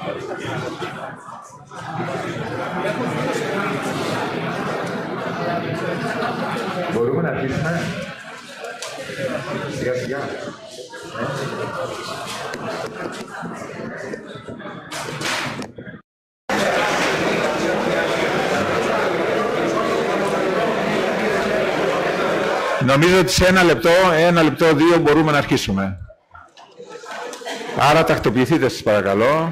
Μπορούμε να αρχίσουμε. Σιγά σιγά. Νομίζω ότι σε ένα λεπτό, δύο μπορούμε να αρχίσουμε. Άρα τακτοποιηθείτε σας παρακαλώ.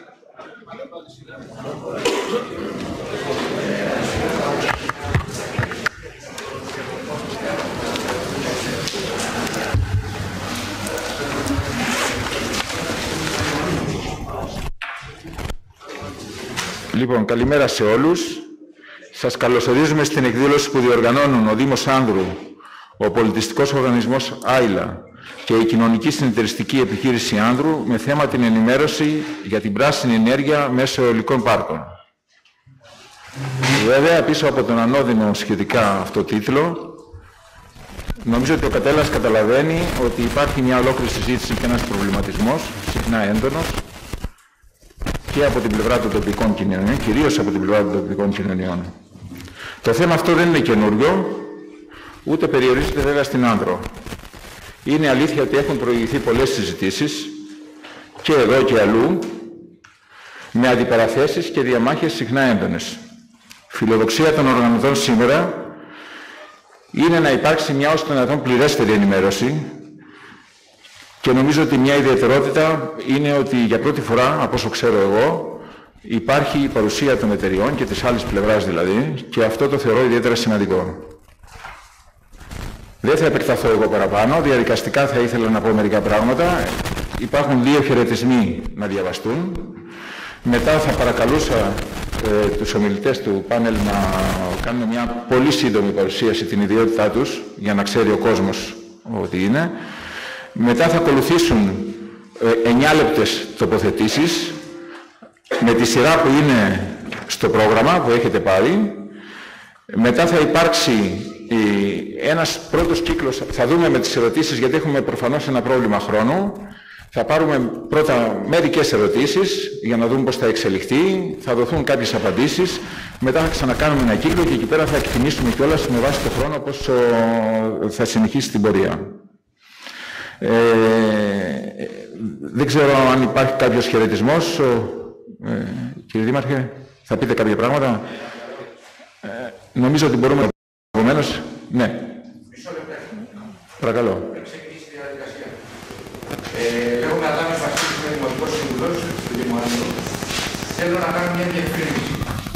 Λοιπόν, καλημέρα σε όλους. Σας καλωσορίζουμε στην εκδήλωση που διοργανώνουν ο Δήμος Άνδρου, ο Πολιτιστικός Οργανισμός Άιλα και η Κοινωνική Συνεταιριστική Επιχείρηση Άνδρου με θέμα την ενημέρωση για την πράσινη ενέργεια μέσω αιωλικών πάρκων. Βέβαια, πίσω από τον ανώδυνο σχετικά αυτό τίτλο, νομίζω ότι ο κατέλας καταλαβαίνει ότι υπάρχει μια ολόκληρη συζήτηση και ένας προβληματισμός, συχνά έντονος, και από την πλευρά των τοπικών κοινωνιών, κυρίως από την πλευρά των τοπικών κοινωνιών. Το θέμα αυτό δεν είναι καινούριο, ούτε περιορίζεται βέβαια στην Άνδρο. Είναι αλήθεια ότι έχουν προηγηθεί πολλές συζητήσεις, και εδώ και αλλού, με αντιπαραθέσεις και διαμάχες συχνά έντονες. Φιλοδοξία των οργανωτών σήμερα είναι να υπάρξει μια ως το δυνατόν πληρέστερη ενημέρωση, και νομίζω ότι μια ιδιαιτερότητα είναι ότι για πρώτη φορά, από όσο ξέρω εγώ, υπάρχει η παρουσία των εταιριών και της άλλης πλευράς δηλαδή, και αυτό το θεωρώ ιδιαίτερα σημαντικό. Δεν θα επεκταθώ εγώ παραπάνω, διαδικαστικά θα ήθελα να πω μερικά πράγματα. Υπάρχουν δύο χαιρετισμοί να διαβαστούν. Μετά θα παρακαλούσα τους ομιλητές του πάνελ να κάνουν μια πολύ σύντομη παρουσίαση, την ιδιότητά τους, για να ξέρει ο κόσμος ότι είναι. Μετά θα ακολουθήσουν 9 λεπτές τοποθετήσεις, με τη σειρά που είναι στο πρόγραμμα που έχετε πάρει. Μετά θα υπάρξει ένας πρώτος κύκλος, θα δούμε με τις ερωτήσεις, γιατί έχουμε προφανώς ένα πρόβλημα χρόνου. Θα πάρουμε πρώτα μερικές ερωτήσεις για να δούμε πώς θα εξελιχθεί, θα δοθούν κάποιες απαντήσεις, μετά θα ξανακάνουμε ένα κύκλο και εκεί πέρα θα εκτιμήσουμε κιόλας με βάση το χρόνο πώς θα συνεχίσει την πορεία. Δεν ξέρω αν υπάρχει κάποιος χαιρετισμός. Κύριε Δήμαρχε, θα πείτε κάποια πράγματα. Νομίζω ότι μπορούμε επομένως. Ναι. Παρακαλώ. Λέγομαι Αδάμης Βασίλης, είμαι δημοτικός σύμβουλος του Δήμου Άνδρου. Θέλω να κάνω μια διευκρίνηση.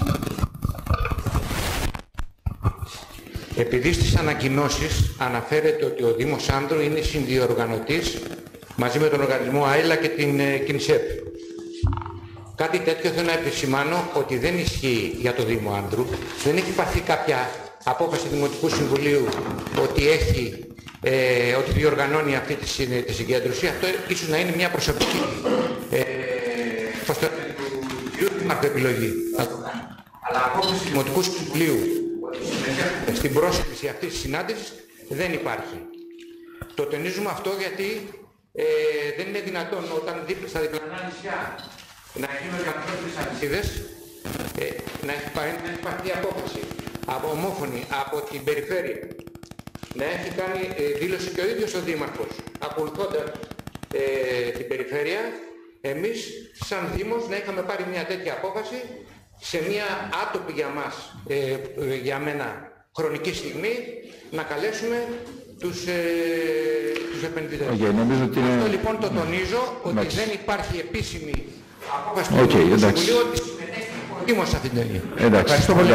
Επειδή στις ανακοινώσεις αναφέρεται ότι ο Δήμος Άνδρου είναι συνδιοργανωτής μαζί με τον οργανισμό Άιλα και την ΚΙΝΣΕΠ. Κάτι τέτοιο θέλω να επισημάνω ότι δεν ισχύει για το Δήμο Άνδρου. Δεν έχει πάρθει κάποια απόφαση του Δημοτικού Συμβουλίου ότι διοργανώνει αυτή τη συγκέντρωση. Αυτό ίσως να είναι μια προσωπική του Δήμαρχου επιλογή. Αλλά απόφαση του Δημοτικού Συμβουλίου στην πρόσκληση αυτής της συνάντησης δεν υπάρχει. Το τονίζουμε αυτό γιατί δεν είναι δυνατόν όταν στα διπλανά νησιά να γίνουν εκατομμύρες αλυσίδες, να υπάρχει απόφαση από ομόφωνη από την περιφέρεια, να έχει κάνει δήλωση και ο ίδιος ο Δήμαρχος, ακολουθώντας την περιφέρεια, εμείς σαν Δήμος να είχαμε πάρει μια τέτοια απόφαση σε μια άτοπη για μας, για μένα, χρονική στιγμή, να καλέσουμε τους επενδυτές. Αυτό λοιπόν το τονίζω, ότι δεν υπάρχει επίσημη απόφαση του Συμβουλίου ότι συμμετέχει ο Δήμος σε αυτήν την ενέργεια. Ευχαριστώ πολύ.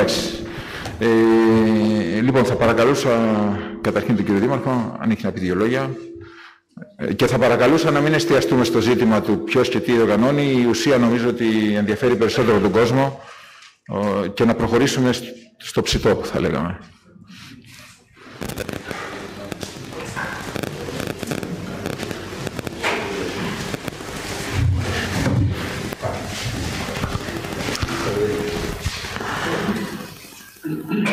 Λοιπόν, θα παρακαλούσα καταρχήν τον κύριο Δήμαρχο, αν έχει να πει δύο λόγια, και θα παρακαλούσα να μην εστιαστούμε στο ζήτημα του ποιος και τι οργανώνει. Η ουσία νομίζω ότι ενδιαφέρει περισσότερο τον κόσμο, και να προχωρήσουμε στο ψητό που θα λέγαμε.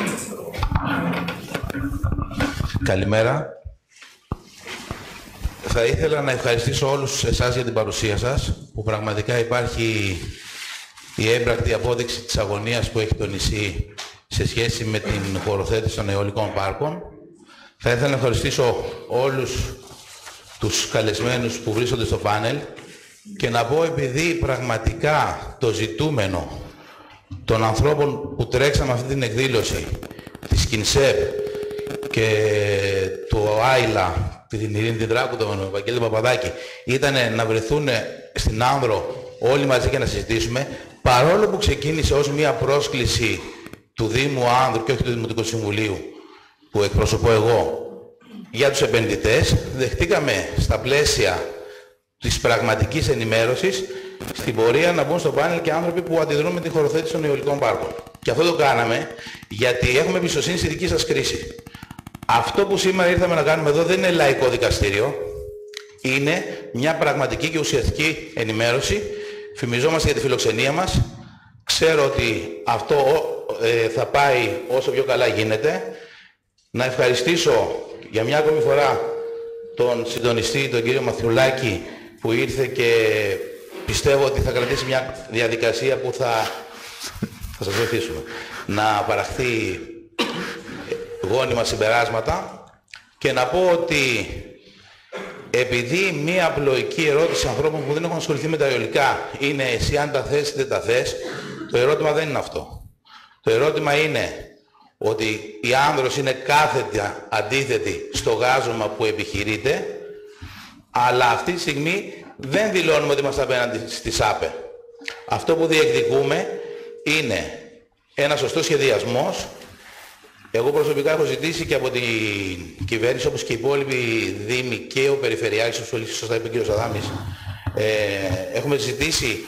Καλημέρα. Θα ήθελα να ευχαριστήσω όλους εσάς για την παρουσία σας, που πραγματικά υπάρχει η έμπρακτη απόδειξη της αγωνίας που έχει το νησί σε σχέση με την χωροθέτηση των αιωλικών πάρκων. Θα ήθελα να ευχαριστήσω όλους τους καλεσμένους που βρίσκονται στο πάνελ και να πω, επειδή πραγματικά το ζητούμενο των ανθρώπων που τρέξαμε αυτή την εκδήλωση, της ΚΙΝΣΕΠ και του ΆΙΛΑ, την Ειρήνη την Δράκου, τον Ευαγγέλη Παπαδάκη, ήταν να βρεθούν στην Άνδρο όλοι μαζί και να συζητήσουμε, παρόλο που ξεκίνησε ως μια πρόσκληση του Δήμου Άνδρου και όχι του Δημοτικού Συμβουλίου, που εκπροσωπώ εγώ, για τους επενδυτές, δεχτήκαμε στα πλαίσια της πραγματικής ενημέρωσης στην πορεία να μπουν στο πάνελ και άνθρωποι που αντιδρούν με τη χωροθέτηση των αιωλικών πάρκων. Και αυτό το κάναμε γιατί έχουμε εμπιστοσύνη στη δική σας κρίση. Αυτό που σήμερα ήρθαμε να κάνουμε εδώ δεν είναι λαϊκό δικαστήριο, είναι μια πραγματική και ουσιαστική ενημέρωση. Φημιζόμαστε για τη φιλοξενία μας. Ξέρω ότι αυτό θα πάει όσο πιο καλά γίνεται. Να ευχαριστήσω για μια ακόμη φορά τον συντονιστή, τον κύριο Μαθιουλάκη, που ήρθε και πιστεύω ότι θα κρατήσει μια διαδικασία που θα σας βοηθήσουμε να παραχθεί γόνιμα συμπεράσματα, και να πω ότι επειδή μία απλοϊκή ερώτηση ανθρώπων που δεν έχουν ασχοληθεί με τα αιωλικά είναι εσύ αν τα θες ή δεν τα θες, το ερώτημα δεν είναι αυτό. Το ερώτημα είναι ότι η Άνδρος είναι κάθετα αντίθετη στο γάζωμα που επιχειρείται, αλλά αυτή τη στιγμή δεν δηλώνουμε ότι είμαστε απέναντι στη ΣΑΠΕ. Αυτό που διεκδικούμε είναι ένα σωστό σχεδιασμός. Εγώ προσωπικά έχω ζητήσει και από την κυβέρνηση, όπως και οι υπόλοιποι δήμοι και ο Περιφερειάρχης, όπως πολύ σωστά είπε ο κ. Αδάμης, έχουμε ζητήσει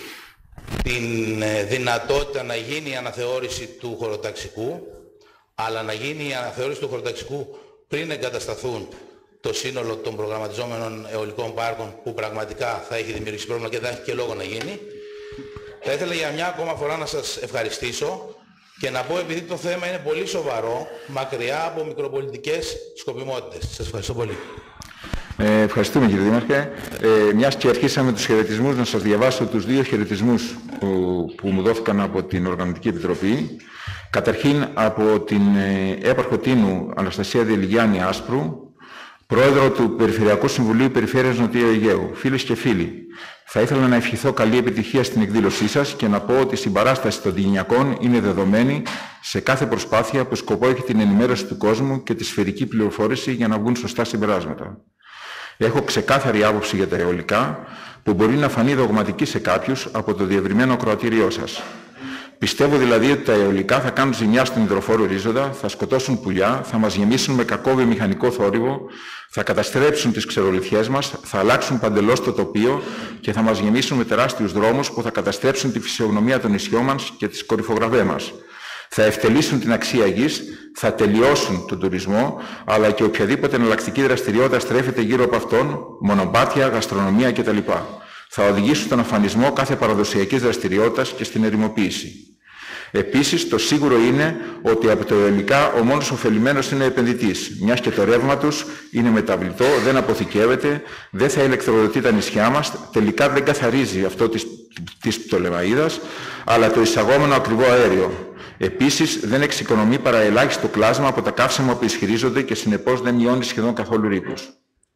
την δυνατότητα να γίνει η αναθεώρηση του χωροταξικού, αλλά να γίνει η αναθεώρηση του χωροταξικού πριν εγκατασταθούν το σύνολο των προγραμματιζόμενων αιωλικών πάρκων, που πραγματικά θα έχει δημιουργήσει πρόβλημα και θα έχει και λόγο να γίνει. Θα ήθελα για μια ακόμα φορά να σας ευχαριστήσω και να πω, επειδή το θέμα είναι πολύ σοβαρό, μακριά από μικροπολιτικές σκοπιμότητες. Σας ευχαριστώ πολύ. Ευχαριστούμε κύριε Δήμαρχε. Μιας και αρχίσαμε τους χαιρετισμούς, να σας διαβάσω τους δύο χαιρετισμούς που μου δόθηκαν από την Οργανωτική Επιτροπή. Καταρχήν από την έπαρχο Τίνου Αναστασία Διελιγιάννη Άσπρου, Πρόεδρο του Περιφερειακού Συμβουλίου Περιφέρειας Νοτιού Αιγαίου. Φίλες και φίλοι, θα ήθελα να ευχηθώ καλή επιτυχία στην εκδήλωσή σας και να πω ότι η συμπαράσταση των Τινιακών είναι δεδομένη σε κάθε προσπάθεια που σκοπό έχει την ενημέρωση του κόσμου και τη σφαιρική πληροφόρηση για να βγουν σωστά συμπεράσματα. Έχω ξεκάθαρη άποψη για τα αιωλικά, που μπορεί να φανεί δογματική σε κάποιους από το διευρυμένο ακροατήριό σας. Πιστεύω δηλαδή ότι τα αιωλικά θα κάνουν ζημιά στον υδροφόρο ορίζοντα, θα σκοτώσουν πουλιά, θα μας γεμίσουν με κακό βιομηχανικό θόρυβο, θα καταστρέψουν τις ξερολιθιές μας, θα αλλάξουν παντελώς το τοπίο και θα μας γεμίσουν με τεράστιους δρόμους που θα καταστρέψουν τη φυσιογνωμία των νησιών μας και τις κορυφογραφές μας. Θα ευτελίσουν την αξία γης, θα τελειώσουν τον τουρισμό, αλλά και οποιαδήποτε εναλλακτική δραστηριότητα στρέφεται γύρω από αυτόν, μονοπάτια, γαστρονομία κτλ. Θα οδηγήσουν στον αφανισμό κάθε παραδοσιακής δραστηριότητας και στην ερημοποίηση. Επίσης, το σίγουρο είναι ότι από τα αιωλικά ο μόνος ωφελημένος είναι ο επενδυτής, μιας και το ρεύμα τους είναι μεταβλητό, δεν αποθηκεύεται, δεν θα ηλεκτροδοτεί τα νησιά μας, τελικά δεν καθαρίζει αυτό της Πτολεμαΐδας, αλλά το εισαγόμενο ακριβό αέριο. Επίσης, δεν εξοικονομεί παρά ελάχιστο κλάσμα από τα καύσιμα που ισχυρίζονται και συνεπώς δεν μειώνει σχεδόν καθόλου ρήπους.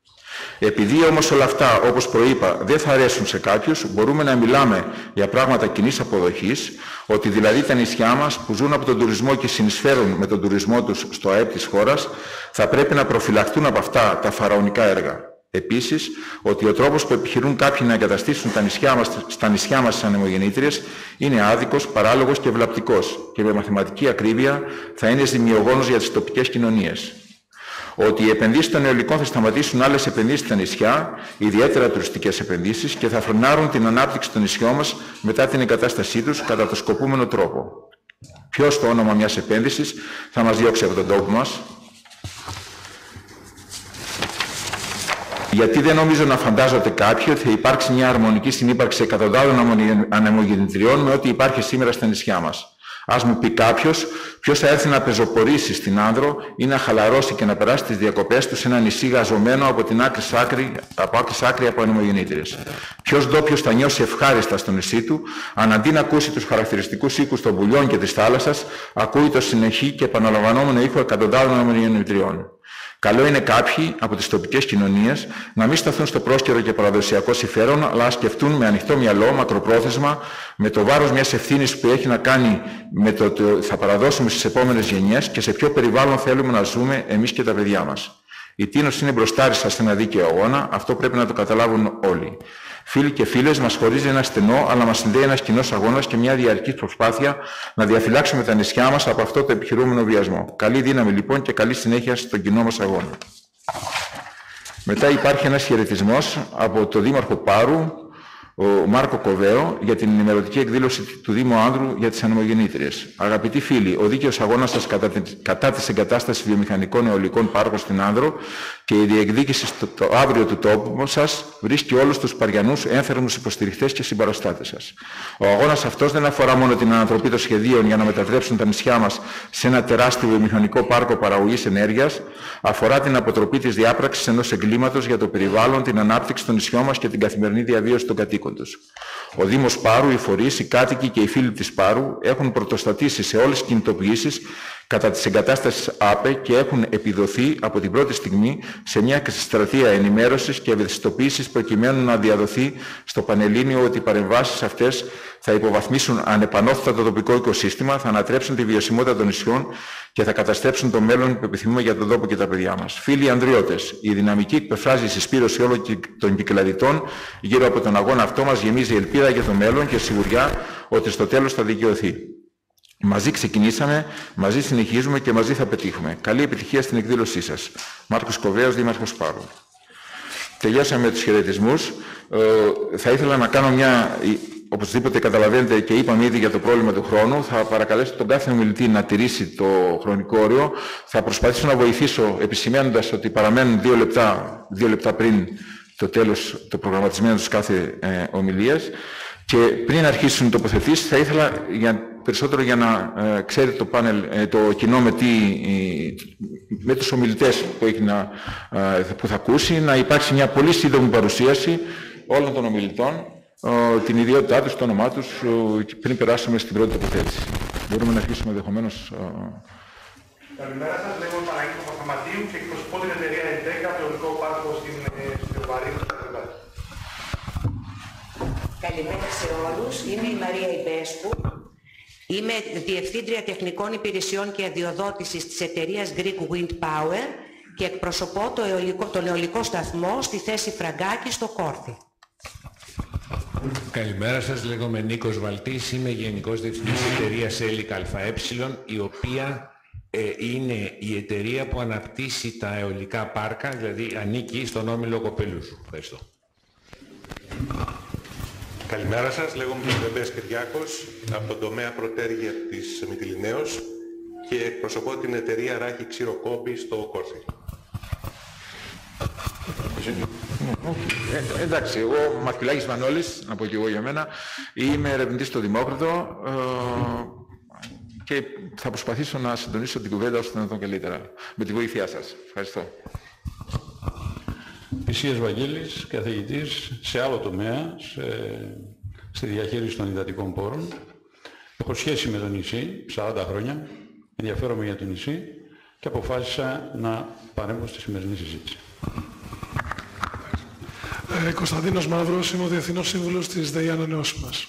Επειδή όμως όλα αυτά, όπως προείπα, δεν θα αρέσουν σε κάποιους, μπορούμε να μιλάμε για πράγματα κοινής αποδοχής, ότι δηλαδή τα νησιά μας που ζουν από τον τουρισμό και συνεισφέρουν με τον τουρισμό τους στο ΑΕΠ της χώρας, θα πρέπει να προφυλαχτούν από αυτά τα φαραωνικά έργα. Επίσης, ότι ο τρόπος που επιχειρούν κάποιοι να εγκαταστήσουν στα νησιά μας τις ανεμογεννήτριες είναι άδικος, παράλογος και βλαπτικός και με μαθηματική ακρίβεια θα είναι ζημιογόνος για τις τοπικές κοινωνίες. Ότι οι επενδύσεις των αιωλικών θα σταματήσουν άλλες επενδύσεις στα νησιά, ιδιαίτερα τουριστικές επενδύσεις, και θα φρενάρουν την ανάπτυξη των νησιών μας μετά την εγκατάστασή τους κατά το σκοπούμενο τρόπο. Ποιος στο όνομα μιας επένδυσης θα μας διώξει από τον τόπο μας? Γιατί δεν νομίζω να φαντάζονται κάποιοι ότι θα υπάρξει μια αρμονική συνύπαρξη εκατοντάδων ανεμογεννητριών με ό,τι υπάρχει σήμερα στα νησιά μας. Ας μου πει κάποιος ποιος θα έρθει να πεζοπορήσει στην Άνδρο ή να χαλαρώσει και να περάσει τις διακοπές του σε ένα νησί γαζωμένο από άκρη σ' άκρη από ανεμογεννήτριες. Ποιος ντόπιος θα νιώσει ευχάριστα στο νησί του, αν αντί να ακούσει τους χαρακτηριστικούς οίκους των πουλιών και της θάλασσας, ακούει το συνεχή και επαναλαμβανόμενο ήχο εκατοντάδων ανεμογεννητριών. Καλό είναι κάποιοι από τις τοπικές κοινωνίες να μην σταθούν στο πρόσκαιρο και παραδοσιακό συμφέρον, αλλά να σκεφτούν με ανοιχτό μυαλό, μακροπρόθεσμα, με το βάρος μιας ευθύνης που έχει να κάνει με το ότι θα παραδώσουμε στις επόμενες γενιές και σε ποιο περιβάλλον θέλουμε να ζούμε εμείς και τα παιδιά μας. Η τίνος είναι μπροστάρισα σε ένα δίκαιο αγώνα, αυτό πρέπει να το καταλάβουν όλοι. Φίλοι και φίλες, μας χωρίζει ένα στενό, αλλά μας συνδέει ένας κοινός αγώνας και μια διαρκής προσπάθεια να διαφυλάξουμε τα νησιά μας από αυτό το επιχειρούμενο βιασμό. Καλή δύναμη λοιπόν και καλή συνέχεια στον κοινό μας αγώνα. Μετά υπάρχει ένας χαιρετισμός από τον Δήμαρχο Πάρου, ο Μάρκο Κοβέο, για την ενημερωτική εκδήλωση του Δήμου Άνδρου για τις ανεμογεννήτριες. Αγαπητοί φίλοι, ο δίκαιος αγώνας σας κατά της εγκατάστασης βιομηχανικών αιωλικών πάρκων στην Άνδρο και η διεκδίκηση στο αύριο του τόπου σας βρίσκει όλους τους Παριανούς ένθερμους υποστηριχτές και συμπαραστάτες σας. Ο αγώνας αυτός δεν αφορά μόνο την ανατροπή των σχεδίων για να μετατρέψουν τα νησιά μας σε ένα τεράστιο βιομηχανικό πάρκο παραγωγής ενέργειας, αφορά την αποτροπή της διάπραξης ενός εγκλήματος για το περιβάλλον, την ανάπτυξη των νησιών μας και την καθημερινή διαβίωση των κατοίκων τους. Ο Δήμος Πάρου, οι φορείς, οι κάτοικοι και οι φίλοι της Πάρου έχουν πρωτοστατήσει σε όλες τις κινητοποιήσεις κατά της εγκατάστασης ΑΠΕ και έχουν επιδοθεί από την πρώτη στιγμή σε μια στρατεία ενημέρωσης και ευαισθητοποίησης προκειμένου να διαδοθεί στο Πανελλήνιο ότι οι παρεμβάσεις αυτές θα υποβαθμίσουν ανεπανόρθωτα το τοπικό οικοσύστημα, θα ανατρέψουν τη βιωσιμότητα των νησιών και θα καταστρέψουν το μέλλον που επιθυμούμε για τον τόπο και τα παιδιά μας. Φίλοι Ανδριώτες, η δυναμική που εκφράζει η συσπήρωση όλων των κυκλαδιτών γύρω από τον αγώνα αυτό μας γεμίζει ελπίδα για το μέλλον και σιγουριά ότι στο τέλος θα δικαιωθεί. Μαζί ξεκινήσαμε, μαζί συνεχίζουμε και μαζί θα πετύχουμε. Καλή επιτυχία στην εκδήλωσή σας. Μάρκος Κοβέος, Δήμαρχος Πάρου. Τελειώσαμε με τους χαιρετισμούς. Θα ήθελα να κάνω μια, οπωσδήποτε καταλαβαίνετε και είπαμε ήδη για το πρόβλημα του χρόνου, θα παρακαλέσω τον κάθε ομιλητή να τηρήσει το χρονικό όριο. Θα προσπαθήσω να βοηθήσω επισημαίνοντας ότι παραμένουν 2 λεπτά πριν το τέλος το προγραμματισμένο της κάθε ομιλίας. Και πριν αρχίσουν τοποθετήσεις, θα ήθελα περισσότερο για να ξέρει το πάνελ, το κοινό με τους ομιλητές που θα ακούσει, να υπάρξει μια πολύ σύντομη παρουσίαση όλων των ομιλητών, την ιδιότητά τους, το όνομά τους, πριν περάσουμε στην πρώτη τοποθέτηση. Μπορούμε να αρχίσουμε ενδεχομένως. Καλημέρα σας, λέγομαι Παναγιώτο Παπαμαντίου και εκπροσωπώ την εταιρεία ΕΝΤΕΚΑ, το αιωλικό πάρκο στην Βαρύδα. Καλημέρα σε όλους. Είμαι η Μαρία Ιμπέσκου. Είμαι Διευθύντρια Τεχνικών Υπηρεσιών και Αδειοδότησης της εταιρείας Greek Wind Power και εκπροσωπώ τον αιωλικό σταθμό στη θέση Φραγκάκη στο Κόρθι. Καλημέρα σας, λέγομαι Νίκος Βαλτής, είμαι Γενικός Διευθυντής της εταιρείας ΕΛΙΚ ΑΕ, η οποία είναι η εταιρεία που αναπτύσσει τα αιωλικά πάρκα, δηλαδή ανήκει στον όμιλο Κοπελούζου. Ευχαριστώ. Καλημέρα σας, λέγομαι Βεμπές Κυριάκος, από τον τομέα Πρωτέργεια της Μυτιληναίος και εκπροσωπώ την εταιρεία Ράχη Ξηροκόμπη στο Κόρθι. Εντάξει, εγώ Μαρκυλάκης Μανώλης, να πω και εγώ για μένα, είμαι ερευνητής στο Δημόκριτο και θα προσπαθήσω να συντονίσω την κουβέντα ώστε να τον καλύτερα. Με τη βοήθειά σας. Ευχαριστώ. Ισίας Βαγγέλης, καθηγητής σε άλλο τομέα, στη διαχείριση των υδατικών πόρων. Έχω σχέση με το νησί, 40 χρόνια, ενδιαφέρομαι για το νησί και αποφάσισα να παρέμβω στη σημερινή συζήτηση. Κωνσταντίνος Μαύρος, είμαι ο Διευθυνός Σύμβουλος της ΔΕΗ Ανανεώσιμας.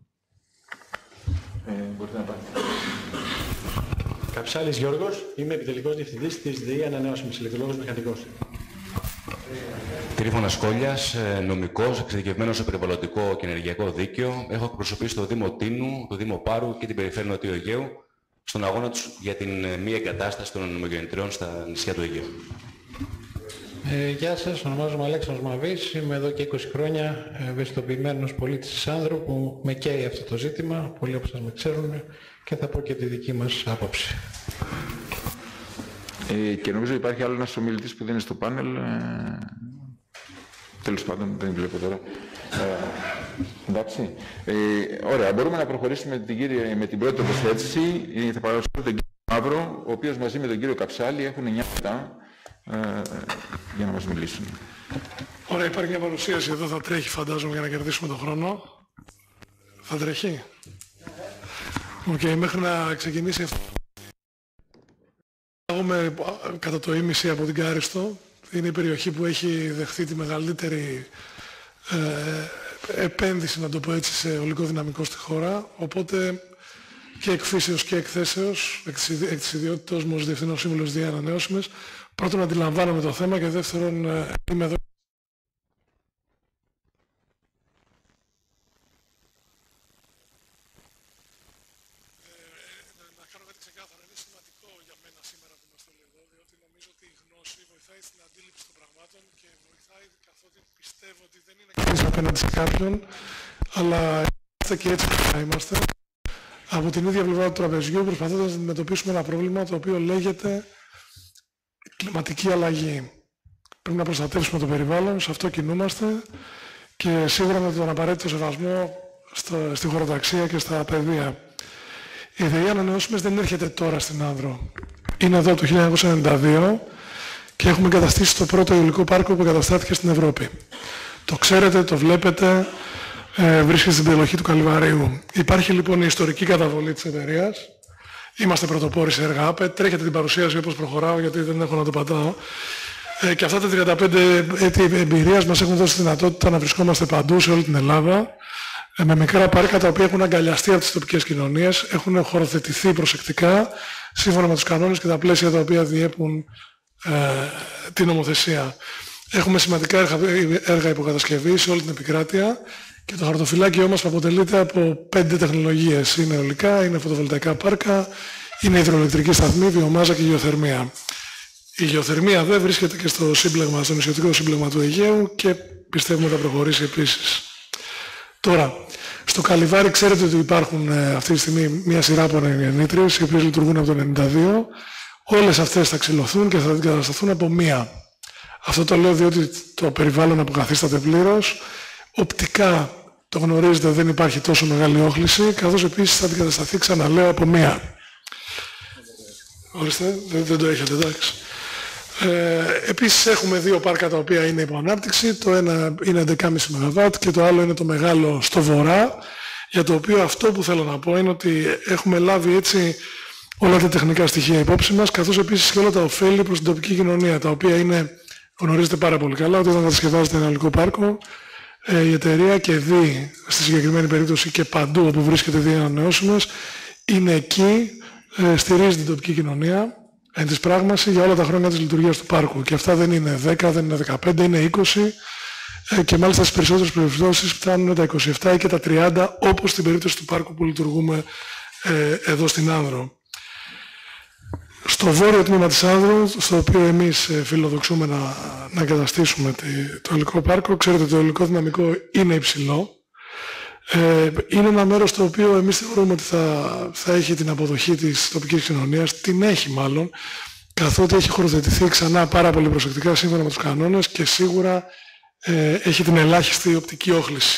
Μπορείτε να πάτε. Καψάλης Γιώργος, είμαι επιτελικός διευθυντής της ΔΕΗ Ανανεώσιμης, ηλεκτρολόγος μηχανικός. Τρίφωνας Κόλλιας, νομικός, εξειδικευμένος στο περιβαλλοντικό και ενεργειακό δίκαιο. Έχω εκπροσωπήσει το Δήμο Τίνου, το Δήμο Πάρου και την Περιφέρεια Νοτιού Αιγαίου στον αγώνα τους για την μη εγκατάσταση των ανεμογεννητριών στα νησιά του Αιγαίου. Γεια σας, ονομάζομαι Αλέξανδρος Μαβής, είμαι εδώ και 20 χρόνια ευαισθητοποιημένος πολίτης της Άνδρου που με καίει αυτό το ζήτημα, πολλοί από σας με ξέρουν και θα πω και τη δική μας άποψη. Και νομίζω υπάρχει άλλο ένας ομιλητής που δεν είναι στο πάνελ. Τέλος πάντων, δεν βλέπω τώρα. Εντάξει. Ωραία, μπορούμε να προχωρήσουμε με την πρώτη τοποθέτηση. Θα παρακολουθήσω τον κύριο Μαύρο, ο οποίος μαζί με τον κύριο Καψάλη έχουν 9 λεπτά για να μας μιλήσουν. Ωραία, υπάρχει μια παρουσίαση εδώ, θα τρέχει φαντάζομαι για να κερδίσουμε τον χρόνο. Θα τρέχει. Μέχρι να ξεκινήσει αυτό. Είμαι κατά το ίμιση από την Κάριστο. Είναι η περιοχή που έχει δεχθεί τη μεγαλύτερη επένδυση, να το πω έτσι, σε υλικό δυναμικό στη χώρα. Οπότε και εκφύσεως και εκθέσεως, εκ της ιδιότητας μου ως Διευθυνός Σύμβουλος ΔΕΗ Ανανεώσιμες, πρώτον αντιλαμβάνομαι το θέμα και δεύτερον είμαι εδώ. Να κάνω κάτι ξεκάθαρο. Είναι σημαντικό για μένα σήμερα που είμαστε όλοι εδώ, διότι νομίζω ότι η γνώση βοηθάει στην αντίληψη των πραγμάτων και βοηθάει καθότι πιστεύω ότι δεν είναι κανείς απέναντι σε κάποιον, αλλά είμαστε και έτσι θα είμαστε. Από την ίδια πλευρά του τραπεζιού προσπαθώντας να αντιμετωπίσουμε ένα πρόβλημα το οποίο λέγεται κλιματική αλλαγή. Πρέπει να προστατεύσουμε το περιβάλλον, σε αυτό κινούμαστε και σίγουρα με τον απαραίτητο σεβασμό στη χωροταξία και στα πεδία. Η ΔΕΗ Ανανεώσιμες δεν έρχεται τώρα στην Άνδρο. Είναι εδώ το 1992 και έχουμε εγκαταστήσει το πρώτο υλικό πάρκο που εγκαταστάθηκε στην Ευρώπη. Το ξέρετε, το βλέπετε, βρίσκεται στην περιοχή του Καλυβαρίου. Υπάρχει λοιπόν η ιστορική καταβολή της εταιρείας. Είμαστε πρωτοπόροι σε έργα ΑΠΕ. Τρέχετε την παρουσίαση όπως προχωράω γιατί δεν έχω να το πατάω. Και αυτά τα 35 έτη εμπειρίας μας έχουν δώσει τη δυνατότητα να βρισκόμαστε παντού σε όλη την Ελλάδα. Με μικρά πάρκα τα οποία έχουν αγκαλιαστεί από τις τοπικές κοινωνίες, έχουν χωροθετηθεί προσεκτικά σύμφωνα με τους κανόνες και τα πλαίσια τα οποία διέπουν την νομοθεσία. Έχουμε σημαντικά έργα υποκατασκευή σε όλη την επικράτεια και το χαρτοφυλάκιό μας αποτελείται από 5 τεχνολογίες. Είναι αιωλικά, είναι φωτοβολταϊκά πάρκα, είναι υδροελεκτρική σταθμή, βιομάζα και γεωθερμία. Η γεωθερμία δεν βρίσκεται και στο σύμπλεγμα, στο νησιωτικό σύμπλεγμα του Αιγαίου και πιστεύουμε ότι θα προχωρήσει επίσης. Τώρα, στο Καλυβάρι ξέρετε ότι υπάρχουν αυτή τη στιγμή μια σειρά από ανεμογεννήτριες οι οποίες λειτουργούν από το 1992. Όλες αυτές θα ξυλωθούν και θα αντικατασταθούν από μία. Αυτό το λέω διότι το περιβάλλον αποκαθίσταται πλήρως. Οπτικά, το γνωρίζετε, δεν υπάρχει τόσο μεγάλη όχληση, καθώς επίσης θα αντικατασταθεί, ξαναλέω, από μία. Ορίστε, δεν το έχετε, εντάξει. Επίσης έχουμε 2 πάρκα τα οποία είναι υπό ανάπτυξη. Το ένα είναι 11,5 ΜΒ και το άλλο είναι το μεγάλο στο βορρά, για το οποίο αυτό που θέλω να πω είναι ότι έχουμε λάβει έτσι όλα τα τεχνικά στοιχεία υπόψη μας, καθώς επίσης και όλα τα ωφέλη προς την τοπική κοινωνία, τα οποία είναι, γνωρίζετε πάρα πολύ καλά, ότι όταν κατασκευάζεται ένα υλικό πάρκο, η εταιρεία και δει, στη συγκεκριμένη περίπτωση και παντού όπου βρίσκεται ΔΕΗ Ανανεώσιμες, είναι εκεί, στηρίζει την τοπική κοινωνία, εν της πράγμαση για όλα τα χρόνια της λειτουργίας του πάρκου. Και αυτά δεν είναι 10, δεν είναι 15, είναι 20 και μάλιστα στις περισσότερες περιπτώσεις φτάνουν τα 27 ή και τα 30, όπως στην περίπτωση του πάρκου που λειτουργούμε εδώ στην Άνδρο. Στο βόρειο τμήμα της Άνδρου, στο οποίο εμείς φιλοδοξούμε να εγκαταστήσουμε το υλικό πάρκο, ξέρετε το υλικό δυναμικό είναι υψηλό. Είναι ένα μέρος το οποίο εμείς θεωρούμε ότι θα έχει την αποδοχή της τοπικής κοινωνίας, την έχει μάλλον, καθότι έχει χωροθετηθεί ξανά πάρα πολύ προσεκτικά σύμφωνα με τους κανόνες και σίγουρα έχει την ελάχιστη οπτική όχληση.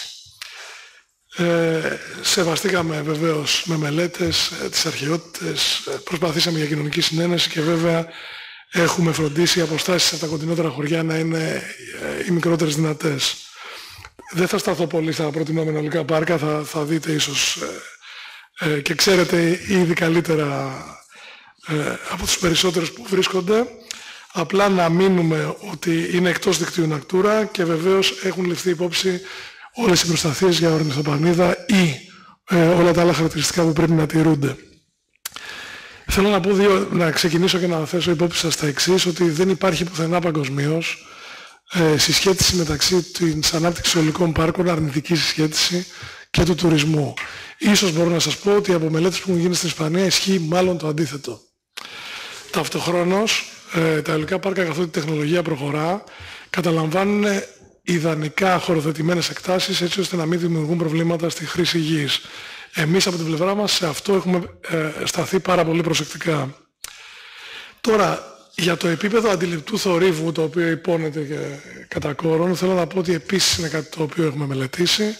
Σεβαστήκαμε βεβαίως με μελέτες τις αρχαιότητες, προσπαθήσαμε για κοινωνική συνένεση και βέβαια έχουμε φροντίσει οι αποστάσεις από τα κοντινότερα χωριά να είναι οι μικρότερες δυνατές. Δεν θα σταθώ πολύ στα προτινόμενα υλικά πάρκα, θα δείτε ίσως και ξέρετε ήδη καλύτερα από τους περισσότερους που βρίσκονται. Απλά να μείνουμε ότι είναι εκτός δικτύου Natura και βεβαίως έχουν ληφθεί υπόψη όλες οι προστασίες για ορνηθοπανίδα ή όλα τα άλλα χαρακτηριστικά που πρέπει να τηρούνται. Θέλω να πω να ξεκινήσω και να θέσω υπόψη σας τα εξής, ότι δεν υπάρχει πουθενά παγκοσμίως συσχέτιση μεταξύ της ανάπτυξης αιωλικών πάρκων, αρνητική συσχέτιση και του τουρισμού. Ίσως μπορώ να σας πω ότι από μελέτες που έχουν γίνει στην Ισπανία ισχύει μάλλον το αντίθετο. Ταυτοχρόνως, τα αιωλικά πάρκα, καθότι η τεχνολογία προχωρά, καταλαμβάνουν ιδανικά χωροθετημένες εκτάσεις έτσι ώστε να μην δημιουργούν προβλήματα στη χρήση γης. Εμείς από την πλευρά μας σε αυτό έχουμε σταθεί πάρα πολύ προσεκτικά. Τώρα, για το επίπεδο αντιληπτού θορύβου, το οποίο υπόνεται κατά κόρον, θέλω να πω ότι επίσης είναι κάτι το οποίο έχουμε μελετήσει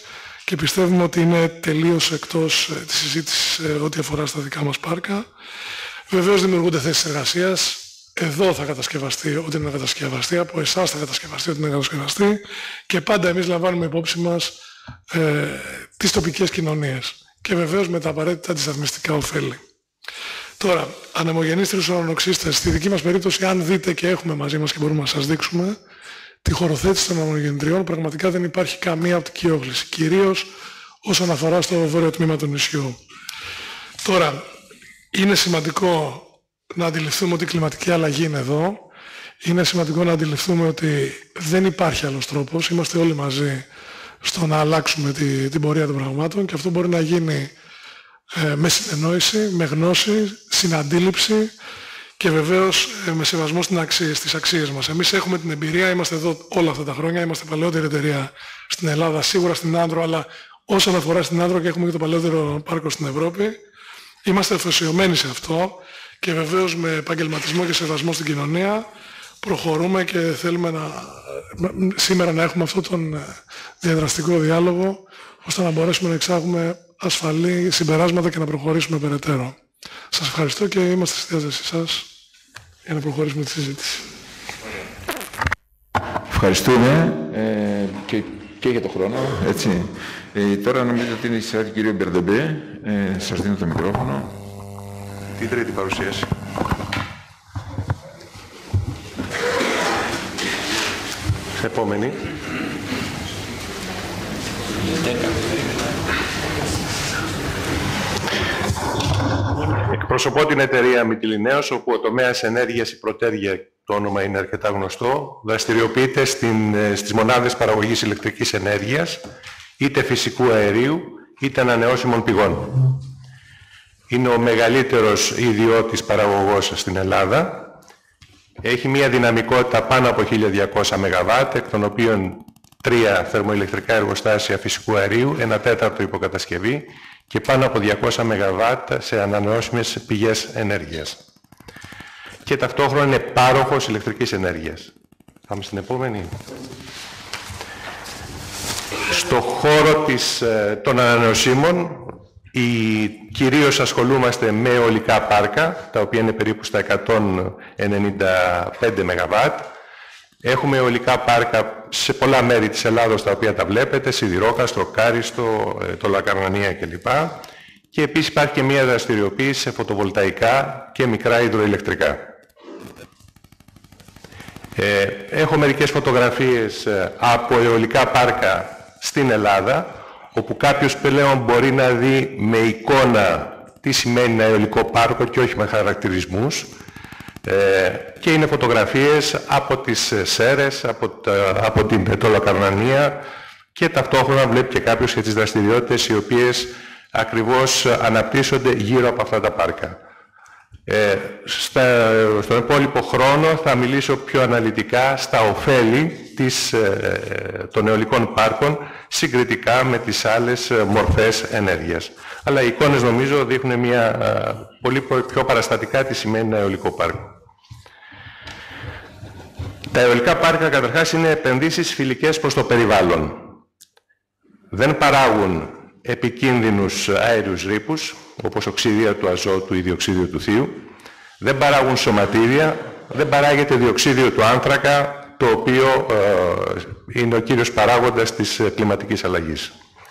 και πιστεύουμε ότι είναι τελείως εκτός της συζήτησης ό,τι αφορά στα δικά μας πάρκα. Βεβαίως δημιουργούνται θέσεις εργασίας. Εδώ θα κατασκευαστεί ό,τι είναι να κατασκευαστεί, από εσάς θα κατασκευαστεί ό,τι είναι να κατασκευαστεί και πάντα εμείς λαμβάνουμε υπόψη μας τις τοπικές κοινωνίες και βεβαίως με τα απαραίτητα αντισταθμιστικά ωφέλη. Τώρα, ανεμογεννήστριους ουρανοξύστες, στη δική μας περίπτωση, αν δείτε και έχουμε μαζί μας και μπορούμε να σας δείξουμε, τη χωροθέτηση των ανεμογεννητριών πραγματικά δεν υπάρχει καμία οπτική όχληση, κυρίως όσον αφορά στο βόρειο τμήμα του νησιού. Τώρα, είναι σημαντικό να αντιληφθούμε ότι η κλιματική αλλαγή είναι εδώ. Είναι σημαντικό να αντιληφθούμε ότι δεν υπάρχει άλλος τρόπος. Είμαστε όλοι μαζί στο να αλλάξουμε την πορεία των πραγμάτων και αυτό μπορεί να γίνει με συνεννόηση, με γνώση, συναντήληψη και βεβαίως με σεβασμό στις αξίες μας. Εμείς έχουμε την εμπειρία, είμαστε εδώ όλα αυτά τα χρόνια, είμαστε παλαιότερη εταιρεία στην Ελλάδα, σίγουρα στην Άνδρο, αλλά όσον αφορά στην Άνδρο και έχουμε και το παλαιότερο πάρκο στην Ευρώπη, είμαστε αφοσιωμένοι σε αυτό και βεβαίως με επαγγελματισμό και σεβασμό στην κοινωνία προχωρούμε και θέλουμε σήμερα να έχουμε αυτόν τον διαδραστικό διάλογο ώστε να μπορέσουμε να εξάγουμε ασφαλή συμπεράσματα και να προχωρήσουμε περαιτέρω. Σας ευχαριστώ και είμαστε στη διάθεσή σας για να προχωρήσουμε τη συζήτηση. Ευχαριστούμε και για τον χρόνο. Έτσι. Τώρα νομίζω ότι είναι η σειρά του κυρίου Μπερδεμπέ. Σας δίνω το μικρόφωνο. Την τρίτη παρουσίαση. Επόμενη. Εκπροσωπώ την εταιρεία Μυτιληναίος, όπου ο τομέας ενέργειας, η Πρωτέργεια, το όνομα είναι αρκετά γνωστό, δραστηριοποιείται στις μονάδες παραγωγής ηλεκτρικής ενέργειας, είτε φυσικού αερίου, είτε ανανεώσιμων πηγών. Είναι ο μεγαλύτερος ιδιώτης παραγωγός στην Ελλάδα. Έχει μια δυναμικότητα πάνω από 1.200 ΜΒ, εκ των οποίων 3 θερμοηλεκτρικά εργοστάσια φυσικού αερίου, 1/4 υποκατασκευή και πάνω από 200 ΜΒ σε ανανεώσιμες πηγές ενέργειας. Και ταυτόχρονα είναι πάροχος ηλεκτρικής ενέργειας. Πάμε στην επόμενη. Στο χώρο των ανανεωσίμων, κυρίως ασχολούμαστε με αιωλικά πάρκα, τα οποία είναι περίπου στα 195 ΜΒ. Έχουμε αιωλικά πάρκα σε πολλά μέρη της Ελλάδος, τα οποία τα βλέπετε, Σιδηρόκαστρο, Κάριστο, το Λακαρνανία κλπ. Και επίσης υπάρχει και μια δραστηριοποίηση σε φωτοβολταϊκά και μικρά υδροηλεκτρικά. Έχω μερικές φωτογραφίες από αιωλικά πάρκα στην Ελλάδα, όπου κάποιος πλέον μπορεί να δει με εικόνα τι σημαίνει ένα αιωλικό πάρκο και όχι με χαρακτηρισμούς. Και είναι φωτογραφίες από τις Σέρρες, από την Λακαρνανία και ταυτόχρονα βλέπει και κάποιος και τις δραστηριότητες οι οποίες ακριβώς αναπτύσσονται γύρω από αυτά τα πάρκα. Στον υπόλοιπο χρόνο θα μιλήσω πιο αναλυτικά στα ωφέλη των αιωλικών πάρκων συγκριτικά με τις άλλες μορφές ενέργειας. Αλλά οι εικόνες νομίζω δείχνουν μια πολύ πιο παραστατικά τι σημαίνει ένα αιωλικό πάρκο. Τα αιωλικά πάρκα καταρχάς είναι επενδύσεις φιλικές προς το περιβάλλον. Δεν παράγουν επικίνδυνους αέριους ρήπους, όπως οξύδια του αζότου ή διοξίδιο του θείου. Δεν παράγουν σωματίδια, δεν παράγεται διοξίδιο του άνθρακα, το οποίο είναι ο κύριος παράγοντας της κλιματικής αλλαγής.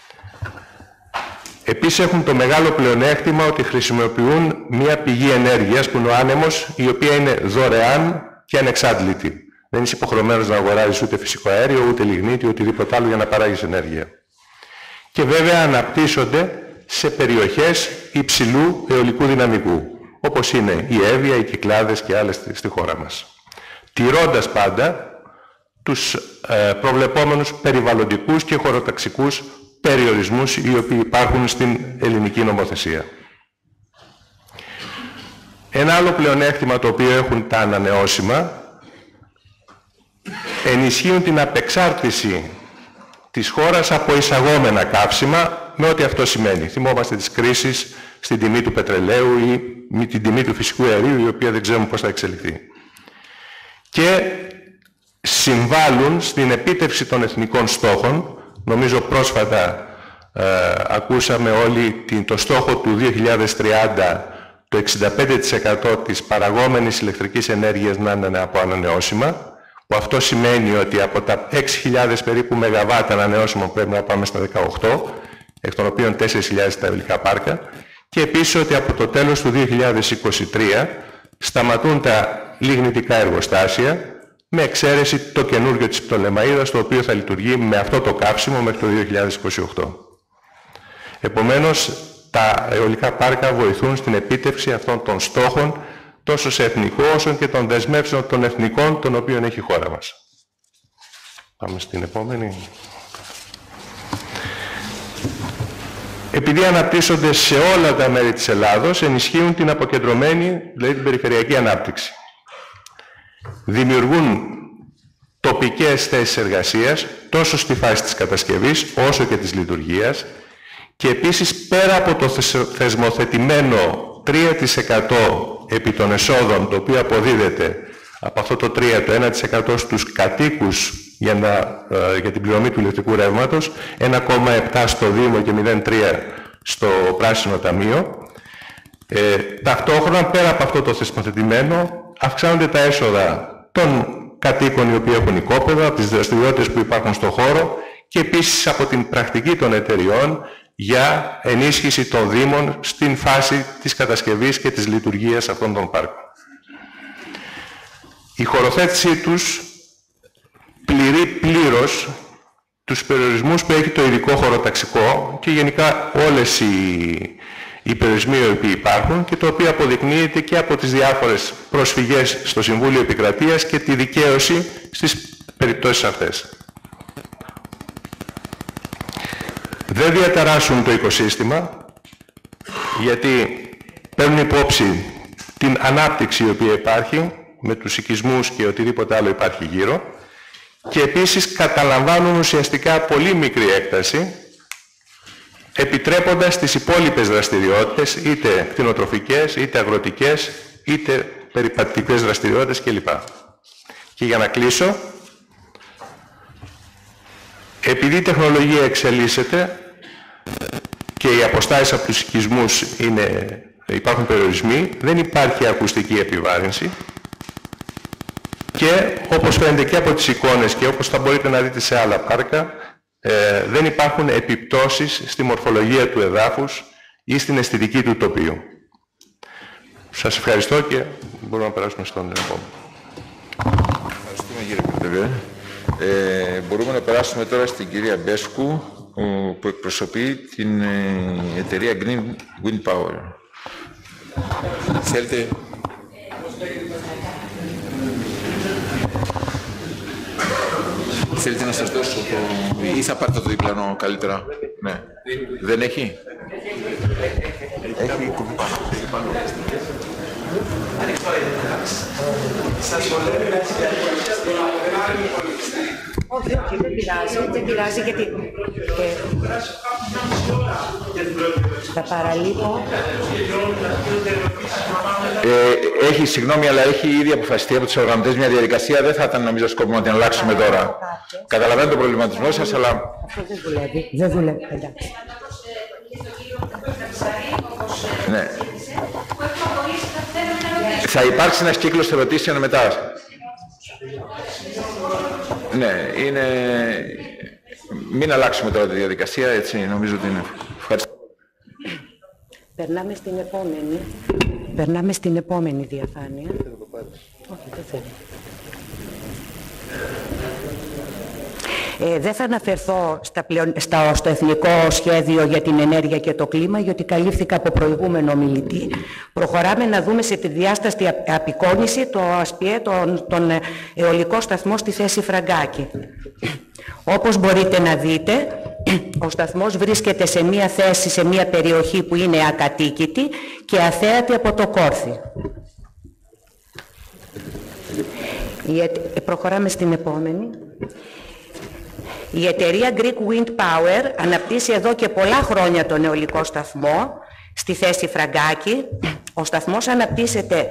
Επίσης έχουν το μεγάλο πλεονέκτημα ότι χρησιμοποιούν μια πηγή ενέργειας που είναι ο άνεμος, η οποία είναι δωρεάν και ανεξάντλητη. Δεν είσαι υποχρεωμένος να αγοράζεις ούτε φυσικό αέριο, ούτε λιγνίτη, οτιδήποτε άλλο για να παράγεις ενέργεια. Και βέβαια αναπτύσσονται σε περιοχές υψηλού αιωλικού δυναμικού, όπως είναι η Εύβοια, οι Κυκλάδες και άλλες στη χώρα μας. Τηρώντας πάντα τους προβλεπόμενους περιβαλλοντικούς και χωροταξικούς περιορισμούς οι οποίοι υπάρχουν στην ελληνική νομοθεσία. Ένα άλλο πλεονέκτημα το οποίο έχουν τα ανανεώσιμα, ενισχύουν την απεξάρτηση της χώρας από εισαγόμενα καύσιμα, με ό,τι αυτό σημαίνει. Θυμόμαστε τις κρίσεις στην τιμή του πετρελαίου ή με την τιμή του φυσικού αερίου, η οποία δεν ξέρουμε πώς θα εξελιχθεί. Και συμβάλλουν στην επίτευξη των εθνικών στόχων. Νομίζω πρόσφατα Ακούσαμε όλοι το στόχο του 2030, το 65% της παραγόμενης ηλεκτρικής ενέργειας να είναι από ανανεώσιμα, που αυτό σημαίνει ότι από τα 6.000 περίπου ΜΒ ανανεώσιμων πρέπει να πάμε στα 18, εκ των οποίων 4.000 τα αιωλικά πάρκα, και επίσης ότι από το τέλος του 2023 σταματούν τα λιγνητικά εργοστάσια, με εξαίρεση το καινούργιο της Πτολεμαΐδας, το οποίο θα λειτουργεί με αυτό το καύσιμο μέχρι το 2028. Επομένως, τα αιωλικά πάρκα βοηθούν στην επίτευξη αυτών των στόχων, τόσο σε εθνικό όσο και των δεσμεύσεων των εθνικών, των οποίων έχει η χώρα μας. Πάμε στην επόμενη. Επειδή αναπτύσσονται σε όλα τα μέρη της Ελλάδος, ενισχύουν την αποκεντρωμένη, δηλαδή την περιφερειακή ανάπτυξη. Δημιουργούν τοπικές θέσεις εργασίας, τόσο στη φάση της κατασκευής, όσο και της λειτουργίας, και επίσης πέρα από το θεσμοθετημένο 3% επί των εσόδων, το οποίο αποδίδεται από αυτό το 3, το 1% στους κατοίκους για την πληρωμή του ηλεκτρικού ρεύματος, 1,7 στο Δήμο και 0,3 στο Πράσινο Ταμείο. Ταυτόχρονα, πέρα από αυτό το θεσμοθετημένο, αυξάνονται τα έσοδα των κατοίκων οι οποίοι έχουν οικόπεδα, από τις δραστηριότητες που υπάρχουν στον χώρο και επίσης από την πρακτική των εταιριών για ενίσχυση των Δήμων στην φάση της κατασκευής και της λειτουργίας αυτών των πάρκων. Η χωροθέτησή τους πληρεί πλήρως τους περιορισμούς που έχει το ειδικό χωροταξικό και γενικά όλες οι περιορισμοί οι οποίοι υπάρχουν, και το οποίο αποδεικνύεται και από τις διάφορες προσφυγές στο Συμβούλιο Επικρατείας και τη δικαίωση στις περιπτώσεις αυτές. Δεν διαταράσσουν το οικοσύστημα, γιατί παίρνουν υπόψη την ανάπτυξη η οποία υπάρχει, με τους οικισμούς και οτιδήποτε άλλο υπάρχει γύρω, και επίσης καταλαμβάνουν ουσιαστικά πολύ μικρή έκταση, επιτρέποντας τις υπόλοιπες δραστηριότητες, είτε κτηνοτροφικές, είτε αγροτικές, είτε περιπατητικές δραστηριότητες κλπ. Και για να κλείσω, επειδή η τεχνολογία εξελίσσεται και οι αποστάσεις από τους οικισμούς υπάρχουν περιορισμοί, δεν υπάρχει ακουστική επιβάρυνση και όπως φαίνεται και από τις εικόνες και όπως θα μπορείτε να δείτε σε άλλα πάρκα, δεν υπάρχουν επιπτώσεις στη μορφολογία του εδάφους ή στην αισθητική του τοπίου. Σας ευχαριστώ και μπορούμε να περάσουμε στον επόμενο. Ευχαριστούμε κύριε Πρωτοβουλία. Μπορούμε να περάσουμε τώρα στην κυρία Μπέσκου, που εκπροσωπεί την εταιρεία Green Wind Power. Θέλετε... Θέλετε να σας δώσω το... ή θα πάρετε το διπλανό καλύτερα? Ναι. Δεν έχει? Έχει πάνω. Όχι, όχι, δεν πειράζει γιατί θα παραλείπω. Έχει, συγγνώμη, αλλά έχει ήδη αποφασιστεί από τους οργανωτές μια διαδικασία, δεν θα ήταν νομίζω σκόπιμο να την αλλάξουμε τώρα. Καταλαβαίνω τον προβληματισμό σας, αλλά... Αυτό δεν δουλεύει, δεν δουλεύει, εντάξει. Ναι. Θα υπάρξει ένας κύκλος ερωτήσεων μετά. Ναι, είναι... Μην αλλάξουμε τώρα τη διαδικασία, έτσι νομίζω ότι είναι. Ευχαριστώ. Περνάμε στην επόμενη διαφάνεια. Όχι, δεν θέλω. Δεν θα αναφερθώ στο Εθνικό Σχέδιο για την Ενέργεια και το Κλίμα, γιατί καλύφθηκα από προηγούμενο ομιλητή. Προχωράμε να δούμε σε τη διάσταστη απεικόνηση το ΑΣΠΙΕ, τον αιωλικό σταθμό στη θέση Φραγκάκη. Όπως μπορείτε να δείτε, ο σταθμός βρίσκεται σε μία θέση, σε μία περιοχή που είναι ακατοίκητη και αθέατη από το Κόρθι. Προχωράμε στην επόμενη. Η εταιρεία Greek Wind Power αναπτύσσει εδώ και πολλά χρόνια τον αιωλικό σταθμό στη θέση Φραγκάκη. Ο σταθμός αναπτύσσεται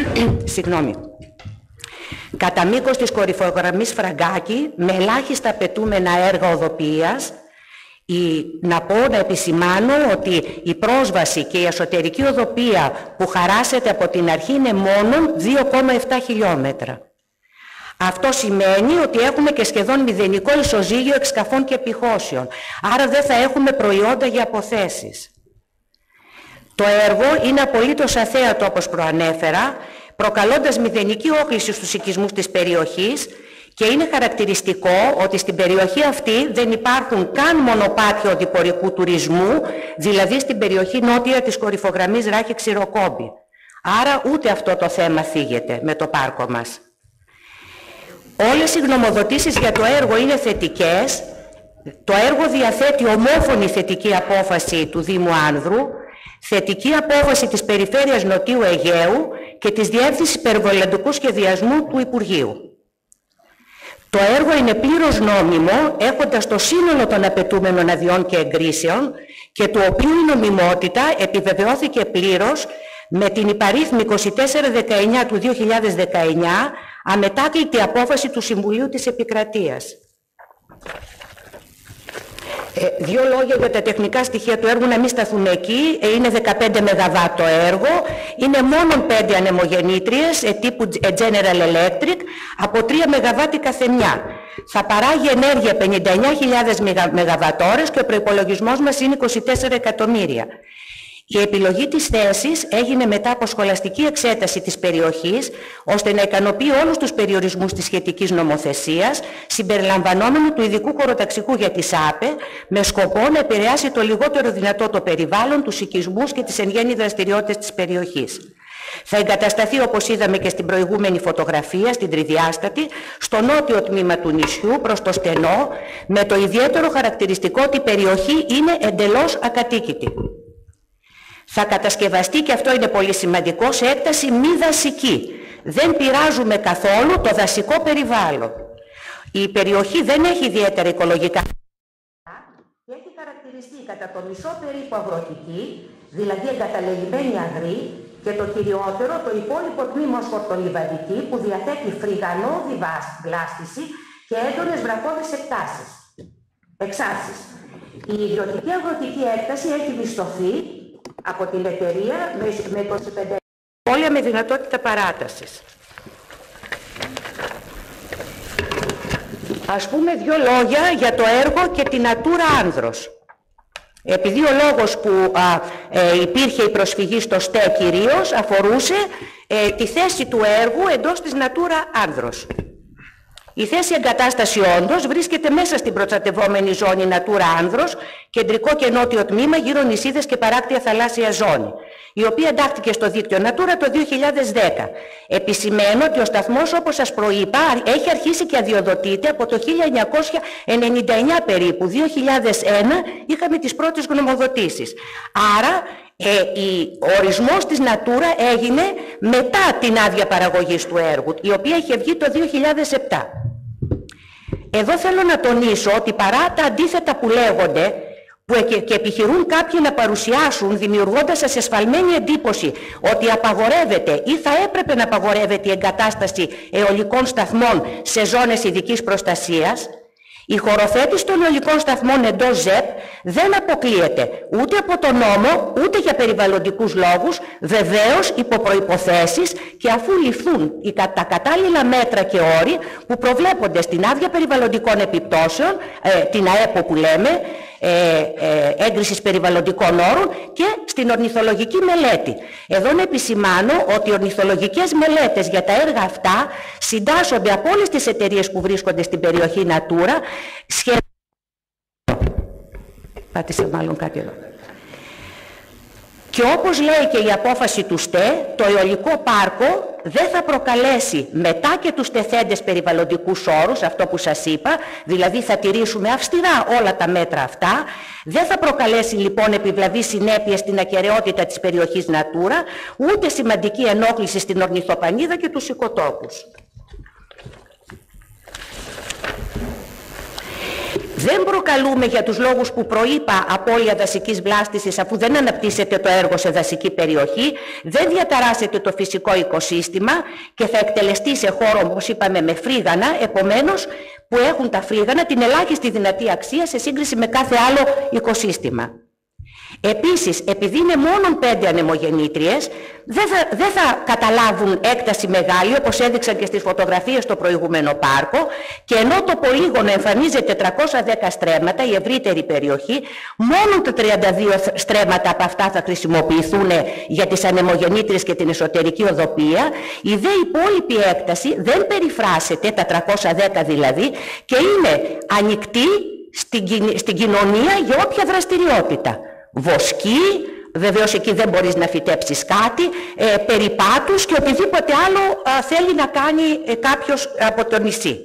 κατά μήκος της κορυφογραμμής Φραγκάκη με ελάχιστα απαιτούμενα έργα οδοποιίας Να επισημάνω ότι η πρόσβαση και η εσωτερική οδοπία που χαράσεται από την αρχή είναι μόνο 2,7 χιλιόμετρα. Αυτό σημαίνει ότι έχουμε και σχεδόν μηδενικό ισοζύγιο εξκαφών και επιχώσεων. Άρα δεν θα έχουμε προϊόντα για αποθέσεις. Το έργο είναι απολύτως αθέατο, όπως προανέφερα, προκαλώντας μηδενική όχληση στους οικισμούς της περιοχής, και είναι χαρακτηριστικό ότι στην περιοχή αυτή δεν υπάρχουν καν μονοπάτια οδηπορικού τουρισμού, δηλαδή στην περιοχή νότια της κορυφογραμμής Ράχη-Ξηροκόμπη. Άρα ούτε αυτό το θέμα θίγεται με το πάρκο μας. Όλες οι γνωμοδοτήσεις για το έργο είναι θετικές. Το έργο διαθέτει ομόφωνη θετική απόφαση του Δήμου Άνδρου, θετική απόφαση της Περιφέρειας Νοτιού Αιγαίου και της Διεύθυνσης Περιβαλλοντικού Σχεδιασμού του Υπουργείου. Το έργο είναι πλήρως νόμιμο, έχοντας το σύνολο των απαιτούμενων αδειών και εγκρίσεων, και του οποίου η νομιμότητα επιβεβαιώθηκε πλήρως με την υπαρίθμη 2419 του 2019, αμετάκλητη απόφαση του Συμβουλίου της Επικρατείας. Δύο λόγια για τα τεχνικά στοιχεία του έργου, να μην σταθούμε εκεί. Είναι 15 ΜΒ το έργο, είναι μόνο 5 ανεμογεννήτριες τύπου General Electric από 3 ΜΒ καθεμιά. Θα παράγει ενέργεια 59.000 ΜΒ και ο προϋπολογισμός μας είναι 24 εκατομμύρια. Η επιλογή της θέσης έγινε μετά από σχολαστική εξέταση της περιοχής, ώστε να ικανοποιεί όλους τους περιορισμούς της σχετικής νομοθεσίας, συμπεριλαμβανόμενου του ειδικού χωροταξικού για τις ΑΠΕ, με σκοπό να επηρεάσει το λιγότερο δυνατό το περιβάλλον, τους οικισμούς και τις εν γέννη δραστηριότητες της περιοχής. Θα εγκατασταθεί, όπως είδαμε και στην προηγούμενη φωτογραφία, στην τριδιάστατη, στο νότιο τμήμα του νησιού, προς το στενό, με το ιδιαίτερο χαρακτηριστικό ότι η περιοχή είναι εντελώς ακατοίκητη. Θα κατασκευαστεί, και αυτό είναι πολύ σημαντικό, σε έκταση μη δασική. Δεν πειράζουμε καθόλου το δασικό περιβάλλον. Η περιοχή δεν έχει ιδιαίτερα οικολογικά και έχει χαρακτηριστεί κατά το μισό περίπου αγροτική, δηλαδή εγκαταλελειμμένη αγρή, και το κυριότερο, το υπόλοιπο τμήμα χορτολιβαδική, που διαθέτει φρυγανώδη βλάστηση και έντονες βραχώδεις εξάρσεις. Η ιδιωτική αγροτική έκταση έχει μισθωθεί από την εταιρεία με 25 πόλια με δυνατότητα παράτασης. Ας πούμε δύο λόγια για το έργο και την Natura Άνδρος. Επειδή ο λόγος που υπήρχε η προσφυγή στο ΣΤΕ κυρίως αφορούσε τη θέση του έργου εντός της Natura Άνδρος. Η θέση εγκατάσταση όντως βρίσκεται μέσα στην προστατευόμενη ζώνη Natura Άνδρος, κεντρικό και νότιο τμήμα, γύρω νησίδες και παράκτια θαλάσσια ζώνη, η οποία εντάχθηκε στο δίκτυο Natura το 2010. Επισημαίνω ότι ο σταθμός, όπως σας προείπα, έχει αρχίσει και αδειοδοτείται από το 1999 περίπου. 2001 είχαμε τις πρώτες γνωμοδοτήσεις. Άρα ο ορισμός της Natura έγινε μετά την άδεια παραγωγής του έργου, η οποία είχε βγει το 2007. Εδώ θέλω να τονίσω ότι παρά τα αντίθετα που λέγονται, και επιχειρούν κάποιοι να παρουσιάσουν, δημιουργώντας σας εσφαλμένη εντύπωση ότι απαγορεύεται ή θα έπρεπε να απαγορεύεται η εγκατάσταση αιωλικών σταθμών σε ζώνες ειδικής προστασίας, η χωροθέτηση των αιωλικών σταθμών εντός ΖΕΠ δεν αποκλείεται ούτε από τον νόμο, ούτε για περιβαλλοντικούς λόγους, βεβαίως υπό προϋποθέσεις και αφού ληφθούν τα κατάλληλα μέτρα και όροι που προβλέπονται στην άδεια περιβαλλοντικών επιπτώσεων, την ΑΕΠΟ που λέμε, έγκρισης περιβαλλοντικών όρων, και στην ορνηθολογική μελέτη. Εδώ να επισημάνω ότι οι ορνηθολογικές μελέτες για τα έργα αυτά συντάσσονται από όλες τις εταιρείες που βρίσκονται στην περιοχή Natura. Πάτησε μάλλον κάτι εδώ. Και όπως λέει και η απόφαση του ΣΤΕ, το αιωλικό πάρκο δεν θα προκαλέσει μετά και τους τεθέντες περιβαλλοντικούς όρους, αυτό που σας είπα, δηλαδή θα τηρήσουμε αυστηρά όλα τα μέτρα αυτά, δεν θα προκαλέσει λοιπόν επιβλαβή συνέπειες στην ακεραιότητα της περιοχής Natura, ούτε σημαντική ενόχληση στην ορνηθοπανίδα και τους οικοτόπους. Δεν προκαλούμε για τους λόγους που προείπα απώλεια δασικής βλάστησης, αφού δεν αναπτύσσεται το έργο σε δασική περιοχή, δεν διαταράσσεται το φυσικό οικοσύστημα και θα εκτελεστεί σε χώρο, όπως είπαμε, με φρύγανα, επομένως που έχουν τα φρύγανα την ελάχιστη δυνατή αξία σε σύγκριση με κάθε άλλο οικοσύστημα. Επίσης, επειδή είναι μόνο 5 ανεμογεννήτριες, δεν θα καταλάβουν έκταση μεγάλη, όπως έδειξαν και στις φωτογραφίες στο προηγούμενο πάρκο, και ενώ το πολύγωνο εμφανίζεται 410 στρέμματα, η ευρύτερη περιοχή, μόνο τα 32 στρέμματα από αυτά θα χρησιμοποιηθούν για τις ανεμογεννήτριες και την εσωτερική οδοπία. Η δε υπόλοιπη έκταση δεν περιφράσεται, τα 310 δηλαδή, και είναι ανοιχτή στην κοινωνία για όποια δραστηριότητα. Βοσκή, βεβαίως εκεί δεν μπορείς να φυτέψεις κάτι, περιπάτους και οτιδήποτε άλλο θέλει να κάνει κάποιος από το νησί.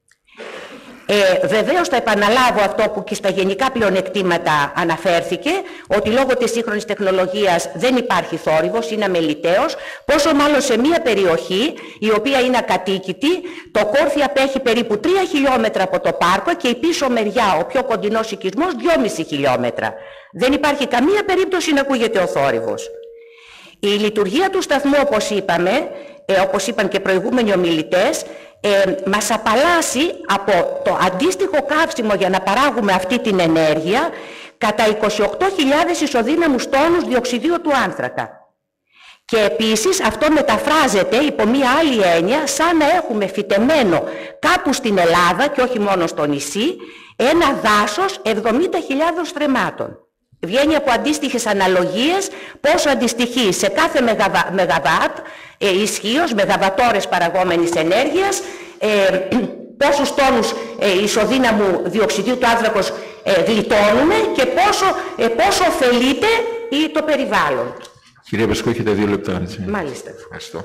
Βεβαίως θα επαναλάβω αυτό που και στα γενικά πλεονεκτήματα αναφέρθηκε, ότι λόγω της σύγχρονης τεχνολογίας δεν υπάρχει θόρυβος, είναι αμεληταίος, πόσο μάλλον σε μια περιοχή η οποία είναι ακατοίκητη, το Κόρθι απέχει περίπου 3 χιλιόμετρα από το πάρκο και η πίσω μεριά, ο πιο κοντινός οικισμός, 2,5 χιλιόμετρα. Δεν υπάρχει καμία περίπτωση να ακούγεται ο θόρυβος. Η λειτουργία του σταθμού, όπως είπαμε, όπως είπαν και προηγούμενοι ομιλητές, μας απαλλάσσει από το αντίστοιχο καύσιμο για να παράγουμε αυτή την ενέργεια κατά 28.000 ισοδύναμους τόνους διοξιδίου του άνθρακα. Και επίσης αυτό μεταφράζεται υπό μία άλλη έννοια σαν να έχουμε φυτεμένο κάπου στην Ελλάδα και όχι μόνο στο νησί ένα δάσος 70.000 στρεμμάτων. Βγαίνει από αντίστοιχες αναλογίες πόσο αντιστοιχεί σε κάθε μεγαβάτ ισχύως, μεγαβατόρες παραγόμενης ενέργειας, πόσους τόνους ισοδύναμου διοξιδίου του άνθρακος γλιτώνουμε και πόσο ωφελείται το περιβάλλον. Κυρία Πεσκό, έχετε 2 λεπτά, έτσι. Μάλιστα. Ευχαριστώ.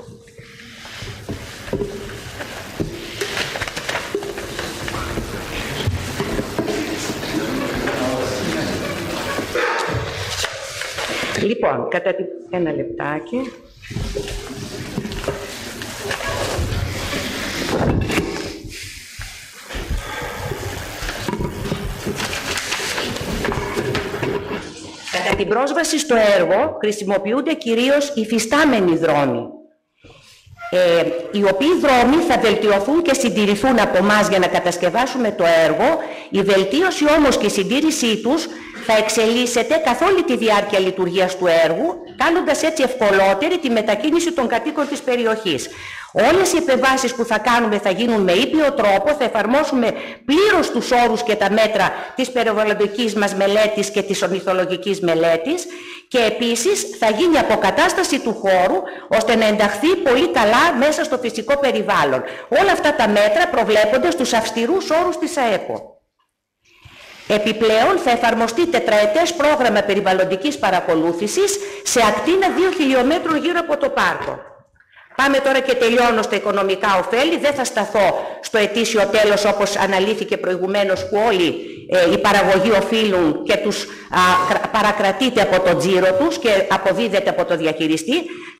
Λοιπόν, ένα λεπτάκι. Κατά την πρόσβαση στο έργο χρησιμοποιούνται κυρίως υφιστάμενοι δρόμοι, οι οποίοι δρόμοι θα βελτιωθούν και συντηρηθούν από εμάς για να κατασκευάσουμε το έργο. Η βελτίωση όμως και η συντήρησή τους θα εξελίσσεται καθ' όλη τη διάρκεια λειτουργίας του έργου, κάνοντας έτσι ευκολότερη τη μετακίνηση των κατοίκων της περιοχής. Όλες οι επεμβάσεις που θα κάνουμε θα γίνουν με ήπιο τρόπο, θα εφαρμόσουμε πλήρως τους όρους και τα μέτρα της περιβαλλοντικής μας μελέτης και της ορνηθολογικής μελέτης και επίσης θα γίνει αποκατάσταση του χώρου ώστε να ενταχθεί πολύ καλά μέσα στο φυσικό περιβάλλον. Όλα αυτά τα μέτρα προβλέπονται στους αυστηρούς όρους της ΑΕΠΟ. Επιπλέον θα εφαρμοστεί τετραετές πρόγραμμα περιβαλλοντικής παρακολούθησης σε ακτίνα 2 χιλιόμετρων γύρω από το πάρκο. Πάμε τώρα και τελειώνω στα οικονομικά ωφέλη. Δεν θα σταθώ στο ετήσιο τέλος όπως αναλύθηκε προηγουμένως που όλοι οι παραγωγοί οφείλουν και τους παρακρατείται από το τζίρο τους και αποδίδεται από το διαχειριστή.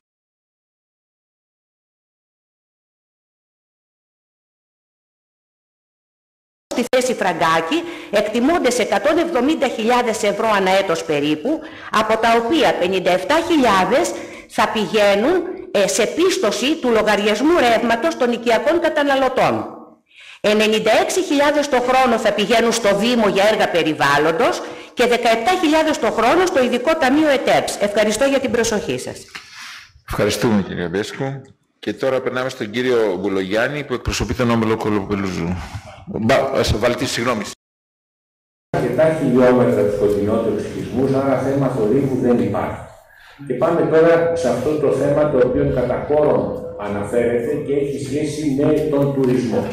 Στη θέση Φραγκάκη εκτιμούνται σε 170.000 ευρώ ανά έτος περίπου, από τα οποία 57.000 θα πηγαίνουν σε πίστοση του λογαριασμού ρεύματος των οικιακών καταναλωτών. 96.000 το χρόνο θα πηγαίνουν στο Δήμο για έργα περιβάλλοντος και 17.000 το χρόνο στο Ειδικό Ταμείο ΕΤΕΠΣ. Ευχαριστώ για την προσοχή σας. Ευχαριστούμε κύριε Μπέσκου. Και τώρα περνάμε στον κύριο Μπουλογιάννη που εκπροσωπεί τον Όμιλο Κολοπελούζου. Βαλτή, συγγνώμη. Αρκετά χιλιόμετρα του κοντινότερου οικισμούς, άρα θέμα θορύβου δεν υπάρχει. Και πάμε τώρα σε αυτό το θέμα το οποίο κατά κόρον αναφέρεται και έχει σχέση με τον τουρισμό.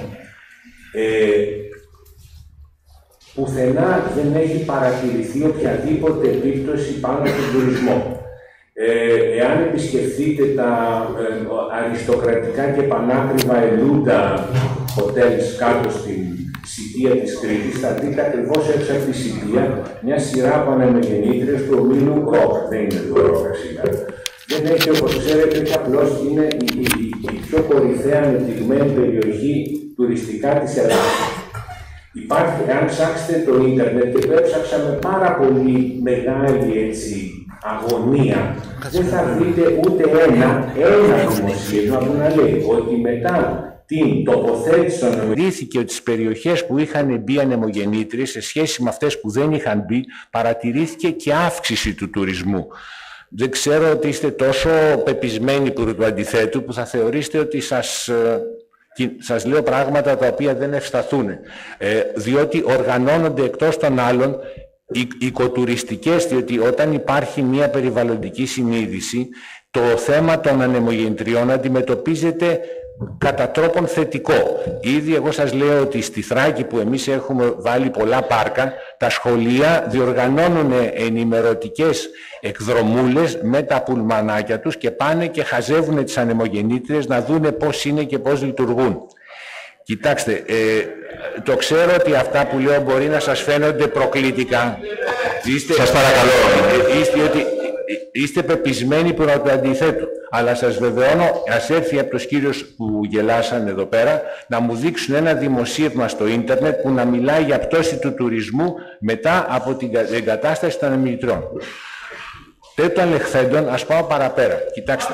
Πουθενά δεν έχει παρατηρηθεί οποιαδήποτε επίπτωση πάνω στον τουρισμό. Εάν επισκεφτείτε τα αριστοκρατικά και πανάκριβα ελούντα hotels κάτω στην Σιτία της Κρήτης, θα δείτε ακριβώς έξω από τη Σιτία μια σειρά από ανεμογεννήτριες του ομίλου Ρόκα. Δεν είναι το Ρόκα σήμερα. Δεν έχει, όπως ξέρετε, και απλώς είναι η πιο κορυφαία ανεπτυγμένη περιοχή τουριστικά της Ελλάδας. Υπάρχει, αν ψάξετε το ίντερνετ, και έψαξα με πάρα πολύ μεγάλη αγωνία, δεν θα βρείτε ούτε ένα δημοσίευμα που να λέει ότι μετά την τοποθέτηση των ανεμογεννήτριων ότι στις περιοχές που είχαν μπει ανεμογεννήτριες σε σχέση με αυτές που δεν είχαν μπει, παρατηρήθηκε και αύξηση του τουρισμού. Δεν ξέρω ότι είστε τόσο πεπισμένοι του αντιθέτου που θα θεωρήσετε ότι σας λέω πράγματα τα οποία δεν ευσταθούν. Διότι οργανώνονται εκτός των άλλων οικοτουριστικές, διότι όταν υπάρχει μια περιβαλλοντική συνείδηση, το θέμα των ανεμογεννητριών αντιμετωπίζεται κατά τρόπον θετικό. Ήδη εγώ σας λέω ότι στη Θράκη που εμείς έχουμε βάλει πολλά πάρκα, τα σχολεία διοργανώνουν ενημερωτικές εκδρομούλες με τα πουλμανάκια τους και πάνε και χαζεύουν τις ανεμογεννήτριες να δούνε πώς είναι και πώς λειτουργούν. Κοιτάξτε, το ξέρω ότι αυτά που λέω μπορεί να σας φαίνονται προκλητικά. Σας παρακαλώ. Είστε πεπισμένοι προ το αντιθέτου. Αλλά σας βεβαιώνω, ας έρθει από τους κύριους που γελάσαν εδώ πέρα να μου δείξουν ένα δημοσίευμα στο ίντερνετ που να μιλάει για πτώση του τουρισμού μετά από την εγκατάσταση των ανεμογεννητριών. Τέτοιων λεχθέντων, ας πάω παραπέρα. Κοιτάξτε.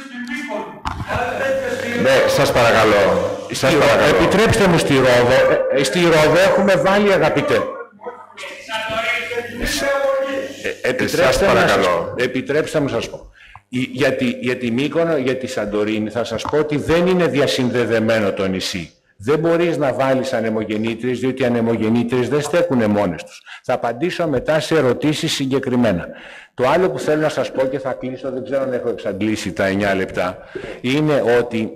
Ναι, σας παρακαλώ. Επιτρέψτε μου στη Ρόδο έχουμε βάλει, αγαπητέ. Επιτρέψτε μου σας πω. Για τη Μύκονο, για τη Σαντορίνη θα σας πω ότι δεν είναι διασυνδεδεμένο το νησί. Δεν μπορείς να βάλεις ανεμογεννήτριες, διότι οι ανεμογεννήτριες δεν στέκουν μόνες τους. Θα απαντήσω μετά σε ερωτήσεις συγκεκριμένα. Το άλλο που θέλω να σας πω και θα κλείσω, δεν ξέρω αν έχω εξαντλήσει τα 9 λεπτά, είναι ότι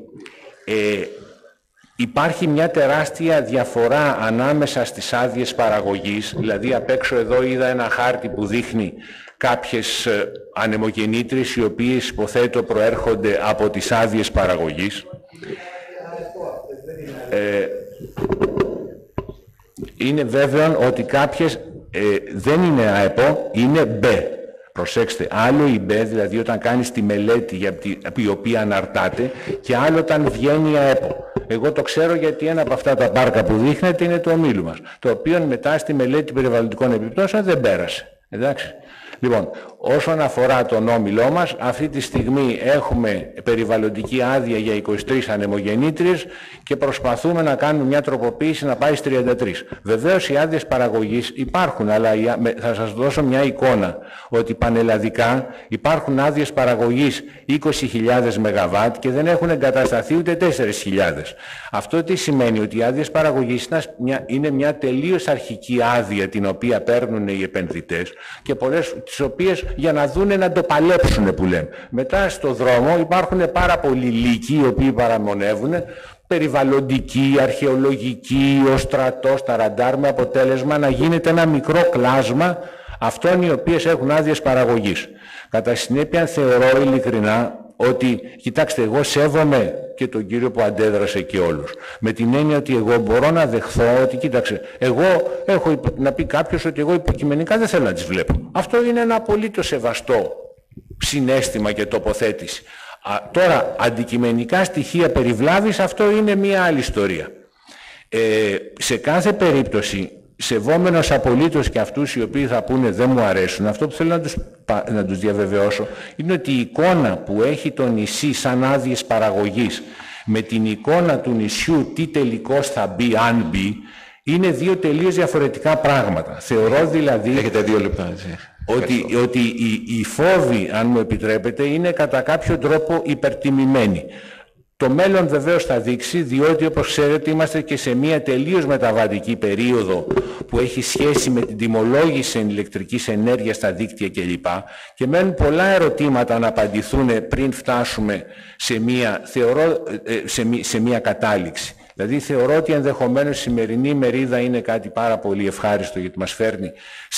υπάρχει μια τεράστια διαφορά ανάμεσα στις άδειες παραγωγής, δηλαδή απ' έξω εδώ είδα ένα χάρτη που δείχνει κάποιες ανεμογεννήτριες οι οποίες υποθέτω προέρχονται από τις άδειες παραγωγής. Είναι βέβαιο ότι κάποιες δεν είναι ΑΕΠΟ, είναι ΜΠΕ. Προσέξτε, άλλο η ΜΠΕ, δηλαδή όταν κάνεις τη μελέτη για η οποία αναρτάται, και άλλο όταν βγαίνει η ΑΕΠΟ. Εγώ το ξέρω γιατί ένα από αυτά τα πάρκα που δείχνεται είναι το ομίλου μας, το οποίο μετά στη μελέτη περιβαλλοντικών επιπτώσεων δεν πέρασε. Εντάξει. Λοιπόν, όσον αφορά τον όμιλό μας, αυτή τη στιγμή έχουμε περιβαλλοντική άδεια για 23 ανεμογεννήτριες και προσπαθούμε να κάνουμε μια τροποποίηση να πάει στις 33. Βεβαίως οι άδειες παραγωγής υπάρχουν, αλλά θα σας δώσω μια εικόνα ότι πανελλαδικά υπάρχουν άδειες παραγωγής 20.000 ΜΒ και δεν έχουν εγκατασταθεί ούτε 4.000. Αυτό τι σημαίνει? Ότι οι άδειες παραγωγής είναι μια τελείως αρχική άδεια την οποία παίρνουν οι επενδυτές και πολλές τις οποίες για να δούνε να το παλέψουν που λέμε. Μετά στο δρόμο υπάρχουν πάρα πολλοί λύκοι οι οποίοι παραμονεύουν, περιβαλλοντικοί, αρχαιολογικοί, ο στρατός, τα ραντάρ, με αποτέλεσμα να γίνεται ένα μικρό κλάσμα αυτών οι οποίες έχουν άδειες παραγωγής. Κατά συνέπεια θεωρώ ειλικρινά ότι, κοιτάξτε, εγώ σέβομαι και τον κύριο που αντέδρασε και όλους. Με την έννοια ότι εγώ μπορώ να δεχθώ ότι, κοίταξε, εγώ έχω να πει κάποιος ότι εγώ υποκειμενικά δεν θέλω να τις βλέπω. Αυτό είναι ένα απολύτως σεβαστό συναίσθημα και τοποθέτηση. Τώρα, αντικειμενικά στοιχεία περιβλάβης, αυτό είναι μια άλλη ιστορία. Σε κάθε περίπτωση, σεβόμενος απολύτως και αυτούς οι οποίοι θα πούνε δεν μου αρέσουν, αυτό που θέλω να τους διαβεβαιώσω είναι ότι η εικόνα που έχει το νησί σαν άδειες παραγωγής με την εικόνα του νησιού τι τελικώς θα μπει αν μπει, είναι δύο τελείως διαφορετικά πράγματα. Θεωρώ δηλαδή... Έχετε 2 λεπτά, έτσι. Ότι οι φόβοι, αν μου επιτρέπετε, είναι κατά κάποιο τρόπο υπερτιμημένοι. Το μέλλον βεβαίως θα δείξει, διότι όπως ξέρετε είμαστε και σε μια τελείως μεταβατική περίοδο που έχει σχέση με την τιμολόγηση ηλεκτρικής ενέργειας στα δίκτυα κλπ. Και μένουν πολλά ερωτήματα να απαντηθούν πριν φτάσουμε σε μια κατάληξη. Δηλαδή θεωρώ ότι ενδεχομένως η σημερινή ημερίδα είναι κάτι πάρα πολύ ευχάριστο γιατί μας φέρνει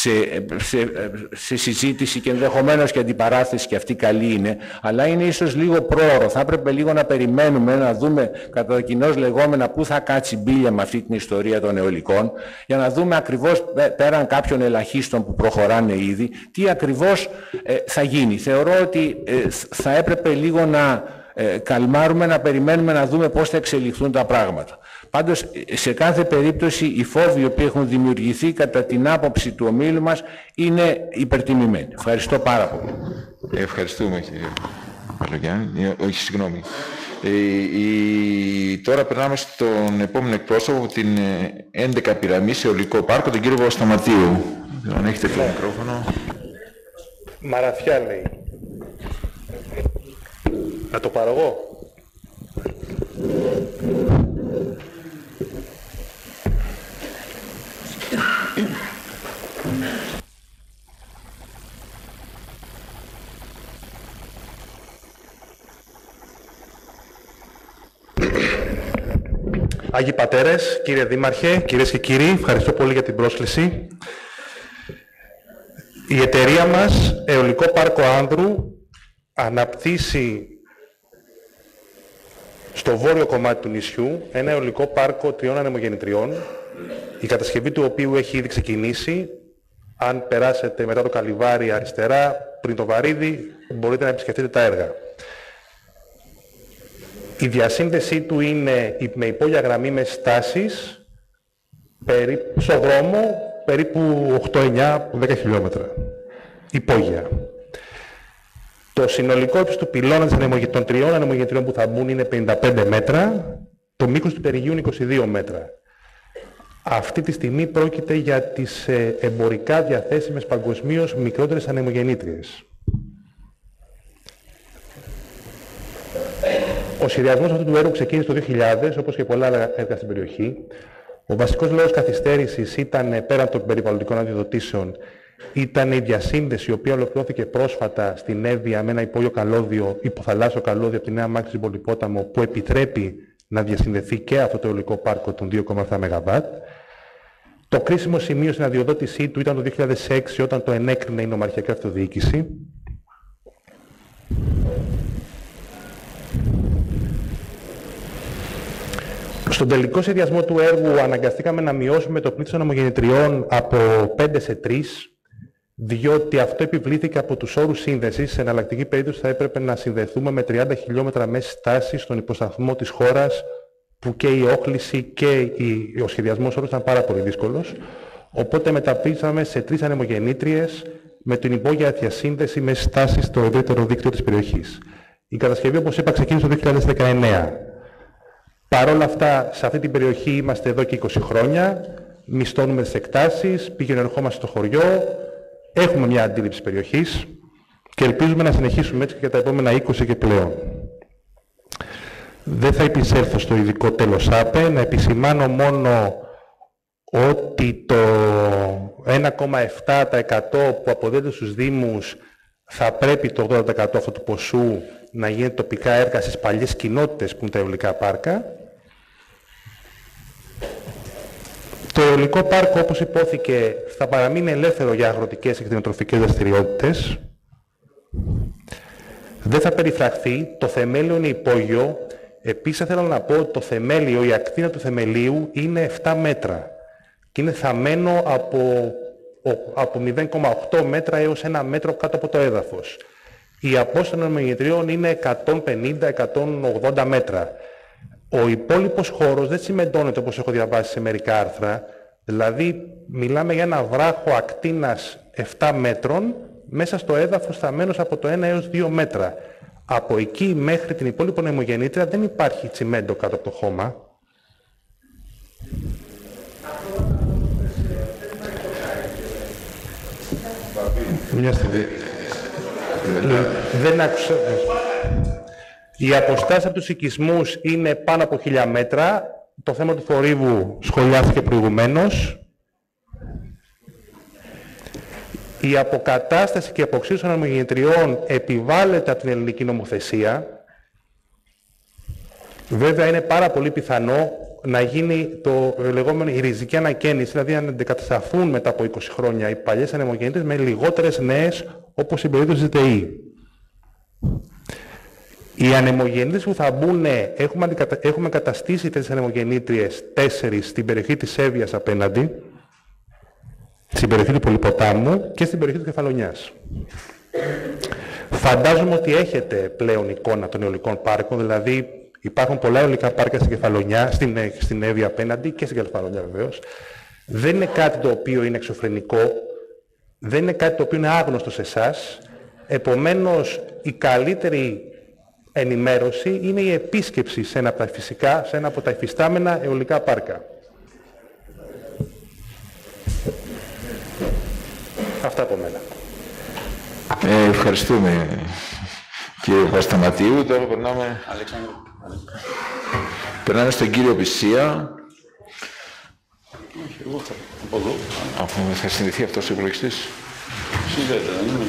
σε συζήτηση και ενδεχομένως και αντιπαράθεση και αυτή καλή είναι, αλλά είναι ίσως λίγο πρόωρο. Θα έπρεπε λίγο να περιμένουμε να δούμε κατά κοινώς λεγόμενα πού θα κάτσει μπίλια με αυτή την ιστορία των αιωλικών για να δούμε ακριβώς πέραν κάποιων ελαχίστων που προχωράνε ήδη τι ακριβώς θα γίνει. Θεωρώ ότι θα έπρεπε λίγο να καλμάρουμε, να περιμένουμε να δούμε πώς θα εξελιχθούν τα πράγματα. Πάντως, σε κάθε περίπτωση, οι φόβοι οι οποίοι έχουν δημιουργηθεί κατά την άποψη του ομίλου μας είναι υπερτιμημένοι. Ευχαριστώ πάρα πολύ. Ευχαριστούμε, κύριε Παλογιάννη. Όχι, συγγνώμη. Τώρα περνάμε στον επόμενο εκπρόσωπο, την 11 πυραμή σε αιωλικό πάρκο, τον κύριο Σταματίου. Αν έχετε το μικρόφωνο. Μαραθιά λέει. Να το πάρω εγώ. Άγιοι Πατέρες, κύριε Δήμαρχε, κυρίες και κύριοι, ευχαριστώ πολύ για την πρόσκληση. Η εταιρεία μας, Αιωλικό Πάρκο Άνδρου, αναπτύσσει στο βόρειο κομμάτι του νησιού ένα αιωλικό πάρκο 3 ανεμογεννητριών, η κατασκευή του οποίου έχει ήδη ξεκινήσει. Αν περάσετε μετά το Καλυβάρι αριστερά, πριν το Βαρύδι, μπορείτε να επισκεφτείτε τα έργα. Η διασύνδεσή του είναι με υπόγεια γραμμή με στάσεις στο δρόμο περίπου 8-9-10 χιλιόμετρα. Υπόγεια. Το συνολικό ύψος του πυλώνα των 3 ανεμογεννητριών που θα μπουν είναι 55 μέτρα, το μήκος του περιγείου είναι 22 μέτρα. Αυτή τη στιγμή πρόκειται για τις εμπορικά διαθέσιμες παγκοσμίως μικρότερες ανεμογεννήτριες. Ο σχεδιασμός αυτού του έργου ξεκίνησε το 2000, όπως και πολλά άλλα έργα στην περιοχή. Ο βασικός λόγος καθυστέρησης ήταν, πέραν των περιβαλλοντικών αντιδοτήσεων, ήταν η διασύνδεση, η οποία ολοκληρώθηκε πρόσφατα στην Εύβοια με ένα υπόγειο καλώδιο, υποθαλάσσιο καλώδιο από τη Νέα Μάξη στην Πολυπόταμο, που επιτρέπει να διασυνδεθεί και αυτό το αιωλικό πάρκο των 2,7 ΜΒ. Το κρίσιμο σημείο στην αδειοδότησή του ήταν το 2006, όταν το ενέκρινε η Νομαρχιακή Αυτοδιοίκηση. Στον τελικό σχεδιασμό του έργου αναγκαστήκαμε να μειώσουμε το πλήθος ανεμογεννητριών από 5 σε 3, διότι αυτό επιβλήθηκε από τους όρους σύνδεσης. Σε εναλλακτική περίπτωση θα έπρεπε να συνδεθούμε με 30 χιλιόμετρα μέση στάση στον υποσταθμό της χώρας, που και η όχληση και ο σχεδιασμός όρους ήταν πάρα πολύ δύσκολος. Οπότε μεταπίσαμε σε 3 ανεμογεννήτριες με την υπόγεια διασύνδεση με στάση στο ευρύτερο δίκτυο της περιοχής. Η κατασκευή, όπως είπα, ξεκίνησε το 2019. Παρ' όλα αυτά, σε αυτή την περιοχή είμαστε εδώ και 20 χρόνια, μισθώνουμε τις εκτάσεις, ερχόμαστε στο χωριό, έχουμε μια αντίληψη περιοχής και ελπίζουμε να συνεχίσουμε έτσι και για τα επόμενα 20 και πλέον. Δεν θα επισέλθω στο ειδικό τέλος ΑΠΕ, να επισημάνω μόνο ότι το 1,7% που αποδίδεται στους Δήμους θα πρέπει το 80% αυτού του ποσού να γίνεται τοπικά έργα στις παλιές κοινότητες που είναι τα αιωλικά πάρκα. Το αιωλικό πάρκο, όπως υπόθηκε, θα παραμείνει ελεύθερο για αγροτικές και κτηνοτροφικές δραστηριότητες. Δεν θα περιφραχθεί, το θεμέλιο είναι υπόγειο. Επίσης θέλω να πω ότι το θεμέλιο, η ακτίνα του θεμελίου είναι 7 μέτρα και είναι θαμμένο από 0,8 μέτρα έως 1 μέτρο κάτω από το έδαφος. Η απόσταση των ανεμογεννητριών είναι 150-180 μέτρα. Ο υπόλοιπος χώρος δεν τσιμεντώνεται όπως έχω διαβάσει σε μερικά άρθρα, δηλαδή μιλάμε για ένα βράχο ακτίνας 7 μέτρων μέσα στο έδαφος θαμμένος από το 1 έως 2 μέτρα. Από εκεί μέχρι την υπόλοιπη ανεμογεννήτρια δεν υπάρχει τσιμέντο κάτω από το χώμα. Μια στιγμή. Δεν άκουσα. Οι αποστάσεις από τους οικισμούς είναι πάνω από 1000 μέτρα. Το θέμα του θορύβου σχολιάστηκε προηγουμένως. Η αποκατάσταση και αποξήρωση των ανεμογεννητριών επιβάλλεται από την ελληνική νομοθεσία. Βέβαια είναι πάρα πολύ πιθανό να γίνει το λεγόμενο η ριζική ανακαίνιση, δηλαδή να αντικατασταθούν μετά από 20 χρόνια οι παλιές ανεμογεννήτριες με λιγότερες νέες, όπως στην περίπτωση της ΔΕΗ. Οι ανεμογεννήτριες που θα μπουν, έχουμε καταστήσει τις ανεμογεννήτριες 4 στην περιοχή της Εύβοιας απέναντι, στην περιοχή του Πολυποτάμου και στην περιοχή του Κεφαλονιάς. Φαντάζομαι ότι έχετε πλέον εικόνα των αιωλικών πάρκων, δηλαδή Υπάρχουν πολλά αιωλικά πάρκα στην Κεφαλονιά, στην Εύβοια απέναντι και στην Κεφαλονιά βεβαίως. Δεν είναι κάτι το οποίο είναι εξωφρενικό, δεν είναι κάτι το οποίο είναι άγνωστο σε εσάς. Επομένως, η καλύτερη ενημέρωση είναι η επίσκεψη σε ένα από τα υφιστάμενα αιωλικά πάρκα. Αυτά από μένα. Ευχαριστούμε, κύριε Πασταματίου. Τώρα περνάμε στον κύριο Πισία. Αφού θα συνδεθεί αυτός ο υπολογιστής. Συνδέεται, δεν είναι.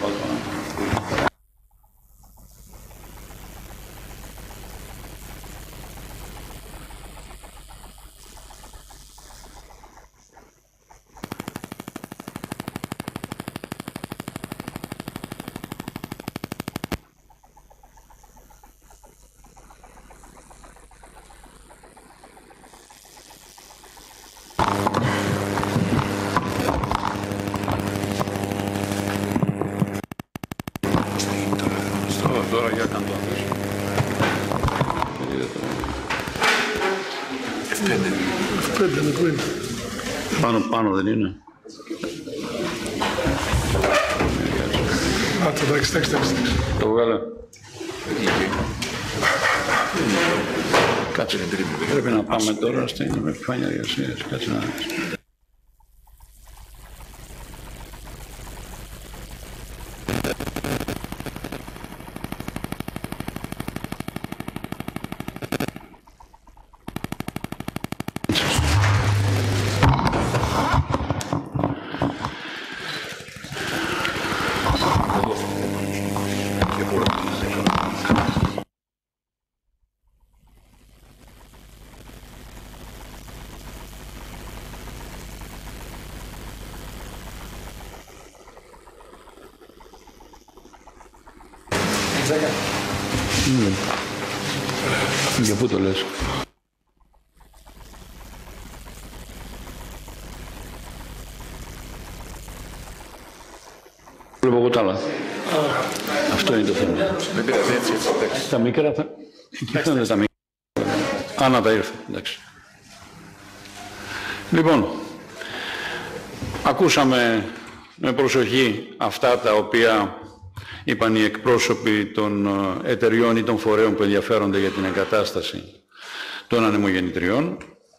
Τώρα για κάνω F5 είναι. Πάνω δεν είναι. Εντάξει. Το βγάλε. Κάτσε, πρέπει να πάμε τώρα στην επιφάνεια εργασίας. Κάτσε να δεις. Για πού το λες? Βλέπω εγώ τα άλλα. Αυτό είναι το θέμα. Δεν πειράζει, έτσι. Τα μικρά θα... Εκεί φαίνονται τα μικρά. Άνα τα ήρθε, εντάξει. Λοιπόν, ακούσαμε με προσοχή αυτά τα οποία είπαν οι εκπρόσωποι των εταιριών ή των φορέων που ενδιαφέρονται για την εγκατάσταση των ανεμογεννητριών.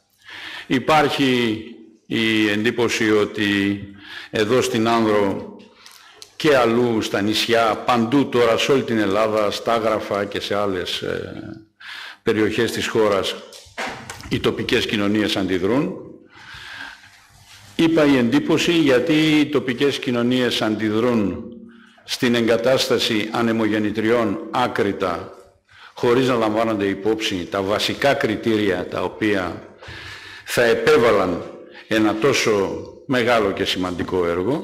Υπάρχει η εντύπωση ότι εδώ στην Άνδρο και αλλού στα νησιά, παντού τώρα σε όλη την Ελλάδα, στα Άγραφα και σε άλλες περιοχές της χώρας, οι τοπικές κοινωνίες αντιδρούν. Είπα η εντύπωση γιατί οι τοπικές κοινωνίες αντιδρούν στην εγκατάσταση ανεμογεννητριών άκρητα, χωρίς να λαμβάνονται υπόψη τα βασικά κριτήρια τα οποία θα επέβαλαν ένα τόσο μεγάλο και σημαντικό έργο,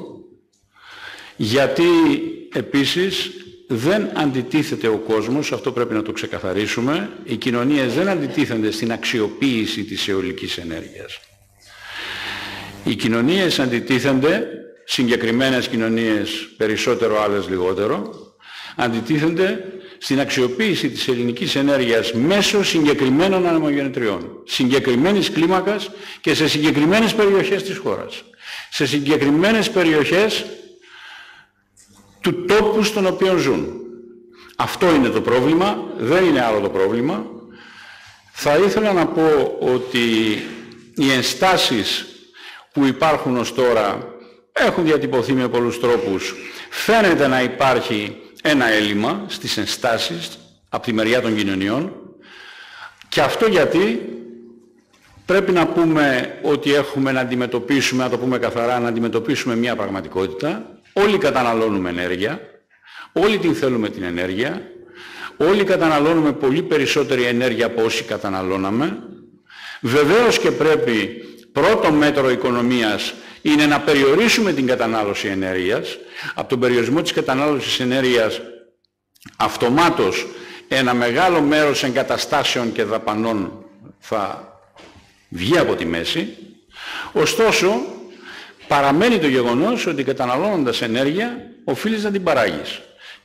γιατί επίσης δεν αντιτίθεται ο κόσμος, αυτό πρέπει να το ξεκαθαρίσουμε, οι κοινωνίες δεν αντιτίθενται στην αξιοποίηση της αιωλικής ενέργειας. Οι κοινωνίες αντιτίθενται, συγκεκριμένες κοινωνίες περισσότερο, άλλες λιγότερο, αντιτίθενται στην αξιοποίηση της ελληνικής ενέργειας μέσω συγκεκριμένων ανεμογεννητριών, συγκεκριμένης κλίμακας και σε συγκεκριμένες περιοχές της χώρας, σε συγκεκριμένες περιοχές του τόπου στον οποίο ζουν. Αυτό είναι το πρόβλημα, δεν είναι άλλο το πρόβλημα. Θα ήθελα να πω ότι οι ενστάσεις που υπάρχουν ως τώρα έχουν διατυπωθεί με πολλούς τρόπους. Φαίνεται να υπάρχει ένα έλλειμμα στις ενστάσεις από τη μεριά των κοινωνιών, και αυτό γιατί πρέπει να πούμε ότι έχουμε να αντιμετωπίσουμε, να το πούμε καθαρά, να αντιμετωπίσουμε μια πραγματικότητα. Όλοι καταναλώνουμε ενέργεια, όλοι την θέλουμε την ενέργεια, όλοι καταναλώνουμε πολύ περισσότερη ενέργεια από όσοι καταναλώναμε. Βεβαίως και πρέπει, πρώτο μέτρο οικονομίας είναι να περιορίσουμε την κατανάλωση ενέργειας. Από τον περιορισμό της κατανάλωσης ενέργειας αυτομάτως ένα μεγάλο μέρος εγκαταστάσεων και δαπανών θα βγει από τη μέση. Ωστόσο, παραμένει το γεγονός ότι καταναλώνοντας ενέργεια οφείλεις να την παράγεις.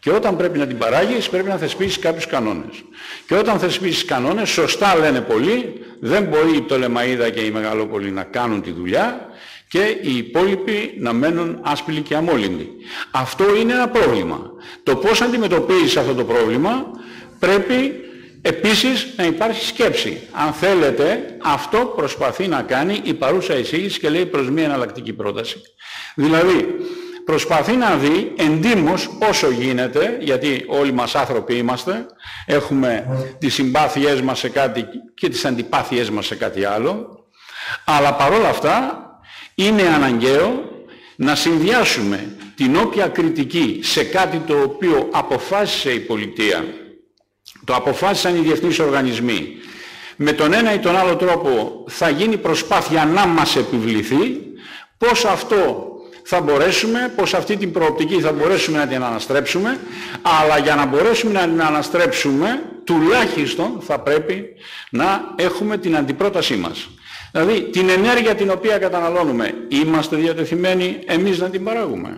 Και όταν πρέπει να την παράγεις, πρέπει να θεσπίσεις κάποιους κανόνες. Και όταν θεσπίσεις κανόνες, σωστά λένε πολλοί, δεν μπορεί η Πτολεμαΐδα και η Μεγαλόπολη να κάνουν τη δουλειά και οι υπόλοιποι να μένουν άσπηλοι και αμόλυντοι. Αυτό είναι ένα πρόβλημα. Το πώς αντιμετωπίζεις αυτό το πρόβλημα πρέπει επίσης να υπάρχει σκέψη. Αν θέλετε, αυτό προσπαθεί να κάνει η παρούσα εισήγηση και λέει προς μια εναλλακτική πρόταση. Δηλαδή, προσπαθεί να δει εντύμως όσο γίνεται, γιατί όλοι μας άνθρωποι είμαστε, έχουμε τις συμπάθειές μας σε κάτι και τις αντιπάθειές μας σε κάτι άλλο, αλλά παρόλα αυτά είναι αναγκαίο να συνδυάσουμε την όποια κριτική σε κάτι το οποίο αποφάσισε η πολιτεία, το αποφάσισαν οι διεθνείς οργανισμοί, με τον ένα ή τον άλλο τρόπο θα γίνει προσπάθεια να μας επιβληθεί, πώς αυτό θα μπορέσουμε, πως αυτή την προοπτική θα μπορέσουμε να την αναστρέψουμε, αλλά για να μπορέσουμε να την αναστρέψουμε, τουλάχιστον θα πρέπει να έχουμε την αντιπρότασή μας. Δηλαδή, την ενέργεια την οποία καταναλώνουμε, είμαστε διατεθειμένοι εμείς να την παράγουμε?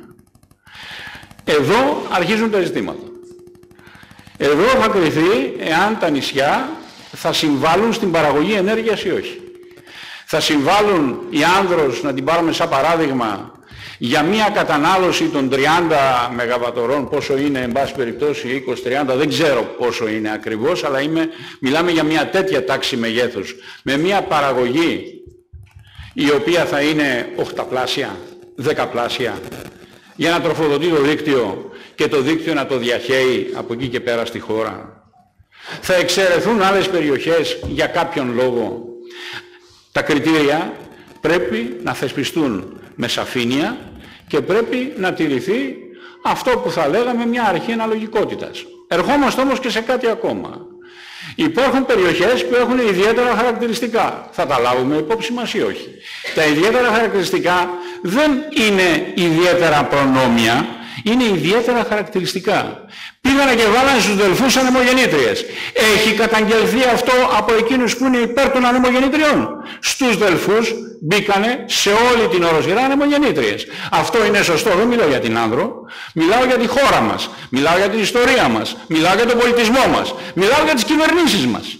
Εδώ αρχίζουν τα ζητήματα. Εδώ θα κριθεί εάν τα νησιά θα συμβάλλουν στην παραγωγή ενέργειας ή όχι. Θα συμβάλλουν οι άνδρος, να την πάρουμε σαν παράδειγμα, για μια κατανάλωση των 30 ΜΒ, πόσο είναι εν πάση περιπτώσει, 20-30, δεν ξέρω πόσο είναι ακριβώς, αλλά μιλάμε για μια τέτοια τάξη μεγέθους, με μια παραγωγή η οποία θα είναι 8πλάσια, 10πλάσια, για να τροφοδοτεί το δίκτυο και το δίκτυο να το διαχέει από εκεί και πέρα στη χώρα. Θα εξαιρεθούν άλλες περιοχές για κάποιον λόγο. Τα κριτήρια πρέπει να θεσπιστούν με σαφήνεια και πρέπει να τηρηθεί αυτό που θα λέγαμε μια αρχή αναλογικότητας. Ερχόμαστε όμως και σε κάτι ακόμα. Υπάρχουν περιοχές που έχουν ιδιαίτερα χαρακτηριστικά. Θα τα λάβουμε υπόψη μας ή όχι? Τα ιδιαίτερα χαρακτηριστικά δεν είναι ιδιαίτερα προνόμια, είναι ιδιαίτερα χαρακτηριστικά. Πήγανε και βάλανε στους Δελφούς ανεμογεννήτριες. Έχει καταγγελθεί αυτό από εκείνους που είναι υπέρ των ανεμογεννήτριων? Στους Δελφούς μπήκανε σε όλη την οροσειρά ανεμογεννήτριες. Αυτό είναι σωστό? Δεν μιλάω για την Άνδρο, μιλάω για τη χώρα μας, μιλάω για την ιστορία μας, μιλάω για τον πολιτισμό μας, μιλάω για τις κυβερνήσεις μας.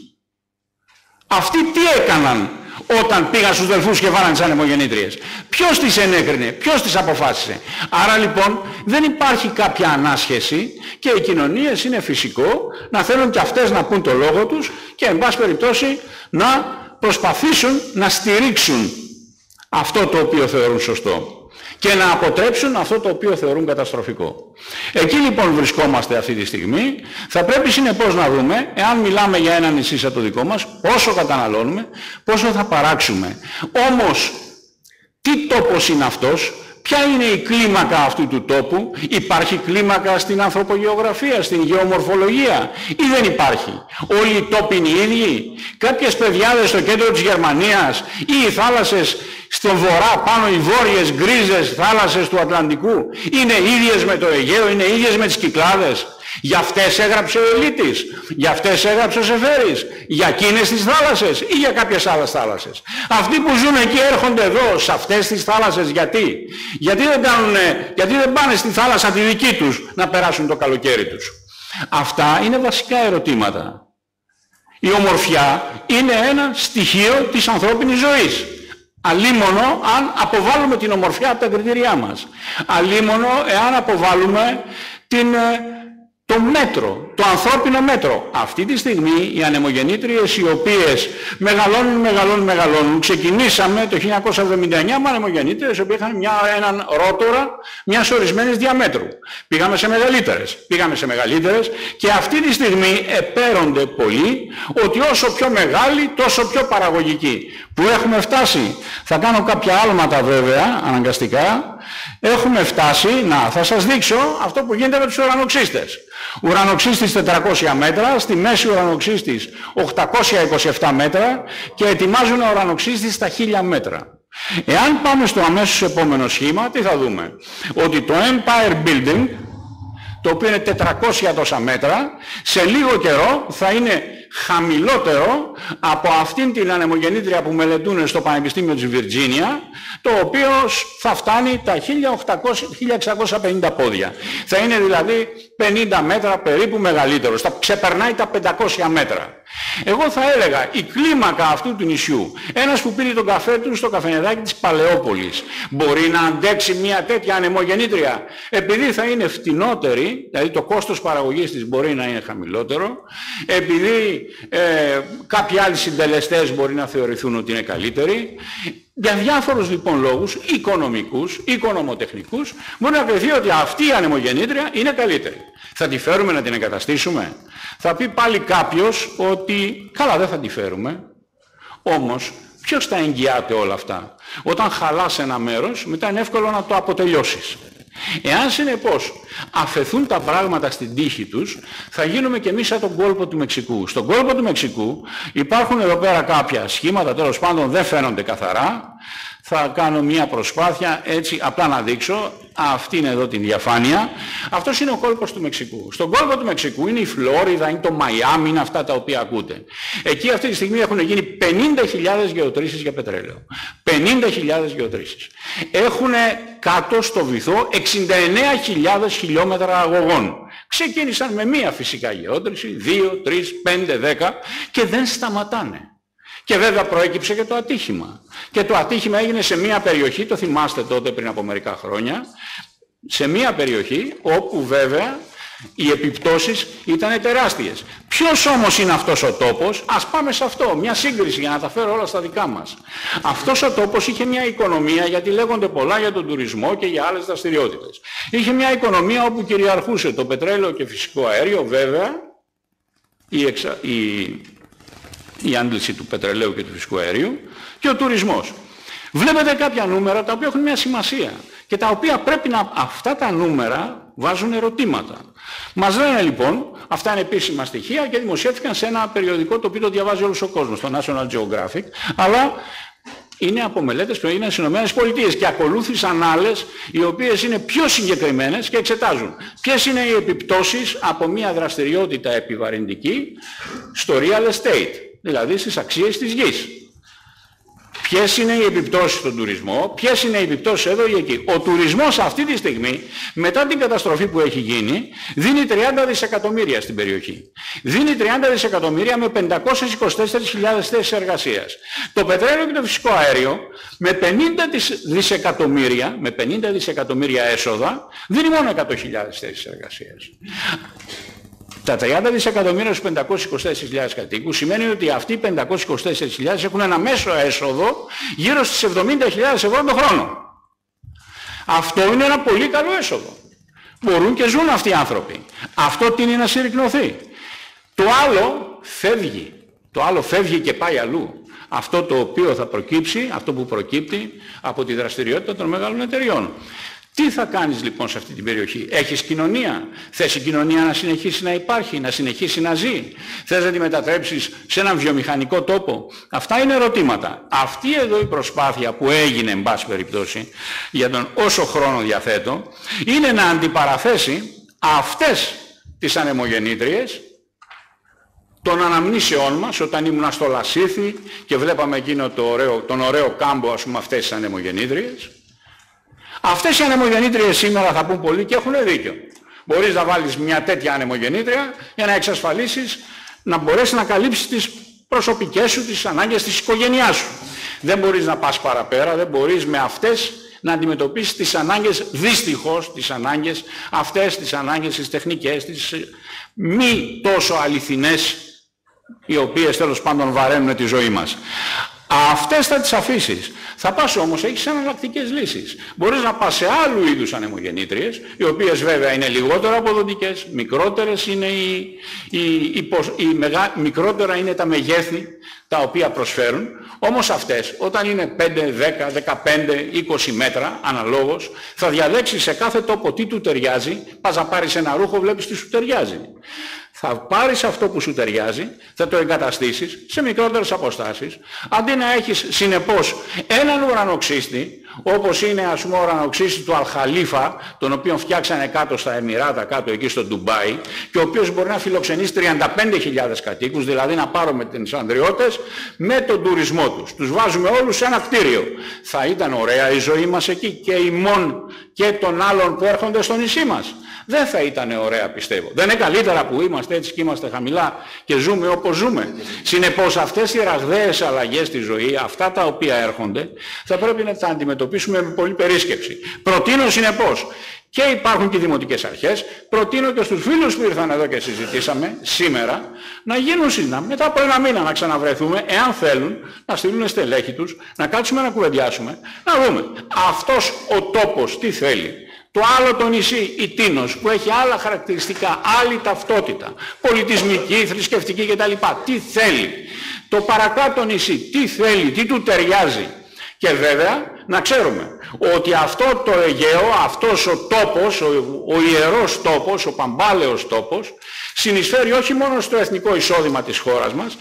Αυτοί τι έκαναν όταν πήγαν στους Δελφούς και βάλαν τις ανεμογεννήτριες? Ποιος τις ενέκρινε? Ποιος τις αποφάσισε? Άρα λοιπόν δεν υπάρχει κάποια ανάσχεση και οι κοινωνίες είναι φυσικό να θέλουν και αυτές να πούν το λόγο τους και εν πάση περιπτώσει να προσπαθήσουν να στηρίξουν αυτό το οποίο θεωρούν σωστό και να αποτρέψουν αυτό το οποίο θεωρούν καταστροφικό. Εκεί λοιπόν βρισκόμαστε αυτή τη στιγμή. Θα πρέπει συνεπώς να δούμε, εάν μιλάμε για ένα νησί σαν το δικό μας, πόσο καταναλώνουμε, πόσο θα παράξουμε. Όμως, τι τόπος είναι αυτός? Ποια είναι η κλίμακα αυτού του τόπου? Υπάρχει κλίμακα στην ανθρωπογεωγραφία, στην γεωμορφολογία ή δεν υπάρχει? Όλοι οι τόποι είναι οι ίδιοι? Κάποιες πεδιάδες στο κέντρο της Γερμανίας ή οι θάλασσες στον βορρά πάνω, οι βόρειες γκρίζες θάλασσες του Ατλαντικού είναι ίδιες με το Αιγαίο, είναι ίδιες με τις Κυκλάδες? Για αυτές έγραψε ο Ελίτης, για αυτές έγραψε ο Σεφέρης, για εκείνες τις θάλασσες ή για κάποιες άλλες θάλασσες? Αυτοί που ζουν εκεί έρχονται εδώ, σε αυτές τις θάλασσες, γιατί δεν πάνε στη θάλασσα τη δική τους να περάσουν το καλοκαίρι τους? Αυτά είναι βασικά ερωτήματα. Η ομορφιά είναι ένα στοιχείο της ανθρώπινης ζωής. Αλίμονο αν αποβάλουμε την ομορφιά από τα κριτήριά μας. Αλίμονο εάν αποβάλουμε το μέτρο, το ανθρώπινο μέτρο. Αυτή τη στιγμή οι ανεμογεννήτριες οι οποίες μεγαλώνουν. Ξεκινήσαμε το 1979 με ανεμογεννήτριες που είχαν έναν ρότορα μιας ορισμένης διαμέτρου. Πήγαμε σε μεγαλύτερες και αυτή τη στιγμή επέρονται πολύ ότι όσο πιο μεγάλη τόσο πιο παραγωγική. Που έχουμε φτάσει, θα κάνω κάποια άλματα βέβαια αναγκαστικά, έχουμε φτάσει, θα σας δείξω αυτό που γίνεται με τους ουρανοξύστες. Ουρανοξύστης 400 μέτρα, στη μέση ουρανοξύστης 827 μέτρα και ετοιμάζουν ουρανοξύστης στα 1000 μέτρα. Εάν πάμε στο αμέσως επόμενο σχήμα, τι θα δούμε? Ότι το Empire Building το οποίο είναι 400 τόσα μέτρα, σε λίγο καιρό θα είναι χαμηλότερο από αυτήν την ανεμογεννήτρια που μελετούν στο Πανεπιστήμιο της Βιρτζίνια, το οποίο θα φτάνει τα 1650 πόδια. Θα είναι δηλαδή 50 μέτρα περίπου μεγαλύτερος, θα ξεπερνάει τα 500 μέτρα. Εγώ θα έλεγα η κλίμακα αυτού του νησιού, ένας που πήρε τον καφέ του στο καφενεδάκι της Παλαιόπολης, μπορεί να αντέξει μια τέτοια ανεμογεννήτρια, επειδή θα είναι φτηνότερη, δηλαδή το κόστος παραγωγής της μπορεί να είναι χαμηλότερο, επειδή κάποιοι άλλοι συντελεστές μπορεί να θεωρηθούν ότι είναι καλύτεροι. Για διάφορους λοιπόν λόγους, οικονομικούς, οικονομοτεχνικούς, μπορεί να κρυθεί ότι αυτή η ανεμογεννήτρια είναι καλύτερη. Θα τη φέρουμε να την εγκαταστήσουμε? Θα πει πάλι κάποιος ότι καλά, δεν θα τη φέρουμε. Όμως ποιος τα εγγυάται όλα αυτά? Όταν χαλάς ένα μέρος, μετά είναι εύκολο να το αποτελειώσεις. Εάν συνεπώς αφαιθούν τα πράγματα στην τύχη τους, θα γίνουμε και εμείς σαν τον κόλπο του Μεξικού. Στον κόλπο του Μεξικού υπάρχουν εδώ πέρα κάποια σχήματα, τέλος πάντων δεν φαίνονται καθαρά. Θα κάνω μια προσπάθεια έτσι απλά να δείξω. Αυτή είναι εδώ την διαφάνεια. Αυτός είναι ο κόλπος του Μεξικού. Στον κόλπο του Μεξικού είναι η Φλόριδα, είναι το Μαϊάμι, είναι αυτά τα οποία ακούτε. Εκεί αυτή τη στιγμή έχουν γίνει 50.000 γεωτρήσεις για πετρέλαιο. 50.000 γεωτρήσεις. Έχουν κάτω στο βυθό 69.000 χιλιόμετρα αγωγών. Ξεκίνησαν με μία φυσικά γεώτρηση, 2, 3, 5, 10 και δεν σταματάνε. Και βέβαια προέκυψε και το ατύχημα. Και το ατύχημα έγινε σε μια περιοχή, το θυμάστε τότε πριν από μερικά χρόνια, σε μια περιοχή όπου βέβαια οι επιπτώσεις ήταν τεράστιες. Ποιος όμως είναι αυτός ο τόπος? Ας πάμε σε αυτό, μια σύγκριση για να τα φέρω όλα στα δικά μας. Αυτός ο τόπος είχε μια οικονομία, γιατί λέγονται πολλά για τον τουρισμό και για άλλες δραστηριότητες. Είχε μια οικονομία όπου κυριαρχούσε το πετρέλαιο και φυσικό αέριο, βέβαια, η άντληση του πετρελαίου και του φυσικού αερίου και ο τουρισμός. Βλέπετε κάποια νούμερα τα οποία έχουν μια σημασία και τα οποία πρέπει να, αυτά τα νούμερα βάζουν ερωτήματα. Μας λένε λοιπόν, αυτά είναι επίσημα στοιχεία και δημοσιεύτηκαν σε ένα περιοδικό το οποίο το διαβάζει όλος ο κόσμος, το National Geographic, αλλά είναι από μελέτες που έγιναν στις ΗΠΑ και ακολούθησαν άλλες οι οποίες είναι πιο συγκεκριμένες και εξετάζουν ποιες είναι οι επιπτώσεις από μια δραστηριότητα επιβαρυντική στο real estate, δηλαδή στις αξίες της γης. Ποιες είναι οι επιπτώσεις στον τουρισμό, ποιες είναι οι επιπτώσεις εδώ ή εκεί. Ο τουρισμός αυτή τη στιγμή, μετά την καταστροφή που έχει γίνει, δίνει 30 δισεκατομμύρια στην περιοχή. Δίνει 30 δισεκατομμύρια με 524.000 θέσεις εργασίας. Το πετρέλαιο και το φυσικό αέριο με 50 δισεκατομμύρια έσοδα δίνει μόνο 100.000 θέσεις εργασίας. Τα 30 δισεκατομμύρια στους 524.000 κατοίκους σημαίνει ότι αυτοί οι 524.000 έχουν ένα μέσο έσοδο γύρω στις 70.000 ευρώ το χρόνο. Αυτό είναι ένα πολύ καλό έσοδο. Μπορούν και ζουν αυτοί οι άνθρωποι. Αυτό τείνει να συρρυκνωθεί. Το άλλο φεύγει. Το άλλο φεύγει και πάει αλλού. Αυτό το οποίο θα προκύψει, αυτό που προκύπτει από τη δραστηριότητα των μεγάλων εταιριών. Τι θα κάνεις λοιπόν σε αυτή την περιοχή? Έχεις κοινωνία? Θες η κοινωνία να συνεχίσει να υπάρχει, να συνεχίσει να ζει? Θες να τη μετατρέψεις σε έναν βιομηχανικό τόπο? Αυτά είναι ερωτήματα. Αυτή εδώ η προσπάθεια που έγινε, εν πάση περιπτώσει, για τον όσο χρόνο διαθέτω, είναι να αντιπαραθέσει αυτές τις ανεμογεννήτριες των αναμνήσεών μας, όταν ήμουν στο Λασίθι και βλέπαμε εκείνο τον ωραίο κάμπο, ας πούμε, αυτές τις ανεμογεννήτριες. Αυτές οι ανεμογεννήτριες σήμερα θα πούν πολλοί και έχουν δίκιο. Μπορείς να βάλεις μια τέτοια ανεμογεννήτρια για να εξασφαλίσεις να μπορέσεις να καλύψεις τις προσωπικές σου, τις ανάγκες της οικογένειάς σου. Δεν μπορείς να πας παραπέρα, δεν μπορείς με αυτές να αντιμετωπίσεις τις ανάγκες, δυστυχώς τις ανάγκες, αυτές τις ανάγκες, τις τεχνικές, τις μη τόσο αληθινές, οι οποίες τέλος πάντων βαραίνουν τη ζωή μας. Αυτές θα τις αφήσεις. Θα πας όμως, έχεις εναλλακτικές λύσεις. Μπορείς να πας σε άλλου είδους ανεμογεννήτριες, οι οποίες βέβαια είναι λιγότερο αποδοτικές, μικρότερες είναι μικρότερα είναι τα μεγέθη τα οποία προσφέρουν, όμως αυτές όταν είναι 5, 10, 15, 20 μέτρα αναλόγως, θα διαλέξεις σε κάθε τόπο τι του ταιριάζει, πας να πάρεις ένα ρούχο, βλέπεις τι σου ταιριάζει. Θα πάρεις αυτό που σου ταιριάζει, θα το εγκαταστήσεις σε μικρότερες αποστάσεις, αντί να έχεις συνεπώς έναν ουρανοξύστη, όπως είναι ας πούμε ο ουρανοξύστης του Αλχαλίφα, τον οποίο φτιάξανε κάτω στα Εμιράτα, κάτω εκεί στο Ντουμπάι, και ο οποίος μπορεί να φιλοξενήσει 35.000 κατοίκους, δηλαδή να πάρουμε τις ανδριώτες με τον τουρισμό τους. Τους βάζουμε όλους σε ένα κτίριο. Θα ήταν ωραία η ζωή μας εκεί και ημών και των άλλων που έρχονται στο νησί μας? Δεν θα ήταν ωραία, πιστεύω. Δεν είναι καλύτερα που είμαστε έτσι και είμαστε χαμηλά και ζούμε όπως ζούμε? Συνεπώς αυτές οι ραγδαίες αλλαγές στη ζωή, αυτά τα οποία έρχονται, θα πρέπει να τα αντιμετωπίσουμε με πολύ περίσκεψη. Προτείνω συνεπώς, και υπάρχουν και οι δημοτικές αρχές, προτείνω και στους φίλους που ήρθαν εδώ και συζητήσαμε σήμερα, να γίνουν συνάντηση, μετά από ένα μήνα να ξαναβρεθούμε, εάν θέλουν, να στείλουν στελέχη τους, να κάτσουμε να κουβεντιάσουμε, να δούμε αυτός ο τόπος τι θέλει. Το άλλο το νησί, η Τίνος, που έχει άλλα χαρακτηριστικά, άλλη ταυτότητα, πολιτισμική, θρησκευτική κτλ. Τι θέλει? Το παρακάτω νησί, τι θέλει, τι του ταιριάζει? Και βέβαια να ξέρουμε ότι αυτό το Αιγαίο, αυτός ο τόπος, ο ιερός τόπος, ο παμπάλαιος τόπος, συνεισφέρει όχι μόνο στο εθνικό εισόδημα της χώρας μας,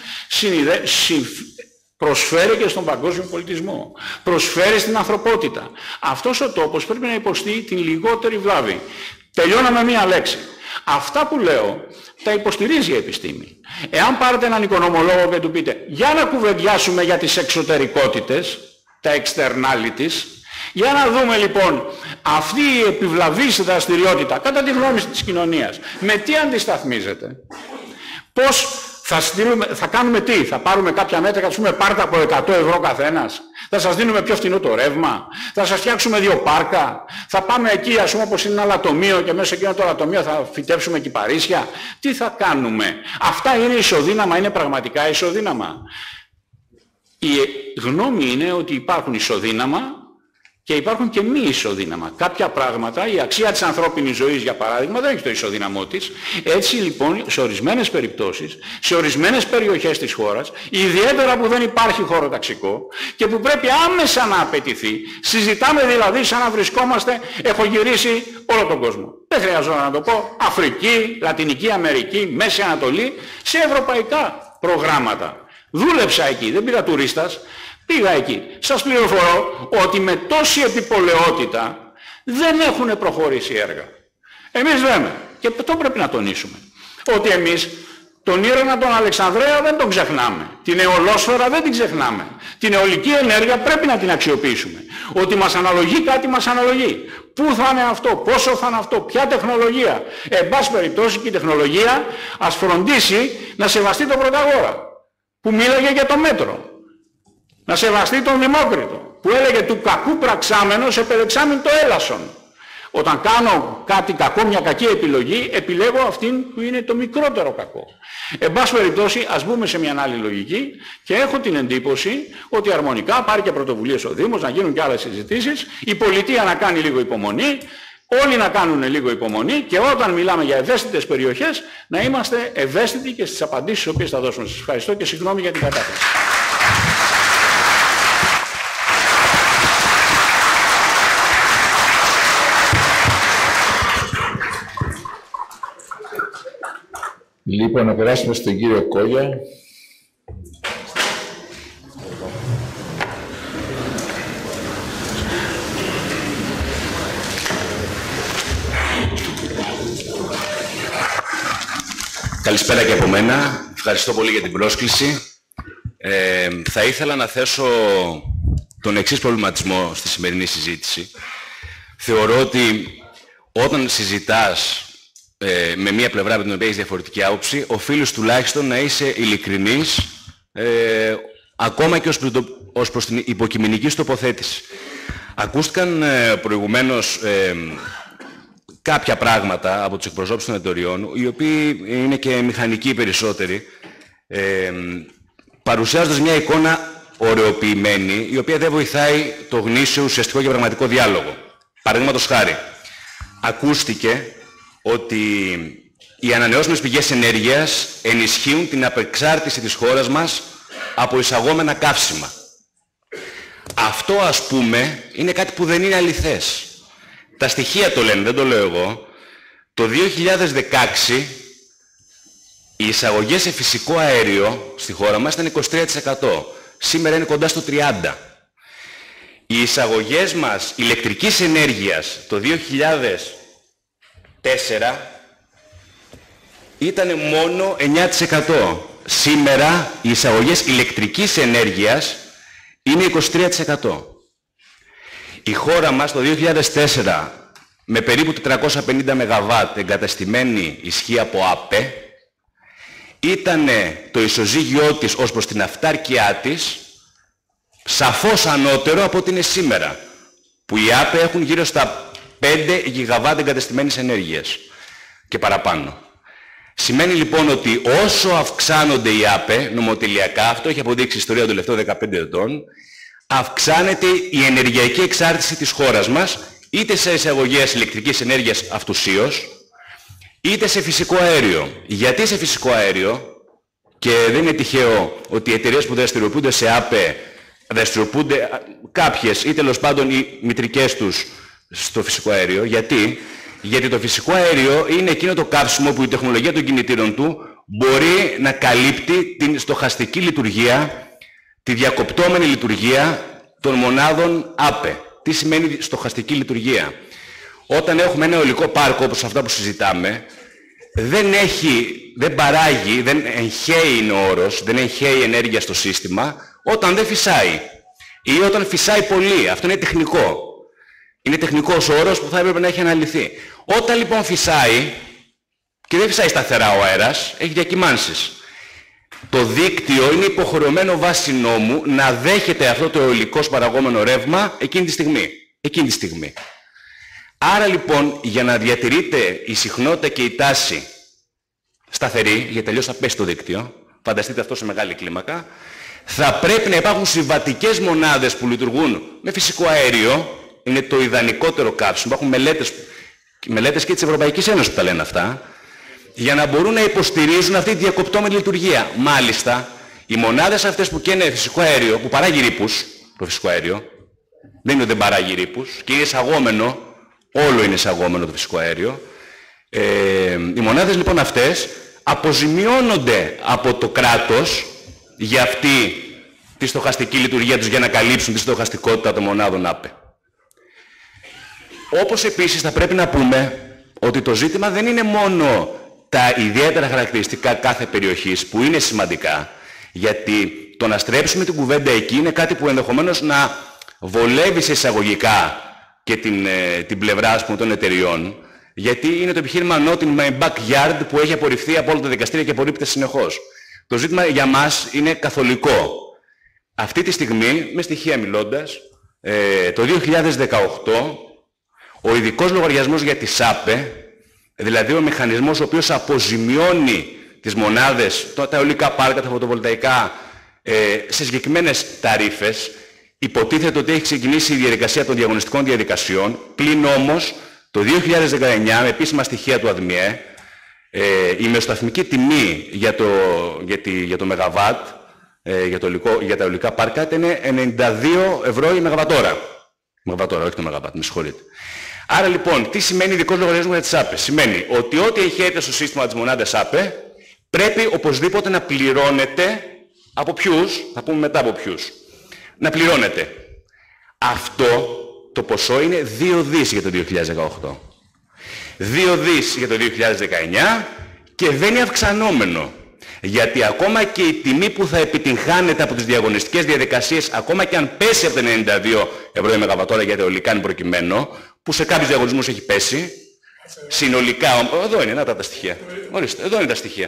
προσφέρει και στον παγκόσμιο πολιτισμό, προσφέρει στην ανθρωπότητα. Αυτός ο τόπος πρέπει να υποστεί την λιγότερη βλάβη. Τελειώνω με μία λέξη. Αυτά που λέω τα υποστηρίζει η επιστήμη. Εάν πάρετε έναν οικονομολόγο και του πείτε για να κουβεντιάσουμε για τις εξωτερικότητες, τα externalities, για να δούμε λοιπόν αυτή η επιβλαβής δραστηριότητα κατά τη γνώμη της κοινωνίας με τι αντισταθμίζεται? Πώς θα κάνουμε τι? Θα πάρουμε κάποια μέτρα και θα πούμε πάρτε από 100 ευρώ καθένας? Θα σας δίνουμε πιο φθηνό το ρεύμα? Θα σας φτιάξουμε 2 πάρκα? Θα πάμε εκεί ας πούμε όπως είναι ένα λατομείο και μέσα σε εκείνο το λατομείο θα φυτέψουμε κυπαρίσια? Τι θα κάνουμε? Αυτά είναι ισοδύναμα? Είναι πραγματικά ισοδύναμα? Η γνώμη είναι ότι υπάρχουν ισοδύναμα και υπάρχουν και μη ισοδύναμα. Κάποια πράγματα, η αξία της ανθρώπινης ζωής για παράδειγμα δεν έχει το ισοδύναμό της. Έτσι λοιπόν σε ορισμένες περιπτώσεις, σε ορισμένες περιοχές της χώρας, ιδιαίτερα που δεν υπάρχει χωροταξικό και που πρέπει άμεσα να απαιτηθεί, συζητάμε δηλαδή σαν να βρισκόμαστε, έχω γυρίσει όλο τον κόσμο. Δεν χρειαζόταν να το πω, Αφρική, Λατινική Αμερική, Μέση Ανατολή, σε ευρωπαϊκά προγράμματα. Δούλεψα εκεί, δεν πήγα τουρίστας. Πήγα εκεί. Σας πληροφορώ ότι με τόση επιπολαιότητα δεν έχουν προχωρήσει έργα. Εμείς λέμε, και αυτό πρέπει να τονίσουμε, ότι εμείς τον Ήρωνα τον Αλεξανδρέα δεν τον ξεχνάμε. Την αιωλόσφαιρα δεν την ξεχνάμε. Την αιωλική ενέργεια πρέπει να την αξιοποιήσουμε. Ότι μας αναλογεί κάτι μας αναλογεί. Πού θα είναι αυτό, πόσο θα είναι αυτό, ποια τεχνολογία? Εν πάση περιπτώσει και η τεχνολογία ας φροντίσει να σεβαστεί τον Πρωταγόρα, που μίλαγε για το μέτρο. Να σεβαστεί τον Δημόκριτο, που έλεγε του κακού πραξάμενος επελεξάμην το έλασον. Όταν κάνω κάτι κακό, μια κακή επιλογή, επιλέγω αυτήν που είναι το μικρότερο κακό. Εν πάση περιπτώσει, ας μπούμε σε μια άλλη λογική και έχω την εντύπωση ότι αρμονικά πάρει και πρωτοβουλίες ο Δήμος, να γίνουν και άλλες συζητήσεις, η πολιτεία να κάνει λίγο υπομονή, όλοι να κάνουν λίγο υπομονή και όταν μιλάμε για ευαίσθητες περιοχές, να είμαστε ευαίσθητοι και στις απαντήσεις τις οποίες θα δώσουμε. Σας ευχαριστώ και συγγνώμη για την κατάθεση. Λοιπόν, να περάσουμε στον κύριο Κόγια. Καλησπέρα και από μένα. Ευχαριστώ πολύ για την πρόσκληση. Θα ήθελα να θέσω τον εξής προβληματισμό στη σημερινή συζήτηση. Θεωρώ ότι όταν συζητάς με μία πλευρά με την οποία έχεις διαφορετική άποψη, οφείλεις τουλάχιστον να είσαι ειλικρινής, ακόμα και ως προς την υποκειμενική σου τοποθέτηση. Ακούστηκαν προηγουμένως κάποια πράγματα από τους εκπροσώπους των εταιριών, οι οποίοι είναι και μηχανικοί περισσότεροι, παρουσιάζοντας μια εικόνα ωρεοποιημένη, η οποία δεν βοηθάει το γνήσιο, ουσιαστικό και πραγματικό διάλογο. Παραδείγματος χάρη, ακούστηκε ότι οι ανανεώσιμες πηγές ενέργειας ενισχύουν την απεξάρτηση της χώρας μας από εισαγόμενα καύσιμα. Αυτό, ας πούμε, είναι κάτι που δεν είναι αληθές. Τα στοιχεία το λένε, δεν το λέω εγώ. Το 2016 οι εισαγωγές σε φυσικό αέριο στη χώρα μας ήταν 23%. Σήμερα είναι κοντά στο 30%. Οι εισαγωγές μας ηλεκτρικής ενέργειας το 2004 ήταν μόνο 9%. Σήμερα οι εισαγωγές ηλεκτρικής ενέργειας είναι 23%. Η χώρα μας το 2004 με περίπου 450 ΜΒ εγκαταστημένη ισχύ από ΑΠΕ ήταν το ισοζύγιό της ως προς την αυτάρκειά της σαφώς ανώτερο από ό,τι είναι σήμερα, που οι ΑΠΕ έχουν γύρω στα 5 ΓΒ εγκαταστημένης ενέργειας και παραπάνω. Σημαίνει λοιπόν ότι όσο αυξάνονται οι ΑΠΕ νομοτελειακά, αυτό έχει αποδείξει η ιστορία των τελευταίων 15 ετών, αυξάνεται η ενεργειακή εξάρτηση της χώρας μας, είτε σε εισαγωγές ηλεκτρικής ενέργειας αυτουσίως, είτε σε φυσικό αέριο. Γιατί σε φυσικό αέριο, και δεν είναι τυχαίο ότι οι εταιρείες που δραστηριοποιούνται σε ΑΠΕ δραστηριοποιούνται κάποιες ή τέλος πάντων οι μητρικές τους στο φυσικό αέριο. Γιατί το φυσικό αέριο είναι εκείνο το καύσιμο που η τεχνολογία των κινητήρων του μπορεί να καλύπτει την στοχαστική λειτουργία, τη διακοπτόμενη λειτουργία των μονάδων ΑΠΕ. Τι σημαίνει στοχαστική λειτουργία? Όταν έχουμε ένα αιωλικό πάρκο όπως αυτά που συζητάμε, δεν παράγει, δεν εγχέει είναι ο όρος, δεν εγχέει ενέργεια στο σύστημα όταν δεν φυσάει ή όταν φυσάει πολύ. Αυτό είναι τεχνικό. Είναι τεχνικός όρος που θα έπρεπε να έχει αναλυθεί. Όταν λοιπόν φυσάει, και δεν φυσάει σταθερά ο αέρας, έχει διακυμάνσεις. Το δίκτυο είναι υποχρεωμένο βάσει νόμου να δέχεται αυτό το αιωλικώς παραγόμενο ρεύμα εκείνη τη στιγμή. Άρα λοιπόν, για να διατηρείται η συχνότητα και η τάση σταθερή, γιατί τελείως θα πέσει το δίκτυο, φανταστείτε αυτό σε μεγάλη κλίμακα, θα πρέπει να υπάρχουν συμβατικές μονάδες που λειτουργούν με φυσικό αέριο, είναι το ιδανικότερο καύσιμο, υπάρχουν μελέτες και της Ευρωπαϊκής Ένωσης που τα λένε αυτά, για να μπορούν να υποστηρίζουν αυτή τη διακοπτόμενη λειτουργία. Μάλιστα, οι μονάδες αυτές που καίνε φυσικό αέριο, που παράγει ρήπους, το φυσικό αέριο, δεν είναι ότι δεν παράγει ρήπους, και είναι εισαγόμενο, όλο είναι εισαγόμενο το φυσικό αέριο, οι μονάδες λοιπόν αυτές αποζημιώνονται από το κράτος για αυτή τη στοχαστική λειτουργία τους, για να καλύψουν τη στοχαστικότητα των μονάδων ΑΠΕ. Όπως επίσης θα πρέπει να πούμε ότι το ζήτημα δεν είναι μόνο τα ιδιαίτερα χαρακτηριστικά κάθε περιοχής, που είναι σημαντικά, γιατί το να στρέψουμε την κουβέντα εκεί είναι κάτι που ενδεχομένως να βολεύει σε εισαγωγικά και την πλευρά, ας πούμε, των εταιριών, γιατί είναι το επιχείρημα not in my backyard που έχει απορριφθεί από όλα τα δικαστήρια και απορρίπτεται συνεχώς. Το ζήτημα για μας είναι καθολικό. Αυτή τη στιγμή, με στοιχεία μιλώντας, το 2018, ο ειδικός λογαριασμός για τις ΑΠΕ, δηλαδή ο μηχανισμός ο οποίος αποζημιώνει τις μονάδες, τα αιωλικά πάρκα, τα φωτοβολταϊκά, σε συγκεκριμένες ταρίφες, υποτίθεται ότι έχει ξεκινήσει η διαδικασία των διαγωνιστικών διαδικασιών, πλην όμως το 2019, με επίσημα στοιχεία του ΑΔΜΙΕ, η μεσοσταθμική τιμή για το ΜΒ, για τα αιωλικά πάρκα, ήταν 92 ευρώ η ΜΒ. ΜΒ, όχι το ΜΒ, με συγχωρείτε. Άρα λοιπόν, τι σημαίνει ειδικός λογαριασμός για τις ΑΠΕ? Σημαίνει ότι ό,τι εγχέεται στο σύστημα της μονάδας ΑΠΕ πρέπει οπωσδήποτε να πληρώνεται από ποιους, θα πούμε μετά από ποιους, να πληρώνεται. Αυτό το ποσό είναι 2 δις για το 2018. 2 δις για το 2019 και δεν είναι αυξανόμενο. Γιατί ακόμα και η τιμή που θα επιτυγχάνεται από τις διαγωνιστικές διαδικασίες, ακόμα και αν πέσει από τα 92 ευρώ η ΜΒ για τα αιωλικά είναι προκειμένο, που σε κάποιους διαγωνισμούς έχει πέσει, συνολικά, εδώ είναι, να τα στοιχεία. Ορίστε, εδώ είναι τα στοιχεία.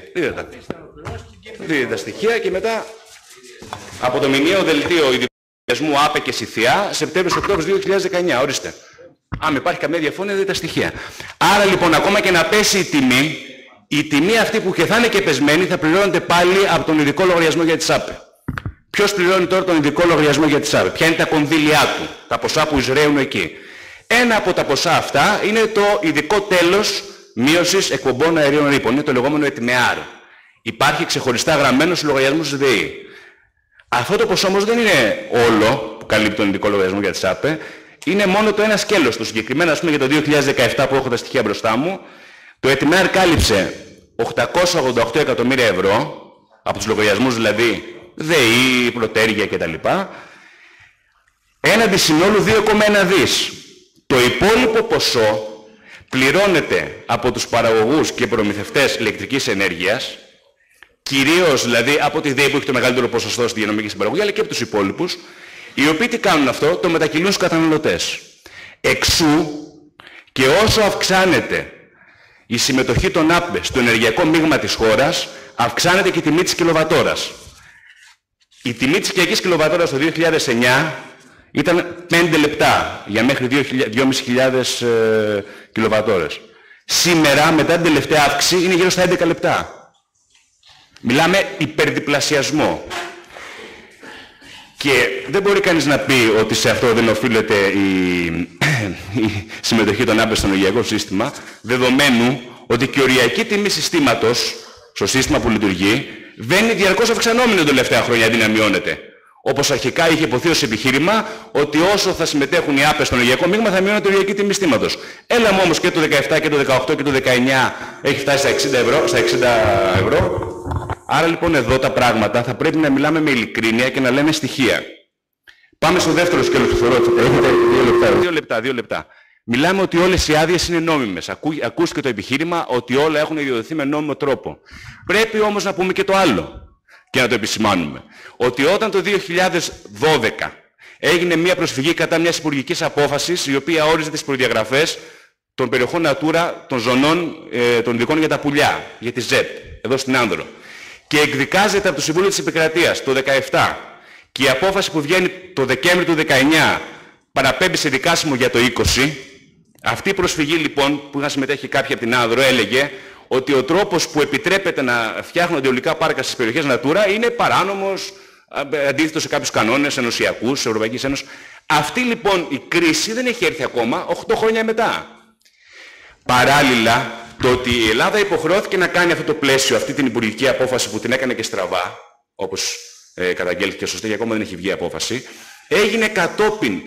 Δείτε τα στοιχεία και μετά από το μηνιαίο δελτίο ιδιωτικού ΑΠΕ και ΣΥΘΙΑ, Σεπτέμβριος-Οκτώβριος 2019, ορίστε. Αν υπάρχει καμία διαφωνία, δείτε τα στοιχεία. Άρα λοιπόν, ακόμα και να πέσει η τιμή αυτή που και θα είναι και πεσμένη, θα πληρώνεται πάλι από τον ειδικό λογαριασμό για τις ΑΠΕ. Ποιος πληρώνει τώρα τον ειδικό λογαριασμό για τις ΑΠΕ? Ποια είναι τα κονδύλια του, τα ποσά που εισραίουν εκεί? Ένα από τα ποσά αυτά είναι το ειδικό τέλος μείωσης εκπομπών αερίων ρήπων, είναι το λεγόμενο ΕΤΜΕΑΡ. Υπάρχει ξεχωριστά γραμμένο στους λογαριασμούς της ΔΕΗ. Αυτό το ποσό όμως δεν είναι όλο που καλύπτει τον ειδικό λογαριασμό για τις ΑΠΕ, είναι μόνο το ένα σκέλος του. Συγκεκριμένα, ας πούμε, για το 2017 που έχω τα στοιχεία μπροστά μου, το ΕΤΜΕΑΡ κάλυψε 888 εκατομμύρια ευρώ, από τους λογαριασμούς δηλαδή ΔΕΗ, προτέρια κτλ. έναντι συνόλου 2,1 δις. Το υπόλοιπο ποσό πληρώνεται από τους παραγωγούς και προμηθευτές ηλεκτρικής ενέργειας, κυρίως δηλαδή από τη ΔΕΗ που έχει το μεγαλύτερο ποσοστό στη διανομή και στην παραγωγή, αλλά και από τους υπόλοιπους, οι οποίοι τι κάνουν αυτό, το μετακυλούν στους καταναλωτές. Εξού και όσο αυξάνεται η συμμετοχή των ΑΠΕ στο ενεργειακό μείγμα της χώρας, αυξάνεται και η τιμή της κιλοβατόρας. Η τιμή της οικιακής κιλοβατόρας το 2009 ήταν 5 λεπτά για μέχρι 2.500 κιλοβατόρες. Σήμερα, μετά την τελευταία αύξηση, είναι γύρω στα 11 λεπτά. Μιλάμε υπερδιπλασιασμό. Και δεν μπορεί κανείς να πει ότι σε αυτό δεν οφείλεται η συμμετοχή των ΑΠΕ στο ενεργειακό σύστημα, δεδομένου ότι και η οριακή τιμή συστήματος, στο σύστημα που λειτουργεί, βαίνει διαρκώς αυξανόμενη τα τελευταία χρόνια, αντί να μειώνεται. Όπως αρχικά είχε υποθεί ως επιχείρημα ότι όσο θα συμμετέχουν οι ΑΠΕ στο ενεργειακό μείγμα θα μειώνεται η οριακή τιμή συστήματος. Έλαμε όμως και το 17 και το 18 και το 19 έχει φτάσει στα 60 ευρώ. Άρα λοιπόν εδώ τα πράγματα θα πρέπει να μιλάμε με ειλικρίνεια και να λέμε στοιχεία. Πάμε στο δεύτερο σκέλος του θεωρώ. Έχετε 2 λεπτά. Μιλάμε ότι όλες οι άδειες είναι νόμιμες. Ακούστηκε το επιχείρημα ότι όλα έχουν ιδιοδοθεί με νόμιμο τρόπο. Πρέπει όμως να πούμε και το άλλο και να το επισημάνουμε. Ότι όταν το 2012 έγινε μια προσφυγή κατά μιας υπουργικής απόφασης η οποία όριζε τις προδιαγραφές των περιοχών Natura, των ζωνών, των ειδικών για τα πουλιά, για τη ΖΕΠ, εδώ στην Άνδρο, και εκδικάζεται από το Συμβούλιο της Επικρατείας το 2017 και η απόφαση που βγαίνει το Δεκέμβρη του 2019 παραπέμπει σε δικάσιμο για το 20, αυτή η προσφυγή λοιπόν που είχαν συμμετέχει κάποιοι από την Άνδρο έλεγε ότι ο τρόπος που επιτρέπεται να φτιάχνονται αιωλικά πάρκα στις περιοχές Natura είναι παράνομος, αντίθετο σε κάποιους κανόνες ενωσιακούς της Ευρωπαϊκής Ένωσης. Αυτή λοιπόν η κρίση δεν έχει έρθει ακόμα 8 χρόνια μετά. Παράλληλα, το ότι η Ελλάδα υποχρεώθηκε να κάνει αυτό το πλαίσιο, αυτή την υπουργική απόφαση που την έκανε και στραβά, όπως καταγγέλθηκε σωστά και ακόμα δεν έχει βγει απόφαση, έγινε κατόπιν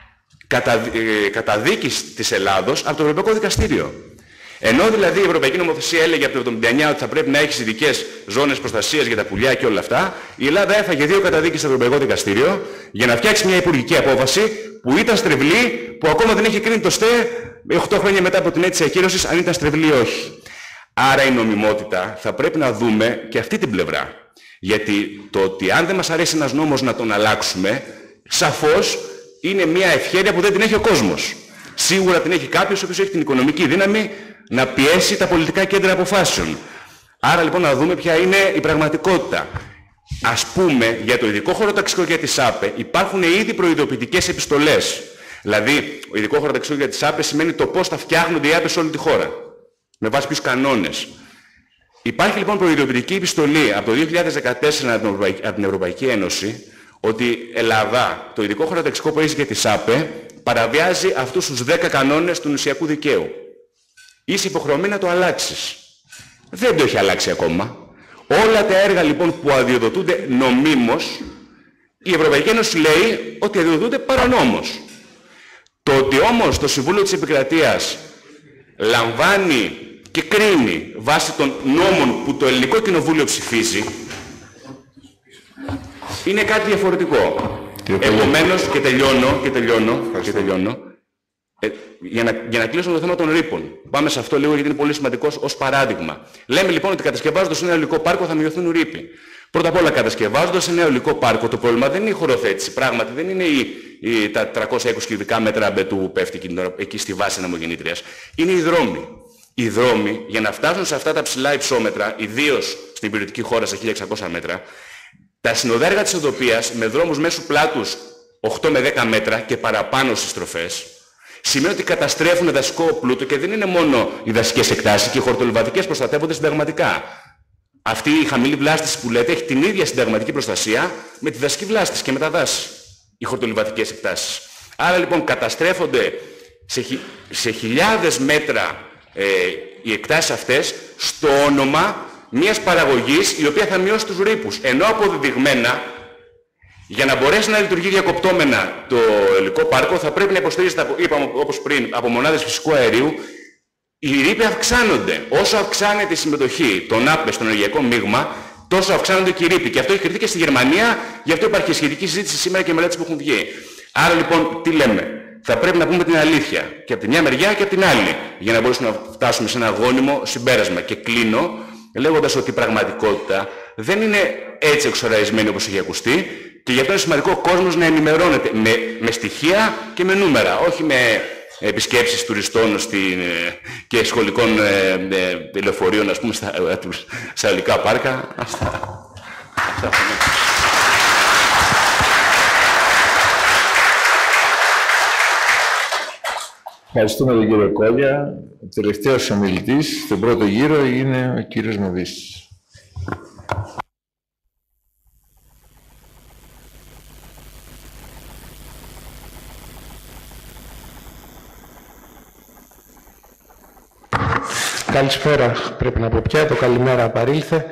καταδίκης της Ελλάδος από το Ευρωπαϊκό Δικαστήριο. Ενώ δηλαδή η Ευρωπαϊκή Νομοθεσία έλεγε από το 1979 ότι θα πρέπει να έχει ειδικές ζώνες προστασίας για τα πουλιά και όλα αυτά, η Ελλάδα έφαγε 2 καταδίκες στο Ευρωπαϊκό Δικαστήριο για να φτιάξει μια υπουργική απόφαση που ήταν στρεβλή, που ακόμα δεν έχει κρίνει το ΣΤΕ 8 χρόνια μετά από την αίτηση ακύρωσης αν ήταν στρεβλή ή όχι. Άρα η νομιμότητα θα πρέπει να δούμε και αυτή την πλευρά. Γιατί το ότι αν δεν μας αρέσει ένας νόμος να τον αλλάξουμε, σαφώς είναι μια ευχέρεια που δεν την έχει ο κόσμος. Σίγουρα την έχει κάποιος ο οποίος έχει την οικονομική δύναμη να πιέσει τα πολιτικά κέντρα αποφάσεων. Άρα λοιπόν να δούμε ποια είναι η πραγματικότητα. Ας πούμε, για το ειδικό χωροταξικό για τις ΑΠΕ υπάρχουν ήδη προειδοποιητικές επιστολές. Δηλαδή, ο ειδικό χωροταξικό για τις ΑΠΕ σημαίνει το πώς θα φτιάχνονται οι ΑΠΕ σε όλη τη χώρα. Με βάση ποιους κανόνες. Υπάρχει λοιπόν προειδοποιητική επιστολή από το 2014 από την Ευρωπαϊκή Ένωση ότι Ελλάδα, το ειδικό χωροταξικό που έχει για τις ΑΠΕ, παραβιάζει αυτούς τους 10 κανόνες του νησιακού δικαίου. Είσαι υποχρεωμένη να το αλλάξεις. Δεν το έχει αλλάξει ακόμα. Όλα τα έργα λοιπόν που αδειοδοτούνται νομίμως, η Ευρωπαϊκή Ένωση λέει ότι αδειοδοτούνται παρανόμως. Το ότι όμως το Συμβούλιο της Επικρατείας λαμβάνει και κρίνει βάσει των νόμων που το Ελληνικό Κοινοβούλιο ψηφίζει, είναι κάτι διαφορετικό. Επομένως, και τελειώνω, για να κλείσω το θέμα των ρήπων. Πάμε σε αυτό λίγο γιατί είναι πολύ σημαντικό ως παράδειγμα. Λέμε λοιπόν ότι κατασκευάζοντας ένα αιωλικό πάρκο θα μειωθούν οι ρήποι. Πρώτα απ' όλα, κατασκευάζοντας ένα αιωλικό πάρκο, το πρόβλημα δεν είναι η χωροθέτηση. Πράγματι, δεν είναι τα 320 κυβικά μέτρα μπετού που πέφτει εκεί στη βάση ανεμογεννήτριας. Είναι οι δρόμοι. Οι δρόμοι, για να φτάσουν σε αυτά τα ψηλά υψόμετρα, ιδίως στην υπηρετική χώρα στα 1600 μέτρα, τα συνοδέργα της οδοπίας με δρόμους μέσου πλάτους 8 με 10 μέτρα και παραπάνω στις στροφές, σημαίνει ότι καταστρέφουν δασικό πλούτο και δεν είναι μόνο οι δασικές εκτάσεις και οι χορτολιβαδικές προστατεύονται συνταγματικά. Αυτή η χαμηλή βλάστηση που λέτε έχει την ίδια συνταγματική προστασία με τη δασική βλάστηση και με τα δάση, οι χορτολιβαδικές εκτάσεις. Άρα λοιπόν καταστρέφονται σε χιλιάδες μέτρα οι εκτάσεις αυτές στο όνομα μιας παραγωγής η οποία θα μειώσει τους ρήπους. Ενώ αποδεδειγμένα, για να μπορέσει να λειτουργεί διακοπτώμενα το αιωλικό πάρκο θα πρέπει να υποστηρίζεται, είπαμε όπως πριν, από μονάδες φυσικού αερίου. Οι ρήποι αυξάνονται. Όσο αυξάνεται η συμμετοχή των ΑΠΕ στο ενεργειακό μείγμα, τόσο αυξάνονται και οι ρήποι. Και αυτό έχει κρυφτεί και στη Γερμανία, γι' αυτό υπάρχει σχετική συζήτηση σήμερα και μελέτες που έχουν βγει. Άρα λοιπόν τι λέμε? Θα πρέπει να πούμε την αλήθεια και από τη μια μεριά και από την άλλη, για να μπορέσουμε να φτάσουμε σε ένα γόνιμο συμπέρασμα. Και κλείνω λέγοντας ότι η πραγματικότητα δεν είναι έτσι εξοραϊσμένη όπως έχει ακουστεί, και γι' αυτό είναι σημαντικό ο κόσμος να ενημερώνεται με στοιχεία και με νούμερα, όχι με επισκέψεις τουριστών και σχολικών λεωφορείων, ας πούμε, στα αυλικά πάρκα. Ευχαριστούμε τον κύριο Κόλια. Ο τελευταίος ομιλητής στον πρώτο γύρο είναι ο κύριος Νοβίσης. Καλησπέρα, πρέπει να πω πια, το καλημέρα παρήλθε.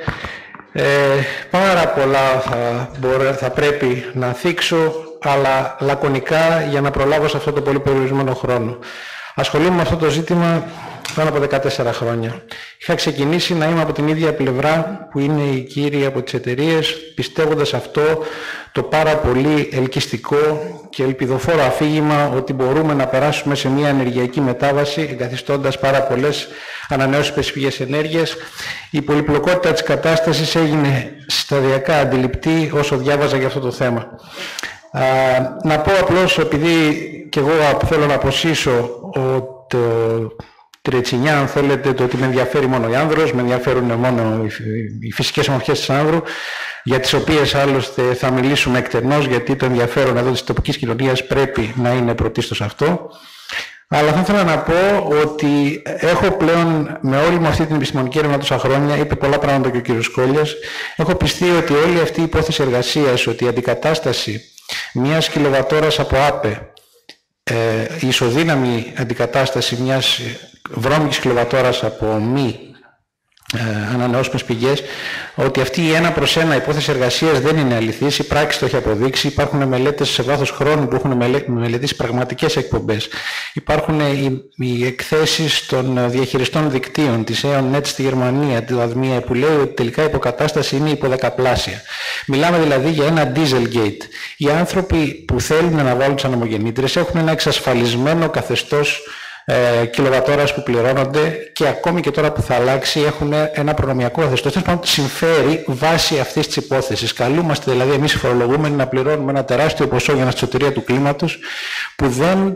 Πάρα πολλά θα πρέπει να θίξω, αλλά λακωνικά για να προλάβω σε αυτό το πολύ περιορισμένο χρόνο. Ασχολούμαι με αυτό το ζήτημα πάνω από 14 χρόνια. Είχα ξεκινήσει να είμαι από την ίδια πλευρά που είναι οι κύριοι από τις εταιρείες, πιστεύοντας αυτό το πάρα πολύ ελκυστικό και ελπιδοφόρο αφήγημα ότι μπορούμε να περάσουμε σε μια ενεργειακή μετάβαση εγκαθιστώντας πάρα πολλές ανανεώσιμες πηγές ενέργειας. Η πολυπλοκότητα της κατάστασης έγινε σταδιακά αντιληπτή όσο διάβαζα για αυτό το θέμα. Να πω απλώς, επειδή και εγώ θέλω να αποσύσω το τριετσινιά, αν θέλετε, το ότι με ενδιαφέρει μόνο η άνδρος, με ενδιαφέρουν μόνο οι φυσικές ομορφιές της άνδρου, για τις οποίες άλλωστε θα μιλήσουμε εκτενώς, γιατί το ενδιαφέρον εδώ της τοπικής κοινωνίας πρέπει να είναι πρωτίστως αυτό. Αλλά θα ήθελα να πω ότι έχω πλέον με όλη μου αυτή την επιστημονική έρευνα τόσα χρόνια, είπε πολλά πράγματα και ο κύριος Κόλιας, έχω πιστεί ότι όλη αυτή η υπόθεση εργασίας, ότι η αντικατάσταση μιας κιλοβατόρας από ΑΠΕ, η ισοδύναμη αντικατάσταση μιας βρώμικης κιλοβατόρας από μη ανανεώσιμες πηγές, ότι αυτή η 1 προς 1 υπόθεση εργασίας δεν είναι αληθής, η πράξη το έχει αποδείξει. Υπάρχουν μελέτες σε βάθος χρόνου που έχουν μελετήσει πραγματικές εκπομπές. Υπάρχουν οι εκθέσεις των διαχειριστών δικτύων της EONNET στη Γερμανία, τη ΔΑΔΜΙΑ, που λέει ότι τελικά η υποκατάσταση είναι υποδεκαπλάσια. Μιλάμε δηλαδή για ένα Dieselgate. Οι άνθρωποι που θέλουν να βάλουν τις ανεμογεννήτριες έχουν ένα εξασφαλισμένο καθεστώς κιλοβατόρας που πληρώνονται, και ακόμη και τώρα που θα αλλάξει έχουν ένα προνομιακό καθεστώς. Τέλος πάντων, συμφέρει βάσει αυτής της υπόθεσης. Καλούμαστε δηλαδή εμείς οι φορολογούμενοι να πληρώνουμε ένα τεράστιο ποσό για τη σωτηρία του κλίματος που δεν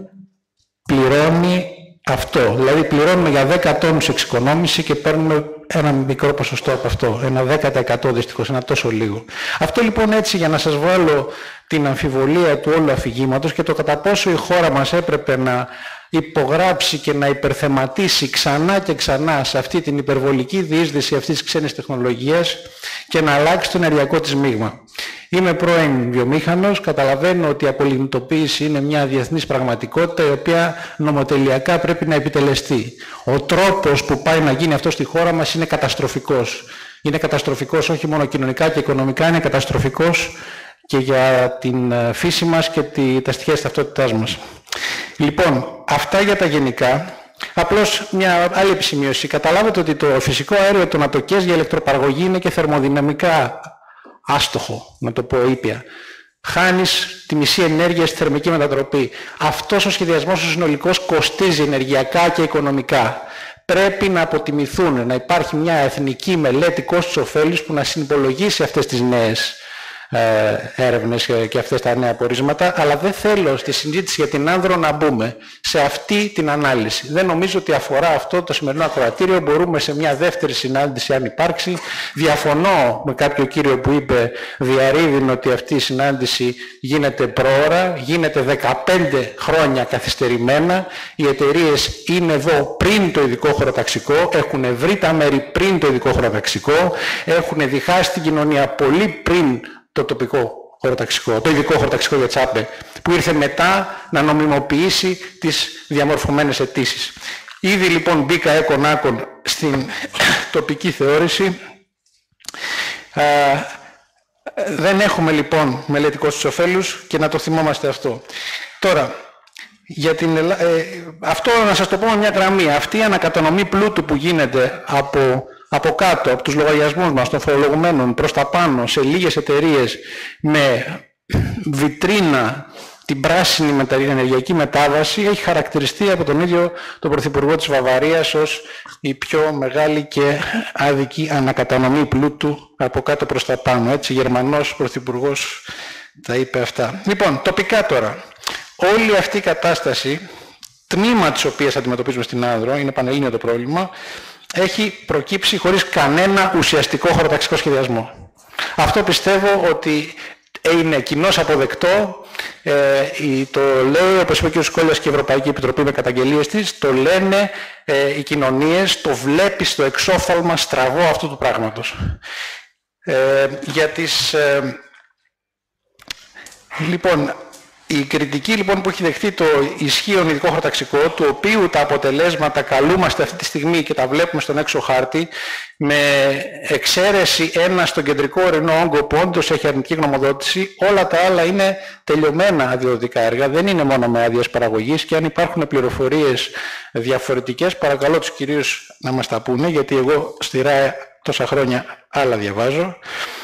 πληρώνει αυτό. Δηλαδή πληρώνουμε για 10 τόνους εξοικονόμηση και παίρνουμε ένα μικρό ποσοστό από αυτό, ένα 10% δυστυχώς, ένα τόσο λίγο. Αυτό λοιπόν έτσι για να σας βάλω την αμφιβολία του όλου αφηγήματος και το κατά πόσο η χώρα μας έπρεπε να υπογράψει και να υπερθεματίσει ξανά και ξανά σε αυτή την υπερβολική διείσδυση αυτής της ξένης τεχνολογίας και να αλλάξει το ενεργειακό της μείγμα. Είμαι πρώην βιομήχανος, καταλαβαίνω ότι η απολιγνητοποίηση είναι μια διεθνής πραγματικότητα η οποία νομοτελειακά πρέπει να επιτελεστεί. Ο τρόπος που πάει να γίνει αυτό στη χώρα μας είναι καταστροφικός. Είναι καταστροφικός όχι μόνο κοινωνικά και οικονομικά, είναι καταστροφικός και για την φύση μας και τα στοιχεία της ταυτότητάς μας. Λοιπόν, αυτά για τα γενικά. Απλώς μια άλλη επισημείωση. Καταλάβετε ότι το φυσικό αέριο των ατοκές για ηλεκτροπαραγωγή είναι και θερμοδυναμικά άστοχο, να το πω ήπια. Χάνεις τη μισή ενέργεια στη θερμική μετατροπή. Αυτός ο σχεδιασμός ο συνολικός κοστίζει ενεργειακά και οικονομικά. Πρέπει να αποτιμηθούν, να υπάρχει μια εθνική μελέτη κόστους-οφέλους που να συνυπολογίσει αυτές τις νέες έρευνες και αυτές τα νέα πορίσματα, αλλά δεν θέλω στη συζήτηση για την άνδρο να μπούμε σε αυτή την ανάλυση. Δεν νομίζω ότι αφορά αυτό το σημερινό ακροατήριο. Μπορούμε σε μια δεύτερη συνάντηση, αν υπάρξει. Διαφωνώ με κάποιο κύριο που είπε διαρρήδην ότι αυτή η συνάντηση γίνεται πρόωρα, γίνεται 15 χρόνια καθυστερημένα. Οι εταιρείες είναι εδώ πριν το ειδικό χωροταξικό, έχουν βρει τα μέρη πριν το ειδικό χωροταξικό, έχουν διχάσει την κοινωνία πολύ πριν το τοπικό χωροταξικό, το ειδικό χωροταξικό για ΤΣΑΠΕ, που ήρθε μετά να νομιμοποιήσει τις διαμορφωμένες αιτήσεις. Ήδη λοιπόν μπήκα έκον-άκον στην τοπική θεώρηση. Δεν έχουμε λοιπόν μελέτη κόστους-οφέλους και να το θυμόμαστε αυτό. Τώρα, για αυτό να σας το πω με μια γραμμή. Αυτή η ανακατανομή πλούτου που γίνεται από κάτω, από τους λογαριασμούς μας των φορολογουμένων προς τα πάνω σε λίγες εταιρείες με βιτρίνα την πράσινη ενεργειακή μετάβαση έχει χαρακτηριστεί από τον ίδιο τον Πρωθυπουργό της Βαβαρίας ως η πιο μεγάλη και άδικη ανακατανομή πλούτου από κάτω προς τα πάνω. Έτσι, Γερμανός Πρωθυπουργός τα είπε αυτά. Λοιπόν, τοπικά τώρα. Όλη αυτή η κατάσταση, τμήμα της οποίας αντιμετωπίζουμε στην Άνδρο, είναι πανελλήνιο το πρόβλημα, έχει προκύψει χωρίς κανένα ουσιαστικό χωροταξικό σχεδιασμό. Αυτό πιστεύω ότι είναι κοινώς αποδεκτό, το λέει, όπως είπε ο κ. Σκόλιας και η Ευρωπαϊκή Επιτροπή με καταγγελίες της, το λένε οι κοινωνίες, το βλέπει στο εξόφθαλμα στραβό αυτού του πράγματος. Για τις... λοιπόν, η κριτική λοιπόν που έχει δεχτεί το ισχύον ειδικό χωροταξικό, του οποίου τα αποτελέσματα καλούμαστε αυτή τη στιγμή και τα βλέπουμε στον έξω χάρτη, με εξαίρεση ένα στον κεντρικό ορεινό όγκο που όντως έχει αρνητική γνωμοδότηση, όλα τα άλλα είναι τελειωμένα αδειοδοτικά έργα, δεν είναι μόνο με άδειες παραγωγής, και αν υπάρχουν πληροφορίες διαφορετικές, παρακαλώ τους κυρίους να μας τα πούνε, γιατί εγώ στη ΡΑΕ τόσα χρόνια άλλα διαβάζω.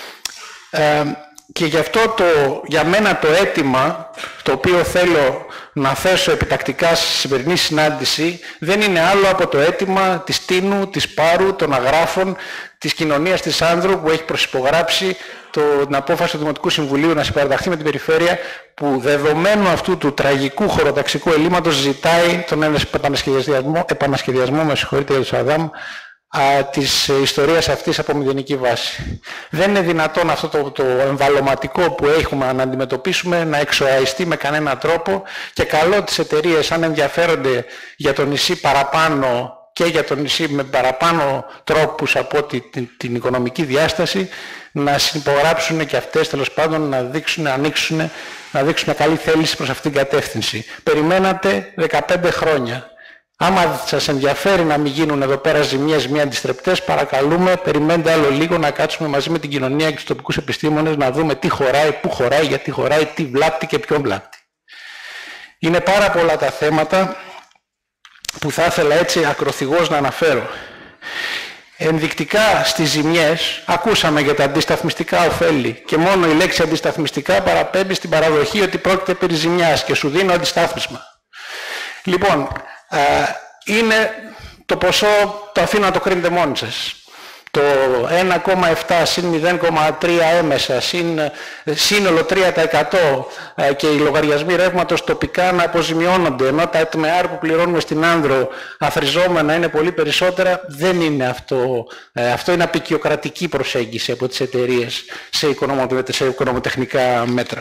Και γι' αυτό για μένα το αίτημα, το οποίο θέλω να θέσω επιτακτικά στη σημερινή συνάντηση, δεν είναι άλλο από το αίτημα της Τίνου, της Πάρου, των αγράφων, της κοινωνίας της Άνδρου, που έχει προσυπογράψει την απόφαση του Δημοτικού Συμβουλίου να συμπαραταχθεί με την περιφέρεια, που δεδομένου αυτού του τραγικού χωροταξικού ελλείμματος ζητάει τον επανασχεδιασμό, με συγχωρείτε για το Σαδάμ, της ιστορίας αυτής από μηδενική βάση. Δεν είναι δυνατόν αυτό το εμβαλωματικό που έχουμε να αντιμετωπίσουμε να εξοαϊστεί με κανένα τρόπο, και καλό τις εταιρείες, αν ενδιαφέρονται για το νησί παραπάνω και για το νησί με παραπάνω τρόπους από την οικονομική διάσταση, να συνυπογράψουν και αυτές, τέλος πάντων να δείξουν καλή θέληση προς αυτήν την κατεύθυνση. Περιμένατε 15 χρόνια. Άμα σας ενδιαφέρει να μην γίνουν εδώ πέρα ζημιές μη αντιστρεπτές, παρακαλούμε, περιμένετε άλλο λίγο να κάτσουμε μαζί με την κοινωνία και τους τοπικούς επιστήμονες να δούμε τι χωράει, πού χωράει, γιατί χωράει, τι βλάπτει και ποιον βλάπτει. Είναι πάρα πολλά τα θέματα που θα ήθελα έτσι ακροθυγώς να αναφέρω. Ενδεικτικά στις ζημιές ακούσαμε για τα αντισταθμιστικά ωφέλη, και μόνο η λέξη αντισταθμιστικά παραπέμπει στην παραδοχή ότι πρόκειται περί ζημιάς και σου δίνω αντιστάθμισμα. Λοιπόν, είναι το ποσό, το αφήνω να το κρίνετε μόνοι σας. Το 1,7 συν 0,3 έμεσα συν σύνολο 3% και οι λογαριασμοί ρεύματος τοπικά να αποζημιώνονται, ενώ τα ΕΤΜΕΑΡ που πληρώνουμε στην Άνδρο αθροιζόμενα είναι πολύ περισσότερα, δεν είναι αυτό. Αυτό είναι απεικιοκρατική προσέγγιση από τις εταιρείες σε οικονομοτεχνικά μέτρα.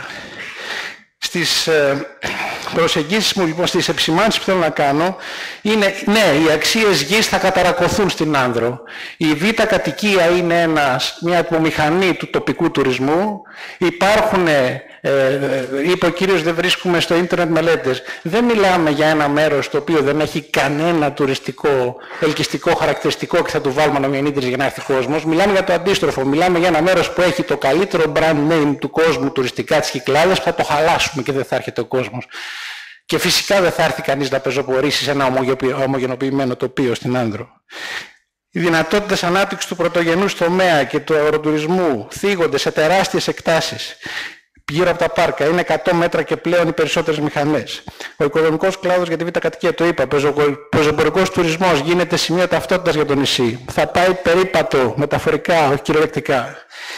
Στις προσεγγίσεις μου, λοιπόν, στις επισημάνσεις που θέλω να κάνω, είναι, ναι, οι αξίες γης θα καταρακωθούν στην Άνδρο. Η β' κατοικία είναι μια απομηχανή του τοπικού τουρισμού. Υπάρχουν, είπε ο κύριος, δεν βρίσκουμε στο ίντερνετ μελέτες. Δεν μιλάμε για ένα μέρος το οποίο δεν έχει κανένα τουριστικό, ελκυστικό χαρακτηριστικό και θα του βάλουμε αναμειονίτρες για να έρθει κόσμος. Μιλάμε για το αντίστροφο. Μιλάμε για ένα μέρος που έχει το καλύτερο brand name του κόσμου τουριστικά, της Κυκλάδας, που θα το χαλάσουμε και δεν θα έρχεται ο κόσμος. Και φυσικά δεν θα έρθει κανείς να πεζοπορήσει σε ένα ομογενοποιημένο τοπίο στην Άνδρο. Οι δυνατότητες ανάπτυξης του πρωτογενούς τομέα και του αγροτουρισμού θίγονται σε τεράστιες εκτάσεις γύρω από τα πάρκα. Είναι 100 μέτρα και πλέον οι περισσότερες μηχανές. Ο οικονομικός κλάδος για τη β' κατοικία, το είπα. Πεζοπορικός τουρισμός γίνεται σημείο ταυτότητας για το νησί. Θα πάει περίπατο, μεταφορικά, όχι κυριολεκτικά.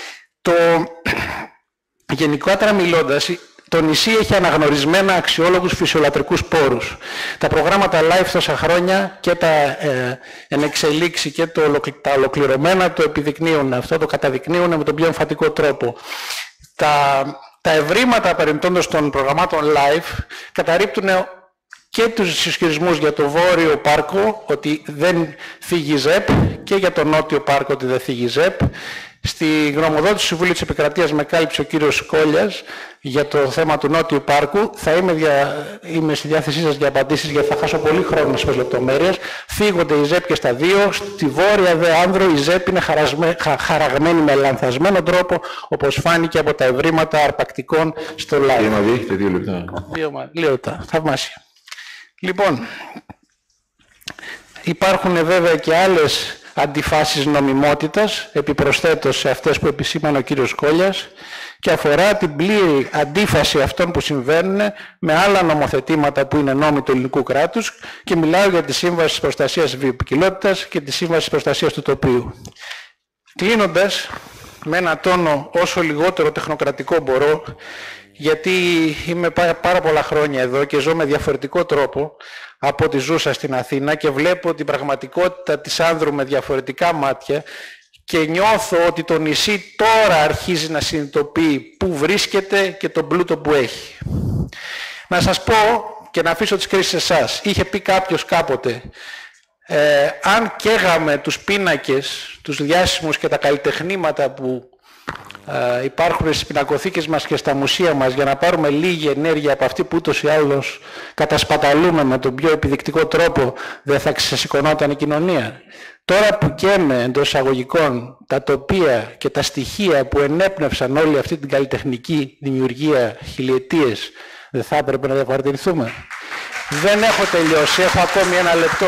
Γενικότερα μιλώντας, το νησί έχει αναγνωρισμένα αξιόλογους φυσιολατρικούς πόρους. Τα προγράμματα LIFE τόσα χρόνια και τα ενεξελίξει και τα ολοκληρωμένα το επιδεικνύουν αυτό, το καταδεικνύουν με τον πιο εμφατικό τρόπο. Τα ευρήματα παρεμπιπτόντως των προγραμμάτων LIFE καταρρίπτουν και τους ισχυρισμούς για το βόρειο πάρκο ότι δεν θίγει ΖΕΠ και για το νότιο πάρκο ότι δεν θίγει ΖΕΠ. Στη γνωμοδότηση του Συμβουλίου της Επικρατείας με κάλυψε ο κύριος Σκόλιας για το θέμα του Νότιου Πάρκου. Θα είμαι στη διάθεσή σας για απαντήσεις, γιατί θα χάσω πολύ χρόνο στις λεπτομέρειες. Φύγονται οι ΖΕΠ και στα δύο. Στη βόρεια δε Άνδρο η ΖΕΠ είναι χαραγμένη με λανθασμένο τρόπο, όπως φάνηκε από τα ευρήματα αρπακτικών στο live. Έχετε 2 λεπτά. 2 λεπτά. Θαυμάσια. Λοιπόν, υπάρχουν βέβαια και άλλες αντιφάσεις νομιμότητας, επιπροσθέτως σε αυτές που επισήμανε ο κύριος Κόλλιας, και αφορά την πλήρη αντίφαση αυτών που συμβαίνουν με άλλα νομοθετήματα που είναι νόμοι του ελληνικού κράτους, και μιλάω για τη Σύμβαση Προστασίας Βιοποικιλότητας και τη Σύμβαση Προστασίας του Τοπίου. Κλείνοντας, με ένα τόνο όσο λιγότερο τεχνοκρατικό μπορώ, γιατί είμαι πάρα πολλά χρόνια εδώ και ζω με διαφορετικό τρόπο από ό,τι ζούσα στην Αθήνα και βλέπω την πραγματικότητα της Άνδρου με διαφορετικά μάτια και νιώθω ότι το νησί τώρα αρχίζει να συνειδητοποιεί πού βρίσκεται και τον πλούτο που έχει. Να σας πω και να αφήσω τις κρίσεις εσάς. Είχε πει κάποιος κάποτε, αν καίγαμε τους πίνακες, τους διάσημους και τα καλλιτεχνήματα που υπάρχουν στις πινακοθήκες μας και στα μουσεία μας για να πάρουμε λίγη ενέργεια από αυτή που ούτως ή άλλως κατασπαταλούμε με τον πιο επιδεικτικό τρόπο, δεν θα ξεσηκωνόταν η κοινωνία. Τώρα που καίμε εντός εισαγωγικών τα τοπία και τα στοιχεία που ενέπνευσαν όλη αυτή την καλλιτεχνική δημιουργία χιλιετίες, δεν θα έπρεπε να διαπαρτηρηθούμε? Δεν έχω τελειώσει, έχω ακόμη ένα λεπτό.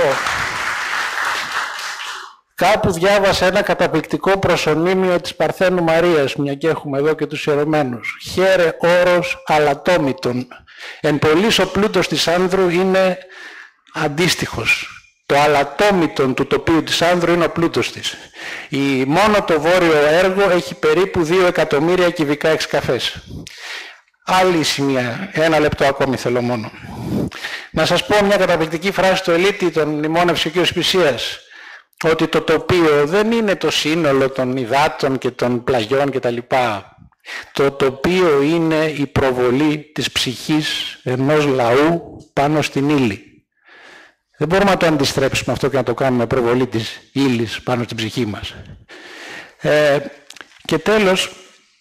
Κάπου διάβασα ένα καταπληκτικό προσωνύμιο της Παρθένου Μαρίας, μια και έχουμε εδώ και τους ιερωμένους. Χαίρε όρος αλατόμητον. Εν πολλής ο πλούτος της Άνδρου είναι αντίστοιχος. Το αλατόμητον του τοπίου της Άνδρου είναι ο πλούτος της. Μόνο το βόρειο έργο έχει περίπου 2 εκατομμύρια κυβικά εξκαφές. Άλλη σημεία, ένα λεπτό ακόμη θέλω μόνο. Να σας πω μια καταπληκτική φράση του Ελίτη, τον μνημόνευσε ο κ. Σπυσίας, ότι το τοπίο δεν είναι το σύνολο των υδάτων και των πλαγιών κτλ. Το τοπίο είναι η προβολή της ψυχής ενός λαού πάνω στην ύλη. Δεν μπορούμε να το αντιστρέψουμε αυτό και να το κάνουμε προβολή της ύλης πάνω στην ψυχή μας. Και τέλος,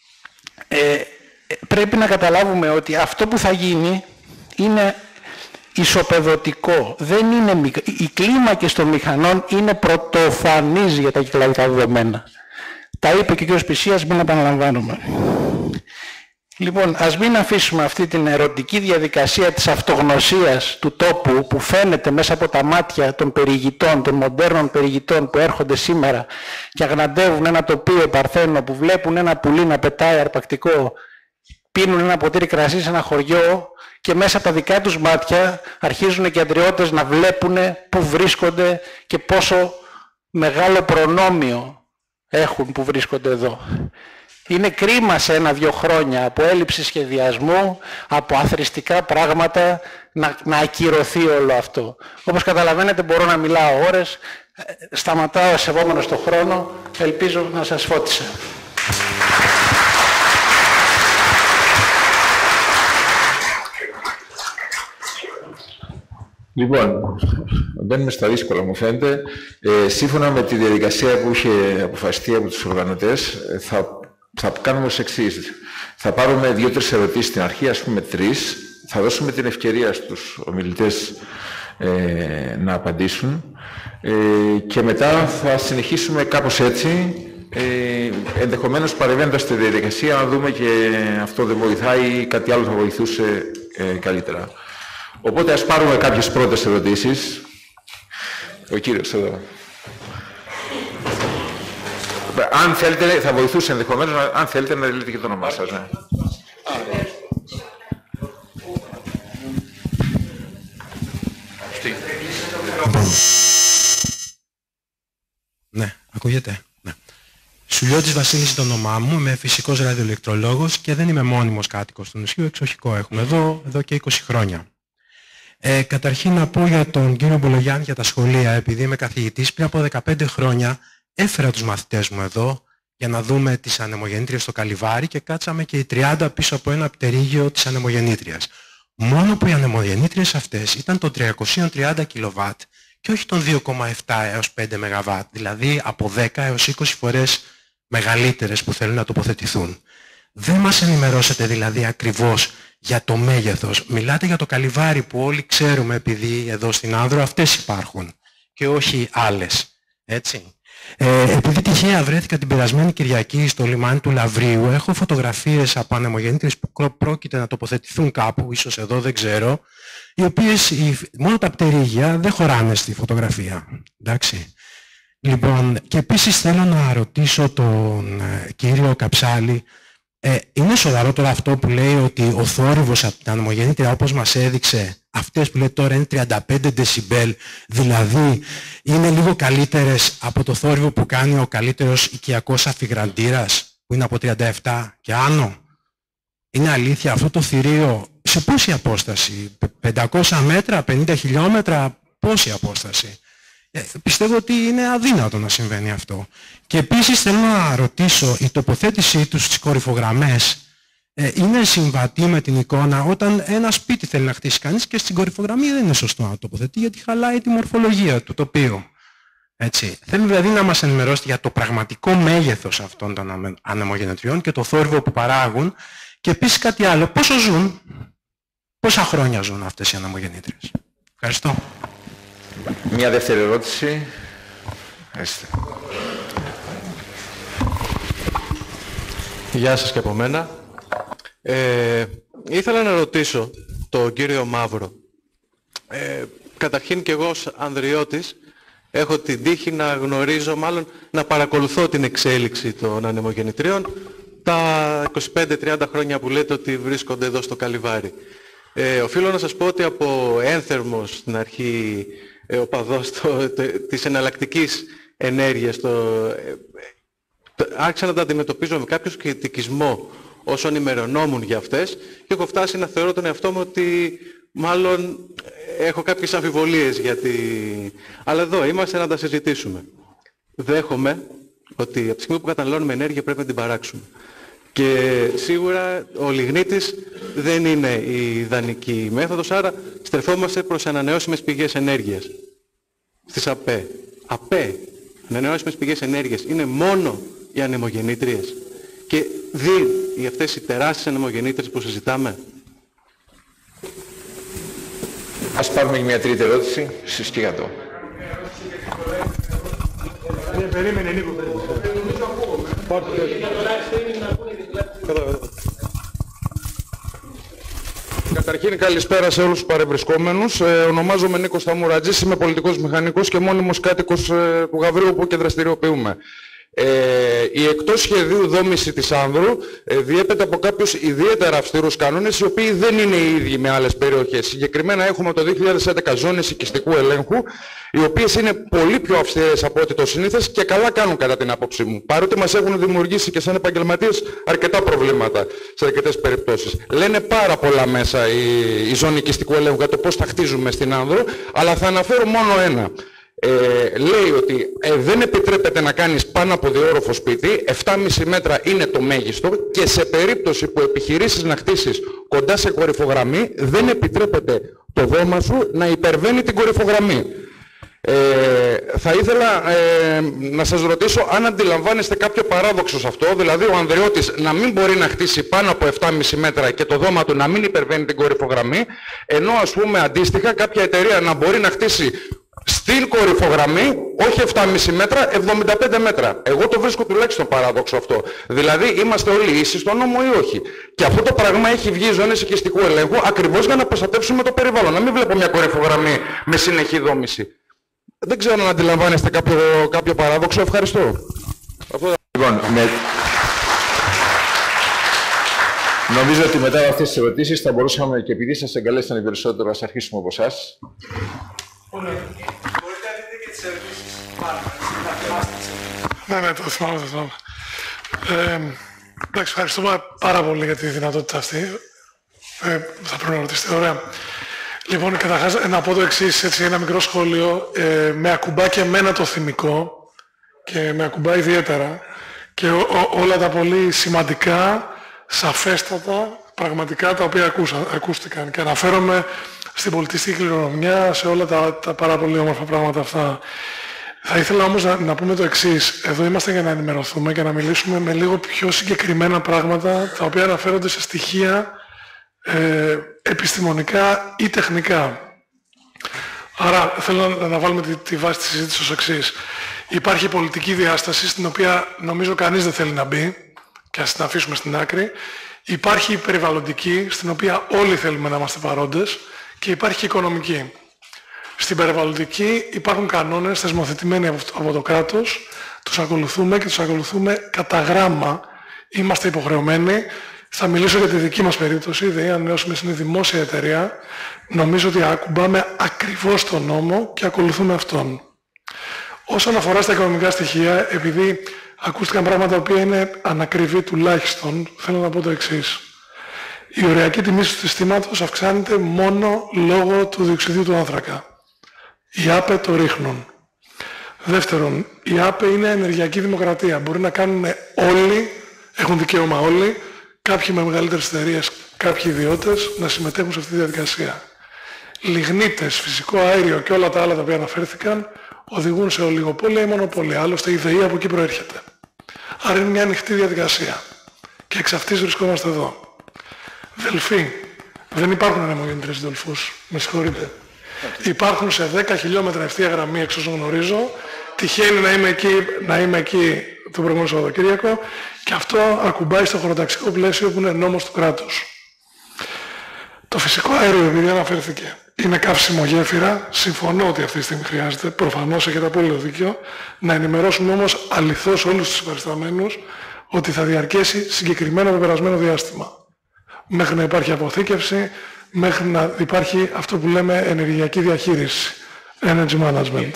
πρέπει να καταλάβουμε ότι αυτό που θα γίνει είναι ισοπεδωτικό. Δεν είναι, οι κλίμακες των μηχανών είναι πρωτοφανείς για τα κυκλαδικά δεδομένα. Τα είπε και ο κ. Σπυσίας, μην επαναλαμβάνουμε. Λοιπόν, ας μην αφήσουμε αυτή την ερωτική διαδικασία της αυτογνωσίας του τόπου που φαίνεται μέσα από τα μάτια των περιηγητών, των μοντέρνων περιηγητών που έρχονται σήμερα και αγναντεύουν ένα τοπίο Παρθένο, που βλέπουν ένα πουλί να πετάει αρπακτικό, πίνουν ένα ποτήρι κρασί σε ένα χωριό και μέσα από τα δικά τους μάτια αρχίζουν και αντριώτες να βλέπουν πού βρίσκονται και πόσο μεγάλο προνόμιο έχουν που βρίσκονται εδώ. Είναι κρίμα σε 1-2 χρόνια από έλλειψη σχεδιασμού, από αθροιστικά πράγματα να ακυρωθεί όλο αυτό. Όπως καταλαβαίνετε μπορώ να μιλάω ώρες, σταματάω σεβόμενος το χρόνο, ελπίζω να σας φώτισα. Λοιπόν, μπαίνουμε στα δύσκολα μου φαίνεται. Σύμφωνα με τη διαδικασία που είχε αποφασιστεί από τους οργανωτές, θα κάνουμε ως εξής. Θα πάρουμε 2-3 ερωτήσεις στην αρχή, ας πούμε 3. Θα δώσουμε την ευκαιρία στους ομιλητές να απαντήσουν και μετά θα συνεχίσουμε κάπως έτσι, ενδεχομένως παρεμβαίνοντας στη διαδικασία, να δούμε και αυτό δεν βοηθάει ή κάτι άλλο θα βοηθούσε καλύτερα. Οπότε ας πάρουμε κάποιες πρώτες ερωτήσεις. Ο κύριος εδώ. Αν θέλετε, θα βοηθούσε ενδεχομένως, αν θέλετε να λέτε και το όνομά σας. Ναι. Ναι, ακούγεται. Ναι. Σουλιώτης Βασίλης το όνομά μου, είμαι φυσικός ραδιοελεκτρολόγος και δεν είμαι μόνιμος κάτοικος του νησιού, εξοχικό έχουμε εδώ και 20 χρόνια. Καταρχήν να πω για τον κύριο Μπολογιάννη για τα σχολεία, επειδή είμαι καθηγητής, πριν από 15 χρόνια έφερα τους μαθητές μου εδώ για να δούμε τις ανεμογεννήτριες στο Καλιβάρι και κάτσαμε και οι 30 πίσω από ένα πτερίγιο της ανεμογεννήτριας. Μόνο που οι ανεμογεννήτριες αυτές ήταν των 330 κιλοβάτ και όχι των 2,7 έως 5 ΜΒ, δηλαδή από 10 έως 20 φορές μεγαλύτερες που θέλουν να τοποθετηθούν. Δεν μας ενημερώσετε δηλαδή ακριβώς για το μέγεθος. Μιλάτε για το Καλιβάρι που όλοι ξέρουμε, επειδή εδώ στην Άνδρο αυτές υπάρχουν και όχι άλλες. Έτσι. Επειδή τυχαία βρέθηκα την περασμένη Κυριακή στο λιμάνι του Λαβρίου, έχω φωτογραφίες από ανεμογεννήτριες που πρόκειται να τοποθετηθούν κάπου, ίσως εδώ, δεν ξέρω, οι οποίες μόνο τα πτερίγια δεν χωράνε στη φωτογραφία. Εντάξει. Λοιπόν, και επίσης θέλω να ρωτήσω τον κύριο Καψάλη, είναι σοβαρό τώρα αυτό που λέει ότι ο θόρυβος από την ανεμογεννήτρια, όπως μας έδειξε, αυτές που λέει τώρα είναι 35 δεσιμπέλ, δηλαδή είναι λίγο καλύτερες από το θόρυβο που κάνει ο καλύτερος οικιακός αφιγραντήρας, που είναι από 37 και άνω? Είναι αλήθεια αυτό το θηρίο? Σε πόση απόσταση? 500 μέτρα, 50 χιλιόμετρα, πόση απόσταση? Πιστεύω ότι είναι αδύνατο να συμβαίνει αυτό. Και επίσης θέλω να ρωτήσω, η τοποθέτησή τους στις κορυφογραμμές είναι συμβατή με την εικόνα όταν ένα σπίτι θέλει να χτίσει κανείς και στην κορυφογραμμή δεν είναι σωστό να τοποθετεί γιατί χαλάει τη μορφολογία του τοπίου. Έτσι. Θέλω δηλαδή να μας ενημερώσετε για το πραγματικό μέγεθος αυτών των ανεμογεννητριών και το θόρυβο που παράγουν και επίσης κάτι άλλο. Πόσο ζουν, πόσα χρόνια ζουν αυτές οι ανεμογεννήτριες? Ευχαριστώ. Μια δεύτερη ερώτηση. Γεια σας και από μένα. Ήθελα να ρωτήσω τον κύριο Μαύρο. Καταρχήν και εγώ ως ανδριώτης έχω την τύχη να γνωρίζω, μάλλον να παρακολουθώ την εξέλιξη των ανεμογεννητρίων τα 25-30 χρόνια που λέτε ότι βρίσκονται εδώ στο Καλιβάρι. Οφείλω να σας πω ότι από ένθερμος στην αρχή οπαδός της εναλλακτικής ενέργειας άρχισα να τα αντιμετωπίζω με κάποιο σκεπτικισμό όσο ενημερωνόμουν για αυτές και έχω φτάσει να θεωρώ τον εαυτό μου ότι μάλλον έχω κάποιες αμφιβολίες γιατί... Αλλά εδώ είμαστε να τα συζητήσουμε. Δέχομαι ότι από τη στιγμή που καταναλώνουμε ενέργεια πρέπει να την παράξουμε. Και σίγουρα ο λιγνίτης δεν είναι η ιδανική μέθοδος, άρα στρεφόμαστε προς ανανεώσιμες πηγές ενέργειας. Στις ΑΠΕ. ΑΠΕ, ανανεώσιμες πηγές ενέργειας, είναι μόνο οι ανεμογεννήτριες. Και για αυτές οι τεράστιες ανεμογεννήτριες που συζητάμε. Ας πάρουμε και μια τρίτη ερώτηση. Συσκηγατό. Περίμενε Νίκο. Καταρχήν καλησπέρα σε όλους τους παρευρισκόμενους. Ονομάζομαι Νίκος Σταμουρατζής, είμαι πολιτικός μηχανικός και μόνιμος κάτοικος του Γαβρίου όπου και δραστηριοποιούμε. Η εκτός σχεδίου δόμηση της Άνδρου διέπεται από κάποιους ιδιαίτερα αυστηρούς κανόνες οι οποίοι δεν είναι οι ίδιοι με άλλες περιοχές. Συγκεκριμένα έχουμε το 2011 ζώνες οικιστικού ελέγχου οι οποίες είναι πολύ πιο αυστηρές από ό,τι το συνήθες και καλά κάνουν κατά την άποψή μου. Παρότι μας έχουν δημιουργήσει και σαν επαγγελματίες αρκετά προβλήματα σε αρκετές περιπτώσεις. Λένε πάρα πολλά μέσα η ζώνη οικιστικού ελέγχου για το πώς θα χτίζουμε στην Άνδρο, αλλά θα αναφέρω μόνο ένα. Λέει ότι δεν επιτρέπεται να κάνεις πάνω από διόροφο σπίτι, 7,5 μέτρα είναι το μέγιστο και σε περίπτωση που επιχειρήσεις να χτίσεις κοντά σε κορυφογραμμή δεν επιτρέπεται το δώμα σου να υπερβαίνει την κορυφογραμμή. Θα ήθελα να σας ρωτήσω αν αντιλαμβάνεστε κάποιο παράδοξο σε αυτό, δηλαδή ο ανδριώτης να μην μπορεί να χτίσει πάνω από 7,5 μέτρα και το δώμα του να μην υπερβαίνει την κορυφογραμμή, ενώ ας πούμε αντίστοιχα κάποια εταιρεία να μπορεί να χτίσει στην κορυφογραμμή, όχι 7,5 μέτρα, 75 μέτρα. Εγώ το βρίσκω τουλάχιστον παράδοξο αυτό. Δηλαδή, είμαστε όλοι ίσοι στον νόμο ή όχι. Και αυτό το πράγμα έχει βγει ζώνες οικιστικού ελέγχου ακριβώς για να προστατεύσουμε το περιβάλλον. Να μην βλέπω μια κορυφογραμμή με συνεχή δόμηση. Δεν ξέρω αν αντιλαμβάνεστε κάποιο παράδοξο. Ευχαριστώ. Λοιπόν, νομίζω ότι μετά από αυτές τις ερωτήσεις θα μπορούσαμε και επειδή σας εγκαλέσαν οι περισσότερο, ας αρχίσουμε από εσάς. Μπορείτε να δείτε και τις ερωτήσεις πάνω. Ναι, το θυμάμαι. Εντάξει, ευχαριστούμε πάρα πολύ για τη δυνατότητα αυτή. Θα πρέπει να ρωτήσετε, ωραία. Λοιπόν, καταρχάς να πω το εξής, έτσι, ένα μικρό σχόλιο. Με ακουμπά και εμένα το θυμικό και με ακουμπά ιδιαίτερα και όλα τα πολύ σημαντικά, σαφέστατα, πραγματικά τα οποία ακούστηκαν. Και αναφέρομαι στην πολιτιστική κληρονομιά, σε όλα τα πάρα πολύ όμορφα πράγματα αυτά. Θα ήθελα όμως να πούμε το εξής. Εδώ είμαστε για να ενημερωθούμε και να μιλήσουμε με λίγο πιο συγκεκριμένα πράγματα, τα οποία αναφέρονται σε στοιχεία επιστημονικά ή τεχνικά. Άρα θέλω να βάλουμε τη βάση της συζήτησης ως εξής. Υπάρχει πολιτική διάσταση, στην οποία νομίζω κανείς δεν θέλει να μπει, και ας την αφήσουμε στην άκρη. Υπάρχει η περιβαλλοντική, στην οποία όλοι θέλουμε να είμαστε παρόντες. Και υπάρχει και οικονομική. Στην περιβαλλοντική υπάρχουν κανόνες θεσμοθετημένοι από το κράτος, τους ακολουθούμε και τους ακολουθούμε κατά γράμμα. Είμαστε υποχρεωμένοι. Θα μιλήσω για τη δική μας περίπτωση, η ΔΕΗ Ανανεώσιμες είναι δημόσια εταιρεία. Νομίζω ότι ακουμπάμε ακριβώς τον νόμο και ακολουθούμε αυτόν. Όσον αφορά στα οικονομικά στοιχεία, επειδή ακούστηκαν πράγματα που είναι ανακριβή τουλάχιστον, θέλω να πω το εξής. Η οριακή τιμή του συστήματος αυξάνεται μόνο λόγω του διοξειδίου του άνθρακα. Οι ΑΠΕ το ρίχνουν. Δεύτερον, η ΑΠΕ είναι ενεργειακή δημοκρατία. Μπορεί να κάνουν όλοι, έχουν δικαίωμα όλοι, κάποιοι με μεγαλύτερες εταιρείες, κάποιοι ιδιώτες, να συμμετέχουν σε αυτή τη διαδικασία. Λιγνίτες, φυσικό αέριο και όλα τα άλλα τα οποία αναφέρθηκαν οδηγούν σε ολιγοπόλια ή μονοπόλια. Άλλωστε η ΔΕΗ από εκεί προέρχεται. Άρα είναι μια ανοιχτή διαδικασία. Και εξ αυτής βρισκόμαστε εδώ. Δελφοί. Δεν υπάρχουν ανεμογεννήτριες δελφούς. Με συγχωρείτε. Υπάρχουν σε 10 χιλιόμετρα ευθεία γραμμή, εξ όσων γνωρίζω. Τυχαίνει να είμαι εκεί το προηγούμενο Σαββατοκύριακο και αυτό ακουμπάει στο χωροταξικό πλαίσιο που είναι νόμος του κράτους. Το φυσικό αέριο, επειδή αναφέρθηκε, είναι καύσιμο γέφυρα. Συμφωνώ ότι αυτή τη στιγμή χρειάζεται. Προφανώς έχετε απόλυτο δίκιο. Να ενημερώσουμε όμως αληθώς όλους τους υπαρισταμένους ότι θα διαρκέσει συγκεκριμένο πεπερασμένο διάστημα. Μέχρι να υπάρχει αποθήκευση, μέχρι να υπάρχει αυτό που λέμε ενεργειακή διαχείριση. Energy management.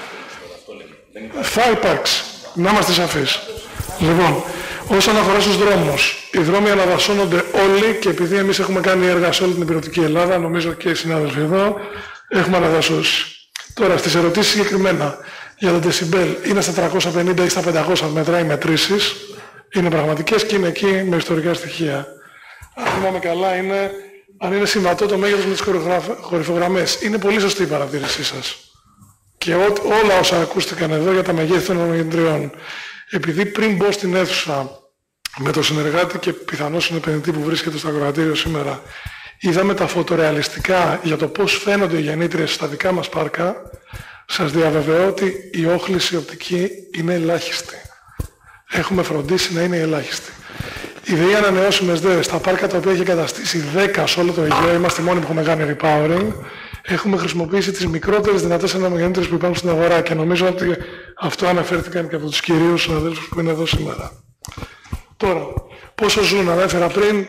Θα υπάρξει. Να είμαστε σαφείς. Λοιπόν, όσον αφορά στους δρόμους, οι δρόμοι αναδασώνονται όλοι και επειδή εμείς έχουμε κάνει έργα σε όλη την υπηρετική Ελλάδα, νομίζω και οι συνάδελφοι εδώ, έχουμε αναδασώσει. Τώρα, στις ερωτήσεις συγκεκριμένα για τα decibel, είναι στα 350 ή στα 500 μέτρα οι μετρήσεις, είναι πραγματικές και είναι εκεί με ιστορικά στοιχεία. Αν θυμάμαι καλά, αν είναι συμβατό το μέγεθος με τις κορυφογραμμές. Είναι πολύ σωστή η παρατήρησή σας. Και όλα όσα ακούστηκαν εδώ για τα μεγέθη των ανεμογεννητριών. Επειδή πριν μπω στην αίθουσα με το συνεργάτη και πιθανώς συνεπενδυτή που βρίσκεται στο ακροατήριο σήμερα, είδαμε τα φωτορεαλιστικά για το πώς φαίνονται οι γεννήτριες στα δικά μας πάρκα, σας διαβεβαιώ ότι η όχληση οπτική είναι ελάχιστη. Έχουμε φροντίσει να είναι ελάχιστη. Η ΔΕΗ Ανανεώσιμες ΔΕ, στα πάρκα τα οποία έχει εγκαταστήσει 10 σε όλο το Αιγαίο, είμαστε μόνοι που έχουμε κάνει repowering, έχουμε χρησιμοποιήσει τις μικρότερες δυνατές ανεμογεννήτριες που υπάρχουν στην αγορά και νομίζω ότι αυτό αναφέρθηκαν και από τους κυρίους συναδέλφους που είναι εδώ σήμερα. Τώρα, πόσο ζουν, ανέφερα πριν.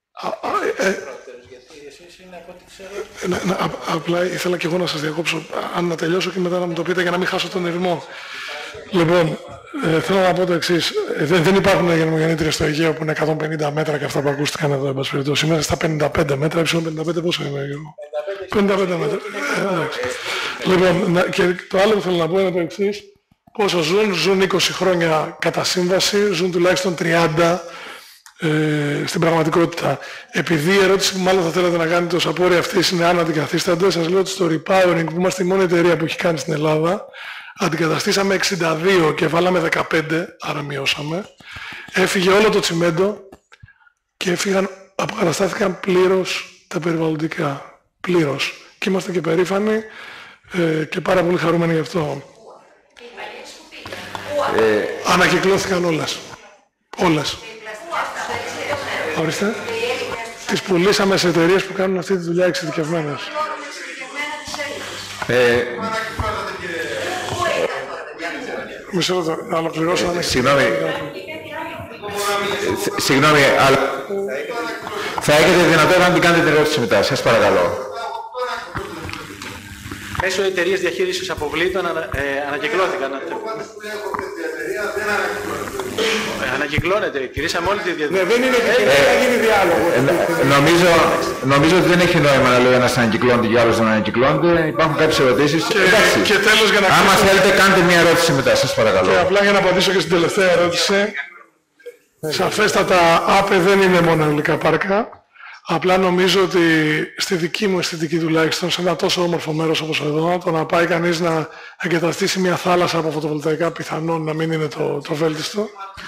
Απλά ήθελα και εγώ να σας διακόψω, αν να τελειώσω και μετά να μου το πείτε για να μην χάσω τον ερμό. Λοιπόν, θέλω να πω το εξής. Δεν υπάρχουν ανεμογεννήτριες στο Αιγαίο που είναι 150 μέτρα και αυτά που ακούστηκαν εδώ, εν πάση περιπτώσει. Είμαστε στα 55 μέτρα, ύψιλον 55 πόσο είναι, Γιώργο? 55 μέτρα. Εντάξει. Λοιπόν, και το άλλο που θέλω να πω είναι το εξής. Πόσο ζουν 20 χρόνια κατά σύμβαση, ζουν τουλάχιστον 30 στην πραγματικότητα. Επειδή η ερώτηση που μάλλον θα θέλατε να κάνετε ως απόρρια αυτής είναι αν αντικαθίστανται, σας λέω ότι στο repowering που είμαστε η μόνη εταιρεία που έχει κάνει στην Ελλάδα, αντικαταστήσαμε 62 και βάλαμε 15, άρα μειώσαμε. Έφυγε όλο το τσιμέντο και αποκαταστάθηκαν πλήρως τα περιβαλλοντικά. Πλήρως. Και είμαστε και περήφανοι και πάρα πολύ χαρούμενοι γι' αυτό. Ανακυκλώθηκαν όλες. Όλες. Ορίστε. Τις πουλήσαμε σε εταιρείες που κάνουν αυτή τη δουλειά εξειδικευμένες. Μισό λεπτό, να ολοκληρώσω. Συγγνώμη, αλλά θα έχετε δυνατότητα να την κάνετε την ερώτηση μετά, σας παρακαλώ. Μέσω εταιρείας διαχείρισης αποβλήτων ανακυκλώθηκαν. Ανακυκλώνεται, κηρύσαμε όλη τη διαδικασία. Ναι, δεν είναι να γίνει διάλογο. Νομίζω ότι δεν έχει νόημα να λέει ένας ανακυκλώνεται και άλλος δεν ανακυκλώνεται. Υπάρχουν κάποιες ερωτήσεις. Και τέλος για να άμα θέλετε κάντε μια ερώτηση μετά, σας παρακαλώ. Και απλά για να απαντήσω και στην τελευταία ερώτηση. Σαφέστατα ΑΠΕ δεν είναι μόνο αιωλικά πάρκα. Απλά νομίζω ότι στη δική μου αισθητική τουλάχιστον, σε ένα τόσο όμορφο μέρος όπως εδώ, το να πάει κανείς να εγκαταστήσει μια θάλασσα από φωτοβολταϊκά πιθανόν να μην είναι το βέλτιστο.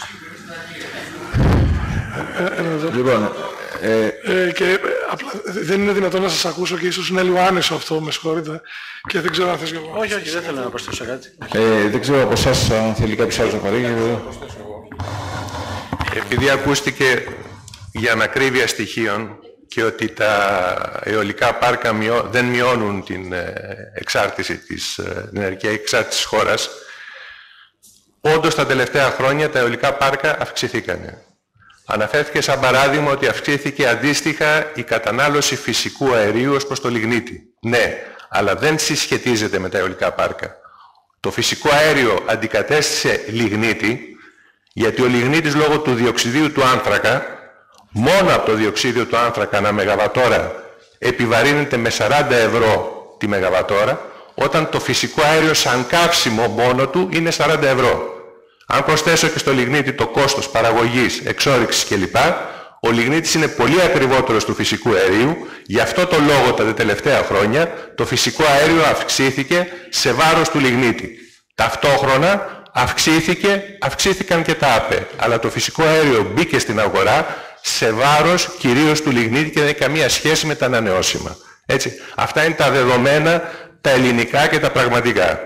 Λοιπόν, και απλά δεν είναι δυνατόν να σας ακούσω και ίσως είναι λίγο άνισο αυτό, με συγχωρείτε, και δεν ξέρω αν θες και εγώ. Όχι, δεν θέλω να προσθέσω κάτι. Δεν ξέρω από εσάς αν θέλει κάποιος άλλος να παρήγει. Επειδή ακούστηκε για ανακρίβεια στοιχείων και ότι τα αιωλικά πάρκα δεν μειώνουν την εξάρτηση την ενεργειακή εξάρτηση της χώρας. Όντως τα τελευταία χρόνια τα αιωλικά πάρκα αυξηθήκανε. Αναφέρθηκε σαν παράδειγμα ότι αυξήθηκε αντίστοιχα η κατανάλωση φυσικού αερίου ως προς το λιγνίτη. Ναι, αλλά δεν συσχετίζεται με τα αιωλικά πάρκα. Το φυσικό αέριο αντικατέστησε λιγνίτη, γιατί ο λιγνίτης λόγω του διοξιδίου του άνθρακα, μόνο από το διοξίδιο του άνθρακα ανά μεγαβατόρα επιβαρύνεται με 40 ευρώ τη μεγαβατόρα, όταν το φυσικό αέριο σαν καύσιμο μόνο του είναι 40 ευρώ. Αν προσθέσω και στο λιγνίτη το κόστος παραγωγής, εξόρυξης κλπ, ο λιγνίτης είναι πολύ ακριβότερος του φυσικού αερίου, γι' αυτό το λόγο τα τελευταία χρόνια το φυσικό αέριο αυξήθηκε σε βάρος του λιγνίτη. Ταυτόχρονα αυξήθηκαν και τα ΑΠΕ, αλλά το φυσικό αέριο μπήκε στην αγορά σε βάρος κυρίως του λιγνίτη και δεν έχει καμία σχέση με τα ανανεώσιμα. Έτσι, αυτά είναι τα δεδομένα, τα ελληνικά και τα πραγματικά.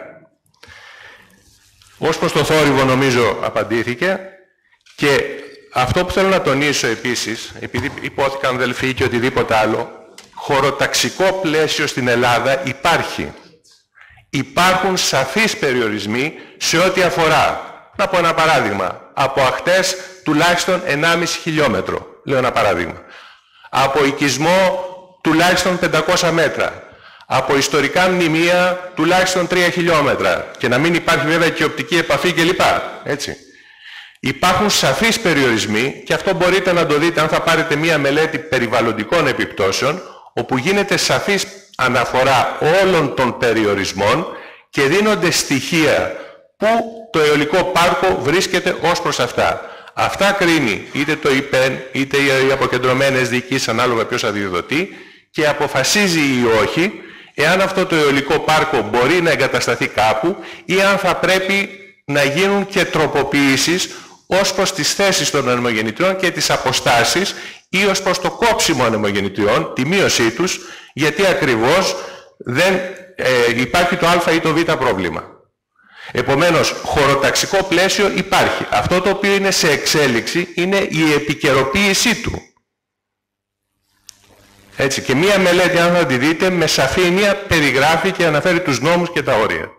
Ως προς το θόρυβο νομίζω απαντήθηκε, και αυτό που θέλω να τονίσω επίσης, επειδή υπόθηκαν δελφοί και οτιδήποτε άλλο, χωροταξικό πλαίσιο στην Ελλάδα υπάρχει. Υπάρχουν σαφείς περιορισμοί σε ό,τι αφορά, να πω ένα παράδειγμα, από ακτές τουλάχιστον 1,5 χιλιόμετρο, λέω ένα παράδειγμα, από οικισμό τουλάχιστον 500 μέτρα, από ιστορικά μνημεία τουλάχιστον 3 χιλιόμετρα, και να μην υπάρχει βέβαια και οπτική επαφή κλπ. Έτσι. Υπάρχουν σαφείς περιορισμοί, και αυτό μπορείτε να το δείτε αν θα πάρετε μία μελέτη περιβαλλοντικών επιπτώσεων, όπου γίνεται σαφής αναφορά όλων των περιορισμών και δίνονται στοιχεία που το αιωλικό πάρκο βρίσκεται ως προς αυτά. Αυτά κρίνει είτε το ΙΠΕΝ είτε οι αποκεντρωμένες διοικήσεις ανάλογα ποιος αδειοδοτεί, και αποφασίζει ή όχι εάν αυτό το αιωλικό πάρκο μπορεί να εγκατασταθεί κάπου ή αν θα πρέπει να γίνουν και τροποποιήσεις ως προς τις θέσεις των ανεμογεννητριών και τις αποστάσεις, ή ως προς το κόψιμο ανεμογεννητριών, τη μείωσή τους, γιατί ακριβώς δεν υπάρχει το α ή το β πρόβλημα. Επομένως, χωροταξικό πλαίσιο υπάρχει. Αυτό το οποίο είναι σε εξέλιξη είναι η επικαιροποίησή του. Έτσι, και μία μελέτη, αν θα τη δείτε, με σαφήνεια περιγράφει και αναφέρει τους νόμους και τα όρια.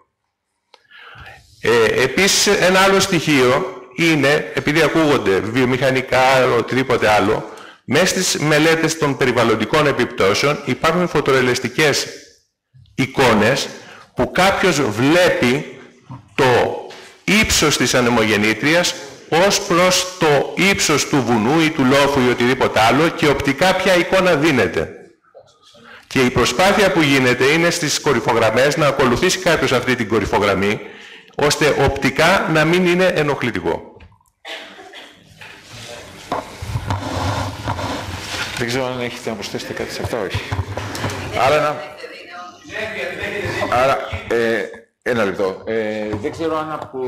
Επίσης, ένα άλλο στοιχείο είναι, επειδή ακούγονται βιομηχανικά, οτιδήποτε άλλο, μέσα στις μελέτες των περιβαλλοντικών επιπτώσεων υπάρχουν φωτορεαλιστικές εικόνες που κάποιος βλέπει το ύψος της ανεμογεννήτριας ως προς το ύψος του βουνού ή του λόφου ή οτιδήποτε άλλο, και οπτικά ποια εικόνα δίνεται. Και η προσπάθεια που γίνεται είναι στις κορυφογραμμές να ακολουθήσει κάποιος αυτή την κορυφογραμμή, ώστε οπτικά να μην είναι ενοχλητικό. Δεν ξέρω αν έχετε να προσθέσετε κάτι σε αυτά, όχι. Άρα, ένα λεπτό. Δεν ξέρω αν από...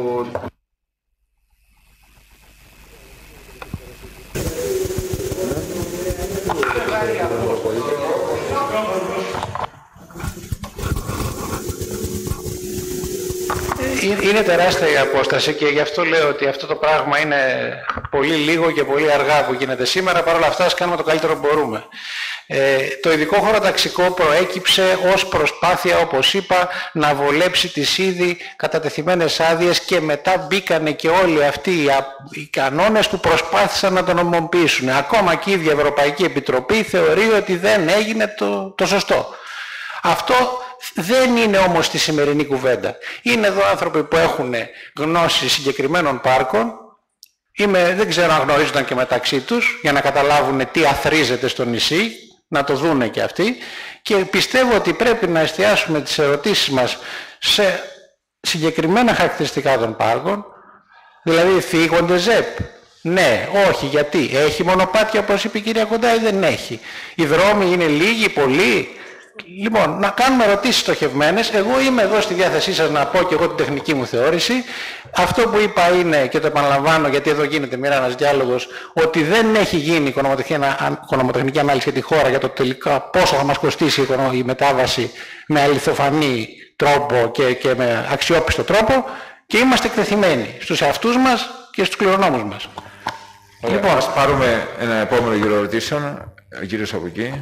Είναι τεράστια η απόσταση, και γι' αυτό λέω ότι αυτό το πράγμα είναι πολύ λίγο και πολύ αργά που γίνεται σήμερα. Παρ' όλα αυτά, ας κάνουμε το καλύτερο που μπορούμε. Το ειδικό χωροταξικό προέκυψε ως προσπάθεια, όπως είπα, να βολέψει τις ήδη κατατεθειμένες άδειες, και μετά μπήκανε και όλοι αυτοί οι κανόνες που προσπάθησαν να τον νομιμοποιήσουν. Ακόμα και η ίδια Ευρωπαϊκή Επιτροπή θεωρεί ότι δεν έγινε το σωστό. Αυτό δεν είναι όμως τη σημερινή κουβέντα. Είναι εδώ άνθρωποι που έχουν γνώση συγκεκριμένων πάρκων. Δεν ξέρω αν γνωρίζονταν και μεταξύ τους για να καταλάβουν τι αθροίζεται στο νησί, να το δούνε και αυτοί, και πιστεύω ότι πρέπει να εστιάσουμε τις ερωτήσεις μας σε συγκεκριμένα χαρακτηριστικά των πάρκων, δηλαδή φύγονται ΖΕΠ. Ναι, όχι, γιατί έχει μονοπάτια όπως είπε η κυρία Κοντά ή δεν έχει. Οι δρόμοι είναι λίγοι, πολλοί. Λοιπόν, να κάνουμε ερωτήσεις στοχευμένες. Εγώ είμαι εδώ στη διάθεσή σας να πω και εγώ την τεχνική μου θεώρηση. Αυτό που είπα είναι, και το επαναλαμβάνω γιατί εδώ γίνεται ένας διάλογος, ότι δεν έχει γίνει οικονομοτεχνική ανάλυση για τη χώρα για το τελικά πόσο θα μας κοστίσει η μετάβαση με αληθοφανή τρόπο και με αξιόπιστο τρόπο, και είμαστε εκτεθειμένοι στους εαυτούς μας και στους κληρονόμους μας. Λοιπόν, ας πάρουμε ένα επόμενο γύρο ερωτήσεων. Ο κύριος από εκεί.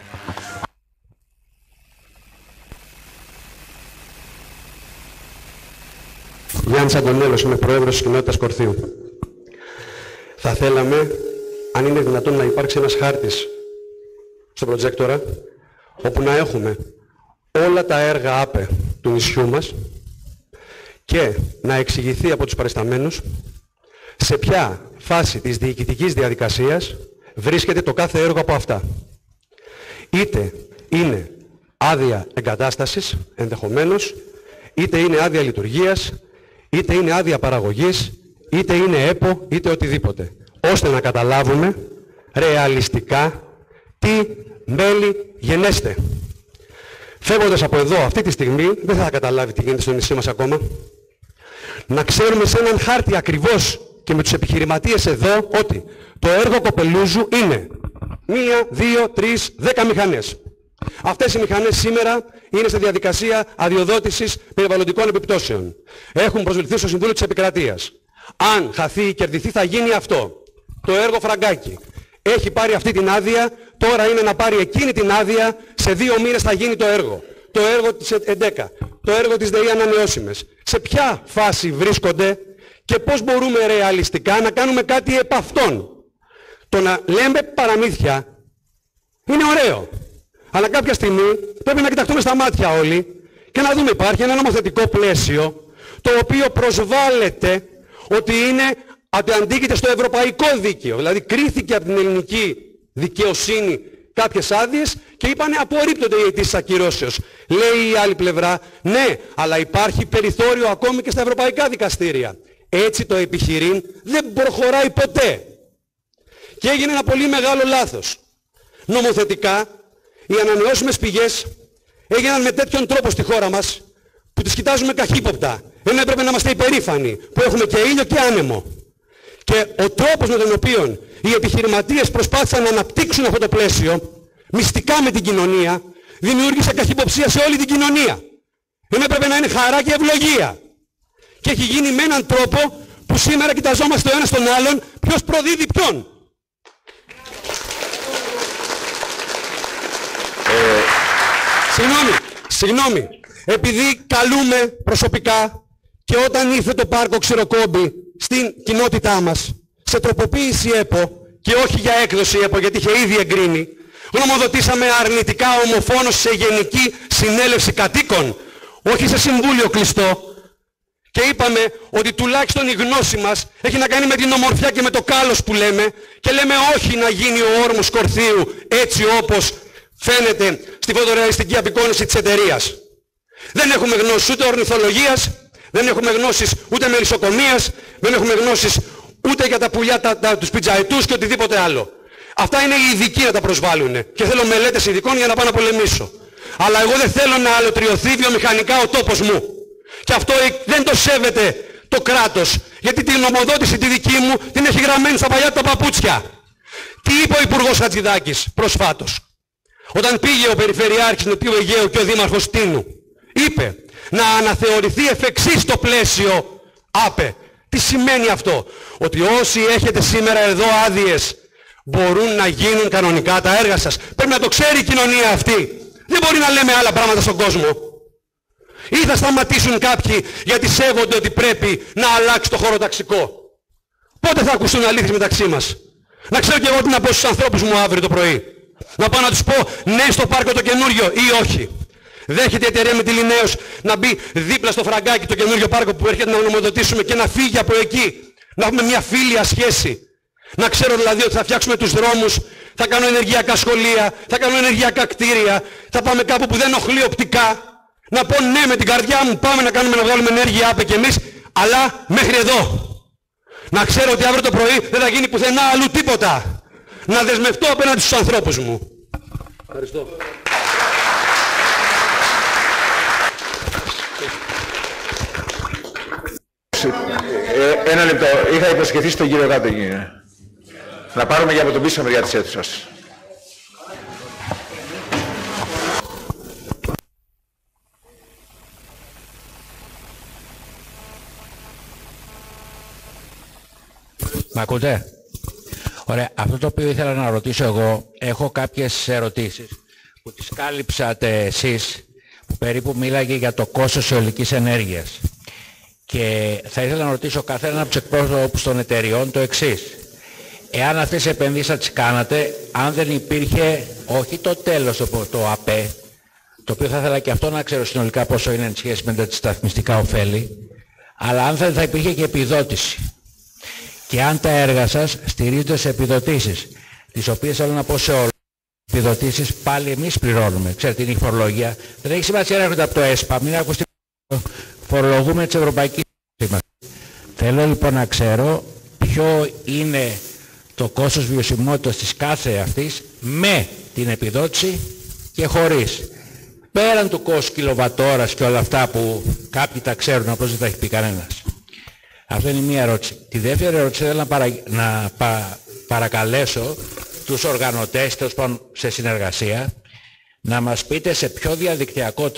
Γιάννης Αντωνέλος, είμαι πρόεδρος της κοινότητας Κορθίου. Θα θέλαμε, αν είναι δυνατόν, να υπάρξει ένας χάρτης στο προτζέκτορα, όπου να έχουμε όλα τα έργα ΑΠΕ του νησιού μας και να εξηγηθεί από τους παρισταμένους σε ποια φάση της διοικητικής διαδικασίας βρίσκεται το κάθε έργο από αυτά. Είτε είναι άδεια εγκατάστασης, ενδεχομένως, είτε είναι άδεια λειτουργίας, είτε είναι άδεια παραγωγής, είτε είναι ΕΠΟ, είτε οτιδήποτε. Ώστε να καταλάβουμε ρεαλιστικά τι μέλη γενέστε. Φεύγοντας από εδώ αυτή τη στιγμή, δεν θα καταλάβει τι γίνεται στο νησί μας ακόμα. Να ξέρουμε σε έναν χάρτη ακριβώς και με τους επιχειρηματίες εδώ ότι το έργο Κοπελούζου είναι 1, 2, 3, 10 μηχανές. Αυτές οι μηχανές σήμερα είναι σε διαδικασία αδειοδότησης περιβαλλοντικών επιπτώσεων. Έχουν προσβληθεί στο Συμβούλιο της Επικρατείας. Αν χαθεί ή κερδιθεί θα γίνει αυτό. Το έργο Φραγκάκη έχει πάρει αυτή την άδεια, τώρα είναι να πάρει εκείνη την άδεια, σε 2 μήνες θα γίνει το έργο. Το έργο της ΕΝΤΕΚΑ, το έργο της ΔΕΗ Ανανεώσιμες. Σε ποια φάση βρίσκονται και πώς μπορούμε ρεαλιστικά να κάνουμε κάτι επ' αυτών. Το να λέμε παραμύθια είναι ωραίο. Αλλά κάποια στιγμή πρέπει να κοιταχτούμε στα μάτια όλοι και να δούμε υπάρχει ένα νομοθετικό πλαίσιο το οποίο προσβάλλεται ότι αντίκειται στο ευρωπαϊκό δίκαιο. Δηλαδή κρίθηκε από την ελληνική δικαιοσύνη κάποιες άδειες και είπανε απορρίπτονται οι αιτήσεις ακυρώσεως. Λέει η άλλη πλευρά, ναι, αλλά υπάρχει περιθώριο ακόμη και στα ευρωπαϊκά δικαστήρια. Έτσι το επιχειρήν δεν προχωράει ποτέ. Και έγινε ένα πολύ μεγάλο λάθος. Νομοθετικά, οι ανανεώσιμες πηγές έγιναν με τέτοιον τρόπο στη χώρα μας που τις κοιτάζουμε καχύποπτα. Ενώ έπρεπε να είμαστε υπερήφανοι που έχουμε και ήλιο και άνεμο. Και ο τρόπος με τον οποίο οι επιχειρηματίες προσπάθησαν να αναπτύξουν αυτό το πλαίσιο, μυστικά με την κοινωνία, δημιούργησε καχυποψία σε όλη την κοινωνία. Ενώ έπρεπε να είναι χαρά και ευλογία. Και έχει γίνει με έναν τρόπο που σήμερα κοιταζόμαστε ο ένας τον άλλον ποιος προδίδει ποιον. Συγγνώμη, επειδή καλούμε προσωπικά και όταν ήρθε το πάρκο Ξηροκόμπη στην κοινότητά μας σε τροποποίηση ΕΠΟ και όχι για έκδοση ΕΠΟ γιατί είχε ήδη εγκρίνει, γνωμοδοτήσαμε αρνητικά ομοφόνος σε Γενική Συνέλευση Κατοίκων, όχι σε Συμβούλιο κλειστό, και είπαμε ότι τουλάχιστον η γνώση μας έχει να κάνει με την ομορφιά και με το κάλος που λέμε και λέμε όχι να γίνει ο όρμος Κορθείου έτσι όπως φαίνεται στη φωτορεαλιστική απεικόνιση της εταιρείας. Δεν έχουμε γνώσεις ούτε ορνηθολογίας, δεν έχουμε γνώσεις ούτε μελισσοκομείας, δεν έχουμε γνώσεις ούτε για τα πουλιά, τους πιτζαετούς και οτιδήποτε άλλο. Αυτά είναι οι ειδικοί να τα προσβάλλουν και θέλω μελέτες ειδικών για να πάω να πολεμήσω. Αλλά εγώ δεν θέλω να αλωτριωθεί βιομηχανικά ο τόπος μου. Και αυτό δεν το σέβεται το κράτος, γιατί την νομοδότηση τη δική μου την έχει γραμμένη στα παλιά του τα παπούτσια. Τι είπε ο Υπουργός Χατζηδάκης προσφάτως, όταν πήγε ο Περιφερειάρχης Νοτιού Αιγαίου και ο Δήμαρχος Τίνου, είπε να αναθεωρηθεί εφ' εξής το πλαίσιο ΑΠΕ. Τι σημαίνει αυτό? Ότι όσοι έχετε σήμερα εδώ άδειες μπορούν να γίνουν κανονικά τα έργα σας. Πρέπει να το ξέρει η κοινωνία αυτή. Δεν μπορεί να λέμε άλλα πράγματα στον κόσμο. Ή θα σταματήσουν κάποιοι γιατί σέβονται ότι πρέπει να αλλάξει το χωροταξικό. Πότε θα ακουστούν αλήθειες μεταξύ μας? Να ξέρω και εγώ τι να πω στους ανθρώπους μου αύριο το πρωί. Να πάω να τους πω ναι στο πάρκο το καινούριο ή όχι. Δέχεται η εταιρεία Μετυληναίος να μπει δίπλα στο Φραγκάκι το καινούριο πάρκο που έρχεται να ονομοδοτήσουμε και να φύγει από εκεί. Να έχουμε μια φίλια σχέση. Να ξέρω δηλαδή ότι θα φτιάξουμε τους δρόμους, θα κάνω ενεργειακά σχολεία, θα κάνω ενεργειακά κτίρια, θα πάμε κάπου που δεν ενοχλεί οπτικά. Να πω ναι με την καρδιά μου πάμε να κάνουμε να βγάλουμε ενέργεια άπε και εμείς, αλλά μέχρι εδώ. Να ξέρω ότι αύριο το πρωί δεν θα γίνει πουθενά αλλού τίποτα. Να δεσμευτώ απέναντι στους ανθρώπους μου. Ευχαριστώ. Ένα λεπτό. Είχα υποσχεθεί στον κύριο κάτω. Να πάρουμε για από τον πίσω μεριά της αίθουσας. Μ' ακούτε? Ωραία, αυτό το οποίο ήθελα να ρωτήσω εγώ, έχω κάποιες ερωτήσεις που τις κάλυψατε εσείς, που περίπου μίλαγε για το κόστος αιωλικής ενέργειας. Και θα ήθελα να ρωτήσω καθέναν από τους εκπρόσωπους των εταιριών το εξής. Εάν αυτές οι επενδύσεις θα τις κάνατε, αν δεν υπήρχε, όχι το τέλος, το ΑΠΕ, το οποίο θα ήθελα και αυτό να ξέρω συνολικά πόσο είναι εν σχέση με τα σταθμιστικά ωφέλη, αλλά αν θα υπήρχε και επιδότηση. Και αν τα έργα σας στηρίζονται σε επιδοτήσεις, τις οποίες θέλω να πω σε όλους, επιδοτήσεις πάλι εμείς πληρώνουμε. Ξέρετε, είναι η φορολογία. Δεν έχει σημασία να έρχονται από το ΕΣΠΑ, μην ακουστεί φορολογούμε της Ευρωπαϊκής Ένωσης. Θέλω λοιπόν να ξέρω ποιο είναι το κόστος βιωσιμότητας της κάθε αυτής με την επιδότηση και χωρίς. Πέραν του κόστου κιλοβατόρας και όλα αυτά που κάποιοι τα ξέρουν, απλώς δεν τα έχει πει κανένας. Αυτό είναι μία ερώτηση. Τη δεύτερη ερώτηση θέλω να παρακαλέσω τους οργανωτές, τέλος πάντων σε συνεργασία, να μας πείτε σε ποιο διαδικτυακό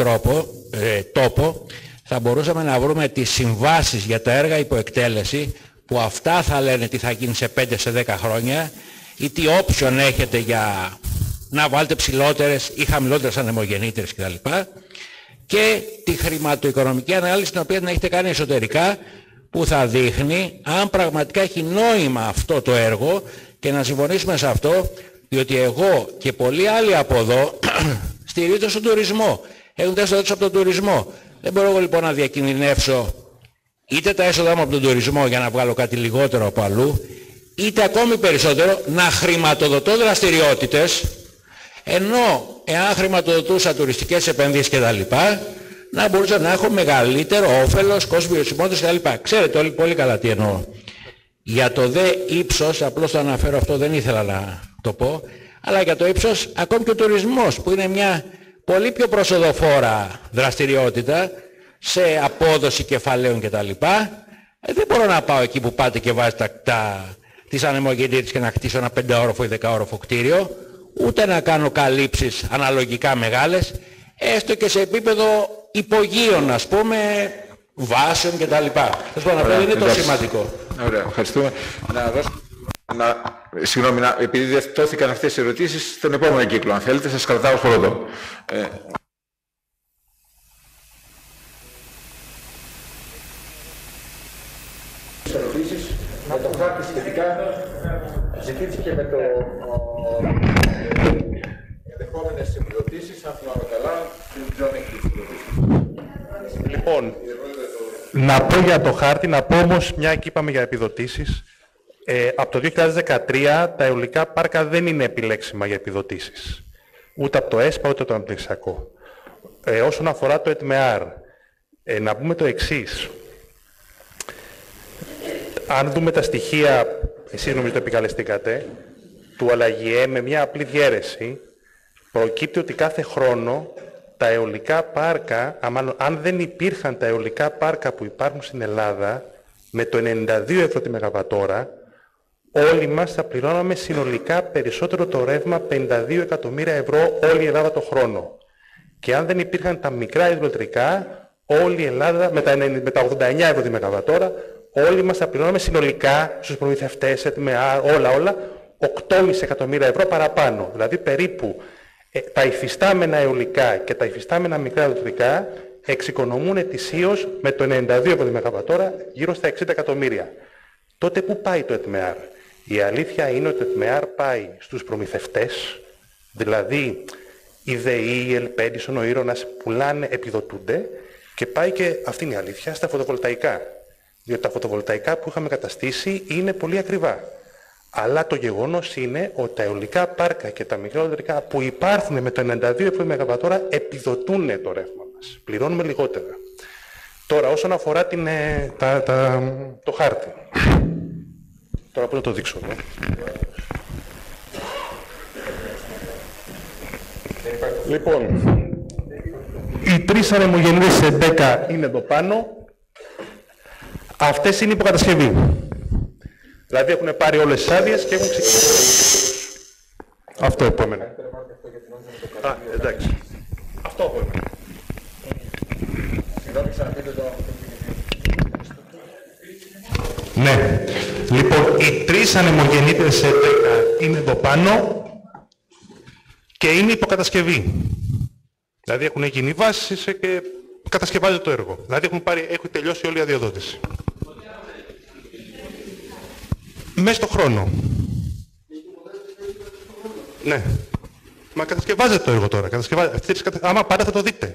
τόπο θα μπορούσαμε να βρούμε τις συμβάσεις για τα έργα υποεκτέλεση, που αυτά θα λένε τι θα γίνει σε 5 σε 10 χρόνια, ή τι option έχετε για να βάλετε ψηλότερες ή χαμηλότερες ανεμογεννήτρες κτλ. Και τη χρηματοοικονομική ανάλυση, την οποία την έχετε κάνει εσωτερικά, που θα δείχνει αν πραγματικά έχει νόημα αυτό το έργο, και να συμφωνήσουμε σε αυτό, διότι εγώ και πολλοί άλλοι από εδώ στηρίζονται στον τουρισμό. Έχουν τα έσοδα από τον τουρισμό. Δεν μπορώ εγώ λοιπόν να διακινδυνεύσω είτε τα έσοδα μου από τον τουρισμό για να βγάλω κάτι λιγότερο από αλλού, είτε ακόμη περισσότερο να χρηματοδοτώ δραστηριότητες, ενώ εάν χρηματοδοτούσα τουριστικές επενδύσεις κτλ., να μπορούσα να έχω μεγαλύτερο όφελος, κόστος βιωσιμότητας κτλ. Ξέρετε όλοι πολύ καλά τι εννοώ. Για το δε ύψος, απλώς το αναφέρω αυτό, δεν ήθελα να το πω, αλλά για το ύψος, ακόμη και ο τουρισμός, που είναι μια πολύ πιο προσοδοφόρα δραστηριότητα σε απόδοση κεφαλαίων κτλ. Δεν μπορώ να πάω εκεί που πάτε και βάζετε τις ανεμογεννήτρες και να χτίσω ένα 5όροφο ή 10όροφο κτίριο, ούτε να κάνω καλύψεις αναλογικά μεγάλες, έστω και σε επίπεδο υπογείων, ας πούμε, βάσεων κτλ. Αυτό είναι το σημαντικό. Ωραία, ευχαριστούμε. Συγγνώμη, επειδή διατώθηκαν αυτές οι ερωτήσεις, στον επόμενο κύκλο, αν θέλετε, σας κρατάω χρόνο. Ερωτήσεις με το χάρτη σχετικά ζητήθηκε με το ενδεχόμενες επιδοτήσεις, αν θυμάμαι καλά, δεν έχει επιδοτήσεις. Λοιπόν, να πω για το χάρτη, να πω όμως, μια και είπαμε για επιδοτήσεις, από το 2013 τα αιωλικά πάρκα δεν είναι επιλέξιμα για επιδοτήσεις. Ούτε από το ΕΣΠΑ, ούτε από το αναπτυξιακό. Όσον αφορά το ΕΤΜΕΑΡ, να πούμε το εξής. Αν δούμε τα στοιχεία, εσείς νομίζω το επικαλεστήκατε, του αλλαγιέ με μια απλή διαίρεση, προκύπτει ότι κάθε χρόνο τα αιωλικά πάρκα, αν δεν υπήρχαν τα αιωλικά πάρκα που υπάρχουν στην Ελλάδα, με το 92 ευρώ τη μεγαβατόρα, όλοι μας θα πληρώναμε συνολικά περισσότερο το ρεύμα 52 εκατομμύρια ευρώ όλη η Ελλάδα το χρόνο. Και αν δεν υπήρχαν τα μικρά υδροελεκτρικά, όλη η Ελλάδα με τα 89 ευρώ τη μεγαβατόρα, όλοι μας θα πληρώναμε συνολικά στους προμηθευτές, όλα, 8,5 εκατομμύρια ευρώ παραπάνω. Δηλαδή περίπου τα υφιστάμενα αιωλικά και τα υφιστάμενα μικρά υδροελεκτρικά εξοικονομούν ετησίως με το 92 ευρώ τη μεγαβατόρα γύρω στα 60 εκατομμύρια. Τότε πού πάει το ΕΤΜΕΑΡ? Η αλήθεια είναι ότι το ΕΤΜΕΑΡ πάει στους προμηθευτές, δηλαδή η ΔΕΗ, η Ελπέντισον, ο Ήρωνας πουλάνε, επιδοτούνται, και πάει και, αυτή είναι η αλήθεια, στα φωτοβολταϊκά. Διότι τα φωτοβολταϊκά που είχαμε καταστήσει είναι πολύ ακριβά. Αλλά το γεγονός είναι ότι τα αιωλικά πάρκα και τα μικρά υδροελεκτρικά που υπάρχουν με το 92 ευρώ μεγαβατόρα επιδοτούν το ρεύμα μας. Πληρώνουμε λιγότερα. Τώρα, όσον αφορά το χάρτη. Τώρα πώς να το δείξω εδώ. Λοιπόν, οι 3 ανεμογεννήτρες σε 10 είναι εδώ πάνω. Αυτές είναι υποκατασκευή. Δηλαδή έχουν πάρει όλες τις άδειες και έχουν ξεκινήσει. Αυτό επόμενο. Α, εντάξει. Αυτό επόμενο. Συγγνώμη, ξαναπείτε το. Ναι. Λοιπόν, οι τρεις ανεμογεννήτριες σε 10 είναι εδώ πάνω και είναι υποκατασκευή. Δηλαδή έχουν γίνει βάσεις και κατασκευάζεται το έργο. Δηλαδή έχουν τελειώσει όλη η αδειοδότηση. Μέσα στο χρόνο. Ναι. Μα κατασκευάζεται το έργο τώρα. Άμα πάρετε θα το δείτε.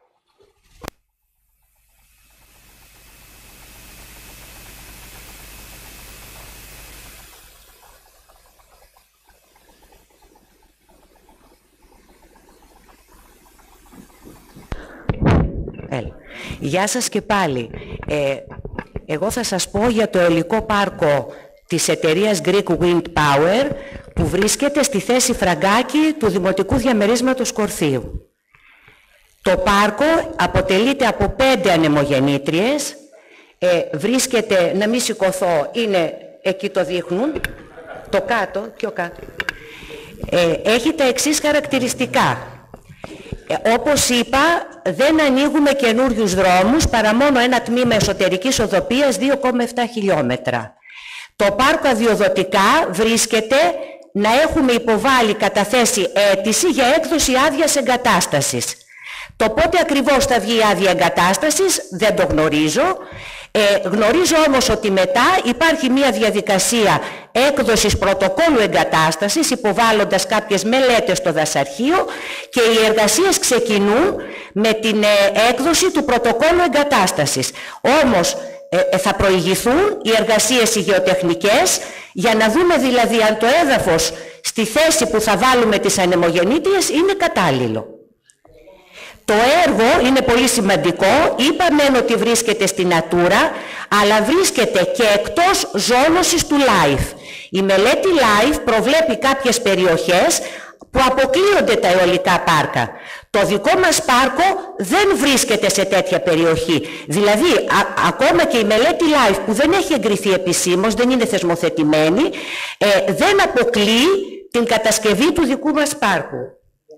Γεια σας και πάλι. Εγώ θα σας πω για το αιωλικό πάρκο της εταιρείας Greek Wind Power που βρίσκεται στη θέση Φραγκάκη του Δημοτικού Διαμερίσματος Κορθείου. Το πάρκο αποτελείται από 5 ανεμογεννήτριες. Βρίσκεται, να μην σηκωθώ, είναι, εκεί το δείχνουν, το κάτω, πιο κάτω. Έχει τα εξής χαρακτηριστικά. Όπως είπα, δεν ανοίγουμε καινούριους δρόμους παρά μόνο ένα τμήμα εσωτερικής οδοπίας 2,7 χιλιόμετρα. Το πάρκο αδειοδοτικά βρίσκεται να έχουμε υποβάλει καταθέσει αίτηση για έκδοση άδειας εγκατάστασης. Το πότε ακριβώς θα βγει η άδεια εγκατάστασης δεν το γνωρίζω. Γνωρίζω όμως ότι μετά υπάρχει μια διαδικασία έκδοσης πρωτοκόλλου εγκατάστασης υποβάλλοντας κάποιες μελέτες στο δασαρχείο και οι εργασίες ξεκινούν με την έκδοση του πρωτοκόλλου εγκατάστασης. Όμως θα προηγηθούν οι εργασίες οι γεωτεχνικές για να δούμε δηλαδή αν το έδαφος στη θέση που θα βάλουμε τις ανεμογεννήτριες είναι κατάλληλο. Το έργο είναι πολύ σημαντικό, είπαμε ότι βρίσκεται στην Natura, αλλά βρίσκεται και εκτός ζώνωσης του LIFE. Η μελέτη LIFE προβλέπει κάποιες περιοχές που αποκλείονται τα αιωλικά πάρκα. Το δικό μας πάρκο δεν βρίσκεται σε τέτοια περιοχή. Δηλαδή, ακόμα και η μελέτη LIFE που δεν έχει εγκριθεί επισήμως, δεν είναι θεσμοθετημένη, δεν αποκλείει την κατασκευή του δικού μας πάρκου.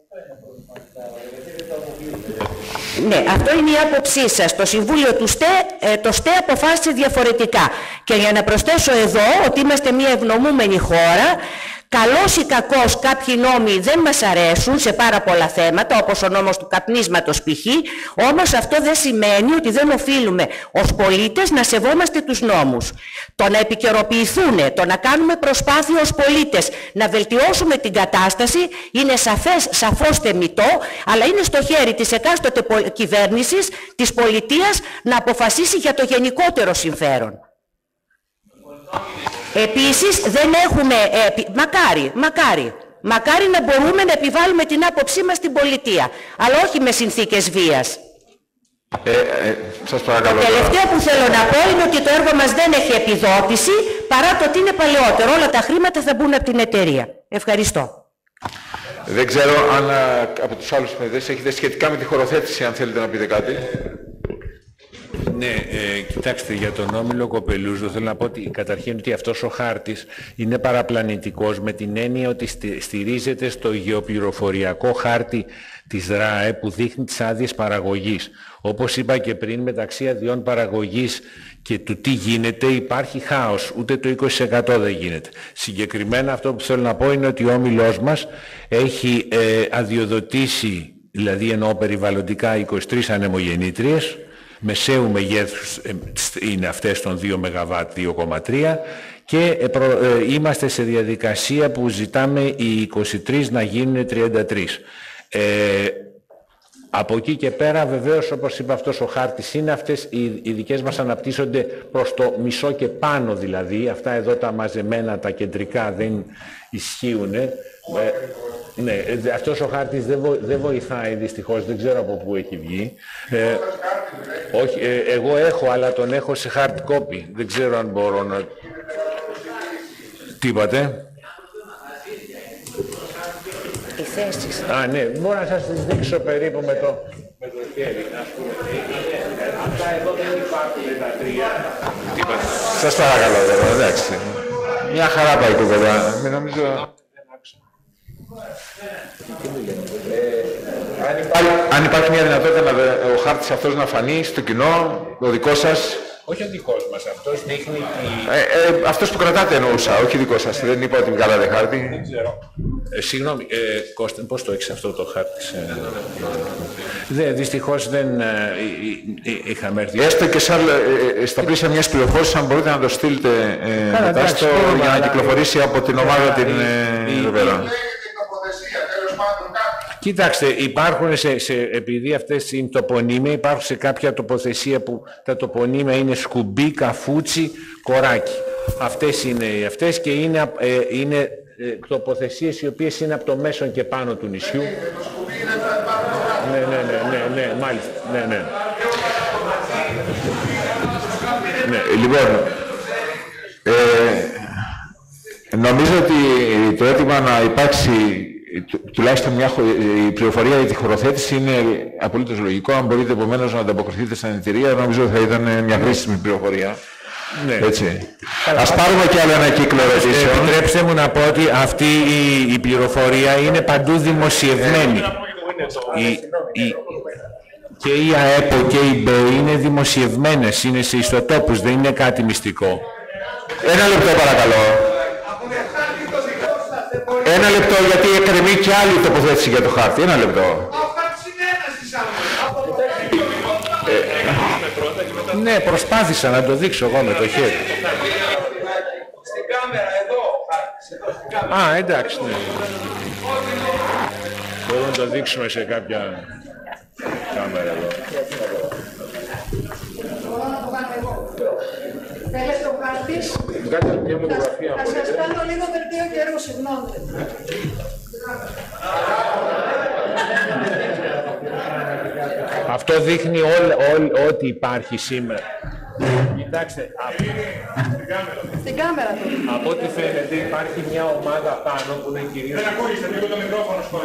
Ναι, αυτό είναι η άποψή σας. Το Συμβούλιο του το ΣΤΕ αποφάσισε διαφορετικά. Και για να προσθέσω εδώ ότι είμαστε μια ευνομούμενη χώρα, καλώς ή κακώς κάποιοι νόμοι δεν μας αρέσουν σε πάρα πολλά θέματα, όπως ο νόμος του καπνίσματος π.χ., όμως αυτό δεν σημαίνει ότι δεν οφείλουμε ως πολίτες να σεβόμαστε τους νόμους. Το να επικαιροποιηθούν, το να κάνουμε προσπάθεια ως πολίτες να βελτιώσουμε την κατάσταση είναι σαφώς θεμιτό, αλλά είναι στο χέρι της εκάστοτε κυβέρνησης, της πολιτείας, να αποφασίσει για το γενικότερο συμφέρον. Επίσης δεν έχουμε, μακάρι να μπορούμε να επιβάλλουμε την άποψή μας στην πολιτεία, αλλά όχι με συνθήκες βίας. Σας παρακαλώ. Το τελευταίο που θέλω να πω είναι ότι το έργο μας δεν έχει επιδότηση, παρά το ότι είναι παλαιότερο. Όλα τα χρήματα θα μπουν από την εταιρεία. Ευχαριστώ. Δεν ξέρω αν από τους άλλους παιδες έχετε σχετικά με τη χωροθέτηση, αν θέλετε να πείτε κάτι. Ναι, κοιτάξτε, για τον Όμιλο Κοπελούζο θέλω να πω ότι καταρχήν ότι αυτός ο χάρτης είναι παραπλανητικός με την έννοια ότι στηρίζεται στο γεωπληροφοριακό χάρτη της ΡΑΕ που δείχνει τις άδειες παραγωγής. Όπως είπα και πριν, μεταξύ αδειών παραγωγής και του τι γίνεται υπάρχει χάος, ούτε το 20% δεν γίνεται. Συγκεκριμένα αυτό που θέλω να πω είναι ότι ο Όμιλός μας έχει αδειοδοτήσει, δηλαδή εννοώ περιβαλλοντικά, 23 ανεμογεννήτριες, μεσαίου μεγέθους είναι αυτές των 2 ΜΒ, 2,3 και είμαστε σε διαδικασία που ζητάμε οι 23 να γίνουν 33. Από εκεί και πέρα βεβαίως, όπως είπα, αυτός ο χάρτης είναι, αυτές οι δικές μας αναπτύσσονται προς το μισό και πάνω δηλαδή, αυτά εδώ τα μαζεμένα, τα κεντρικά δεν ισχύουν. Ναι, αυτός ο χάρτης δεν βοηθάει δυστυχώς, δεν ξέρω από πού έχει βγει. Όχι, εγώ έχω, αλλά τον έχω σε hard copy, δεν ξέρω αν μπορώ να... Τι είπατε? Οι θέσεις. Α, ναι, μπορώ να σας τις δείξω περίπου με το χέρι. Αυτά εδώ δεν υπάρχουν τα 3. Σας παρακαλώ, εντάξει. Μια χαρά πάει η κουβέντα. Μην νομίζω... Αν υπάρχει μια δυνατότητα ο χάρτης αυτός να φανεί στο κοινό, ο δικό σας, Όχι ο δικός μας, αυτός δείχνει αυτός που κρατάτε εννοούσα, όχι δικό σας. Δεν είπα ότι βγάλατε χάρτη. Δεν ξέρω. Συγγνώμη, Κώστα, πώς το έχεις αυτό το χάρτη? Δυστυχώς δεν είχαμε έρθει. Έστω και στα πλαίσια μιας πληροφόρησης, αν μπορείτε να το στείλετε μετά για να κυκλοφορήσει από την ομάδα την Ρεβέρα. Κοιτάξτε, υπάρχουν επειδή αυτές είναι τοπονύμια, υπάρχουν σε κάποια τοποθεσία που τα τοπονύμια είναι σκουμπί, καφούτσι, κοράκι. Αυτές είναι αυτές και είναι τοποθεσίες οι οποίες είναι από το μέσον και πάνω του νησιού. Ναι, μάλιστα. Ναι. Λοιπόν, νομίζω ότι το αίτημα να υπάρξει τουλάχιστον η πληροφορία για τη χωροθέτηση είναι απολύτως λογικό. Αν μπορείτε επομένως να ανταποκριθείτε στην εταιρεία, νομίζω θα ήταν μια χρήσιμη πληροφορία. Ναι. Έτσι. Ας πάρουμε κι άλλο ένα κύκλο ερωτήσεων. Επιτρέψτε μου να πω ότι αυτή η πληροφορία είναι παντού δημοσιευμένη. Και η ΑΕΠΟ και η ΜΠΕ είναι δημοσιευμένες, είναι σε ιστοτόπους, δεν είναι κάτι μυστικό. Ένα λεπτό παρακαλώ. Ένα λεπτό, γιατί εκκρεμεί και άλλη τοποθέτηση για το χάρτη. Ένα λεπτό. Ναι, προσπάθησα να το δείξω εγώ με το χέρι. Στην κάμερα εδώ. Εντάξει, ναι. Μπορούμε να το δείξουμε σε κάποια κάμερα εδώ. Θέλετε ο χάρτης? Θα σας κάνω λίγο δελτίο καιρού, συγγνώμη. Αυτό δείχνει ό,τι υπάρχει σήμερα. Κοιτάξτε, στην κάμερα του. Από ό,τι φαίνεται υπάρχει μια ομάδα πάνω που είναι κυρίως... Δεν ακούγεται λίγο το μικρόφωνο σου,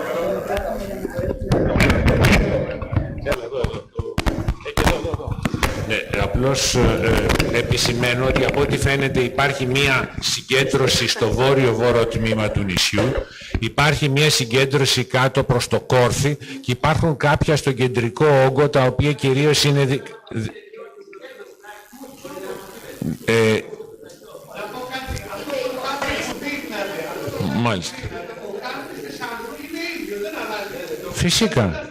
Ναι, απλώς επισημαίνω ότι από ό,τι φαίνεται υπάρχει μία συγκέντρωση στο βόρειο-βόρειο τμήμα του νησιού, υπάρχει μία συγκέντρωση κάτω προς το Κόρφι και υπάρχουν κάποια στο κεντρικό όγκο, τα οποία κυρίως είναι... Μάλιστα. Φυσικά.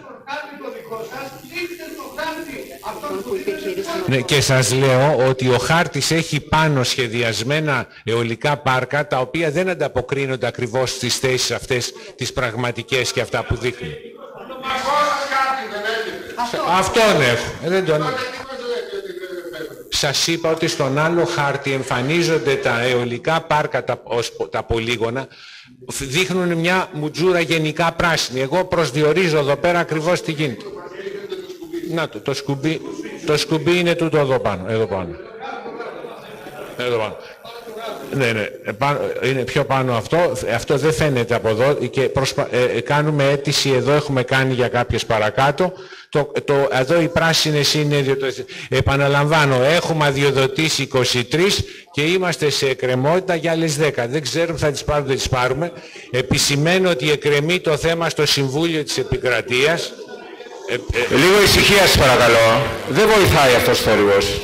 Ναι, και σας λέω ότι ο χάρτης έχει πάνω σχεδιασμένα αιωλικά πάρκα, τα οποία δεν ανταποκρίνονται ακριβώς στις θέσεις αυτές τις πραγματικές και αυτά που δείχνουν. Αυτόν έχω. Δεν τον... Σας είπα ότι στον άλλο χάρτη εμφανίζονται τα αιωλικά πάρκα, τα πολύγωνα, δείχνουν μια μουτζούρα γενικά πράσινη. Εγώ προσδιορίζω εδώ πέρα ακριβώς τι γίνεται. Να το σκουμπί είναι τούτο εδώ πάνω. Εδώ πάνω. Ναι, είναι πιο πάνω αυτό δεν φαίνεται από εδώ και κάνουμε αίτηση, εδώ έχουμε κάνει για κάποιες παρακάτω, εδώ οι πράσινες είναι επαναλαμβάνω, έχουμε αδειοδοτήσει 23 και είμαστε σε εκκρεμότητα για άλλες 10, δεν ξέρουμε θα τις πάρουμε, δεν τις πάρουμε. Επισημαίνω ότι εκκρεμεί το θέμα στο Συμβούλιο της Επικρατείας. Λίγο ησυχία σας παρακαλώ, δεν βοηθάει αυτός ο θόρυβος.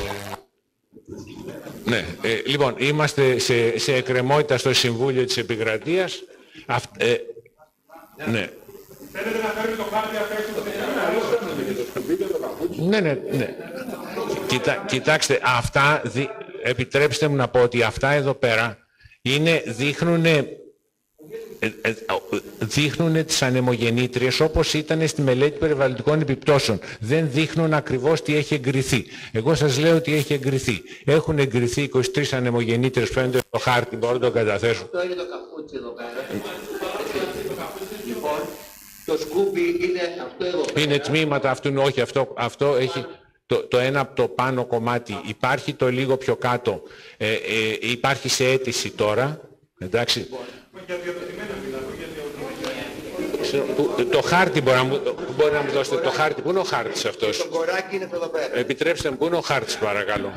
Ναι, λοιπόν, είμαστε σε εκκρεμότητα στο Συμβούλιο της Επικρατείας. Ναι. Θέλετε να φέρει το χάρτη απ' έξω? Ναι. Κοιτάξτε, αυτά, επιτρέψτε μου να πω ότι αυτά εδώ πέρα δείχνουν τις ανεμογεννήτριες όπως ήταν στη μελέτη περιβαλλοντικών επιπτώσεων. Δεν δείχνουν ακριβώς τι έχει εγκριθεί. Εγώ σας λέω ότι έχει εγκριθεί. Έχουν εγκριθεί 23 ανεμογεννήτριες που φαίνονται στο χάρτη, μπορώ να το καταθέσω. Αυτό είναι το καφούτσι εδώ πέρα. Λοιπόν, το σκούπι είναι αυτό εδώ πέρα. Είναι τμήματα αυτού, όχι αυτό έχει... Το ένα από το πάνω κομμάτι υπάρχει, το λίγο πιο κάτω υπάρχει σε αίτηση τώρα, εντάξει. Το χάρτη μπορεί να μου δώσετε, το χάρτη, πού είναι ο χάρτης αυτός? Το κοράκι είναι εδώ πέρα. Επιτρέψτε μου, πού είναι ο χάρτης παρακαλώ?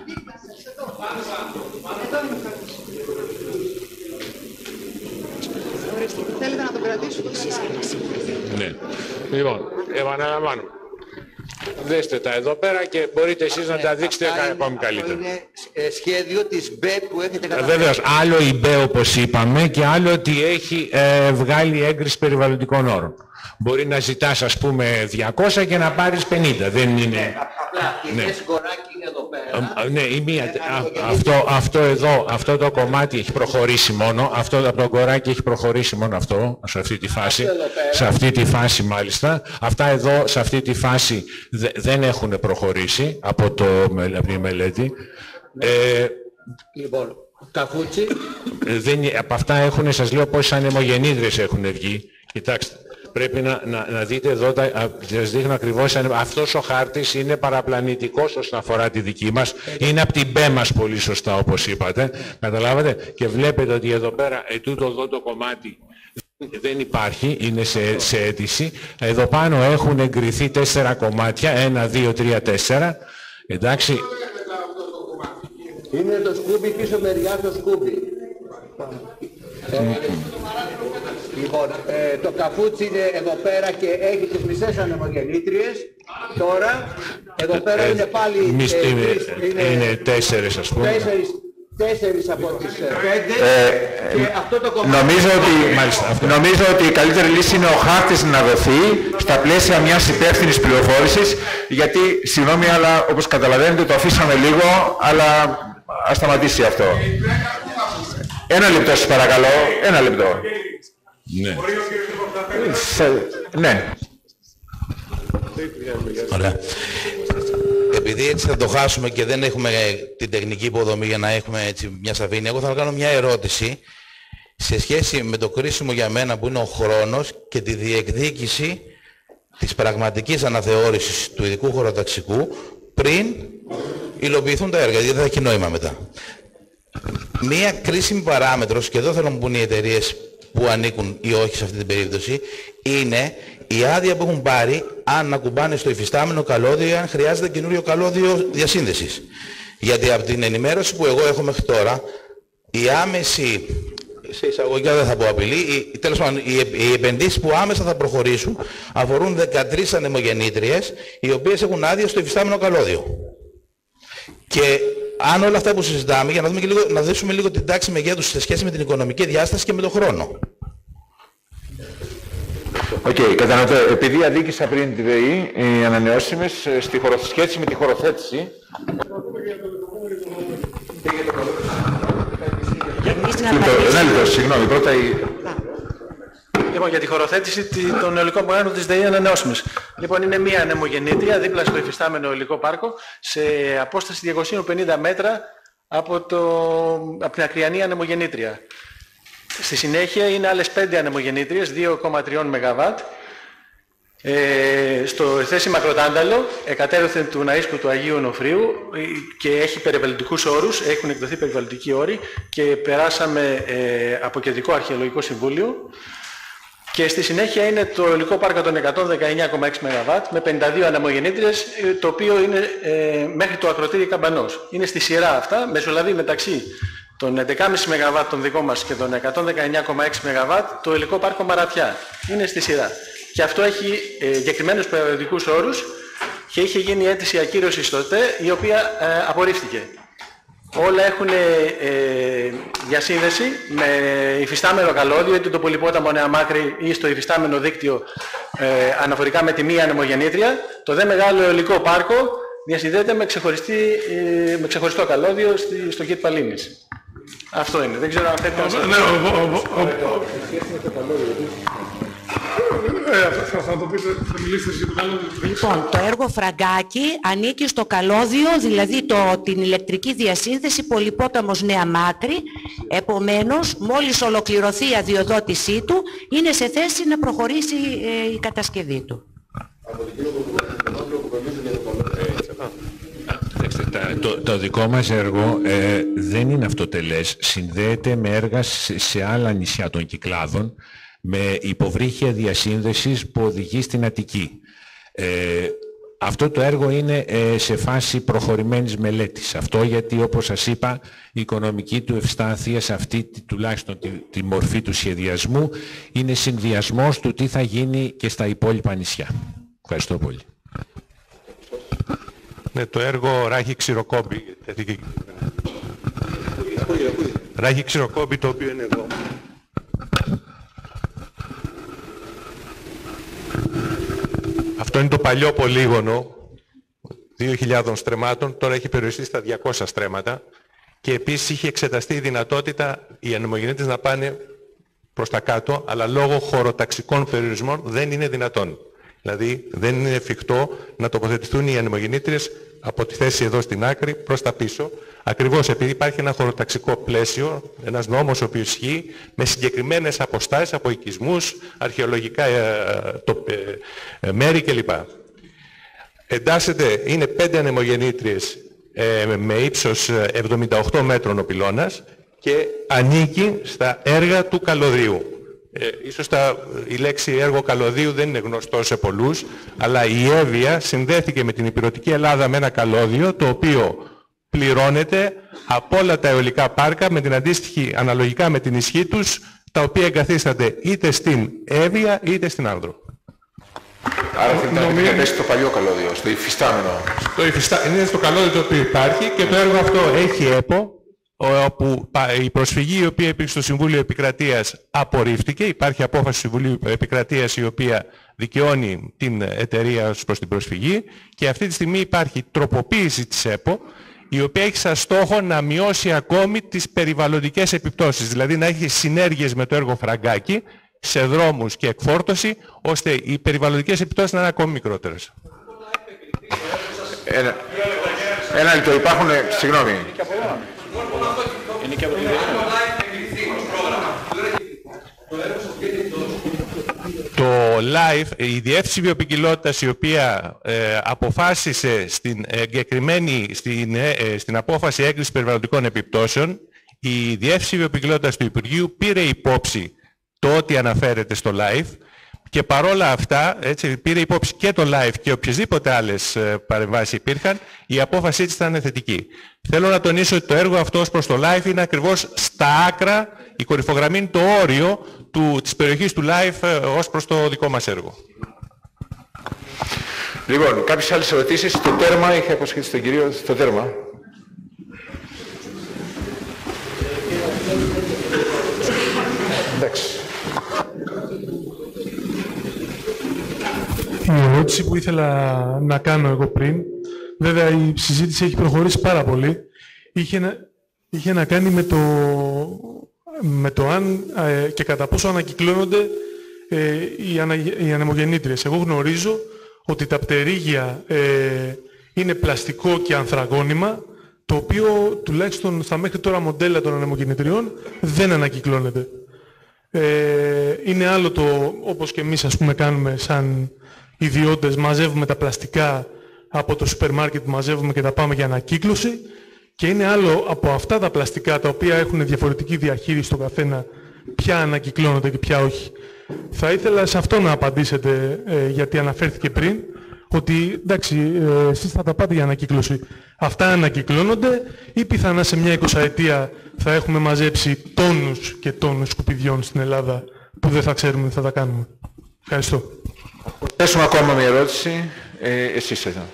Θέλετε να το κρατήσουμε? Ναι. Λοιπόν, επαναλαμβάνω. Δέστε τα εδώ πέρα και μπορείτε εσείς να τα δείξετε ακόμη καλύτερα. Είναι σχέδιο της ΜΠΕ που έχετε καταφέρει. Βέβαιως, άλλο η ΜΠΕ όπως είπαμε και άλλο ότι έχει βγάλει έγκριση περιβαλλοντικών όρων. Μπορεί να ζητάς ας πούμε 200 και να πάρεις 50. Δεν είναι... Απλά η θέση Γκοράκη είναι εδώ πέρα. Ναι, η μία, αυτό εδώ, αυτό το κομμάτι έχει προχωρήσει μόνο. Αυτό από τον Γκοράκη έχει προχωρήσει μόνο αυτό, σε αυτή τη φάση. Σε αυτή τη φάση μάλιστα. Αυτά εδώ, σε αυτή τη φάση δεν έχουν προχωρήσει από τη μελέτη. Λοιπόν, Καφούτσι. Από αυτά έχουν, σας λέω πόσες ανεμογεννήτριες έχουν βγει. Κοιτάξτε. Πρέπει να δείτε εδώ, σας δείχνω ακριβώς, αυτός ο χάρτης είναι παραπλανητικός όσον αφορά τη δική μας, είναι από την ΜΠΕ μας πολύ σωστά όπως είπατε, καταλάβατε, και βλέπετε ότι εδώ πέρα, τούτο εδώ το κομμάτι δεν υπάρχει, είναι σε αίτηση, εδώ πάνω έχουν εγκριθεί 4 κομμάτια, 1, 2, 3, 4, εντάξει. Είναι το σκούμπι πίσω μεριά το σκούμπι. Λοιπόν, το Καφούτσι είναι εδώ πέρα και έχει τις μισές ανεμογεννήτριες. Τώρα, εδώ πέρα είναι πάλι... είναι 4 ας πούμε. 4 από τις 5 και αυτό το κομμάτι... Νομίζω ότι η καλύτερη λύση είναι ο χάρτης να δοθεί στα πλαίσια μιας υπεύθυνης πληροφόρησης, γιατί, συγγνώμη, αλλά όπως καταλαβαίνετε το αφήσαμε λίγο, αλλά ας σταματήσει αυτό. Ένα λεπτό σας παρακαλώ, ένα λεπτό. Ναι. Ναι. Ωραία. Επειδή έτσι θα το χάσουμε και δεν έχουμε την τεχνική υποδομή για να έχουμε έτσι μια σαφήνεια, εγώ θα κάνω μια ερώτηση σε σχέση με το κρίσιμο για μένα που είναι ο χρόνος και τη διεκδίκηση της πραγματικής αναθεώρησης του ειδικού χωροταξικού πριν υλοποιηθούν τα έργα, γιατί δεν θα έχει νόημα μετά. Μία κρίσιμη παράμετρος, και εδώ θέλω να μου πούν οι εταιρείες που ανήκουν ή όχι σε αυτή την περίπτωση, είναι η άδεια που έχουν πάρει αν ακουμπάνε στο υφιστάμενο καλώδιο ή αν χρειάζεται καινούριο καλώδιο διασύνδεσης. Γιατί από την ενημέρωση που εγώ έχω μέχρι τώρα, η άμεση, σε εισαγωγικά δεν θα πω απειλή, τέλος πάντων οι επενδύσεις που άμεσα θα προχωρήσουν αφορούν 13 ανεμογεννήτριες, οι οποίες έχουν άδεια στο υφιστάμενο καλώδιο. Και αν όλα αυτά που συζητάμε, για να δούμε και λίγο, να δώσουμε λίγο την τάξη μεγέθους σε σχέση με την οικονομική διάσταση και με τον χρόνο. Κατανοητό. Επειδή αδίκησα πριν τη ΔΕΗ, οι ανανεώσιμες στη σχέση με τη χωροθέτηση. Ένα λεπτό, συγγνώμη, πρώτα η... Λοιπόν, για τη χωροθέτηση των αιωλικών παρκών της ΔΕΗ ανανεώσιμες. Λοιπόν, είναι μία ανεμογεννήτρια δίπλα στο υφιστάμενο αιωλικό πάρκο σε απόσταση 250 μέτρα από την ακριανή ανεμογεννήτρια. Στη συνέχεια είναι άλλες 5 ανεμογεννήτριες, 2,3 ΜΒ, στο θέση Μακροτάνταλο, εκατέρωθεν του Ναΐσκου του Αγίου Ονοφρίου, και έχει περιβαλλοντικούς όρους, έχουν εκδοθεί περιβαλλοντικοί όροι και περάσαμε από Κεντρικό Αρχαιολογικό Συμβούλιο. Και στη συνέχεια είναι το αιωλικό πάρκο των 119,6 ΜΒ με 52 ανεμογεννήτριες, το οποίο είναι μέχρι το ακροτήρι Καμπανός. Είναι στη σειρά αυτά, μεσολαβεί μεταξύ των 11,5 ΜΒ των δικών μας και των 119,6 ΜΒ το αιωλικό πάρκο Μαρατιά. Είναι στη σειρά. Και αυτό έχει εγκεκριμένους περιβαλλοντικούς όρους και είχε γίνει αίτηση ακύρωσης τότε, η οποία απορρίφθηκε. Όλα έχουν διασύνδεση με υφιστάμενο καλώδιο, είτε το πολυπόταμο Νέα Μάκρη ή στο υφιστάμενο δίκτυο αναφορικά με τη μία ανεμογεννήτρια. Το δε μεγάλο αιωλικό πάρκο διασυνδέεται με ξεχωριστό καλώδιο στο ΚΙΤ Παλίνης. Αυτό είναι. Δεν ξέρω αν θέλετε να σας θα το πείτε, θα μιλήσετε για το καλώδιο. Λοιπόν, το έργο Φραγκάκη ανήκει στο καλώδιο, δηλαδή την ηλεκτρική διασύνθεση πολυπόταμος Νέα Μάκρη. Επομένως, μόλις ολοκληρωθεί η αδειοδότησή του, είναι σε θέση να προχωρήσει η κατασκευή του. Το δικό μας έργο δεν είναι αυτοτελές. Συνδέεται με έργα σε άλλα νησιά των Κυκλάδων, με υποβρύχια διασύνδεσης που οδηγεί στην Αττική. Αυτό το έργο είναι σε φάση προχωρημένης μελέτης. Αυτό γιατί, όπως σας είπα, η οικονομική του ευστάθεια σε αυτή τουλάχιστον τη μορφή του σχεδιασμού είναι συνδυασμός του τι θα γίνει και στα υπόλοιπα νησιά. Ευχαριστώ πολύ. Ναι, το έργο Ράχη Ξηροκόμπη. Ράχη Ξηροκόμπη, το οποίο είναι εδώ. Αυτό είναι το παλιό πολύγωνο 2.000 στρεμμάτων, τώρα έχει περιοριστεί στα 200 στρέμματα και επίσης είχε εξεταστεί η δυνατότητα οι ανεμογεννήτρες να πάνε προς τα κάτω, αλλά λόγω χωροταξικών περιορισμών δεν είναι δυνατόν. Δηλαδή δεν είναι εφικτό να τοποθετηθούν οι ανεμογεννήτριες από τη θέση εδώ στην άκρη προς τα πίσω, ακριβώς επειδή υπάρχει ένα χωροταξικό πλαίσιο, ένας νόμος ο οποίος ισχύει, με συγκεκριμένες αποστάσεις από οικισμούς, αρχαιολογικά μέρη κλπ. Εντάσσεται, είναι 5 ανεμογεννήτριες με ύψος 78 μέτρων ο πυλώνας και ανήκει στα έργα του καλωδίου. Ίσως η λέξη έργο καλωδίου δεν είναι γνωστό σε πολλούς, αλλά η Εύβοια συνδέθηκε με την Ηπειρωτική Ελλάδα με ένα καλώδιο, το οποίο πληρώνεται από όλα τα αιωλικά πάρκα με την αντίστοιχη, αναλογικά με την ισχύ τους, τα οποία εγκαθίστανται είτε στην Εύβοια είτε στην Άνδρο. Άρα θέλετε να πέσει το παλιό καλώδιο, στο υφιστάμενο. Είναι στο καλώδιο το οποίο υπάρχει και το έργο αυτό έχει ΕΠΟ, όπου η προσφυγή η οποία υπήρξε στο Συμβούλιο Επικρατείας απορρίφθηκε. Υπάρχει απόφαση του Συμβουλίου Επικρατείας η οποία δικαιώνει την εταιρεία ως προς την προσφυγή και αυτή τη στιγμή υπάρχει τροποποίηση της ΕΠΟ, η οποία έχει σαν στόχο να μειώσει ακόμη τις περιβαλλοντικές επιπτώσεις, δηλαδή να έχει συνέργειες με το έργο Φραγκάκη σε δρόμους και εκφόρτωση, ώστε οι περιβαλλοντικές επιπτώσεις να είναι ακόμη μικρότερες. Ένα λεπτό, υπάρχουν, συγγνώμη. Είναι και από τη Το LIFE, η Διεύθυνση Βιοποικιλότητας η οποία αποφάσισε στην απόφαση έγκρισης περιβαλλοντικών επιπτώσεων, η Διεύθυνση Βιοποικιλότητας του Υπουργείου πήρε υπόψη το ότι αναφέρεται στο LIFE και παρόλα αυτά έτσι, πήρε υπόψη και το LIFE και οποιασδήποτε άλλες παρεμβάσεις υπήρχαν, η απόφασή της ήταν θετική. Θέλω να τονίσω ότι το έργο αυτό ως προς το LIFE είναι ακριβώς στα άκρα, η κορυφογραμμή είναι το όριο της περιοχής του LIFE ως προς το δικό μας έργο. Λοιπόν, κάποιες άλλες ερωτήσεις? Στο τέρμα, είχα υποσχεθεί στον κύριο, στο τέρμα. Εντάξει. Η ερώτηση που ήθελα να κάνω εγώ πριν, βέβαια η συζήτηση έχει προχωρήσει πάρα πολύ, είχε να κάνει με το αν και κατά πόσο ανακυκλώνονται οι ανεμογεννήτριες. Εγώ γνωρίζω ότι τα πτερίγια είναι πλαστικό και ανθραγόνημα, το οποίο τουλάχιστον στα μέχρι τώρα μοντέλα των ανεμογεννητριών δεν ανακυκλώνεται. Είναι άλλο το, όπως και εμείς ας πούμε κάνουμε σαν ιδιώτες, μαζεύουμε τα πλαστικά από το σούπερ μάρκετ, μαζεύουμε και τα πάμε για ανακύκλωση, και είναι άλλο από αυτά τα πλαστικά τα οποία έχουν διαφορετική διαχείριση στο καθένα, ποια ανακυκλώνονται και ποια όχι. Θα ήθελα σε αυτό να απαντήσετε, γιατί αναφέρθηκε πριν, ότι εντάξει, εσείς θα τα πάτε για ανακύκλωση. Αυτά ανακυκλώνονται ή πιθανά σε μια 20ετία θα έχουμε μαζέψει τόνους και τόνους σκουπιδιών στην Ελλάδα που δεν θα ξέρουμε τι θα τα κάνουμε. Ευχαριστώ. Έχουμε ακόμα μια ερώτηση. Εσείς εδώ.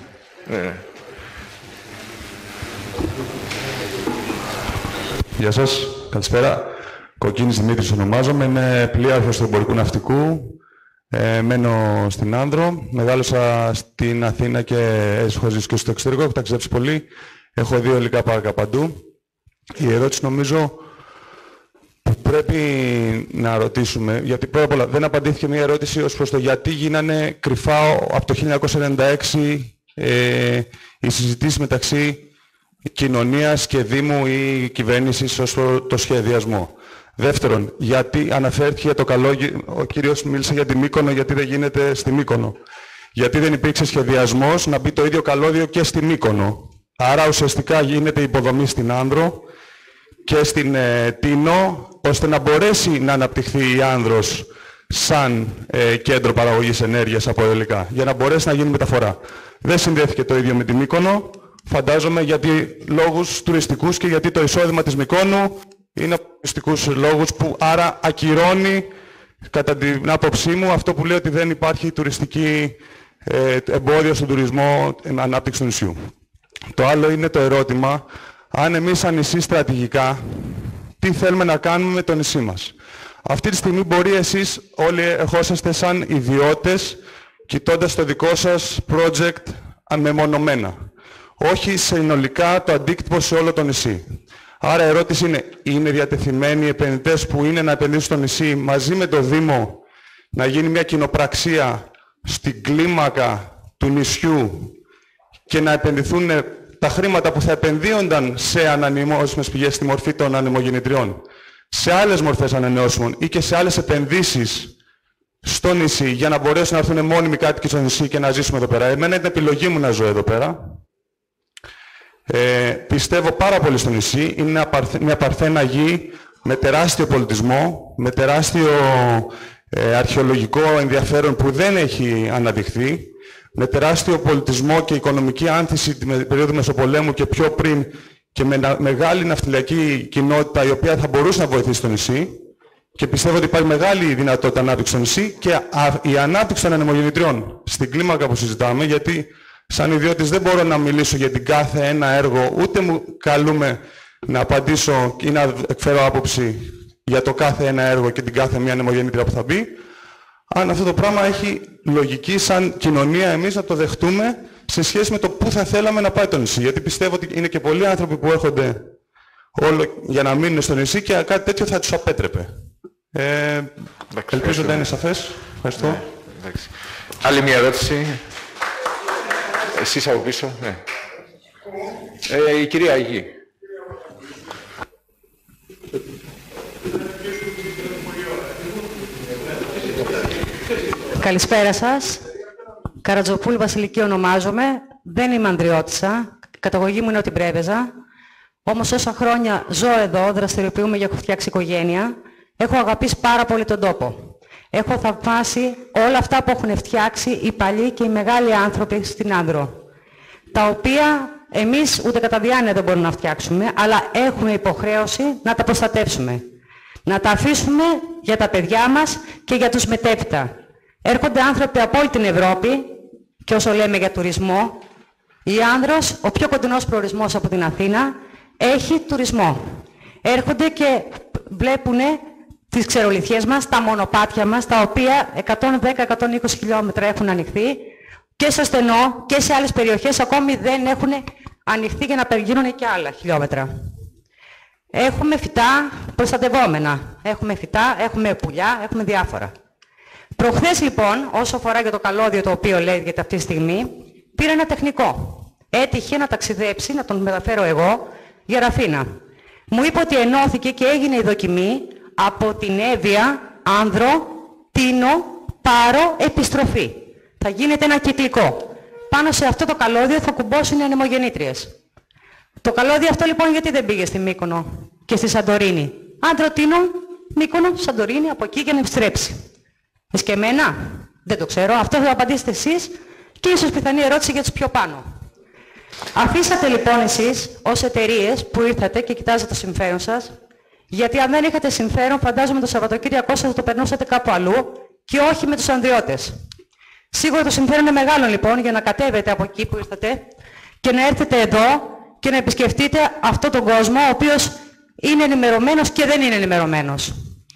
Γεια σας. Καλησπέρα. Κοκκίνης Δημήτρης ονομάζομαι. Είμαι πλοίαρχος του εμπορικού ναυτικού. Μένω στην Άνδρο. Μεγάλωσα στην Αθήνα και έχω ζήσει και στο εξωτερικό. Έχω ταξιδέψει πολύ. Έχω 2 υλικά πάρκα παντού. Η ερώτηση νομίζω που πρέπει να ρωτήσουμε, γιατί πρώτα απ' όλα δεν απαντήθηκε μια ερώτηση ως προς το γιατί γίνανε κρυφά από το 1996 οι συζητήσεις μεταξύ κοινωνίας και Δήμου ή κυβέρνησης ως το σχεδιασμό. Δεύτερον, γιατί αναφέρθηκε το καλώδιο, ο κύριος μίλησε για τη Μύκονο, γιατί δεν γίνεται στη Μύκονο. Γιατί δεν υπήρξε σχεδιασμός να μπει το ίδιο καλώδιο και στη Μύκονο. Άρα ουσιαστικά γίνεται υποδομή στην Άνδρο και στην Τίνο, ώστε να μπορέσει να αναπτυχθεί η Άνδρος σαν κέντρο παραγωγής ενέργειας από αιωλικά, για να μπορέσει να γίνει μεταφορά. Δεν συνδέθηκε το ίδιο με τη Μύκονο, φαντάζομαι γιατί λόγους τουριστικούς και γιατί το εισόδημα της Μυκόνου είναι από τουριστικούς λόγους, που άρα ακυρώνει κατά την άποψή μου αυτό που λέει ότι δεν υπάρχει τουριστική εμπόδιο στον τουρισμό ανάπτυξη του νησιού. Το άλλο είναι το ερώτημα, αν εμείς σαν νησί στρατηγικά, τι θέλουμε να κάνουμε με το νησί μας. Αυτή τη στιγμή μπορεί εσείς όλοι ερχόσαστε σαν ιδιώτες, κοιτώντας το δικό σας project μεμονωμένα. Όχι συνολικά το αντίκτυπο σε όλο το νησί. Άρα η ερώτηση είναι διατεθειμένοι οι επενδυτές που είναι να επενδύσουν στο νησί μαζί με το Δήμο να γίνει μια κοινοπραξία στην κλίμακα του νησιού και να επενδυθούν τα χρήματα που θα επενδύονταν σε ανανεώσιμες πηγές στη μορφή των ανεμογεννητριών, σε άλλες μορφές ανανεώσιμων ή και σε άλλες επενδύσεις στο νησί για να μπορέσουν να έρθουν μόνιμοι κάτοικοι στο νησί και να ζήσουμε εδώ πέρα. Εμένα είναι επιλογή μου να ζω εδώ πέρα. Πιστεύω πάρα πολύ στο νησί. Είναι μια παρθένα γη με τεράστιο πολιτισμό, με τεράστιο αρχαιολογικό ενδιαφέρον που δεν έχει αναδειχθεί, με τεράστιο πολιτισμό και οικονομική άνθηση την περίοδο Μεσοπολέμου και πιο πριν και με μεγάλη ναυτιλιακή κοινότητα η οποία θα μπορούσε να βοηθήσει το νησί και πιστεύω ότι υπάρχει μεγάλη δυνατότητα ανάπτυξη στο νησί και η ανάπτυξη των ανεμογεννητριών στην κλίμακα που συζητάμε, γιατί σαν ιδιώτης δεν μπορώ να μιλήσω για την κάθε ένα έργο, ούτε μου καλούμε να απαντήσω ή να εκφέρω άποψη για το κάθε ένα έργο και την κάθε μία ανεμογεννήτρια που θα μπει. Αν αυτό το πράγμα έχει λογική σαν κοινωνία εμείς να το δεχτούμε σε σχέση με το πού θα θέλαμε να πάει το νησί. Γιατί πιστεύω ότι είναι και πολλοί άνθρωποι που έρχονται όλο για να μείνουν στο νησί και κάτι τέτοιο θα τους απέτρεπε. Ελπίζω να είναι σαφές. Ευχαριστώ. Ναι, άλλη μια ερώτηση. Εσείς από πίσω. Ναι. Η κυρία Αγή. Καλησπέρα σας. Καρατζοπούλη Βασιλική ονομάζομαι. Δεν είμαι ανδριώτισσα. Η καταγωγή μου είναι ότι Πρέβεζα. Όμως όσα χρόνια ζω εδώ, δραστηριοποιούμε για έχω φτιάξει οικογένεια. Έχω αγαπήσει πάρα πολύ τον τόπο. Έχω θαυμάσει όλα αυτά που έχουν φτιάξει οι παλιοί και οι μεγάλοι άνθρωποι στην Άνδρο. Τα οποία εμείς ούτε κατά διάνοια δεν μπορούμε να φτιάξουμε, αλλά έχουμε υποχρέωση να τα προστατεύσουμε. Να τα αφήσουμε για τα παιδιά μας και για τους μετέπειτα. Έρχονται άνθρωποι από όλη την Ευρώπη και όσο λέμε για τουρισμό, η Άνδρος, ο πιο κοντινός προορισμός από την Αθήνα, έχει τουρισμό. Έρχονται και βλέπουν τις ξερολιθιές μας, τα μονοπάτια μας, τα οποία 110-120 χιλιόμετρα έχουν ανοιχθεί και στο στενό και σε άλλες περιοχές ακόμη δεν έχουν ανοιχθεί για να περιγίνουν και άλλα χιλιόμετρα. Έχουμε φυτά προστατευόμενα, έχουμε φυτά, έχουμε πουλιά, έχουμε διάφορα. Προχθές λοιπόν, όσο αφορά για το καλώδιο το οποίο λέγεται αυτή τη στιγμή, πήρα ένα τεχνικό. Έτυχε να ταξιδέψει, να τον μεταφέρω εγώ, για Ραφίνα. Μου είπε ότι ενώθηκε και έγινε η δοκιμή από την Εύβοια, Άνδρο, Τίνο, Πάρο, επιστροφή. Θα γίνεται ένα κυκλικό. Πάνω σε αυτό το καλώδιο θα κουμπώσουν οι ανεμογεννήτριες. Το καλώδιο αυτό λοιπόν γιατί δεν πήγε στη Μύκονο και στη Σαντορίνη. Άνδρο, Τίνο, Μύκονο, Σαντορίνη, από εκεί για να επιστρέψει. Εσκεμμένα, δεν το ξέρω. Αυτό θα το απαντήσετε εσείς και ίσως πιθανή ερώτηση για τους πιο πάνω. Αφήσατε λοιπόν εσείς ως εταιρείες που ήρθατε και κοιτάζετε το συμφέρον σας, γιατί αν δεν είχατε συμφέρον, φαντάζομαι το Σαββατοκύριακό σας θα το περνούσατε κάπου αλλού και όχι με τους ανδριώτες. Σίγουρα το συμφέρον είναι μεγάλο λοιπόν για να κατέβετε από εκεί που ήρθατε και να έρθετε εδώ και να επισκεφτείτε αυτόν τον κόσμο ο οποίος είναι ενημερωμένος και δεν είναι ενημερωμένος.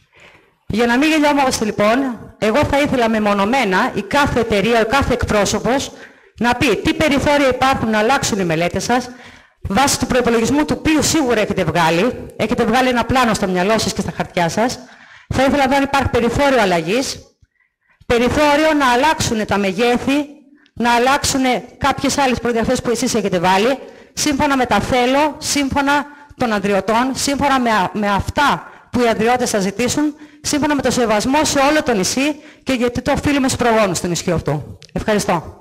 Για να μην γελιόμαστε λοιπόν, εγώ θα ήθελα μεμονωμένα η κάθε εταιρεία, ο κάθε εκπρόσωπος να πει τι περιθώρια υπάρχουν να αλλάξουν οι μελέτες σας βάσει του προϋπολογισμού του οποίου σίγουρα έχετε βγάλει ένα πλάνο στο μυαλό σας και στα χαρτιά σας. Θα ήθελα να δω αν υπάρχει περιθώριο αλλαγής, περιθώριο να αλλάξουν τα μεγέθη, να αλλάξουν κάποιες άλλες προδιαθέσεις που εσείς έχετε βάλει, σύμφωνα με τα θέλω, σύμφωνα των ανδριωτών, σύμφωνα με αυτά που οι ανδριώτες θα ζητήσουν, σύμφωνα με το σεβασμό σε όλο το νησί και γιατί το οφείλουμε στους προγόνους του νησιού αυτού. Ευχαριστώ.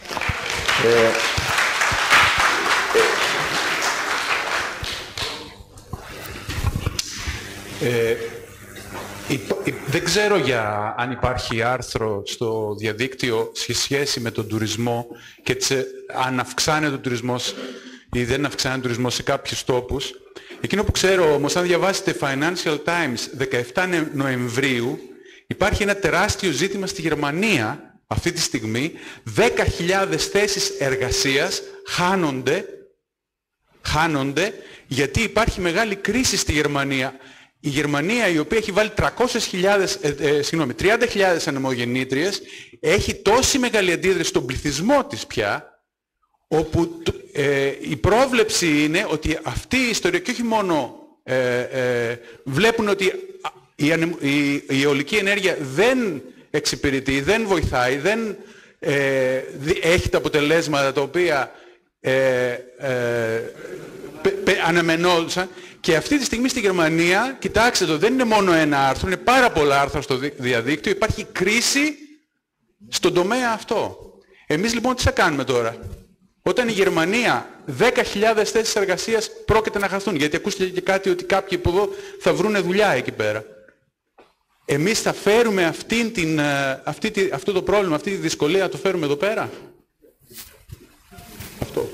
Δεν ξέρω αν υπάρχει άρθρο στο διαδίκτυο σε σχέση με τον τουρισμό και αν αυξάνεται ο τουρισμός ή δεν αυξάνεται ο τουρισμός σε κάποιους τόπους. Εκείνο που ξέρω όμως, αν διαβάσετε Financial Times 17 Νοεμβρίου, υπάρχει ένα τεράστιο ζήτημα στη Γερμανία αυτή τη στιγμή. 10.000 θέσεις εργασίας χάνονται χάνονται γιατί υπάρχει μεγάλη κρίση στη Γερμανία. Η Γερμανία, η οποία έχει βάλει 30.000 ανεμογεννήτριες, έχει τόση μεγάλη αντίδραση στον πληθυσμό της πια, όπου η πρόβλεψη είναι ότι αυτή η ιστορία, και όχι μόνο βλέπουν ότι η αιωλική ενέργεια δεν εξυπηρετεί, δεν βοηθάει, δεν έχει τα αποτελέσματα τα οποία αναμενόντουσαν. Και αυτή τη στιγμή στη Γερμανία, κοιτάξτε το, δεν είναι μόνο ένα άρθρο, είναι πάρα πολλά άρθρα στο διαδίκτυο, υπάρχει κρίση στον τομέα αυτό. Εμείς λοιπόν τι θα κάνουμε τώρα? Όταν η Γερμανία 10.000 θέσεις εργασίας πρόκειται να χαθούν, γιατί ακούστηκε και κάτι ότι κάποιοι από εδώ θα βρούνε δουλειά εκεί πέρα. Εμείς θα φέρουμε αυτό το πρόβλημα, αυτή τη δυσκολία, να το φέρουμε εδώ πέρα? Αυτό.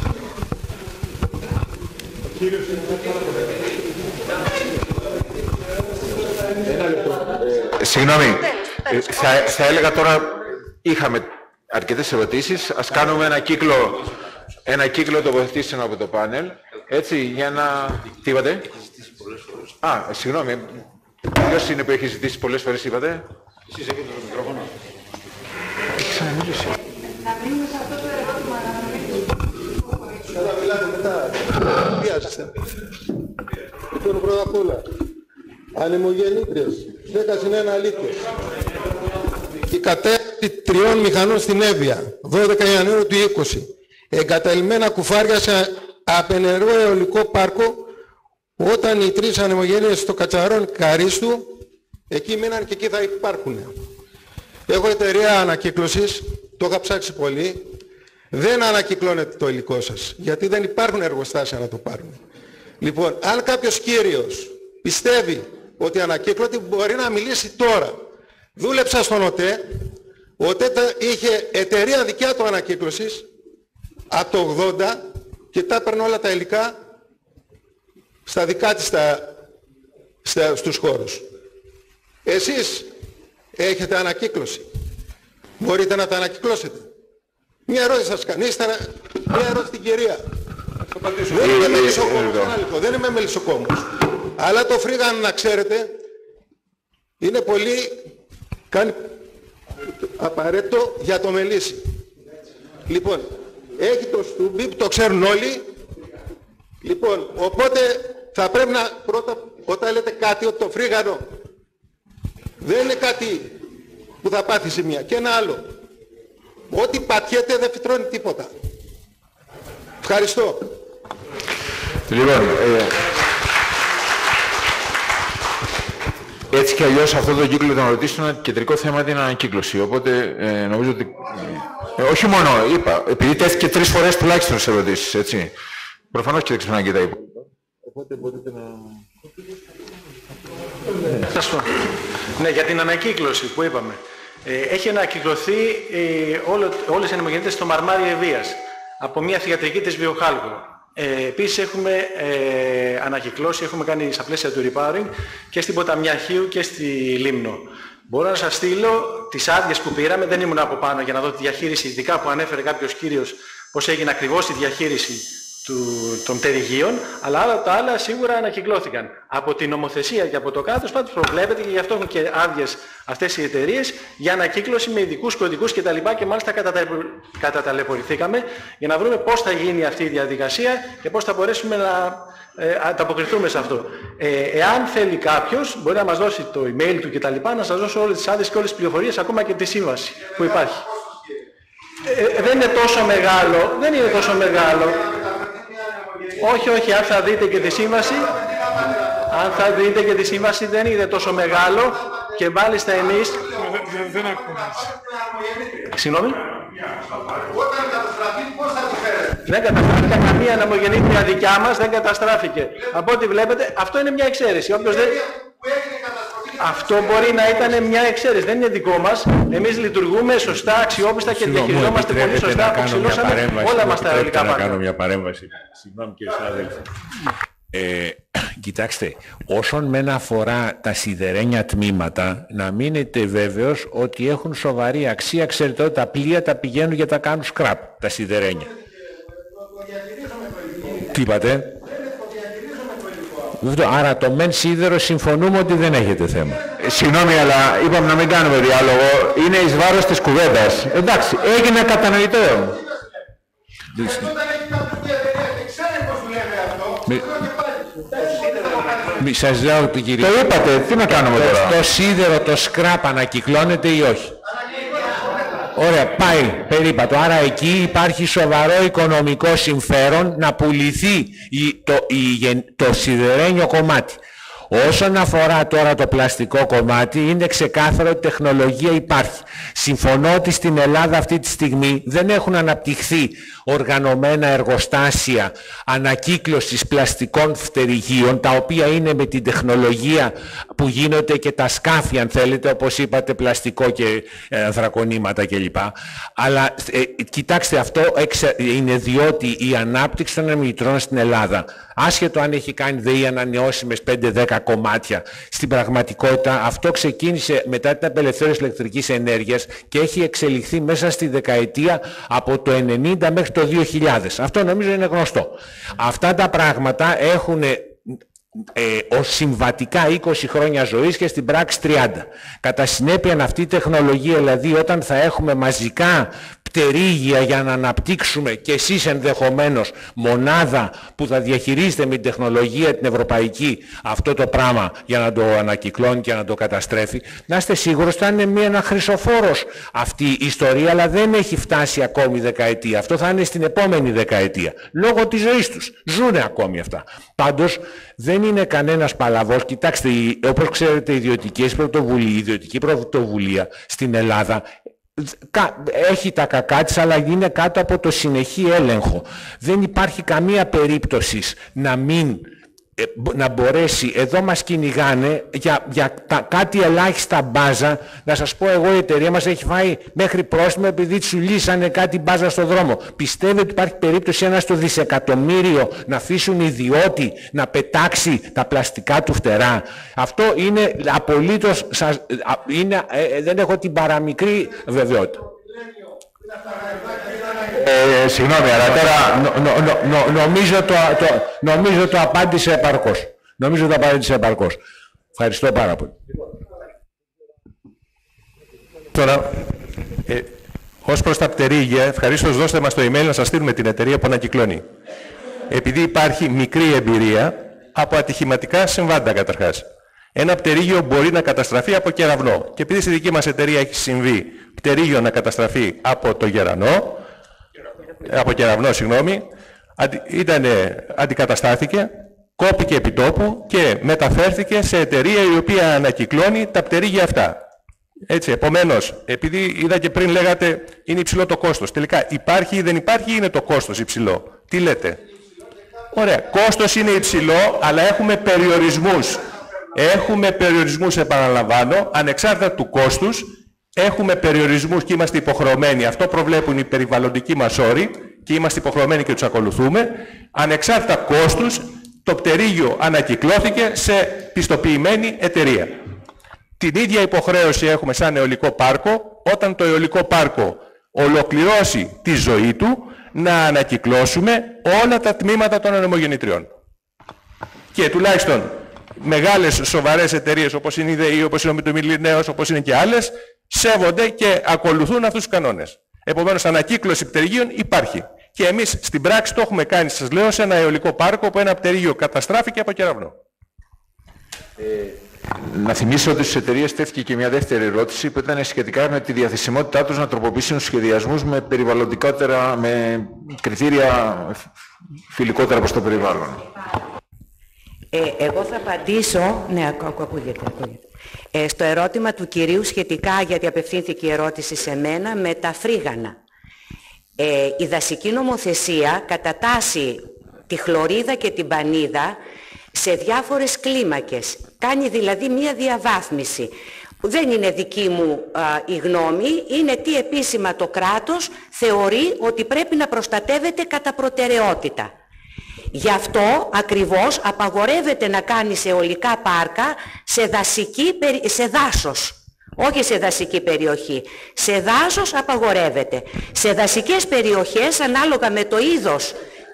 Συγγνώμη, θα έλεγα τώρα, είχαμε αρκετές ερωτήσεις, ας κάνουμε ένα κύκλο τοποθετήσεων από το πάνελ, έτσι, για να... Τι είπατε? Συγγνώμη, ποιος είναι που έχει ζητήσει πολλές φορές, είπατε? Εσείς έχετε το μικρόφωνο. Έχει ξαναμίλήσει. Να μείνουμε σε αυτό το ερώτημα, να μην Καλά, μιλάτε μετά. Βιάζεστε. Λοιπόν, πρώτα απ' όλα, ανεμογεννήτριες, 10 συν 1 αλήθειες. Η κατέρευση 3 μηχανών στην Εύβοια, 12 Ιανουαρίου του 20. Εγκαταλειμμένα κουφάρια σε απενεργό αιωλικό πάρκο, όταν οι 3 ανεμογεννήτριες στο Κατσαρόν Καρίστου, εκεί μείναν και εκεί θα υπάρχουν. Έχω εταιρεία ανακύκλωσης, το είχα ψάξει πολύ. Δεν ανακυκλώνεται το υλικό σας, γιατί δεν υπάρχουν εργοστάσια να το πάρουν. Λοιπόν, αν κάποιος κύριος πιστεύει ότι ανακύκλωται, μπορεί να μιλήσει τώρα. Δούλεψα στον ΟΤΕ, ο ΟΤΕ είχε εταιρεία δικιά του ανακύκλωσης από το 80 και τα έπαιρνε όλα τα υλικά στα δικά της στους χώρους. Εσείς έχετε ανακύκλωση. Μπορείτε να τα ανακυκλώσετε? Μια ερώτηση σας κάνει. Μια ερώτηση στην κυρία. Δεν είμαι μελισσοκόμος, δεν είμαι μελισσοκόμος. Αλλά το φρίγαν, να ξέρετε, είναι πολύ, κάνει απαραίτητο για το μελίσι. Λοιπόν, έχει το στούμπι, το ξέρουν όλοι. Λοιπόν, οπότε θα πρέπει να, πρώτα, όταν λέτε κάτι, ότι το φρίγανο δεν είναι κάτι που θα πάθει ζημία. Και ένα άλλο. Ό,τι πατιέται δεν φυτρώνει τίποτα. Ευχαριστώ. Λοιπόν, έτσι κι αλλιώς αυτό το κύκλο των ερωτήσεων, ένα κεντρικό θέμα είναι ανακύκλωση. Οπότε νομίζω ότι... όχι μόνο, είπα, επειδή τέθηκε 3 φορές τουλάχιστον σε ερωτήσεις, έτσι. Προφανώς και δεν ξεχνάνε και τα υπόλοιπα. Οπότε μπορείτε να... Ναι, για την ανακύκλωση που είπαμε. Έχει ανακυκλωθεί όλες οι ανεμογεννήτριες στο Μαρμάρι Ευβοίας από μια θυγατρική της Βιοχάλκο. Επίσης έχουμε ανακυκλώσει, έχουμε κάνει στα πλαίσια του repowering και στην Ποταμιά Χίου και στη Λίμνο. Μπορώ να σας στείλω τις άδειες που πήραμε, δεν ήμουν από πάνω για να δω τη διαχείριση, ειδικά που ανέφερε κάποιος κύριος πώς έγινε ακριβώς η διαχείριση των πτερυγίων, αλλά όλα τα άλλα σίγουρα ανακυκλώθηκαν. Από την νομοθεσία και από το κράτος πάντως προβλέπεται και γι' αυτό έχουν και άδειες αυτές οι εταιρείες για ανακύκλωση με ειδικούς κωδικούς κτλ. Και μάλιστα καταταλαιπωρηθήκαμε για να βρούμε πώς θα γίνει αυτή η διαδικασία και πώς θα μπορέσουμε να ανταποκριθούμε σε αυτό. Εάν θέλει κάποιος, μπορεί να μας δώσει το email του κτλ. Να σας δώσω όλες τις άδειες και όλες τις πληροφορίες, ακόμα και τη σύμβαση που υπάρχει. Δεν είναι τόσο μεγάλο, δεν είναι τόσο μεγάλο. Όχι, αν θα δείτε και τη σύμβαση, δεν είναι τόσο μεγάλο και μάλιστα εμείς... Δεν ακούμε. Συγγνώμη. Δεν καταστράφηκε καμία ανεμογεννήτρια δικιά μας, δεν καταστράφηκε. Από ό,τι βλέπετε, αυτό είναι μια εξαίρεση. Αυτό μπορεί να ήταν μια εξαίρεση, δεν είναι δικό μας. Εμείς λειτουργούμε σωστά, αξιόπιστα και διαχειριζόμαστε πολύ σωστά. Αποξηλώσαμε όλα μας τα υλικά πάντα. Να κάνω μια παρέμβαση. Συγγνώμη κύριε συνάδελφε. Κοιτάξτε, όσον μεν αφορά τα σιδερένια τμήματα, να μείνετε βέβαιος ότι έχουν σοβαρή αξία. Ξέρετε ότι τα πλοία τα πηγαίνουν για τα κάνουν σκραπ, τα σιδερένια. Τι είπατε? Άρα το μεν σίδερο συμφωνούμε ότι δεν έχετε θέμα. Συγγνώμη, αλλά είπαμε να μην κάνουμε διάλογο. Είναι εις βάρος της κουβέντας. Εντάξει, έγινε κατανοητό. Σας λέω το κύριε. Το είπατε, τι να κάνουμε τώρα? Το σίδερο, το σκράπ ανακυκλώνεται ή όχι? Ωραία, πάει περίπατο. Άρα εκεί υπάρχει σοβαρό οικονομικό συμφέρον να πουληθεί το σιδερένιο κομμάτι. Όσον αφορά τώρα το πλαστικό κομμάτι, είναι ξεκάθαρο ότι τεχνολογία υπάρχει. Συμφωνώ ότι στην Ελλάδα αυτή τη στιγμή δεν έχουν αναπτυχθεί οργανωμένα εργοστάσια ανακύκλωσης πλαστικών φτερυγίων, τα οποία είναι με την τεχνολογία που γίνονται και τα σκάφη, αν θέλετε, όπως είπατε, πλαστικό και ανθρακονήματα κλπ. Αλλά κοιτάξτε, αυτό είναι διότι η ανάπτυξη των ανεμογεννητρών στην Ελλάδα, άσχετο αν έχει κάνει ΔΕΗ ανανεώσιμες 5-10 κομμάτια, στην πραγματικότητα αυτό ξεκίνησε μετά την απελευθέρωση ηλεκτρικής ενέργειας και έχει εξελιχθεί μέσα στη δεκαετία από το 90 μέχρι το 2000. Αυτό νομίζω είναι γνωστό. Αυτά τα πράγματα έχουν ως συμβατικά 20 χρόνια ζωής και στην πράξη 30. Κατά συνέπεια αυτή η τεχνολογία, δηλαδή όταν θα έχουμε μαζικά πτερίγια για να αναπτύξουμε και εσείς ενδεχομένως μονάδα που θα διαχειρίζετε με την τεχνολογία την ευρωπαϊκή αυτό το πράγμα για να το ανακυκλώνει και να το καταστρέφει, να είστε σίγουρος ότι θα είναι ένα χρυσοφόρος αυτή η ιστορία, αλλά δεν έχει φτάσει ακόμη η δεκαετία. Αυτό θα είναι στην επόμενη δεκαετία, λόγω της ζωής τους. Ζούνε ακόμη αυτά. Πάντως δεν είναι κανένας παλαβός. Κοιτάξτε, όπως ξέρετε, η ιδιωτική πρωτοβουλία στην Ελλάδα έχει τα κακά της, αλλά είναι κάτω από το συνεχή έλεγχο. Δεν υπάρχει καμία περίπτωση να μπορέσει, εδώ μας κυνηγάνε για κάτι ελάχιστα μπάζα. Να σας πω εγώ, η εταιρεία μας έχει φάει μέχρι πρόστιμο επειδή του λύσανε κάτι μπάζα στο δρόμο. Πιστεύετε ότι υπάρχει περίπτωση ένα στο δισεκατομμύριο να αφήσουν ιδιώτη να πετάξει τα πλαστικά του φτερά? Αυτό είναι απολύτως, δεν έχω την παραμικρή βεβαιότητα. Συγγνώμη, αλλά τώρα νομίζω το απάντησε επαρκώς. Ευχαριστώ πάρα πολύ. Τώρα, ως προς τα πτερίγια, ευχαρίστως δώστε μας το email να σας στείλουμε την εταιρεία που ανακυκλώνει. Επειδή υπάρχει μικρή εμπειρία από ατυχηματικά συμβάντα καταρχάς. Ένα πτερίγιο μπορεί να καταστραφεί από κεραυνό. Και επειδή στη δική μας εταιρεία έχει συμβεί πτερίγιο να καταστραφεί από το κεραυνό, αντικαταστάθηκε, κόπηκε επί τόπου και μεταφέρθηκε σε εταιρεία η οποία ανακυκλώνει τα πτερίγια αυτά. Έτσι, επομένως, επειδή είδα και πριν λέγατε είναι υψηλό το κόστος. Τελικά υπάρχει ή δεν υπάρχει, είναι το κόστος υψηλό? Τι λέτε? Ωραία, κόστος είναι υψηλό, αλλά έχουμε περιορισμούς. Έχουμε περιορισμούς, επαναλαμβάνω, ανεξάρτητα του κόστους. Έχουμε περιορισμούς και είμαστε υποχρεωμένοι, αυτό προβλέπουν οι περιβαλλοντικοί μας όροι και είμαστε υποχρεωμένοι και τους ακολουθούμε. Ανεξάρτητα κόστους, το πτερίγιο ανακυκλώθηκε σε πιστοποιημένη εταιρεία. Την ίδια υποχρέωση έχουμε σαν αιωλικό πάρκο, όταν το αιωλικό πάρκο ολοκληρώσει τη ζωή του, να ανακυκλώσουμε όλα τα τμήματα των ανεμογεννητριών. Και τουλάχιστον μεγάλες σοβαρές εταιρείες όπως είναι η ΔΕΗ, όπως είναι ο Μητομιλινέος, όπως είναι και άλλες, σέβονται και ακολουθούν αυτούς τους κανόνες. Επομένως, ανακύκλωση πτερυγίων υπάρχει. Και εμείς στην πράξη το έχουμε κάνει, σας λέω, σε ένα αιωλικό πάρκο όπου ένα πτερύγιο καταστράφηκε από κεραυνό. Να θυμίσω ότι στις εταιρείες τέθηκε και μια δεύτερη ερώτηση που ήταν σχετικά με τη διαθεσιμότητά τους να τροποποιήσουν τους σχεδιασμούς με περιβαλλοντικότερα, με κριτήρια φιλικότερα προς το περιβάλλον. Εγώ θα απαντήσω, ναι, ακούγεται. Στο ερώτημα του κυρίου σχετικά, γιατί απευθύνθηκε η ερώτηση σε μένα, με τα φρίγανα. Η δασική νομοθεσία κατατάσσει τη χλωρίδα και την πανίδα σε διάφορες κλίμακες. Κάνει δηλαδή μία διαβάθμιση. Δεν είναι δική μου η γνώμη, είναι τι επίσημα το κράτος θεωρεί ότι πρέπει να προστατεύεται κατά προτεραιότητα. Γι' αυτό ακριβώς απαγορεύεται να κάνει σε αιωλικά πάρκα σε δάσος. Όχι σε δασική περιοχή. Σε δάσος απαγορεύεται. Σε δασικές περιοχές, ανάλογα με το είδος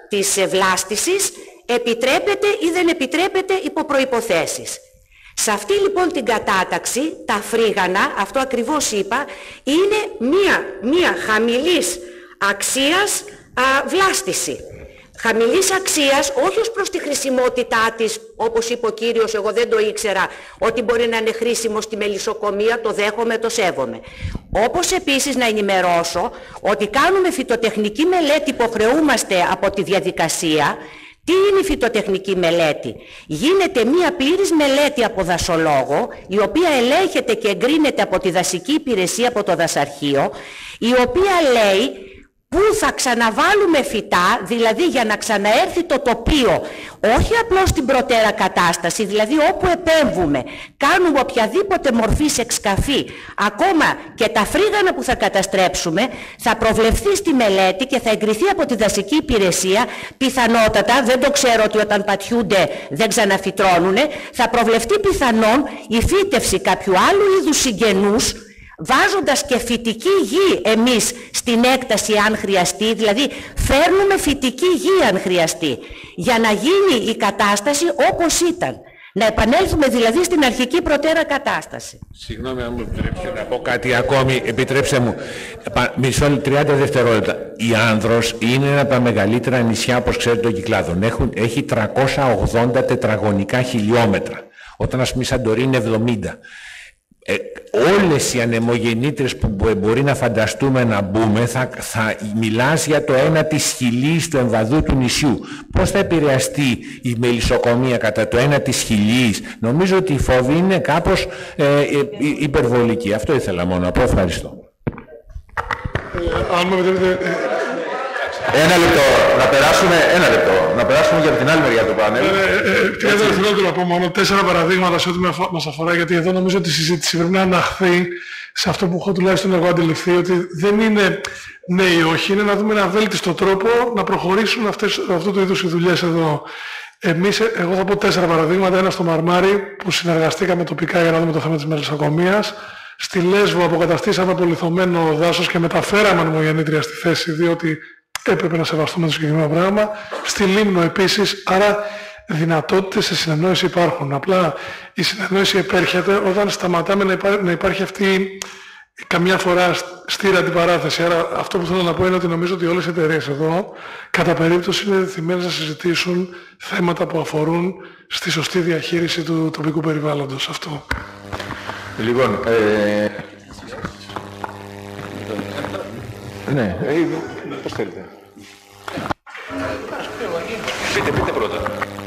της βλάστησης επιτρέπεται ή δεν επιτρέπεται υπό προϋποθέσεις. Σε αυτή λοιπόν την κατάταξη, τα φρίγανα, αυτό ακριβώς είπα, είναι μία χαμηλής αξίας βλάστηση. Χαμηλής αξίας, όχι ως προς τη χρησιμότητά της, όπως είπε ο κύριος, εγώ δεν το ήξερα, ότι μπορεί να είναι χρήσιμο στη μελισσοκομεία, το δέχομαι, το σέβομαι. Όπως επίσης να ενημερώσω ότι κάνουμε φυτοτεχνική μελέτη, υποχρεούμαστε από τη διαδικασία. Τι είναι η φυτοτεχνική μελέτη? Γίνεται μία πλήρης μελέτη από δασολόγο, η οποία ελέγχεται και εγκρίνεται από τη δασική υπηρεσία, από το δασαρχείο, η οποία λέει πού θα ξαναβάλουμε φυτά, δηλαδή για να ξαναέρθει το τοπίο, όχι απλώς στην προτέρα κατάσταση, δηλαδή όπου επέμβουμε, κάνουμε οποιαδήποτε μορφής εξκαφή, ακόμα και τα φρίγανα που θα καταστρέψουμε, θα προβλεφθεί στη μελέτη και θα εγκριθεί από τη δασική υπηρεσία, πιθανότατα, δεν το ξέρω ότι όταν πατιούνται δεν ξαναφυτρώνουνε, θα προβλεφθεί πιθανόν η φύτευση κάποιου άλλου είδους συγγενούς, βάζοντας και φυτική γη εμείς στην έκταση αν χρειαστεί, δηλαδή φέρνουμε φυτική γη αν χρειαστεί, για να γίνει η κατάσταση όπως ήταν. Να επανέλθουμε δηλαδή στην αρχική προτέρα κατάσταση. Συγγνώμη αν μου επιτρέψετε να πω κάτι ακόμη, επιτρέψτε μου. Μισό 30 δευτερόλεπτα. Η Άνδρος είναι ένα από τα μεγαλύτερα νησιά, όπως ξέρετε, των Κυκλάδων. Έχει 380 τετραγωνικά χιλιόμετρα, όταν ας πούμε η Σαντορίνη είναι 70. Όλες οι ανεμογεννήτρες που μπορεί να φανταστούμε να μπούμε θα μιλάς για το ένα της χιλής του εμβαδού του νησιού. Πώς θα επηρεαστεί η μελισσοκομεία κατά το ένα της χιλής? Νομίζω ότι η φόβη είναι κάπως υπερβολική. Αυτό ήθελα μόνο να πω. Ευχαριστώ. Αν μου επιτρέπετε... Να περάσουμε για την άλλη μεριά του πάνελ. 30 δευτερόλεπτα να πω μόνο 4 παραδείγματα σε ό,τι μας αφορά, γιατί εδώ νομίζω ότι η συζήτηση πρέπει να αναχθεί σε αυτό που έχω τουλάχιστον εγώ αντιληφθεί, ότι δεν είναι ναι ή όχι, είναι να δούμε ένα βέλτιστο τρόπο να προχωρήσουν αυτού του είδους οι δουλειές εδώ. Εγώ θα πω 4 παραδείγματα. Ένα στο Μαρμάρι που συνεργαστήκαμε τοπικά για να δούμε το θέμα της μελισσοκομείας. Στη Λέσβο αποκαταστήσαμε απολιθωμένο δάσος και μεταφέραμε ανεμογεννήτρια στη θέση, διότι έπρεπε να σεβαστούμε το συγκεκριμένο πράγμα. Στη Λίμνο επίσης, άρα δυνατότητες σε συνεννόηση υπάρχουν. Απλά η συνεννόηση επέρχεται όταν σταματάμε να υπάρχει αυτή καμιά φορά στήρα αντιπαράθεση. Άρα αυτό που θέλω να πω είναι ότι νομίζω ότι όλες οι εταιρείες εδώ κατά περίπτωση είναι δεθειμένες να συζητήσουν θέματα που αφορούν στη σωστή διαχείριση του τοπικού περιβάλλοντος. Αυτό. Λοιπόν, ναι, πώς θέλετε. Πείτε πρώτα.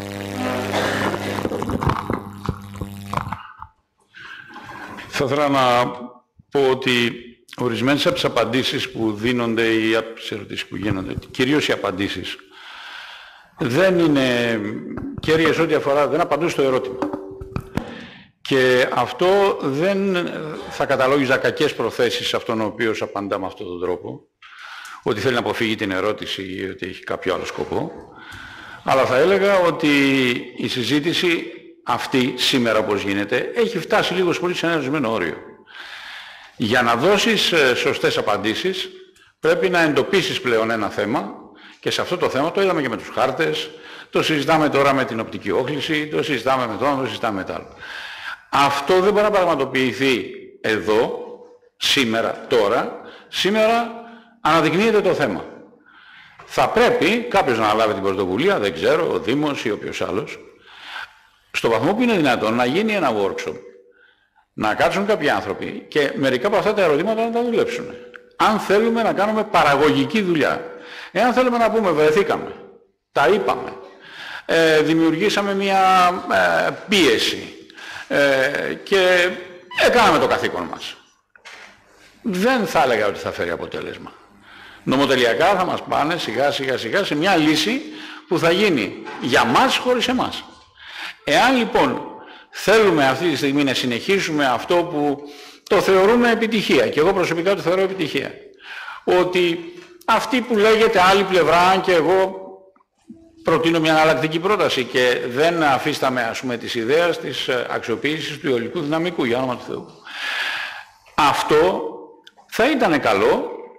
Θα ήθελα να πω ότι ορισμένες από τις απαντήσεις που δίνονται ή από τις ερωτήσεις που γίνονται, κυρίως οι απαντήσεις, δεν είναι κέρυες ό,τι αφορά, δεν απαντούν στο ερώτημα. Και αυτό δεν θα καταλόγιζα κακές προθέσεις σε αυτόν ο οποίος απαντά με αυτόν τον τρόπο, ότι θέλει να αποφύγει την ερώτηση ή ότι έχει κάποιο άλλο σκοπό, αλλά θα έλεγα ότι η συζήτηση αυτή σήμερα όπως γίνεται έχει φτάσει λίγο πολύ σε ένα ορισμένο όριο. Για να δώσεις σωστές απαντήσεις πρέπει να εντοπίσεις πλέον ένα θέμα, και σε αυτό το θέμα το είδαμε και με τους χάρτες, το συζητάμε τώρα με την οπτική όχληση, το συζητάμε με το άλλο, το συζητάμε με το άλλο. Αυτό δεν μπορεί να πραγματοποιηθεί εδώ, σήμερα, τώρα. Σήμερα αναδεικνύεται το θέμα. Θα πρέπει κάποιος να αναλάβει την πρωτοβουλία, δεν ξέρω, ο Δήμος ή όποιος άλλος, στο βαθμό που είναι δυνατόν να γίνει ένα workshop, να κάτσουν κάποιοι άνθρωποι και μερικά από αυτά τα ερωτήματα να τα δουλέψουν. Αν θέλουμε να κάνουμε παραγωγική δουλειά, εάν θέλουμε να πούμε βρεθήκαμε, τα είπαμε, δημιουργήσαμε μια πίεση και έκαναμε το καθήκον μας, δεν θα έλεγα ότι θα φέρει αποτέλεσμα. Νομοτελειακά θα μας πάνε σιγά σιγά σε μια λύση που θα γίνει για μας χωρίς εμάς. Εάν λοιπόν θέλουμε αυτή τη στιγμή να συνεχίσουμε αυτό που το θεωρούμε επιτυχία, και εγώ προσωπικά το θεωρώ επιτυχία, ότι αυτή που λέγεται άλλη πλευρά, και εγώ προτείνω μια εναλλακτική πρόταση και δεν αφίσταμε ας πούμε της ιδέας της αξιοποίησης του αιωλικού δυναμικού, για όνομα του Θεού. Αυτό θα ήταν καλό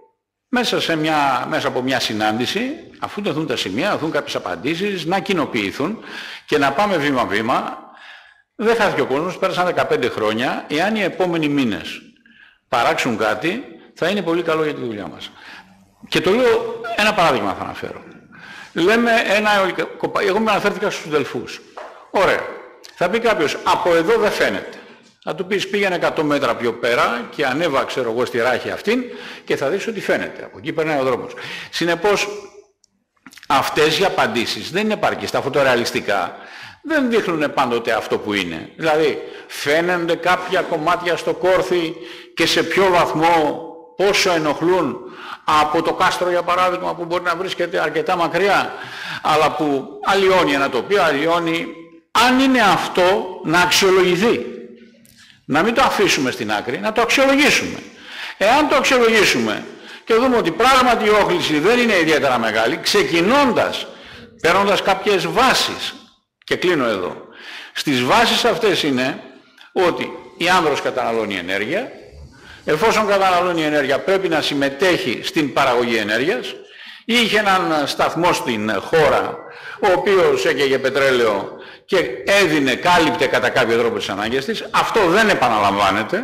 μέσα από μια συνάντηση, αφού τεθούν τα σημεία, να δουν κάποιες απαντήσεις, να κοινοποιηθούν και να πάμε βήμα-βήμα. Δεν χάθηκε ο κόσμος, πέρασαν 15 χρόνια. Εάν οι επόμενοι μήνες παράξουν κάτι, θα είναι πολύ καλό για τη δουλειά μας. Και το λέω, ένα παράδειγμα θα αναφέρω. Λέμε εγώ με αναφέρθηκα στους Δελφούς. Ωραία. Θα πει κάποιος, από εδώ δεν φαίνεται. Θα του πεις πήγαινε 100 μέτρα πιο πέρα και ανέβα, ξέρω εγώ, στη ράχη αυτήν και θα δεις ότι φαίνεται. Από εκεί περνάει ο δρόμος. Συνεπώς, αυτές οι απαντήσεις δεν είναι επαρκείς. Τα φωτορεαλιστικά δεν δείχνουν πάντοτε αυτό που είναι. Δηλαδή, φαίνονται κάποια κομμάτια στο κόρθι και σε ποιο βαθμό, πόσο ενοχλούν από το κάστρο, για παράδειγμα, που μπορεί να βρίσκεται αρκετά μακριά, αλλά που αλλοιώνει ένα τοπίο, αλλοιώνει. Αν είναι αυτό, να αξιολογηθεί. Να μην το αφήσουμε στην άκρη, να το αξιολογήσουμε. Εάν το αξιολογήσουμε και δούμε ότι πράγματι η όχληση δεν είναι ιδιαίτερα μεγάλη, ξεκινώντας, παίρνοντας κάποιες βάσεις, και κλείνω εδώ. Στις βάσεις αυτές είναι ότι η άνδρος καταναλώνει ενέργεια, εφόσον καταναλώνει ενέργεια πρέπει να συμμετέχει στην παραγωγή ενέργειας, είχε έναν σταθμό στην χώρα ο οποίος έκαιγε πετρέλαιο και κάλυπτε κατά κάποιο τρόπο τις ανάγκες της. Αυτό δεν επαναλαμβάνεται.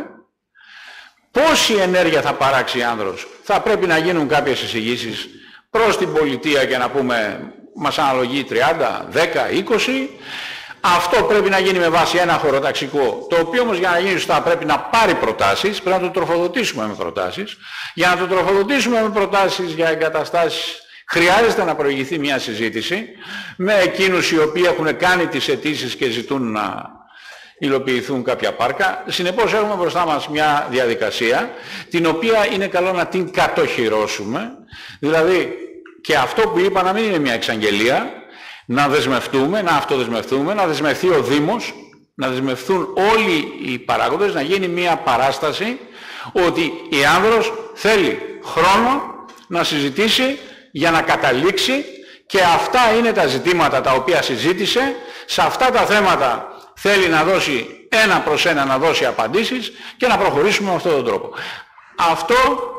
Πόση ενέργεια θα παράξει άνδρος, θα πρέπει να γίνουν κάποιες εισηγήσεις προς την πολιτεία και να πούμε μας αναλογεί 30, 10, 20. Αυτό πρέπει να γίνει με βάση ένα χωροταξικό, το οποίο όμως για να γίνει σωστά πρέπει να πάρει προτάσεις, πρέπει να το τροφοδοτήσουμε με προτάσεις. Για να το τροφοδοτήσουμε με προτάσεις για εγκαταστάσεις χρειάζεται να προηγηθεί μια συζήτηση με εκείνους οι οποίοι έχουν κάνει τις αιτήσεις και ζητούν να υλοποιηθούν κάποια πάρκα. Συνεπώς έχουμε μπροστά μας μια διαδικασία την οποία είναι καλό να την κατοχυρώσουμε, δηλαδή και αυτό που είπα να μην είναι μια εξαγγελία, να δεσμευτούμε, να αυτοδεσμευτούμε, να δεσμευτεί ο Δήμος, να δεσμευτούν όλοι οι παράγοντες, να γίνει μια παράσταση ότι η άνδρος θέλει χρόνο να συζητήσει για να καταλήξει και αυτά είναι τα ζητήματα τα οποία συζήτησε, σε αυτά τα θέματα θέλει να δώσει ένα προς ένα, να δώσει απαντήσεις και να προχωρήσουμε με αυτόν τον τρόπο. Αυτό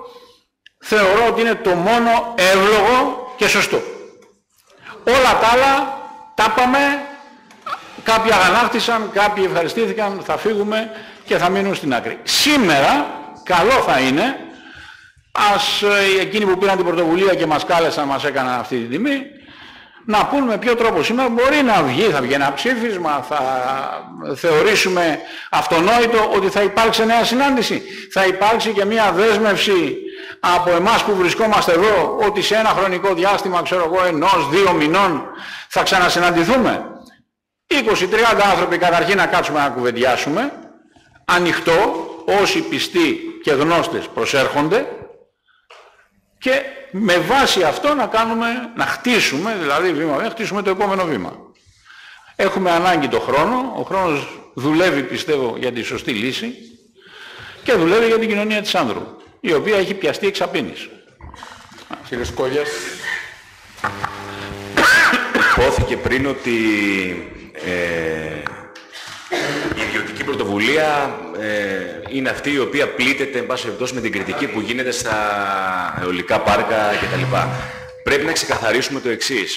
θεωρώ ότι είναι το μόνο εύλογο και σωστό. Όλα τα άλλα τα είπαμε, κάποιοι αγανάκτησαν, κάποιοι ευχαριστήθηκαν, θα φύγουμε και θα μείνουν στην άκρη. Σήμερα καλό θα είναι, εκείνοι που πήραν την πρωτοβουλία και μας κάλεσαν, μας έκαναν αυτή την τιμή, να πούν με ποιο τρόπο σήμερα μπορεί να βγει, θα βγει ένα ψήφισμα, θα θεωρήσουμε αυτονόητο ότι θα υπάρξει νέα συνάντηση. Θα υπάρξει και μια δέσμευση από εμάς που βρισκόμαστε εδώ, ότι σε ένα χρονικό διάστημα, ξέρω εγώ, 1-2 μηνών θα ξανασυναντηθούμε. 20-30 άνθρωποι καταρχήν να κάτσουμε να κουβεντιάσουμε, ανοιχτό, όσοι πιστοί και γνώστες προσέρχονται, και με βάση αυτό να χτίσουμε, δηλαδή να χτίσουμε το επόμενο βήμα. Έχουμε ανάγκη το χρόνο, ο χρόνος δουλεύει πιστεύω για τη σωστή λύση και δουλεύει για την κοινωνία της άνδρου, η οποία έχει πιαστεί εξαπίνης. Κύριε Σκόλιας, υπόθηκε πριν ότι η ιδιωτική πρωτοβουλία είναι αυτή η οποία πλήττεται εν πάση περιπτώσει με την κριτική που γίνεται στα αιωλικά πάρκα κτλ. Πρέπει να ξεκαθαρίσουμε το εξής.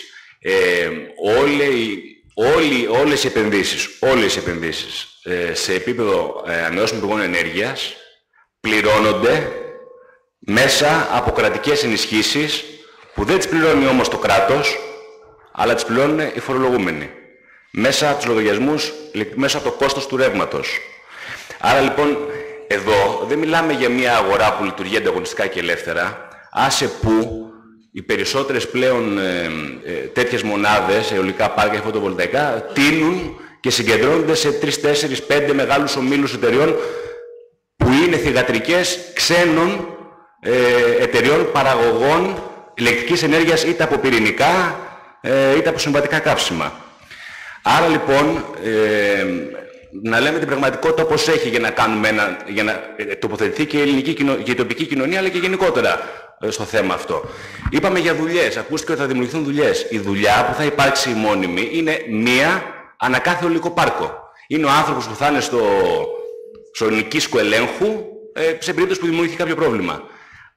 Όλες οι επενδύσεις σε επίπεδο ανανεώσιμων πηγών ενέργειας πληρώνονται μέσα από κρατικές ενισχύσεις που δεν τις πληρώνει όμως το κράτος, αλλά τις πληρώνουν οι φορολογούμενοι. Μέσα από τους λογαριασμούς, μέσα από το κόστος του ρεύματος. Άρα λοιπόν, εδώ δεν μιλάμε για μια αγορά που λειτουργεί ανταγωνιστικά και ελεύθερα, άσε που οι περισσότερες πλέον τέτοιες μονάδες, αιωλικά πάρκα και φωτοβολταϊκά, τείνουν και συγκεντρώνονται σε 3-4-5 μεγάλους ομίλους εταιριών που είναι θυγατρικές ξένων εταιριών παραγωγών ηλεκτρικής ενέργειας είτε από πυρηνικά είτε από συμβατικά καύσιμα. Άρα λοιπόν, να λέμε την πραγματικότητα όπως έχει για να κάνουμε για να τοποθετηθεί και η ελληνική και η τοπική κοινωνία, αλλά και γενικότερα στο θέμα αυτό. Είπαμε για δουλειές, ακούστηκε ότι θα δημιουργηθούν δουλειές. Η δουλειά που θα υπάρξει μόνιμη είναι μία ανά κάθε αιωλικό πάρκο. Είναι ο άνθρωπος που θα είναι στο νοικίσκο ελέγχου σε περίπτωση που δημιουργηθεί κάποιο πρόβλημα.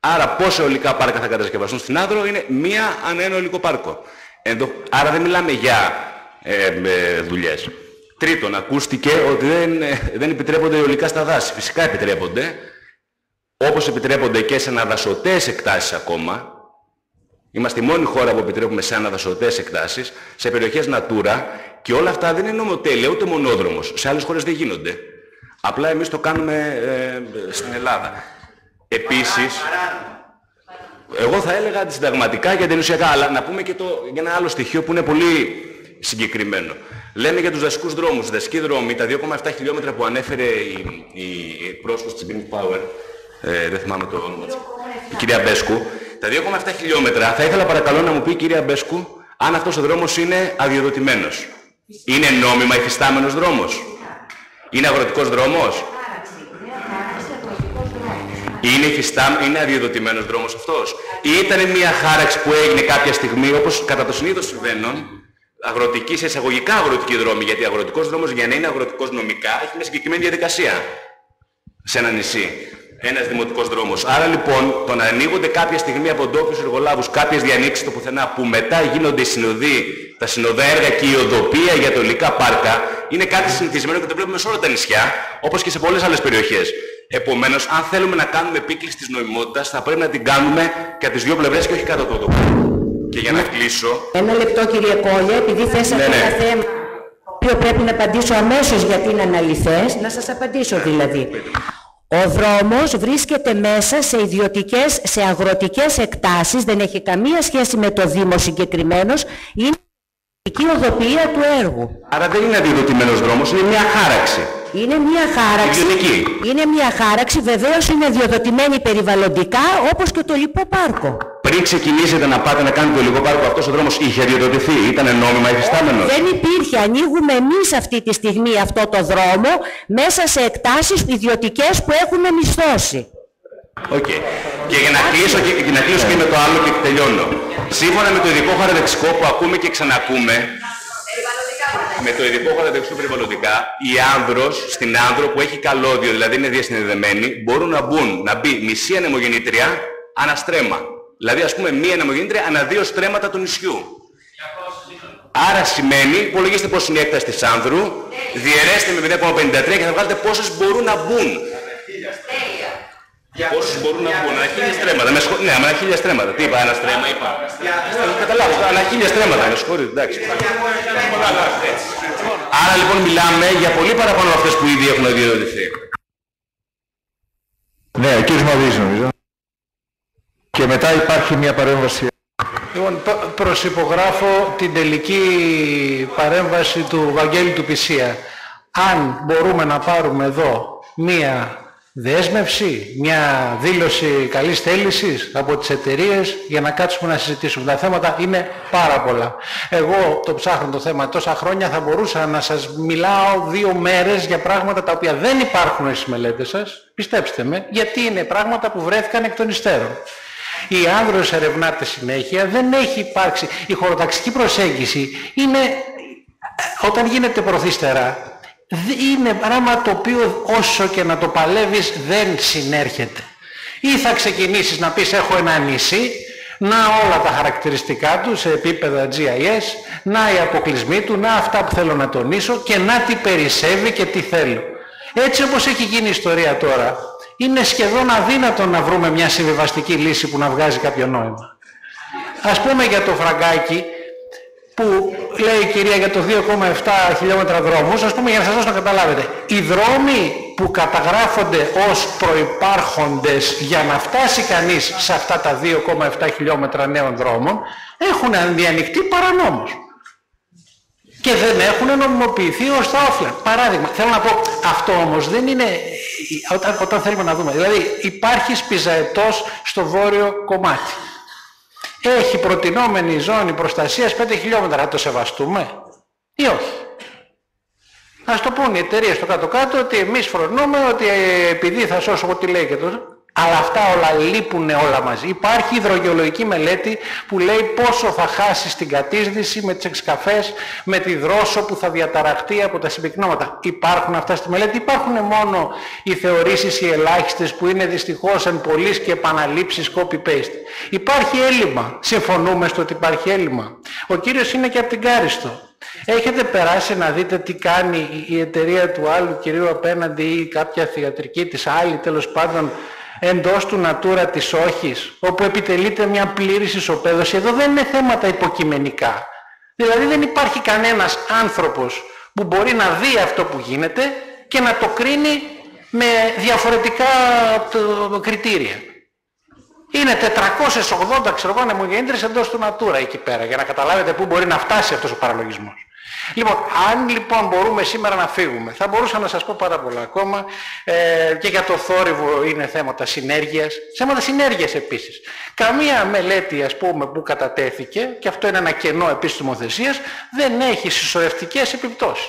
Άρα πόσα αιωλικά πάρκα θα κατασκευαστούν στην Άνδρο είναι μία ανά ένα αιωλικό πάρκο. Άρα δεν μιλάμε για δουλειές. Τρίτον, ακούστηκε ότι δεν επιτρέπονται αιωλικά στα δάση. Φυσικά επιτρέπονται, όπως επιτρέπονται και σε αναδασωτές εκτάσεις ακόμα. Είμαστε η μόνη χώρα που επιτρέπουμε σε αναδασωτές εκτάσεις, σε περιοχές Natura, και όλα αυτά δεν είναι νομοτέλεια ούτε μονόδρομος. Σε άλλες χώρες δεν γίνονται. Απλά εμείς το κάνουμε στην Ελλάδα. Επίσης, εγώ θα έλεγα αντισυνταγματικά και αντιενωσιακά, αλλά να πούμε και για ένα άλλο στοιχείο που είναι πολύ συγκεκριμένο. Λέμε για τους δασικούς δρόμους. Οι δασικοί δρόμοι, τα 2,7 χιλιόμετρα που ανέφερε η πρόσωπος της Green Power, δεν θυμάμαι το όνομα της, η κυρία Μπέσκου, τα 2,7 χιλιόμετρα, θα ήθελα παρακαλώ να μου πει η κυρία Μπέσκου αν αυτός ο δρόμος είναι αδειοδοτημένος. Είναι νόμιμα υφιστάμενος δρόμος. Είναι αγροτικός δρόμος. Είναι αδειοδοτημένος δρόμος αυτός. Ή ήταν μια χάραξη που έγινε κάποια στιγμή, όπως κατά το συνήθως συμβαίνουν, αγροτική, σε εισαγωγικά αγροτική δρόμη, γιατί αγροτικός δρόμος για να είναι αγροτικός νομικά έχει μια συγκεκριμένη διαδικασία σε ένα νησί. Ένας δημοτικός δρόμος. Άρα λοιπόν το να ανοίγονται κάποια στιγμή από ντόπιους εργολάβους κάποιες διανοίξεις στο πουθενά που μετά γίνονται οι συνοδοί, τα συνοδαέργα και η οδοπία για τα αιωλικά πάρκα είναι κάτι συνηθισμένο και το βλέπουμε σε όλα τα νησιά, όπως και σε πολλές άλλες περιοχές. Επομένως, αν θέλουμε να κάνουμε επίκληση της νομιμότητας, θα πρέπει να την κάνουμε και από τις δύο πλευρές και όχι κάτω από το τοπίο. Και για να κλείσω... Ένα λεπτό, κύριε Κόλια, επειδή θέσατε ένα θέμα το οποίο πρέπει να απαντήσω αμέσως γιατί είναι αναλυθές, να σας απαντήσω δηλαδή. Ο δρόμος βρίσκεται μέσα σε ιδιωτικές, σε αγροτικές εκτάσεις, δεν έχει καμία σχέση με το Δήμο συγκεκριμένος, είναι η οδοπία του έργου. Άρα δεν είναι αδειοδοτημένος δρόμος, είναι μια χάραξη. Είναι μια χάραξη. Ιδιωτική. Είναι μια χάραξη, βεβαίως είναι αδειοδοτημένη περιβαλλοντικά, όπως και το υλικό πάρκο. Πριν ξεκινήσετε να πάτε να κάνετε το υλικό πάρκο, αυτός ο δρόμος είχε αδειοδοτηθεί, ήταν νόμιμα υφιστάμενος? Δεν υπήρχε. Ανοίγουμε εμείς αυτή τη στιγμή αυτό το δρόμο μέσα σε εκτάσεις ιδιωτικές που έχουμε μισθώσει. Οκ. Και για να κλείσω και με το άλλο και τελειώνω. Σύμφωνα με το ειδικό χαρακτηριστικό που ακούμε και ξανακούμε, με το ειδικό χαρακτηριστικό περιβαλλοντικά, η Άνδρος, στην Άνδρο που έχει καλώδιο, δηλαδή είναι διασυνδεδεμένη, μπορούν να μπει μισή ανεμογεννήτρια ανά στρέμμα. Δηλαδή, ας πούμε, μία ανεμογεννήτρια ανά 2 στρέμματα του νησιού. Άρα σημαίνει, υπολογίστε πώς είναι η έκταση της Άνδρου, διαιρέστε με 0,53 και θα βγάλετε πόσες μπορούν να μπουν. Πόσους μπορούν να μπουν, ανά 1000 στρέμματα. Ναι, ανά 1000 στρέμματα. Τι είπα, ένα στρέμμα είπα. Καταλάβω, ανά 1000 στρέμματα. Με συγχωρείτε, εντάξει. Άρα λοιπόν μιλάμε για πολύ παραπάνω από αυτές που ήδη έχουν αδειοδοτηθεί. Ναι, ο κύριος Μαδής νομίζω. Και μετά υπάρχει μια παρέμβαση. Λοιπόν, προσυπογράφω την τελική παρέμβαση του Βαγγέλη του Πισία. Αν μπορούμε να πάρουμε εδώ μία δέσμευση, μια δήλωση καλής θέλησης από τις εταιρείες για να κάτσουμε να συζητήσουμε. Τα θέματα είναι πάρα πολλά. Εγώ το ψάχνω το θέμα τόσα χρόνια, θα μπορούσα να σας μιλάω 2 μέρες για πράγματα τα οποία δεν υπάρχουν στις μελέτες σας, πιστέψτε με, γιατί είναι πράγματα που βρέθηκαν εκ των υστέρων. Η Άνδρος ερευνάται συνέχεια, δεν έχει υπάρξει. Η χωροταξική προσέγγιση είναι, όταν γίνεται προθύστερα, είναι πράγμα το οποίο όσο και να το παλεύεις δεν συνέρχεται. Ή θα ξεκινήσεις να πεις έχω ένα νησί, να όλα τα χαρακτηριστικά του σε επίπεδα GIS, να οι αποκλεισμοί του, να αυτά που θέλω να τονίσω και να τι περισσεύει και τι θέλω. Έτσι όπως έχει γίνει η ιστορία τώρα, είναι σχεδόν αδύνατο να βρούμε μια συμβιβαστική λύση που να βγάζει κάποιο νόημα. Ας πούμε για το Φραγκάκι, που λέει η κυρία για το 2,7 χιλιόμετρα δρόμους, ας πούμε για να σας δώσω να καταλάβετε, οι δρόμοι που καταγράφονται ως προϋπάρχοντες για να φτάσει κανείς σε αυτά τα 2,7 χιλιόμετρα νέων δρόμων έχουν διανοιχτεί παρανόμως και δεν έχουν νομιμοποιηθεί ως τα όφλα. Παράδειγμα, θέλω να πω, αυτό όμως δεν είναι, όταν θέλουμε να δούμε, δηλαδή υπάρχει σπιζαετός στο βόρειο κομμάτι. Έχει προτινόμενη ζώνη προστασίας 5 χιλιόμετρα, να το σεβαστούμε ή όχι? Ας το πούν οι εταιρείες στο κάτω-κάτω ότι εμείς φρονούμε ότι επειδή θα σώσω, τι λέει και το, Αλλά αυτά όλα λείπουν όλα μαζί. Υπάρχει υδρογεολογική μελέτη που λέει πόσο θα χάσει στην κατείσδυση με τις εξκαφές, με τη δρόσο που θα διαταραχτεί από τα συμπυκνώματα. Υπάρχουν αυτά στη μελέτη. Υπάρχουν μόνο οι θεωρήσεις οι ελάχιστες που είναι δυστυχώς εν πολλής και επαναλήψεις copy-paste. Υπάρχει έλλειμμα. Συμφωνούμε στο ότι υπάρχει έλλειμμα. Ο κύριος είναι και από την Κάριστο. Έχετε περάσει να δείτε τι κάνει η εταιρεία του άλλου κυρίου απέναντι ή κάποια θειατρική της άλλη τέλος πάντων εντός του Natura της Όχης, όπου επιτελείται μια πλήρης ισοπαίδωση? Εδώ δεν είναι θέματα υποκειμενικά. Δηλαδή δεν υπάρχει κανένας άνθρωπος που μπορεί να δει αυτό που γίνεται και να το κρίνει με διαφορετικά κριτήρια. Είναι 480 ανεμογεννήτριες εντός του Natura εκεί πέρα, για να καταλάβετε πού μπορεί να φτάσει αυτός ο παραλογισμός. Λοιπόν, αν λοιπόν μπορούμε σήμερα να φύγουμε, θα μπορούσα να σας πω πάρα πολλά ακόμα και για το θόρυβο είναι θέματα συνέργειας, θέματα συνέργειας επίσης. Καμία μελέτη ας πούμε που κατατέθηκε, και αυτό είναι ένα κενό επίσης της νομοθεσίας, δεν έχει συσσωρευτικές επιπτώσεις.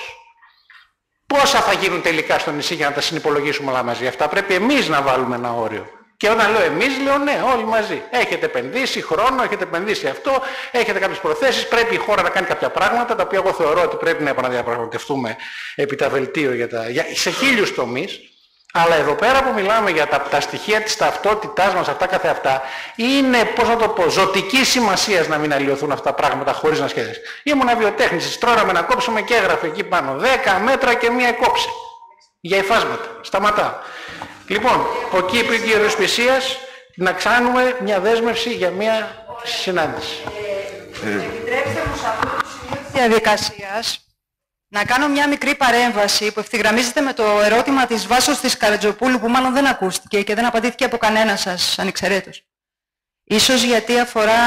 Πόσα θα γίνουν τελικά στο νησί για να τα συνυπολογίσουμε όλα μαζί? Αυτά πρέπει εμείς να βάλουμε ένα όριο. Και όταν λέω εμείς, λέω ναι, όλοι μαζί. Έχετε επενδύσει χρόνο, έχετε επενδύσει αυτό, έχετε κάποιες προθέσεις, πρέπει η χώρα να κάνει κάποια πράγματα, τα οποία εγώ θεωρώ ότι πρέπει να επαναδιαπραγματευτούμε επί τα βελτίο σε 1000 τομείς. Αλλά εδώ πέρα που μιλάμε για τα στοιχεία της ταυτότητάς μας, αυτά καθεαυτά, είναι, πώς να το πω, ζωτικής σημασίας να μην αλλοιωθούν αυτά τα πράγματα χωρίς να σχεδιάσει. Ήμουν βιοτέχνης, τρώναμε να κόψουμε και έγραφε εκεί πάνω 10 μέτρα και μία κόψε. Για υφάσματα. Σταματάω. Λοιπόν, εκεί είπε ο κύριος Πησίας να κάνουμε μια δέσμευση για μια συνάντηση. Επιτρέψτε μου σε αυτό το σημείο της διαδικασίας να κάνω μια μικρή παρέμβαση που ευθυγραμμίζεται με το ερώτημα της Βάσος της Καρατζοπούλου, που μάλλον δεν ακούστηκε και δεν απαντήθηκε από κανένα σας ανεξαιρέτως. Ίσως γιατί αφορά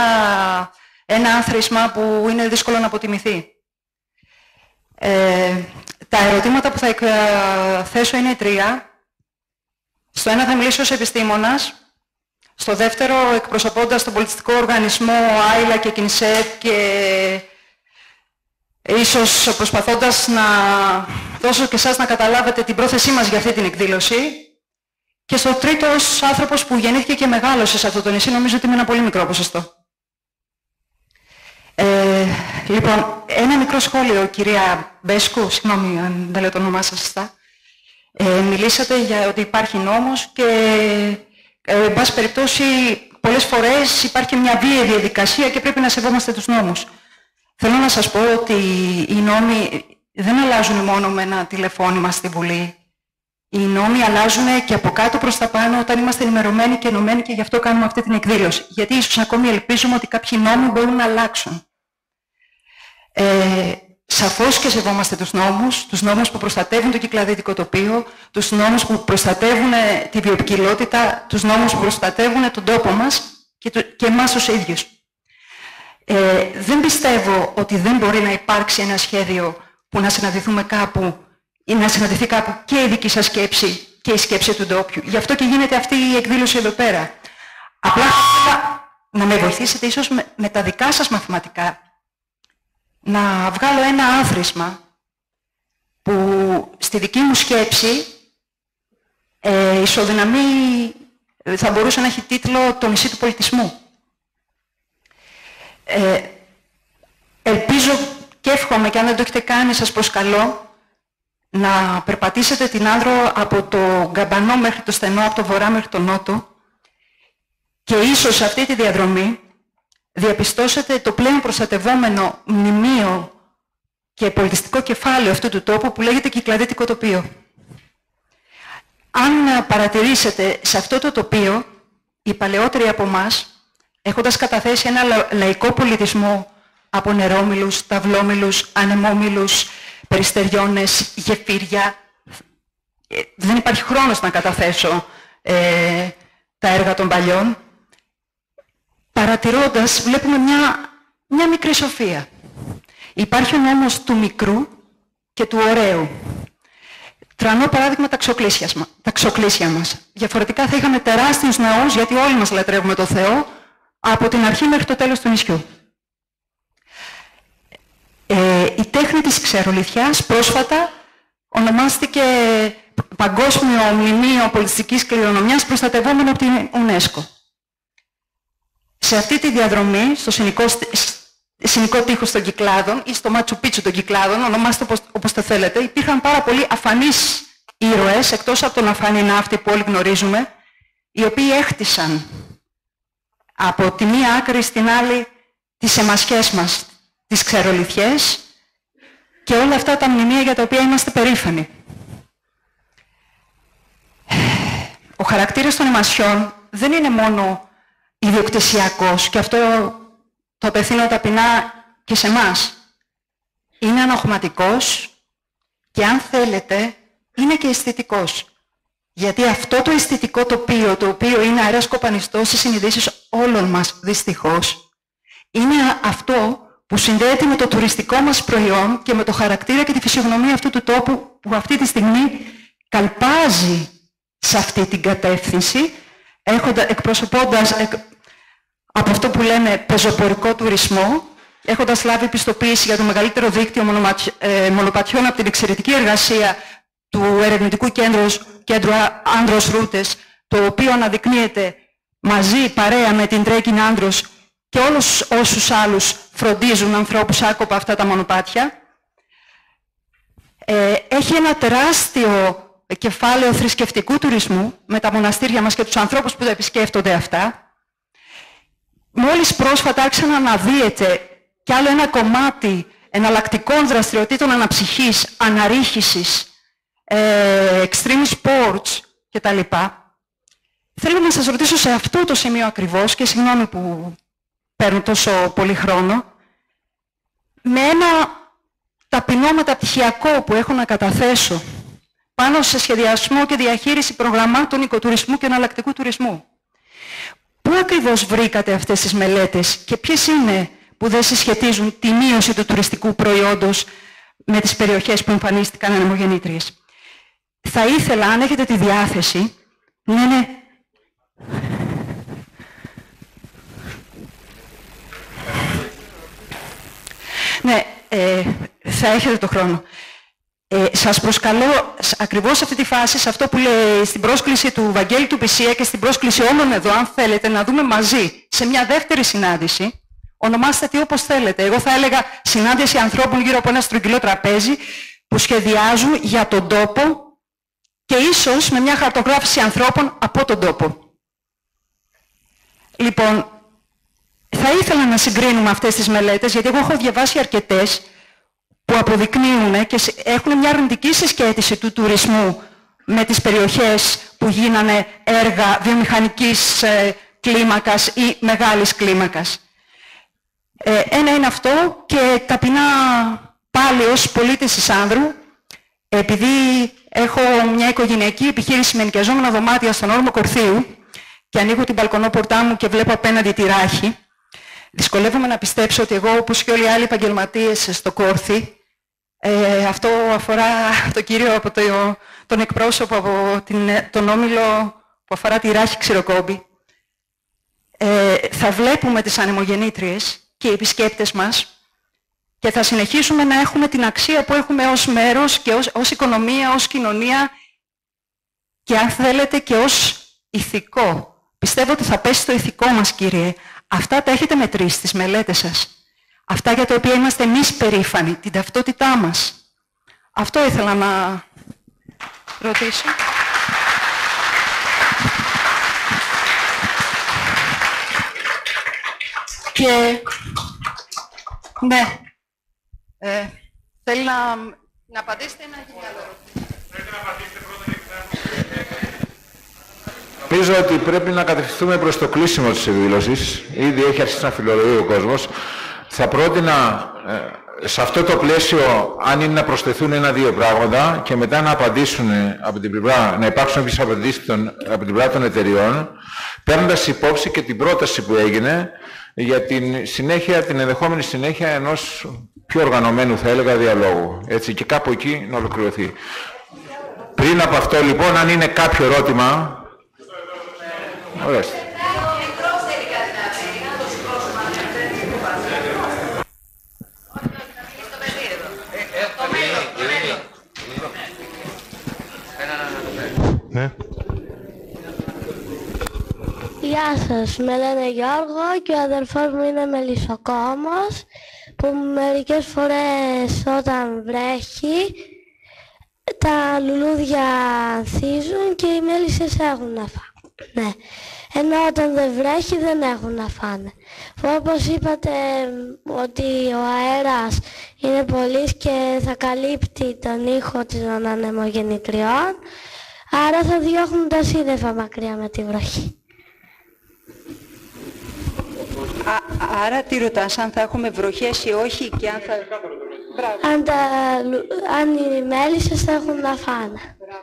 ένα άθροισμα που είναι δύσκολο να αποτιμηθεί. Τα ερωτήματα που θα θέσω είναι 3. Στο ένα θα μιλήσω ως επιστήμονας, στο δεύτερο εκπροσωπώντας τον πολιτιστικό οργανισμό Άιλα και Κινσέτ και ίσως προσπαθώντας να δώσω και εσάς να καταλάβετε την πρόθεσή μας για αυτή την εκδήλωση, και στο τρίτο ως άνθρωπος που γεννήθηκε και μεγάλωσε σε αυτό το νησί, νομίζω ότι είμαι ένα πολύ μικρό ποσοστό. Λοιπόν, ένα μικρό σχόλιο, κυρία Μπέσκου, συγγνώμη αν δεν λέω το όνομά σας σωστά. Μιλήσατε για ότι υπάρχει νόμος και εν πάση περιπτώσει πολλές φορές υπάρχει μια βίαιη διαδικασία και πρέπει να σεβόμαστε τους νόμους. Θέλω να σας πω ότι οι νόμοι δεν αλλάζουν μόνο με ένα τηλεφώνημα στη Βουλή. Οι νόμοι αλλάζουν και από κάτω προς τα πάνω όταν είμαστε ενημερωμένοι και ενωμένοι, και γι' αυτό κάνουμε αυτή την εκδήλωση. Γιατί ίσως ακόμη ελπίζουμε ότι κάποιοι νόμοι μπορούν να αλλάξουν. Σαφώς και σεβόμαστε τους νόμους που προστατεύουν το κυκλαδίτικο τοπίο, τους νόμους που προστατεύουν τη βιοποικιλότητα, τους νόμους που προστατεύουν τον τόπο μας και εμάς τους ίδιους. Δεν πιστεύω ότι δεν μπορεί να υπάρξει ένα σχέδιο που να συναντηθούμε κάπου ή να συναντηθεί κάπου και η δική σας σκέψη και η σκέψη του ντόπιου. Γι' αυτό και γίνεται αυτή η εκδήλωση εδώ πέρα. Απλά θέλω να με βοηθήσετε ίσως με τα δικά σας μαθηματικά να βγάλω ένα άθροισμα που στη δική μου σκέψη ισοδυναμεί, θα μπορούσε να έχει τίτλο «Το νησί του πολιτισμού». Ελπίζω και εύχομαι, και αν δεν το έχετε κάνει σας προσκαλώ, να περπατήσετε την Άνδρο από το Γκαμπανό μέχρι το Στενό, από το βορρά μέχρι το νότο, και ίσως σε αυτή τη διαδρομή διαπιστώσετε το πλέον προστατευόμενο μνημείο και πολιτιστικό κεφάλαιο αυτού του τόπου που λέγεται κυκλαδίτικο τοπίο. Αν παρατηρήσετε σε αυτό το τοπίο, οι παλαιότεροι από εμάς, έχοντας καταθέσει ένα λαϊκό πολιτισμό από νερόμυλους, ταυλόμυλους, ανεμόμυλους, περιστεριώνες, γεφύρια, δεν υπάρχει χρόνος να καταθέσω τα έργα των παλιών, παρατηρώντας βλέπουμε μια μικρή σοφία. Υπάρχει ο νόμος του μικρού και του ωραίου. Τρανό παράδειγμα τα ξοκλήσια μας. Διαφορετικά θα είχαμε τεράστιους ναούς, γιατί όλοι μας λατρεύουμε το Θεό, από την αρχή μέχρι το τέλος του νησιού. Η τέχνη της ξερολιθιάς πρόσφατα ονομάστηκε παγκόσμιο μνημείο πολιτιστικής κληρονομιάς προστατευόμενο από την UNESCO. Σε αυτή τη διαδρομή, στο Συνικό τείχος των Κυκλάδων ή στο Μάτσου Πίτσου των Κυκλάδων, ονομάστε όπως το θέλετε, υπήρχαν πάρα πολλοί αφανείς ήρωες, εκτός από τον αφανή ναύτη που όλοι γνωρίζουμε, οι οποίοι έχτισαν από τη μία άκρη στην άλλη τις εμασιές μας, τις ξερολιθιές και όλα αυτά τα μνημεία για τα οποία είμαστε περήφανοι. Ο χαρακτήρας των εμασιών δεν είναι μόνο ιδιοκτησιακός, και αυτό το απευθύνω ταπεινά και σε εμάς. Είναι αναχωματικός και, αν θέλετε, είναι και αισθητικός. Γιατί αυτό το αισθητικό τοπίο, το οποίο είναι αέρας κοπανιστός στις συνειδήσεις όλων μας, δυστυχώς, είναι αυτό που συνδέεται με το τουριστικό μας προϊόν και με το χαρακτήρα και τη φυσιογνωμία αυτού του τόπου που αυτή τη στιγμή καλπάζει σε αυτή την κατεύθυνση, εκπροσωπώντας από αυτό που λέμε πεζοπορικό τουρισμό, έχοντας λάβει πιστοποίηση για το μεγαλύτερο δίκτυο μονοπατιών από την εξαιρετική εργασία του ερευνητικού κέντρου Άνδρος Ρούτες, το οποίο αναδεικνύεται μαζί, παρέα με την Τρέκιν Άνδρος και όλους όσους άλλους φροντίζουν ανθρώπους άκοπα αυτά τα μονοπάτια. Έχει ένα τεράστιο κεφάλαιο θρησκευτικού τουρισμού με τα μοναστήρια μας και τους ανθρώπους που τα επισκέφτονται αυτά. Μόλις πρόσφατα άρχισαν να αναδύεται κι άλλο ένα κομμάτι εναλλακτικών δραστηριοτήτων αναψυχής, αναρρίχησης, extreme sports κτλ. Θέλω να σας ρωτήσω σε αυτό το σημείο ακριβώς, και συγγνώμη που παίρνω τόσο πολύ χρόνο, με ένα ταπεινό μεταπτυχιακό που έχω να καταθέσω πάνω σε σχεδιασμό και διαχείριση προγραμμάτων οικοτουρισμού και εναλλακτικού τουρισμού. Πού ακριβώς βρήκατε αυτές τις μελέτες και ποιες είναι που δεν συσχετίζουν τη μείωση του τουριστικού προϊόντος με τις περιοχές που εμφανίστηκαν ανεμογεννήτριες? Θα ήθελα, αν έχετε τη διάθεση, θα έχετε το χρόνο. Σας προσκαλώ ακριβώς σε αυτή τη φάση, σε αυτό που λέει στην πρόσκληση του Βαγγέλη του Πισία και στην πρόσκληση όλων εδώ, αν θέλετε, να δούμε μαζί σε μια δεύτερη συνάντηση, ονομάστε τι όπως θέλετε. Εγώ θα έλεγα συνάντηση ανθρώπων γύρω από ένα στρογγυλό τραπέζι που σχεδιάζουν για τον τόπο και ίσως με μια χαρτογράφηση ανθρώπων από τον τόπο. Λοιπόν, θα ήθελα να συγκρίνουμε αυτές τις μελέτες, γιατί εγώ έχω διαβάσει αρκετές που αποδεικνύουν και έχουν μια αρνητική συσχέτιση του τουρισμού με τις περιοχές που γίνανε έργα βιομηχανικής κλίμακας ή μεγάλης κλίμακας. Ένα είναι αυτό, και ταπεινά πάλι ως πολίτης της Άνδρου, επειδή έχω μια οικογενειακή επιχείρηση με ενοικιαζόμενα δωμάτια στον όρμο Κορθείου και ανοίγω την μπαλκονόπορτά μου και βλέπω απέναντι τη Ράχη, δυσκολεύομαι να πιστέψω ότι εγώ, όπως και όλοι οι άλλοι επαγγελματίες στο Κόρθι, αυτό αφορά το κύριο από τον εκπρόσωπο από τον όμιλο που αφορά τη Ράχη Ξηροκόμπη, θα βλέπουμε τις ανεμογεννήτριες και οι επισκέπτες μας και θα συνεχίσουμε να έχουμε την αξία που έχουμε ως μέρος και ως οικονομία, ως κοινωνία και, αν θέλετε, και ως ηθικό. Πιστεύω ότι θα πέσει το ηθικό μας, κύριε. Αυτά τα έχετε μετρήσει στις μελέτες σας. Αυτά για τα οποία είμαστε εμείς περήφανοι, την ταυτότητά μας. Αυτό ήθελα να ρωτήσω. Και, ναι, θέλει να απαντήσετε ή να έχει μια ερώτηση? Πρέπει να απαντήσετε πρώτα. Νομίζω ότι πρέπει να κατευθυνθούμε προς το κλείσιμο της εκδήλωσης. Ήδη έχει αρχίσει να φιλολογεί ο κόσμος. Θα πρότεινα σε αυτό το πλαίσιο, αν είναι να προσθεθούν ένα-δύο πράγματα και μετά να απαντήσουν από την πλευρά, να υπάρξουν επίσης απαντήσεις από την πλευρά των εταιριών, παίρνοντας υπόψη και την πρόταση που έγινε για την συνέχεια, την ενδεχόμενη συνέχεια ενός πιο οργανωμένου, θα έλεγα, διαλόγου. Έτσι, και κάπου εκεί να ολοκληρωθεί. Πριν από αυτό, λοιπόν, αν είναι κάποιο ερώτημα... Ορίστε. Γεια σας, με λένε Γιώργο και ο αδερφός μου είναι μελισσοκόμος που μερικές φορές όταν βρέχει τα λουλούδια ανθίζουν και οι μέλισσες έχουν να φάνε. Ναι. Ενώ όταν δεν βρέχει δεν έχουν να φάνε. Όπως είπατε ότι ο αέρας είναι πολύς και θα καλύπτει τον ήχο των ανεμογεννητριών, άρα θα διώχνουν τα σύννεφα μακριά με τη βροχή. Άρα τι ρωτάς, αν θα έχουμε βροχές ή όχι και αν θα... Αν οι μέλισσες θα έχουν να φάνε.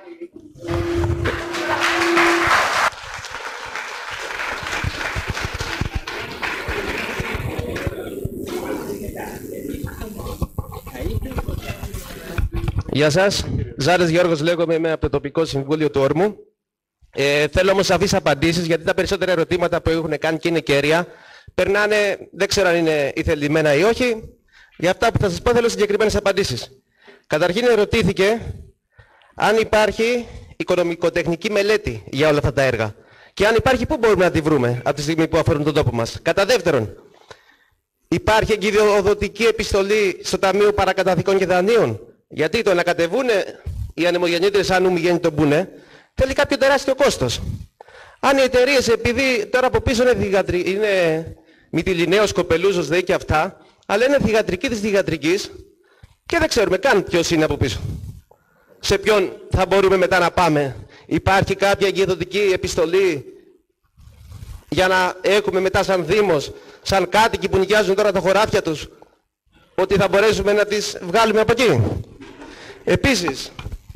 Γεια σας. Ζάρες Γιώργος λέγομαι, είμαι από το τοπικό συμβούλιο του Όρμου. Θέλω όμως σαφείς απαντήσεις, γιατί τα περισσότερα ερωτήματα που έχουν κάνει και είναι κέρια, περνάνε, δεν ξέρω αν είναι ηθελημένα ή όχι. Για αυτά που θα σας πω θέλω συγκεκριμένες απαντήσεις. Καταρχήν ερωτήθηκε αν υπάρχει οικονομικοτεχνική μελέτη για όλα αυτά τα έργα. Και αν υπάρχει, πού μπορούμε να τη βρούμε από τη στιγμή που αφορούν τον τόπο μας. Κατά δεύτερον, υπάρχει εγκυριοδοτική επιστολή στο Ταμείο Παρακαταθήκων και Δανείων. Γιατί το να κατεβούν οι ανεμογεννήτριες, αν ομιγέννητο μπουνε, θέλει κάποιο τεράστιο κόστος. Αν οι εταιρείες, επειδή τώρα από πίσω είναι Μυτιληναίος, Κοπελούζος, ΔΕΗ και αυτά, αλλά είναι θυγατρική της θυγατρικής και δεν ξέρουμε καν ποιος είναι από πίσω. Σε ποιον θα μπορούμε μετά να πάμε. Υπάρχει κάποια εγκυριοδοτική επιστολή για να έχουμε μετά σαν Δήμος, σαν κάτοικοι που νοικιάζουν τώρα τα χωράφια τους, ότι θα μπορέσουμε να τις βγάλουμε από εκεί. Επίσης,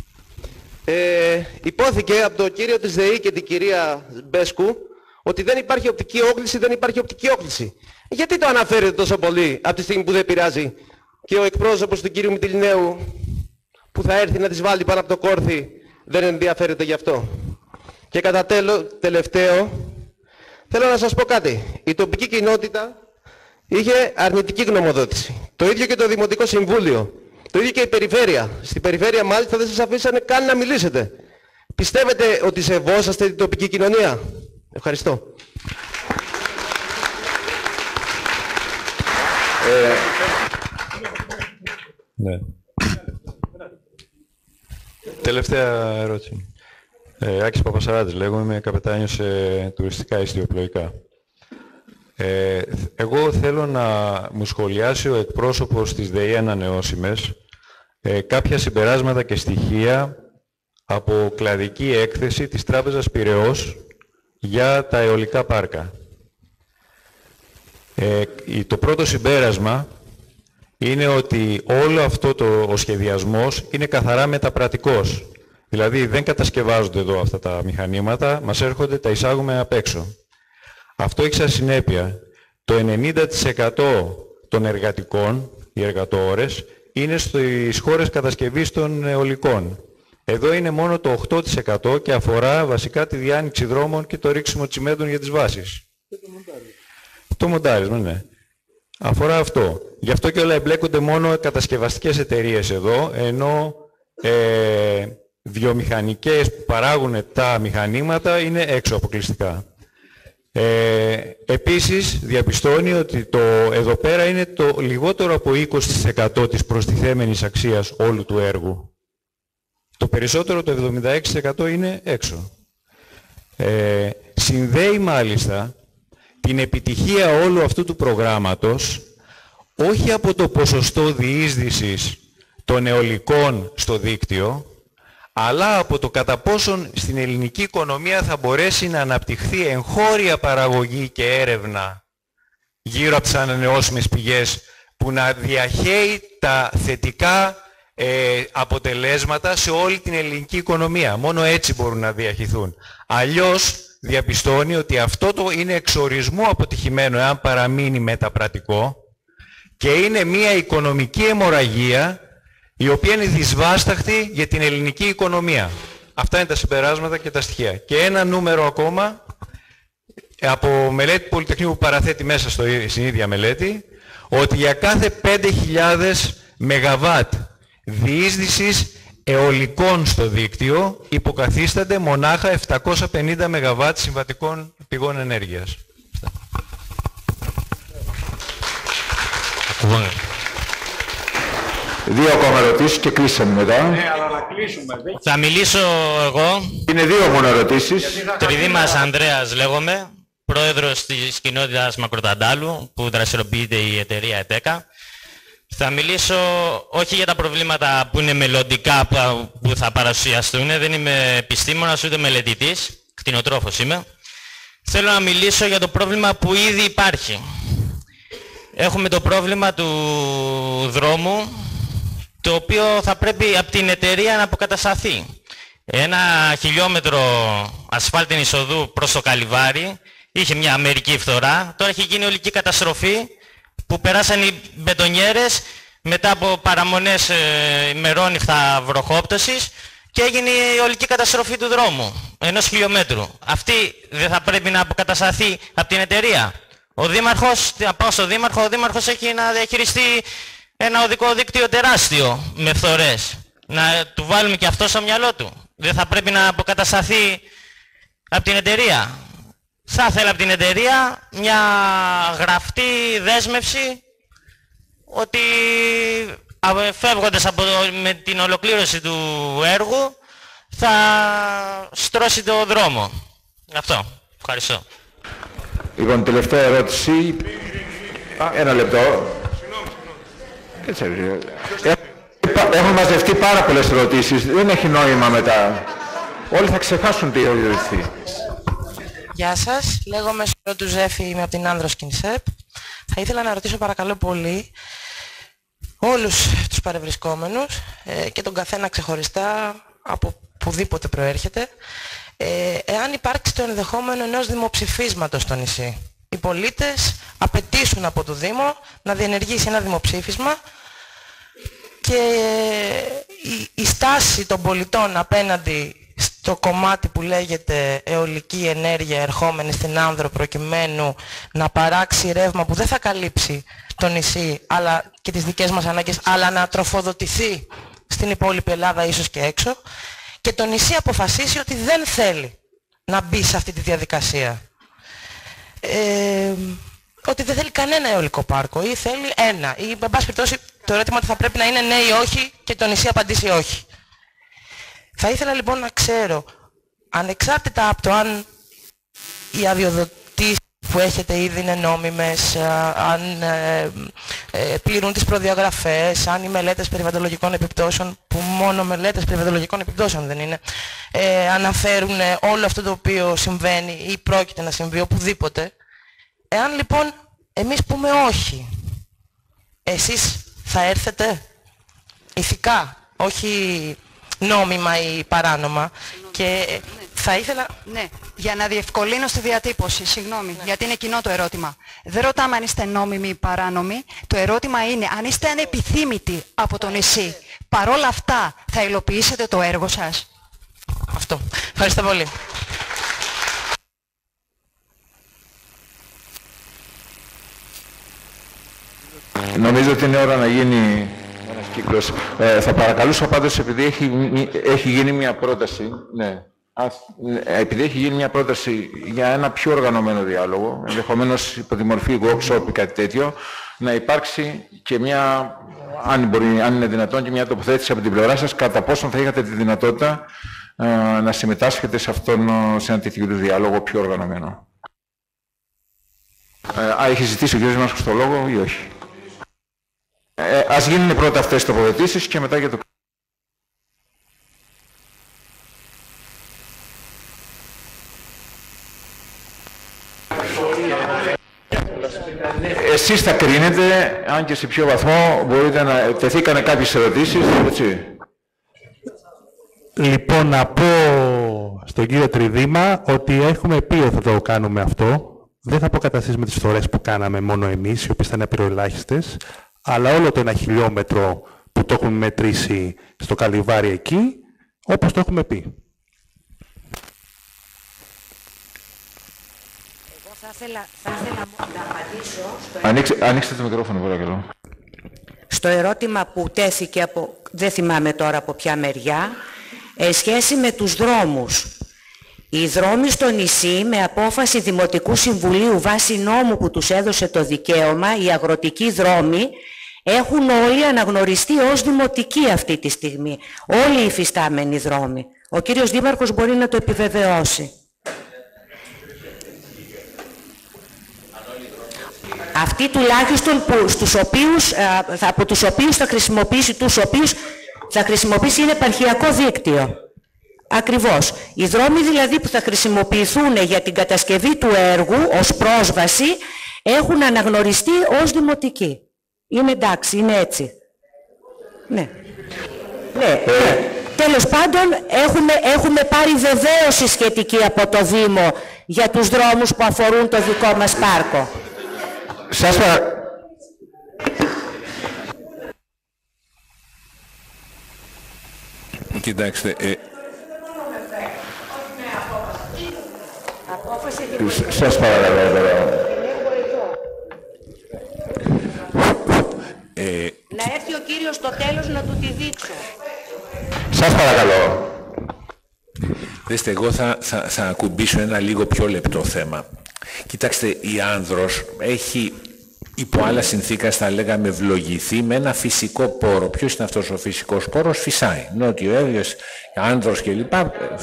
υπόθηκε από τον κύριο της ΔΕΗ και την κυρία Μπέσκου ότι δεν υπάρχει οπτική όκληση, δεν υπάρχει οπτική όκληση. Γιατί το αναφέρετε τόσο πολύ από τη στιγμή που δεν πειράζει και ο εκπρόσωπος του κύριου Μυτιληναίου που θα έρθει να τις βάλει πάνω από το κόρθι δεν ενδιαφέρεται γι' αυτό. Και κατά τελευταίο, θέλω να σας πω κάτι. Η τοπική κοινότητα είχε αρνητική γνωμοδότηση. Το ίδιο και το Δημοτικό Συμβούλιο. Το ίδιο και η Περιφέρεια. Στην Περιφέρεια μάλιστα δεν σας αφήσανε καν να μιλήσετε. Πιστεύετε ότι σεβόσαστε την τοπική κοινωνία? Ευχαριστώ. Ναι. Τελευταία ερώτηση. Άκης Παπασαράτης λέγομαι, είμαι καπετάνιος σε τουριστικά ιστιοπλοϊκά. Εγώ θέλω να μου σχολιάσει ο εκπρόσωπος της ΔΕΗ Ανανεώσιμες κάποια συμπεράσματα και στοιχεία από κλαδική έκθεση της Τράπεζας Πειραιώς για τα αιωλικά πάρκα. Το πρώτο συμπέρασμα είναι ότι όλο αυτό ο σχεδιασμός είναι καθαρά μεταπρατικός. Δηλαδή δεν κατασκευάζονται εδώ αυτά τα μηχανήματα, μας έρχονται, τα εισάγουμε απ' έξω. Αυτό έχει σαν συνέπεια το 90% των εργατικών, οι εργατόρες, είναι στις χώρες κατασκευής των αιωλικών. Εδώ είναι μόνο το 8% και αφορά βασικά τη διάνοιξη δρόμων και το ρίξιμο τσιμέντων για τις βάσεις. Το μοντάρισμα, ναι. Αφορά αυτό. Γι' αυτό και όλα εμπλέκονται μόνο κατασκευαστικές εταιρείες εδώ, ενώ βιομηχανικές που παράγουν τα μηχανήματα είναι έξω αποκλειστικά. Επίσης διαπιστώνει ότι εδώ πέρα είναι το λιγότερο από 20% της προστιθέμενης αξίας όλου του έργου. Το περισσότερο, το 76% είναι έξω. Συνδέει μάλιστα την επιτυχία όλου αυτού του προγράμματος όχι από το ποσοστό διείσδυσης των αιωλικών στο δίκτυο, αλλά από το κατά πόσον στην ελληνική οικονομία θα μπορέσει να αναπτυχθεί εγχώρια παραγωγή και έρευνα γύρω από τις ανανεώσιμες πηγές που να διαχέει τα θετικά αποτελέσματα σε όλη την ελληνική οικονομία. Μόνο έτσι μπορούν να διαχυθούν. Αλλιώς διαπιστώνει ότι αυτό το είναι εξορισμού αποτυχημένο εάν παραμείνει μεταπρατικό και είναι μια οικονομική αιμορραγία η οποία είναι δυσβάσταχτη για την ελληνική οικονομία. Αυτά είναι τα συμπεράσματα και τα στοιχεία. Και ένα νούμερο ακόμα από μελέτη Πολυτεχνείου που παραθέτει μέσα στην ίδια μελέτη, ότι για κάθε 5.000 ΜΒ διείσδυσης αιωλικών στο δίκτυο υποκαθίστανται μονάχα 750 ΜΒ συμβατικών πηγών ενέργειας. Δύο ακόμα ερωτήσεις και κλείσαμε μετά. Αλλά να κλείσουμε. Θα μιλήσω εγώ. Είναι δύο μόνο ερωτήσεις. Τριδήμας Ανδρέας λέγομαι, πρόεδρος της κοινότητας Μακροταντάλου, που δραστηριοποιείται η εταιρεία ΕΤΕΚΑ. Θα μιλήσω όχι για τα προβλήματα που είναι μελλοντικά που θα παρουσιαστούν, δεν είμαι επιστήμονας ούτε μελετητής, κτηνοτρόφος είμαι. Θέλω να μιλήσω για το πρόβλημα που ήδη υπάρχει. Έχουμε το πρόβλημα του δρόμου, το οποίο θα πρέπει από την εταιρεία να αποκατασταθεί. 1 χιλιόμετρο ασφάλτινης οδού προς το Καλιβάρι είχε μια μερική φθορά, τώρα έχει γίνει ολική καταστροφή που περάσαν οι μπετονιέρες μετά από παραμονές μερόνυχτα βροχόπτωσης και έγινε η ολική καταστροφή του δρόμου, 1 χιλιόμετρου. Αυτή δεν θα πρέπει να αποκατασταθεί από την εταιρεία? Ο Δήμαρχος, να πάω στο Δήμαρχο, ο Δήμαρχος έχει να διαχειριστεί ένα οδικό δίκτυο τεράστιο με φθορές. Να του βάλουμε και αυτό στο μυαλό του. Δεν θα πρέπει να αποκατασταθεί από την εταιρεία? Θα ήθελα από την εταιρεία μια γραπτή δέσμευση ότι φεύγοντας με την ολοκλήρωση του έργου θα στρώσει το δρόμο. Αυτό. Ευχαριστώ. Λοιπόν, τελευταία ερώτηση. Ένα λεπτό. Έχουν μαζευτεί πάρα πολλές ερωτήσεις. Δεν έχει νόημα μετά. Όλοι θα ξεχάσουν τι έχει ρωτηθεί. Γεια σας. Λέγομαι του Ζέφη, είμαι από την Άνδρος Κινσέπ. Θα ήθελα να ρωτήσω παρακαλώ πολύ όλους τους παρευρισκόμενους και τον καθένα ξεχωριστά από πουδήποτε προέρχεται, εάν υπάρξει το ενδεχόμενο ενός δημοψηφίσματος στο νησί. Οι πολίτες απαιτήσουν από το Δήμο να διενεργήσει ένα δημοψήφισμα και η στάση των πολιτών απέναντι στο κομμάτι που λέγεται αιωλική ενέργεια ερχόμενη στην Άνδρο προκειμένου να παράξει ρεύμα που δεν θα καλύψει το νησί αλλά και τις δικές μας ανάγκες, αλλά να τροφοδοτηθεί στην υπόλοιπη Ελλάδα ίσως και έξω, και το νησί αποφασίσει ότι δεν θέλει να μπει σε αυτή τη διαδικασία. Ότι δεν θέλει κανένα αιωλικό πάρκο ή θέλει ένα, ή με πάση περιπτώσει το ερώτημα ότι θα πρέπει να είναι ναι ή όχι και το νησί απαντήσει όχι. Θα ήθελα λοιπόν να ξέρω, ανεξάρτητα από το αν οι αδειοδοτήσεις που έχετε ήδη είναι νόμιμες, αν πληρούν τις προδιαγραφές, αν οι μελέτες περιβαλλοντολογικών επιπτώσεων, που μόνο μελέτες περιβαλλοντολογικών επιπτώσεων δεν είναι, αναφέρουν όλο αυτό το οποίο συμβαίνει ή πρόκειται να συμβεί οπουδήποτε. Εάν λοιπόν εμείς πούμε όχι, εσείς θα έρθετε ηθικά, όχι νόμιμα ή παράνομα, και θα ήθελα... Ναι, για να διευκολύνω στη διατύπωση, συγγνώμη, γιατί είναι κοινό το ερώτημα. Δεν ρωτάμε αν είστε νόμιμοι ή παράνομοι, το ερώτημα είναι αν είστε ανεπιθύμητοι από το νησί. Παρόλα αυτά, θα υλοποιήσετε το έργο σας? Αυτό. Ευχαριστώ πολύ. Νομίζω ότι είναι ώρα να γίνει ένας κύκλος. Θα παρακαλούσα πάντως, επειδή έχει γίνει μια πρόταση, ναι, επειδή έχει γίνει μια πρόταση για ένα πιο οργανωμένο διάλογο, ενδεχομένως υπό τη μορφή workshop ή κάτι τέτοιο, να υπάρξει και μια, αν είναι δυνατόν, και μια τοποθέτηση από την πλευρά σας, κατά πόσον θα είχατε τη δυνατότητα να συμμετάσχετε σε ένα τέτοιο διάλογο πιο οργανωμένο. Έχει ζητήσει ο κ. Δήμαρχος το λόγο ή όχι? Ας γίνουν πρώτα αυτές οι τοποθετήσεις και μετά για το... Εσείς θα κρίνετε, αν και σε ποιο βαθμό μπορείτε να... Τεθήκανε κάποιες ερωτήσεις, έτσι. Λοιπόν, να πω στον κύριο Τριδήμα ότι έχουμε πει ότι θα το κάνουμε αυτό. Δεν θα αποκαταστήσουμε τις φθορές που κάναμε μόνο εμείς, οι οποίες ήταν απειροελάχιστες, αλλά όλο το 1 χιλιόμετρο που το έχουμε μετρήσει στο Καλιβάρι εκεί, όπως το έχουμε πει. Εγώ θα ήθελα να απαντήσω... Ανοίξτε το μικρόφωνο, παρακαλώ. στο ερώτημα που τέθηκε από, δεν θυμάμαι τώρα από ποια μεριά, σχέση με τους δρόμους. Οι δρόμοι στο νησί, με απόφαση Δημοτικού Συμβουλίου βάσει νόμου που τους έδωσε το δικαίωμα, οι αγροτικοί δρόμοι έχουν όλοι αναγνωριστεί ως δημοτικοί αυτή τη στιγμή. Όλοι οι υφιστάμενοι δρόμοι. Ο κύριος Δήμαρχος μπορεί να το επιβεβαιώσει. Αυτοί τουλάχιστον που, από τους οποίους θα χρησιμοποιήσει είναι επαρχιακό δίκτυο. Ακριβώς. Οι δρόμοι δηλαδή που θα χρησιμοποιηθούν για την κατασκευή του έργου ως πρόσβαση έχουν αναγνωριστεί ως δημοτικοί. Είναι εντάξει, είναι έτσι. Ναι. Ναι. Τέλος πάντων έχουμε πάρει βεβαίωση σχετική από το Δήμο για τους δρόμους που αφορούν το δικό μας πάρκο. Σας Κοιτάξτε, σας παρακαλώ τώρα. Να έρθει ο κύριος στο τέλος να του τη δείξω. Σας παρακαλώ. Δέστε, εγώ θα ακουμπήσω ένα λίγο πιο λεπτό θέμα. Κοιτάξτε, η Άνδρος έχει υπό άλλα συνθήκα θα λέγαμε ευλογηθεί με ένα φυσικό πόρο. Ποιος είναι αυτός ο φυσικός πόρος? Φυσάει. Νότιο Εύβοιος, Άνδρος κλπ.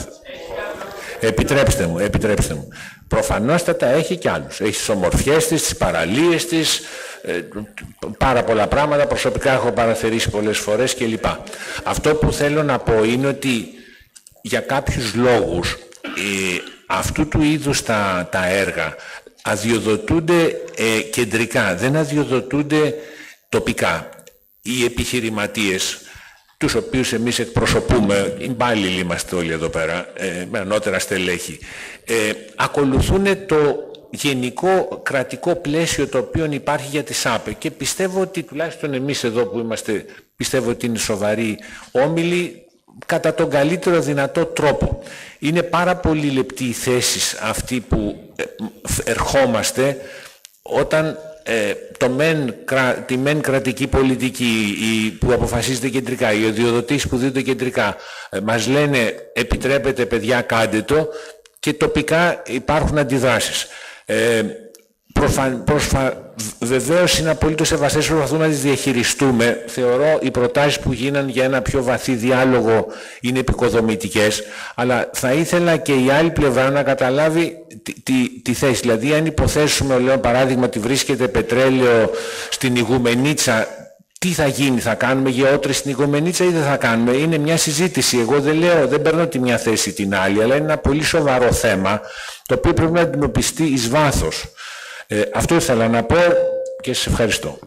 Επιτρέψτε μου. Προφανώς τα έχει κι άλλους. Έχει τις ομορφιές της, τις παραλίες της, πάρα πολλά πράγματα. Προσωπικά έχω παραθερήσει πολλές φορές κλπ. Αυτό που θέλω να πω είναι ότι για κάποιους λόγους αυτού του είδους τα έργα αδειοδοτούνται κεντρικά, δεν αδειοδοτούνται τοπικά. Οι επιχειρηματίες, τους οποίους εμείς εκπροσωπούμε, υπάλληλοι είμαστε όλοι εδώ πέρα, με ανώτερα στελέχη, ακολουθούν το γενικό κρατικό πλαίσιο το οποίο υπάρχει για τις ΑΠΕ και πιστεύω ότι τουλάχιστον εμείς εδώ που είμαστε, πιστεύω ότι είναι σοβαροί όμιλοι, κατά τον καλύτερο δυνατό τρόπο. Είναι πάρα πολύ λεπτή η θέση αυτή που ερχόμαστε όταν τη μεν κρατική πολιτική που αποφασίζεται κεντρικά, οι αδειοδοτήσεις που δίνονται κεντρικά, μας λένε επιτρέπετε παιδιά κάντε το και τοπικά υπάρχουν αντιδράσεις. Βεβαίως είναι απολύτως σεβαστές, προσπαθούμε να τις διαχειριστούμε. Θεωρώ οι προτάσεις που γίναν για ένα πιο βαθύ διάλογο είναι επικοδομητικές, αλλά θα ήθελα και η άλλη πλευρά να καταλάβει τη θέση. Δηλαδή αν υποθέσουμε, λέω παράδειγμα, ότι βρίσκεται πετρέλαιο στην Ιγουμενίτσα, τι θα γίνει, θα κάνουμε γεώτρηση στην Ιγουμενίτσα ή δεν θα κάνουμε? Είναι μια συζήτηση. Εγώ δεν παίρνω τη μια θέση την άλλη, αλλά είναι ένα πολύ σοβαρό θέμα το οποίο πρέπει να αντιμετωπιστεί εις βάθος. Αυτό ήθελα να πω και σας ευχαριστώ.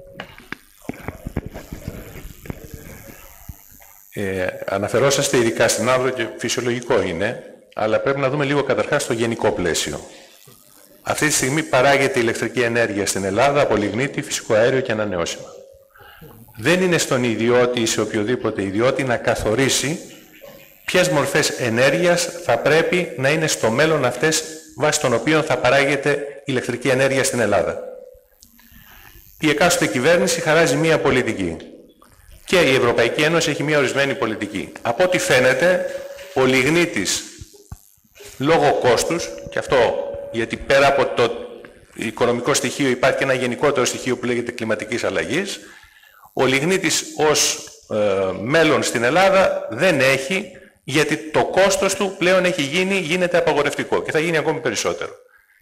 Αναφερόσαστε ειδικά στην Άνδρο και φυσιολογικό είναι, αλλά πρέπει να δούμε λίγο καταρχάς το γενικό πλαίσιο. Αυτή τη στιγμή παράγεται ηλεκτρική ενέργεια στην Ελλάδα από λιγνίτη, φυσικό αέριο και ανανεώσιμα. Δεν είναι στον ιδιώτη ή σε οποιοδήποτε ιδιώτη να καθορίσει ποιες μορφές ενέργειας θα πρέπει να είναι στο μέλλον αυτές βάσει των οποίων θα παράγεται ηλεκτρική ενέργεια στην Ελλάδα. Η εκάστοτε κυβέρνηση χαράζει μία πολιτική και η Ευρωπαϊκή Ένωση έχει μία ορισμένη πολιτική. Από ό,τι φαίνεται, ο λιγνίτης λόγω κόστους, και αυτό γιατί πέρα από το οικονομικό στοιχείο υπάρχει και ένα γενικότερο στοιχείο που λέγεται κλιματικής αλλαγής, ο λιγνίτης ως μέλλον στην Ελλάδα δεν έχει, γιατί το κόστος του πλέον γίνεται απαγορευτικό και θα γίνει ακόμη περισσότερο.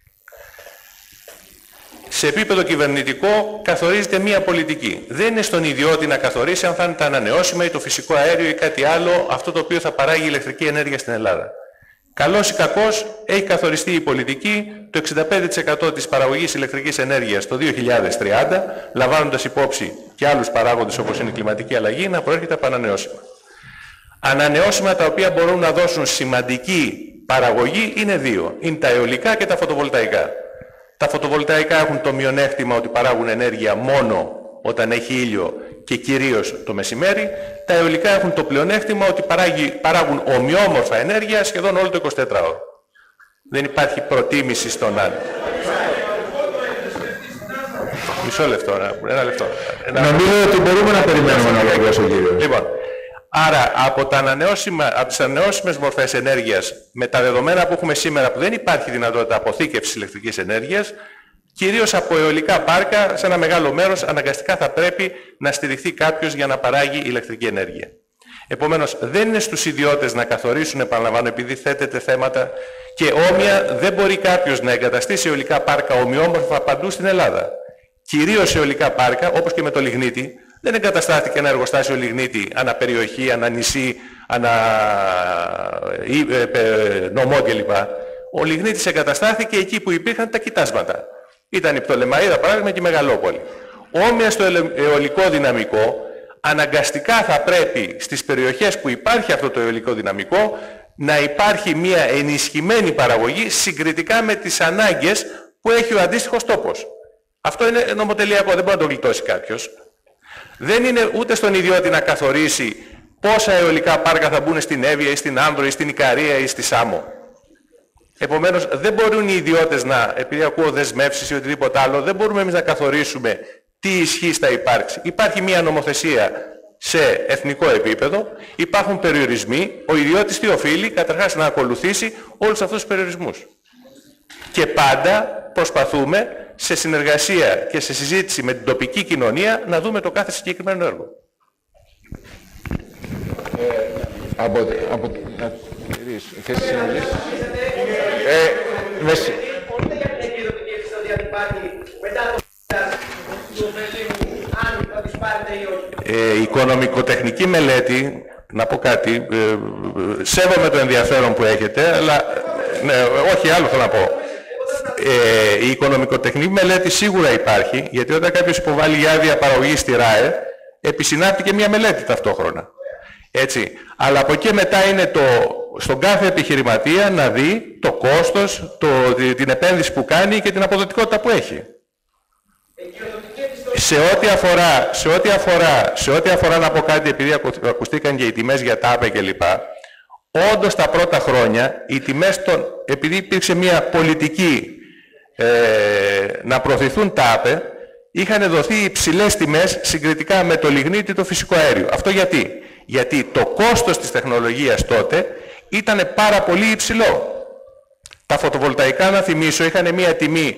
Σε επίπεδο κυβερνητικό καθορίζεται μία πολιτική. Δεν είναι στον ιδιώτη να καθορίσει αν θα είναι τα ανανεώσιμα ή το φυσικό αέριο ή κάτι άλλο αυτό το οποίο θα παράγει ηλεκτρική ενέργεια στην Ελλάδα. Καλώς ή κακώς έχει καθοριστεί η πολιτική το 65% της παραγωγής ηλεκτρικής ενέργειας το 2030, λαμβάνοντας υπόψη και άλλους παράγοντες όπως είναι η κλιματική αλλαγή, να προέρχεται από ανανεώσιμα. Ανανεώσιμα τα οποία μπορούν να δώσουν σημαντική παραγωγή είναι δύο. Είναι τα αιωλικά και τα φωτοβολταϊκά. Τα φωτοβολταϊκά έχουν το μειονέκτημα ότι παράγουν ενέργεια μόνο όταν έχει ήλιο και κυρίως το μεσημέρι. Τα αιωλικά έχουν το πλεονέκτημα ότι παράγουν ομοιόμορφα ενέργεια σχεδόν όλο το 24ωρο. Δεν υπάρχει προτίμηση στον άλλο. Μισό λεπτό, ένα λεπτό. Νομίζω ότι μπορούμε να περιμένουμε να ολοκληρώσει ο κύριος. Λοιπόν, άρα από τις ανανεώσιμες μορφές ενέργειας, με τα δεδομένα που έχουμε σήμερα που δεν υπάρχει δυνατότητα αποθήκευσης ηλεκτρικής ενέργειας, κυρίως από αιωλικά πάρκα, σε ένα μεγάλο μέρος αναγκαστικά θα πρέπει να στηριχθεί κάποιος για να παράγει ηλεκτρική ενέργεια. Επομένως, δεν είναι στους ιδιώτες να καθορίσουν, επαναλαμβάνω, επειδή θέτεται θέματα και όμοια δεν μπορεί κάποιος να εγκαταστήσει αιωλικά πάρκα ομοιόμορφα παντού στην Ελλάδα. Κυρίως αιωλικά πάρκα, όπως και με το λιγνίτη, δεν εγκαταστάθηκε ένα εργοστάσιο λιγνίτη ανά περιοχή, ανά νησί, ανά νομό κλπ. Ο λιγνίτης εγκαταστάθηκε εκεί που υπήρχαν τα κοιτάσματα. Ήταν η Πτολεμαΐδα, παράδειγμα, και η Μεγαλόπολη. Όμοια στο αιωλικό δυναμικό, αναγκαστικά θα πρέπει στις περιοχές που υπάρχει αυτό το αιωλικό δυναμικό να υπάρχει μια ενισχυμένη παραγωγή συγκριτικά με τις ανάγκες που έχει ο αντίστοιχος τόπος. Αυτό είναι νομοτελειακό, δεν μπορεί να το γλιτώσει κάποιος. Δεν είναι ούτε στον ιδιώτη να καθορίσει πόσα αιωλικά πάρκα θα μπουν στην Εύβοια ή στην Άνδρο ή στην Ικαρία ή στη Σάμο. Επομένως, δεν μπορούν οι ιδιώτες να, επειδή ακούω δεσμεύσεις ή οτιδήποτε άλλο, δεν μπορούμε εμείς να καθορίσουμε τι ισχύς θα υπάρξει. Υπάρχει μια νομοθεσία σε εθνικό επίπεδο, υπάρχουν περιορισμοί, ο ιδιώτης τι οφείλει, καταρχάς να ακολουθήσει όλους αυτούς τους περιορισμούς. Και πάντα προσπαθούμε σε συνεργασία και σε συζήτηση με την τοπική κοινωνία να δούμε το κάθε συγκεκριμένο έργο. Η οικονομικοτεχνική μελέτη, να πω κάτι, σέβομαι το ενδιαφέρον που έχετε, αλλά ναι, όχι άλλο θέλω να πω. Η οικονομικοτεχνική μελέτη σίγουρα υπάρχει, γιατί όταν κάποιος υποβάλλει άδεια παραγωγή στη ΡΑΕ, επισυνάπτει και μια μελέτη ταυτόχρονα. Έτσι. Αλλά από εκεί μετά είναι στον κάθε επιχειρηματία να δει το κόστος, την επένδυση που κάνει και την αποδοτικότητα που έχει. Σε ό,τι αφορά να πω κάτι, επειδή ακουστήκαν και οι τιμές για τα ΑΠΕ κλπ. Όντως τα πρώτα χρόνια οι τιμές επειδή υπήρξε μια πολιτική να προωθηθούν τα ΑΠΕ, είχαν δοθεί υψηλές τιμές συγκριτικά με το λιγνίτη το φυσικό αέριο. Αυτό γιατί? Γιατί το κόστος της τεχνολογίας τότε ήταν πάρα πολύ υψηλό. Τα φωτοβολταϊκά, να θυμίσω, είχαν μια τιμή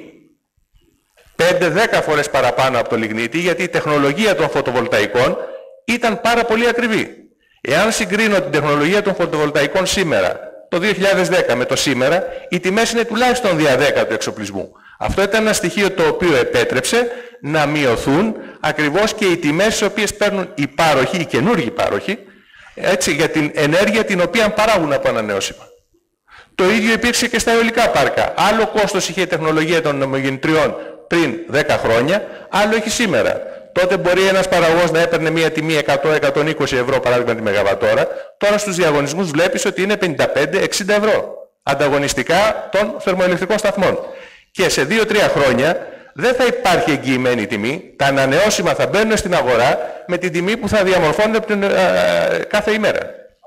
5-10 φορές παραπάνω από το λιγνίτη, γιατί η τεχνολογία των φωτοβολταϊκών ήταν πάρα πολύ ακριβή. Εάν συγκρίνω την τεχνολογία των φωτοβολταϊκών σήμερα, το 2010 με το σήμερα, οι τιμές είναι τουλάχιστον δια 10 του εξοπλισμού. Αυτό ήταν ένα στοιχείο το οποίο επέτρεψε να μειωθούν ακριβώς και οι τιμές τις οποίες παίρνουν οι πάροχοι, οι καινούργοι πάροχοι, έτσι, για την ενέργεια την οποία παράγουν από ανανεώσιμα. Το ίδιο υπήρξε και στα αιωλικά πάρκα. Άλλο κόστος είχε η τεχνολογία των ομογεννητριών πριν 10 χρόνια, άλλο έχει σήμερα. Τότε μπορεί ένας παραγωγός να έπαιρνε μια τιμή 100-120 ευρώ παράδειγμα τη μεγαβατόρα, τώρα στους διαγωνισμούς βλέπεις ότι είναι 55-60 ευρώ ανταγωνιστικά των θερμοελεκτρικών σταθμών. Και σε 2-3 χρόνια δεν θα υπάρχει εγγυημένη τιμή, τα ανανεώσιμα θα μπαίνουν στην αγορά με την τιμή που θα διαμορφώνεται κάθε ημέρα.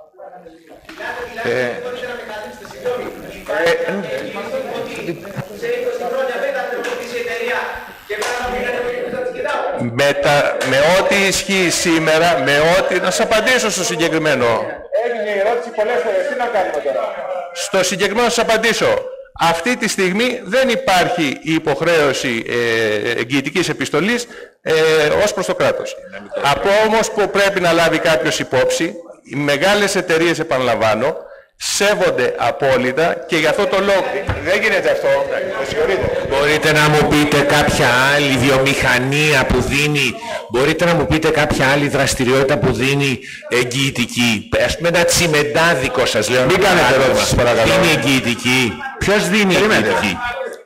Με ό,τι ισχύει σήμερα, να σας απαντήσω στο συγκεκριμένο. Έγινε η ερώτηση πολλές φορές, τι να κάνουμε τώρα? Στο συγκεκριμένο σας απαντήσω. Αυτή τη στιγμή δεν υπάρχει η υποχρέωση εγγυητικής επιστολής ως προς το κράτος. Από όμως που πρέπει να λάβει κάποιος υπόψη, οι μεγάλες εταιρείες, επαναλαμβάνω, σέβονται απόλυτα και για αυτό το λόγο... Δεν γίνεται αυτό, Μπορείτε να μου πείτε κάποια άλλη βιομηχανία που δίνει, μπορείτε να μου πείτε κάποια άλλη δραστηριότητα που δίνει εγγυητική? Ας πούμε ένα τσιμεντάδικο σας λέω. Μην κάνετε ερώτηση, παρακαλώ. Δίνει εγγυητική. Ποιος δίνει εγγυητική?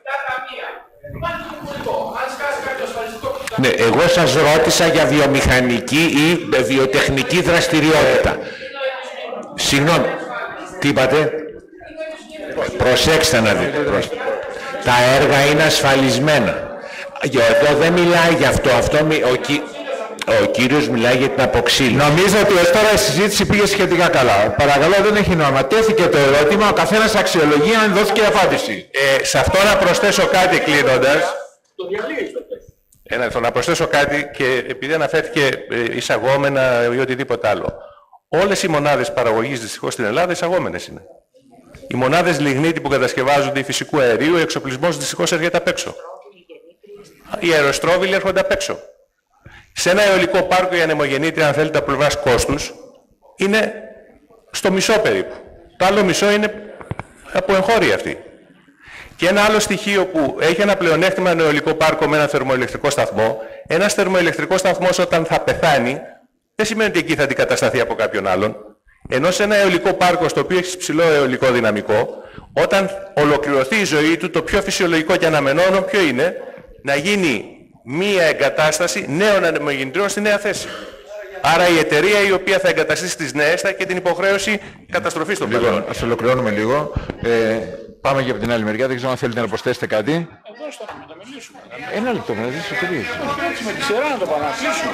Ναι, εγώ σας ρώτησα για βιομηχανική ή βιοτεχνική δραστηριότητα. Συγγνώμη. Τι είπατε? Προσέξτε να δείτε. Τα έργα είναι ασφαλισμένα. Εδώ δεν μιλάει για αυτό. Ο κύριος μιλάει για την αποξήλωση. Νομίζω ότι ως τώρα η συζήτηση πήγε σχετικά καλά. Παρακαλώ, δεν έχει νόημα. Τέθηκε το ερώτημα, ο καθένας αξιολογεί αν δόθηκε απάντηση. Σε αυτό να προσθέσω κάτι κλείνοντας. Θέλω να προσθέσω κάτι και επειδή αναφέρθηκε εισαγόμενα ή οτιδήποτε άλλο. Όλες οι μονάδες παραγωγής δυστυχώς στην Ελλάδα εισαγόμενες είναι. Οι μονάδες λιγνίτη που κατασκευάζονται φυσικού αερίου, ο εξοπλισμός δυστυχώς έρχεται απ' έξω. Οι αεροστρόβιλοι έρχονται απ' έξω. Σε ένα αιωλικό πάρκο η ανεμογεννήτρια, αν θέλετε, από πλευράς κόστους, είναι στο μισό περίπου. Το άλλο μισό είναι από εγχώρια αυτή. Και ένα άλλο στοιχείο που έχει ένα πλεονέκτημα ένα αιωλικό πάρκο με ένα θερμοηλεκτρικό σταθμό, ένας θερμοηλεκτρικός σταθμός όταν θα πεθάνει, δεν σημαίνει ότι εκεί θα αντικατασταθεί από κάποιον άλλον. Ενώ σε ένα αιωλικό πάρκο στο οποίο έχει ψηλό αιωλικό δυναμικό, όταν ολοκληρωθεί η ζωή του, το πιο φυσιολογικό και αναμενόμενο ποιο είναι? Να γίνει μία εγκατάσταση νέων ανεμογεννητριών στη νέα θέση. Άρα η εταιρεία η οποία θα εγκαταστήσει τις νέες θα έχει και την υποχρέωση καταστροφής των παλιών. Ας ολοκληρώνουμε λίγο. Πάμε και από την άλλη μεριά. Δεν ξέρω αν θέλετε να προσθέσετε κάτι. Εδώ στο να μιλήσουμε. Ένα λεπτό, να ζήσω το ίδιο. Έτσι με τη σειρά να το παρακλείσουμε.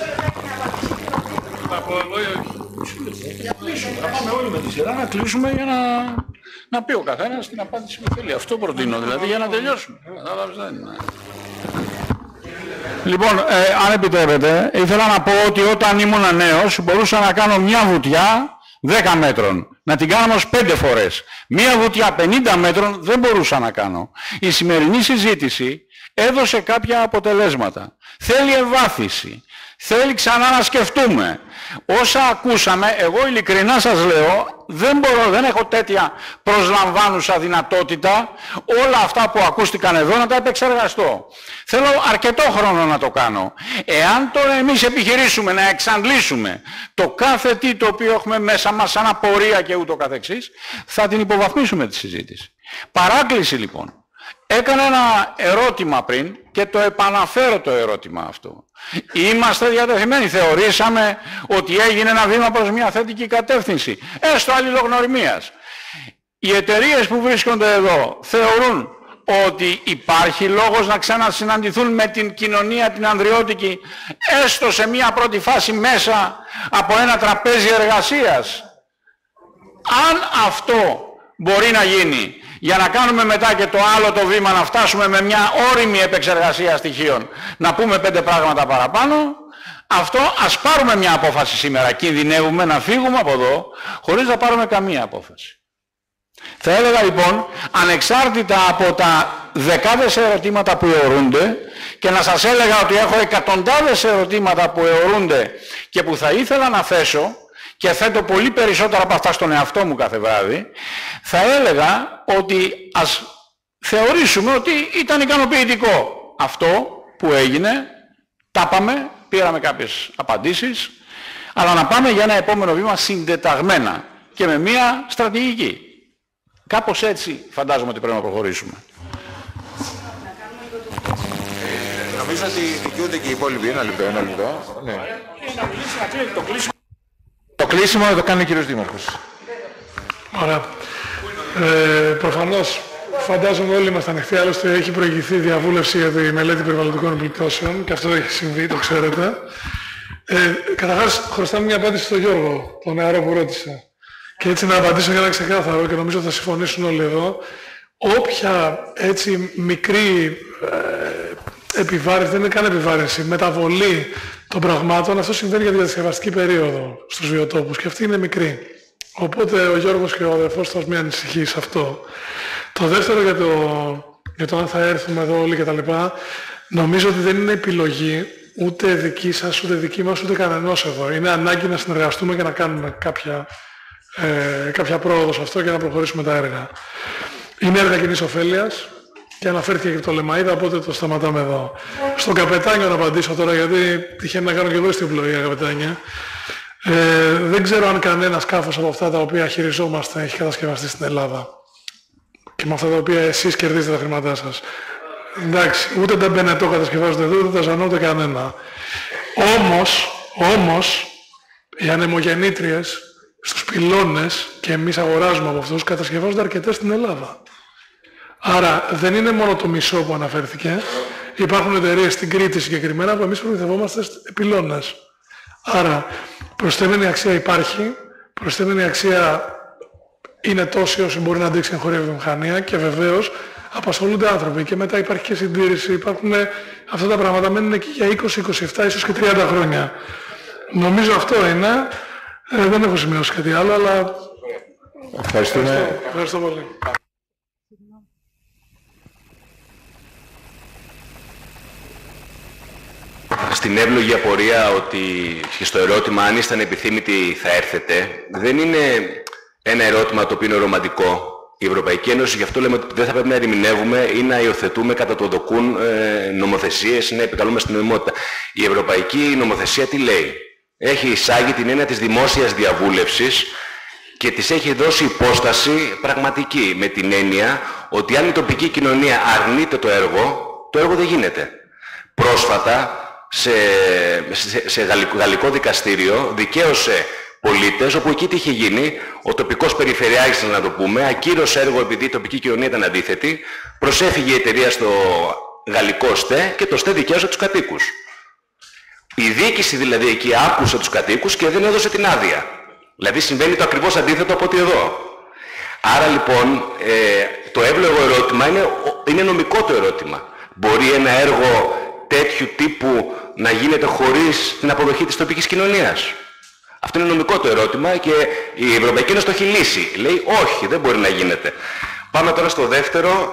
Θα πάμε όλοι με τη σειρά να κλείσουμε για να πει ο καθένας την απάντηση που θέλει. Αυτό προτείνω δηλαδή για να τελειώσουμε. Λοιπόν, αν επιτρέπετε, ήθελα να πω ότι όταν ήμουν νέος μπορούσα να κάνω μια βουτιά 10 μέτρων. Να την κάνω όμως 5 φορές. Μια βουτιά 50 μέτρων δεν μπορούσα να κάνω. Η σημερινή συζήτηση έδωσε κάποια αποτελέσματα. Θέλει ευβάθυνση. Θέλει ξανά να σκεφτούμε. Όσα ακούσαμε, εγώ ειλικρινά σας λέω, δεν έχω τέτοια προσλαμβάνουσα δυνατότητα όλα αυτά που ακούστηκαν εδώ να τα επεξεργαστώ. Θέλω αρκετό χρόνο να το κάνω. Εάν τώρα εμείς επιχειρήσουμε να εξαντλήσουμε το κάθε τι το οποίο έχουμε μέσα μας σαν απορία και ούτω καθεξής, θα την υποβαθμίσουμε τη συζήτηση. Παράκληση λοιπόν. Έκανα ένα ερώτημα πριν και το επαναφέρω το ερώτημα αυτό. Είμαστε διατεθειμένοι, θεωρήσαμε ότι έγινε ένα βήμα προς μια θετική κατεύθυνση, έστω αλληλογνωριμίας. Οι εταιρείες που βρίσκονται εδώ θεωρούν ότι υπάρχει λόγος να ξανασυναντηθούν με την κοινωνία την ανδριώτικη, έστω σε μια πρώτη φάση μέσα από ένα τραπέζι εργασίας. Αν αυτό μπορεί να γίνει, για να κάνουμε μετά και το άλλο το βήμα, να φτάσουμε με μια όριμη επεξεργασία στοιχείων, να πούμε 5 πράγματα παραπάνω, αυτό ας πάρουμε μια απόφαση σήμερα. Κινδυνεύουμε να φύγουμε από εδώ χωρίς να πάρουμε καμία απόφαση. Θα έλεγα λοιπόν, ανεξάρτητα από τα δεκάδες ερωτήματα που αιωρούνται, και να σας έλεγα ότι έχω εκατοντάδες ερωτήματα που αιωρούνται και που θα ήθελα να θέσω, και θέτω πολύ περισσότερα από αυτά στον εαυτό μου κάθε βράδυ, θα έλεγα ότι ας θεωρήσουμε ότι ήταν ικανοποιητικό αυτό που έγινε, τα πάμε, πήραμε κάποιες απαντήσεις, αλλά να πάμε για ένα επόμενο βήμα συντεταγμένα και με μια στρατηγική. Κάπως έτσι φαντάζομαι ότι πρέπει να προχωρήσουμε. Νομίζω ότι δικαιούνται και οι υπόλοιποι. Ένα λεπτό. Ναι. Το κλείσιμο θα το κάνει ο κύριος Δήμαρχος. Ωραία. Προφανώς, φαντάζομαι όλοι είμαστε ανοιχτοί, άλλωστε έχει προηγηθεί διαβούλευση για τη μελέτη περιβαλλοντικών επιπτώσεων και αυτό έχει συμβεί, το ξέρετε. Καταρχάς, χρωστάμε μια απάντηση στον Γιώργο, τον νεαρό που ρώτησε. Και έτσι να απαντήσω για ένα ξεκάθαρο και νομίζω θα συμφωνήσουν όλοι εδώ. Όποια έτσι μικρή επιβάρυνση, δεν είναι καν επιβάρυνση, μεταβολή των πραγμάτων, αυτό συμβαίνει για τη διασκευαστική περίοδο στους βιοτόπους και αυτή είναι μικρή. Οπότε ο Γιώργος και ο αδερφός θα μην ανησυχεί σε αυτό. Το δεύτερο για το αν θα έρθουμε εδώ όλοι και τα λοιπά, νομίζω ότι δεν είναι επιλογή ούτε δική σας, ούτε δική μας, ούτε κανενός εδώ. Είναι ανάγκη να συνεργαστούμε και να κάνουμε κάποια πρόοδο σε αυτό και να προχωρήσουμε τα έργα. Είναι έργα κοινής ωφέλειας και αναφέρθηκε και το Λεμαΐδα, οπότε το σταματάμε εδώ. Στον καπετάνιο να απαντήσω τώρα, γιατί τυχαίνει να κάνω και εγώ στην πλοία καπετάνια. Δεν ξέρω αν κανένα σκάφος από αυτά τα οποία χειριζόμαστε έχει κατασκευαστεί στην Ελλάδα. Και με αυτά τα οποία εσείς κερδίζετε τα χρήματά σας. Εντάξει, ούτε τα Μπενετό κατασκευάζονται εδώ, ούτε τα Ζανό, ούτε κανένα. Όμως, οι ανεμογεννήτριες στους πυλώνες, και εμείς αγοράζουμε από αυτούς, κατασκευάζονται αρκετές στην Ελλάδα. Άρα δεν είναι μόνο το μισό που αναφέρθηκε. Υπάρχουν εταιρείες στην Κρήτη συγκεκριμένα που εμείς προμηθευόμαστε πυλώνες. Άρα προσθέμενη αξία υπάρχει, προσθέμενη αξία είναι τόση όσο μπορεί να αντέξει η εγχώρια βιομηχανία και βεβαίως απασχολούνται άνθρωποι και μετά υπάρχει και συντήρηση, υπάρχουν αυτά τα πράγματα, μένουν εκεί για 20, 27, ίσως και 30 χρόνια. Νομίζω αυτό είναι. Δεν έχω σημειώσει κάτι άλλο, αλλά... Ευχαριστούμε. Ευχαριστώ πολύ. Στην εύλογη απορία ότι και στο ερώτημα αν ήσταν επιθύμητοι θα έρθετε, δεν είναι ένα ερώτημα το οποίο είναι ρομαντικό. Η Ευρωπαϊκή Ένωση, γι' αυτό λέμε ότι δεν θα πρέπει να ερμηνεύουμε ή να υιοθετούμε κατά το δοκούν νομοθεσίες ή να επικαλούμε στην νομιμότητα. Η Ευρωπαϊκή νομοθεσία τι λέει? Έχει εισάγει την έννοια της δημόσιας διαβούλευσης και της έχει δώσει υπόσταση πραγματική, με την έννοια ότι αν η τοπική κοινωνία αρνείται το έργο δεν γίνεται. Πρόσφατα, σε γαλλικό δικαστήριο δικαίωσε πολίτες, όπου εκεί τι είχε γίνει, ο τοπικός περιφερειάρχης, να το πούμε, ακύρωσε έργο επειδή η τοπική κοινωνία ήταν αντίθετη, προσέφυγε η εταιρεία στο γαλλικό ΣΤΕ και το ΣΤΕ δικαίωσε τους κατοίκους. Η διοίκηση δηλαδή εκεί άκουσε τους κατοίκους και δεν έδωσε την άδεια. Δηλαδή συμβαίνει το ακριβώς αντίθετο από ότι εδώ. Άρα λοιπόν το εύλογο ερώτημα είναι νομικό το ερώτημα. Μπορεί ένα έργο τέτοιου τύπου να γίνεται χωρίς την αποδοχή της τοπικής κοινωνίας? Αυτό είναι νομικό το ερώτημα και η Ευρωπαϊκή Ένωση το έχει λύσει. Λέει όχι, δεν μπορεί να γίνεται. Πάμε τώρα στο δεύτερο,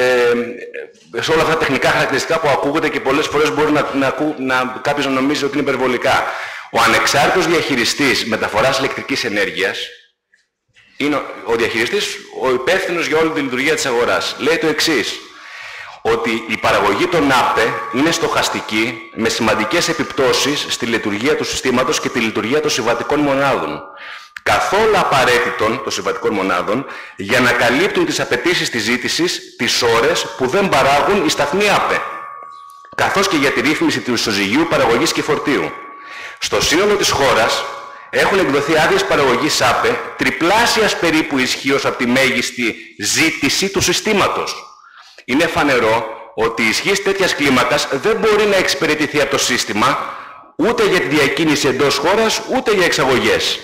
σε όλα αυτά τα τεχνικά χαρακτηριστικά που ακούγονται και πολλές φορές μπορεί κάποιος να νομίζει ότι είναι υπερβολικά. Ο ανεξάρτητος διαχειριστής μεταφοράς ηλεκτρικής ενέργειας είναι ο διαχειριστής, ο υπεύθυνος για όλη τη λειτουργία της αγοράς. Λέει το εξής, ότι η παραγωγή των ΑΠΕ είναι στοχαστική με σημαντικές επιπτώσεις στη λειτουργία του συστήματος και τη λειτουργία των συμβατικών μονάδων. Καθόλου απαραίτητων των συμβατικών μονάδων για να καλύπτουν τις απαιτήσεις της ζήτησης τις ώρες που δεν παράγουν οι σταθμοί ΑΠΕ, καθώς και για τη ρύθμιση του ισοζυγίου παραγωγής και φορτίου. Στο σύνολο της χώρας έχουν εκδοθεί άδειες παραγωγής ΑΠΕ τριπλάσιας περίπου ισχύως από τη μέγιστη ζήτηση του συστήματος. Είναι φανερό ότι η ισχύς τέτοιας κλίμακας δεν μπορεί να εξυπηρετηθεί από το σύστημα ούτε για τη διακίνηση εντός χώρας, ούτε για εξαγωγές.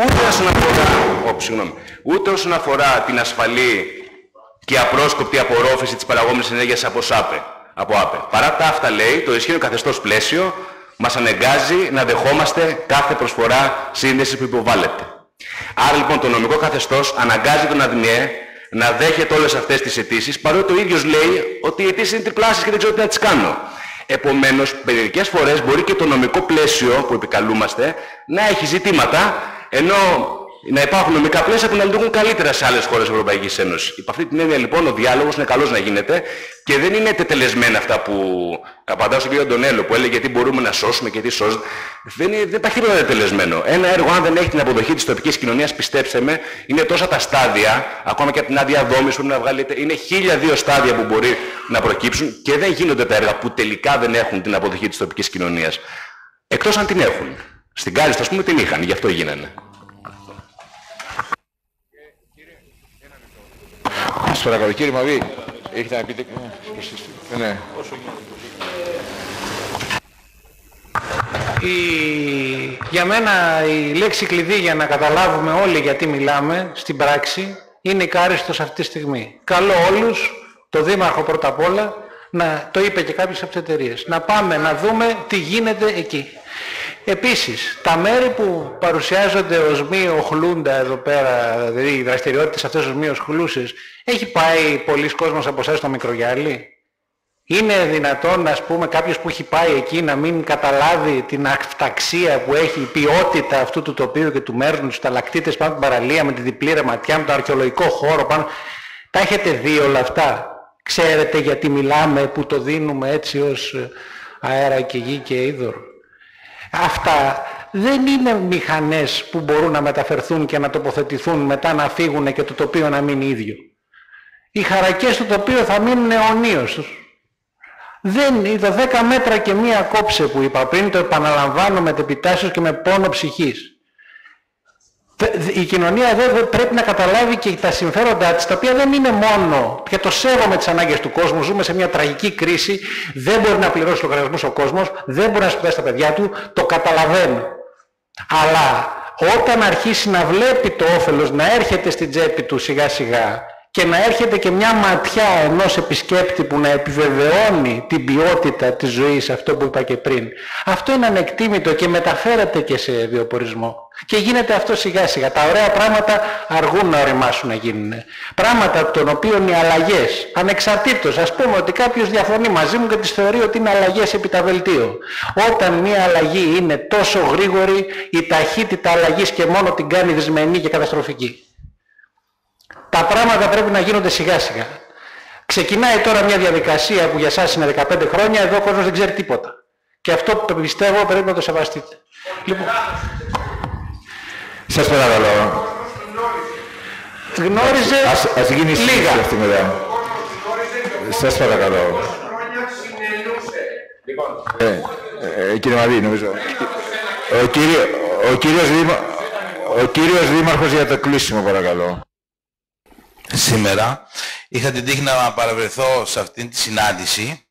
Ούτε όσον αφορά την ασφαλή και απρόσκοπτη απορρόφηση της παραγόμενης ενέργειας από ΑΠΕ. Παρά τα αυτά, λέει, το ισχύον καθεστώς πλαίσιο μας αναγκάζει να δεχόμαστε κάθε προσφορά σύνδεσης που υποβάλλεται. Άρα λοιπόν το νομικό καθεστώς αναγκάζει τον ΑΔΜΙΕ να δέχεται όλες αυτές τις αιτήσεις, παρότι ο ίδιος λέει ότι οι αιτήσεις είναι τριπλάσιες και δεν ξέρω τι να τις κάνω. Επομένως, μερικές φορές μπορεί και το νομικό πλαίσιο που επικαλούμαστε να έχει ζητήματα, ενώ να υπάρχουν νομικά πλαίσια που να λειτουργούν καλύτερα σε άλλες χώρες της Ευρωπαϊκής Ένωσης. Υπ' αυτή την έννοια λοιπόν ο διάλογος είναι καλός να γίνεται και δεν είναι τετελεσμένα αυτά που απαντάω στον κύριο Αντωνέλο που έλεγε τι μπορούμε να σώσουμε και τι σώζουμε. Δεν υπάρχει τίποτα τετελεσμένο. Ένα έργο, αν δεν έχει την αποδοχή της τοπικής κοινωνίας, πιστέψτε με, είναι τόσα τα στάδια, ακόμα και από την άδεια δόμηση που να βγάλετε, είναι 1002 στάδια που μπορεί να προκύψουν και δεν γίνονται τα έργα που τελικά δεν έχουν την αποδοχή της τοπικής κοινωνίας. Εκτός αν την έχουν. Στην Κάλιστα, ας πούμε, την είχαν, γι' αυτό γίνανε. Σας παρακαλώ, κύριε Μαβή, έχετε να πείτε... Ναι. Για μένα η λέξη κλειδί για να καταλάβουμε όλοι γιατί μιλάμε στην πράξη είναι η Κάριστος αυτή τη στιγμή. Καλώ όλους, το Δήμαρχο πρώτα απ' όλα, το είπε και κάποιες από τις εταιρείες, να πάμε να δούμε τι γίνεται εκεί. Επίσης, τα μέρη που παρουσιάζονται ως μη οχλούντα εδώ πέρα, δηλαδή οι δραστηριότητες αυτές ως μη οχλούσες, έχει πάει πολλής κόσμος από εσάς στο Μικρογιάλι? Είναι δυνατόν, ας πούμε, κάποιος που έχει πάει εκεί να μην καταλάβει την αυταξία που έχει η ποιότητα αυτού του τοπίου και του μέρους, τους σταλακτίτες πάνω από την παραλία με τη διπλή ρεματιά, με το αρχαιολογικό χώρο πάνω? Τα έχετε δει όλα αυτά? Ξέρετε γιατί μιλάμε που το δίνουμε έτσι ως αέρα και γη και είδωρ? Αυτά δεν είναι μηχανές που μπορούν να μεταφερθούν και να τοποθετηθούν μετά να φύγουν και το τοπίο να μείνει ίδιο. Οι χαρακές του τοπίου θα μείνουν αιωνίως. Δεν, τα 10 μέτρα και μία κόψε που είπα πριν, το επαναλαμβάνω με τεπιτάσεως και με πόνο ψυχής. Η κοινωνία δεν πρέπει να καταλάβει και τα συμφέροντά της, τα οποία δεν είναι μόνο, και το σέβομαι τις ανάγκες του κόσμου, ζούμε σε μια τραγική κρίση, δεν μπορεί να πληρώσει λογαριασμούς ο κόσμος, δεν μπορεί να σπουδάσει τα παιδιά του, το καταλαβαίνω. Αλλά όταν αρχίσει να βλέπει το όφελος να έρχεται στην τσέπη του σιγά σιγά και να έρχεται και μια ματιά ενός επισκέπτη που να επιβεβαιώνει την ποιότητα της ζωής, αυτό που είπα και πριν. Αυτό είναι ανεκτήμητο και μεταφέρεται και σε βιοπορισμό. Και γίνεται αυτό σιγά σιγά. Τα ωραία πράγματα αργούν να οριμάσουν να γίνουν. Πράγματα από των οποίων οι αλλαγές, ανεξαρτήτως, ας πούμε ότι κάποιος διαφωνεί μαζί μου και τις θεωρεί ότι είναι αλλαγές επί τα βελτίο. Όταν μια αλλαγή είναι τόσο γρήγορη, η ταχύτητα αλλαγής και μόνο την κάνει δυσμενή και καταστροφική. Τα πράγματα πρέπει να γίνονται σιγά σιγά. Ξεκινάει τώρα μια διαδικασία που για σας είναι 15 χρόνια, εδώ ο κόσμος δεν ξέρει τίποτα. Και αυτό που πιστεύω πρέπει να το σεβαστείτε. Λοιπόν, σας παρακαλώ. Γνώριζε ας γίνει λίγα. Αυτή μετά. Σας παρακαλώ. Κύριε Μαδί, νομίζω. Ο κύριος Δήμαρχος για το κλείσιμο, παρακαλώ. Σήμερα είχα την τύχη να παραβρεθώ σε αυτήν τη συνάντηση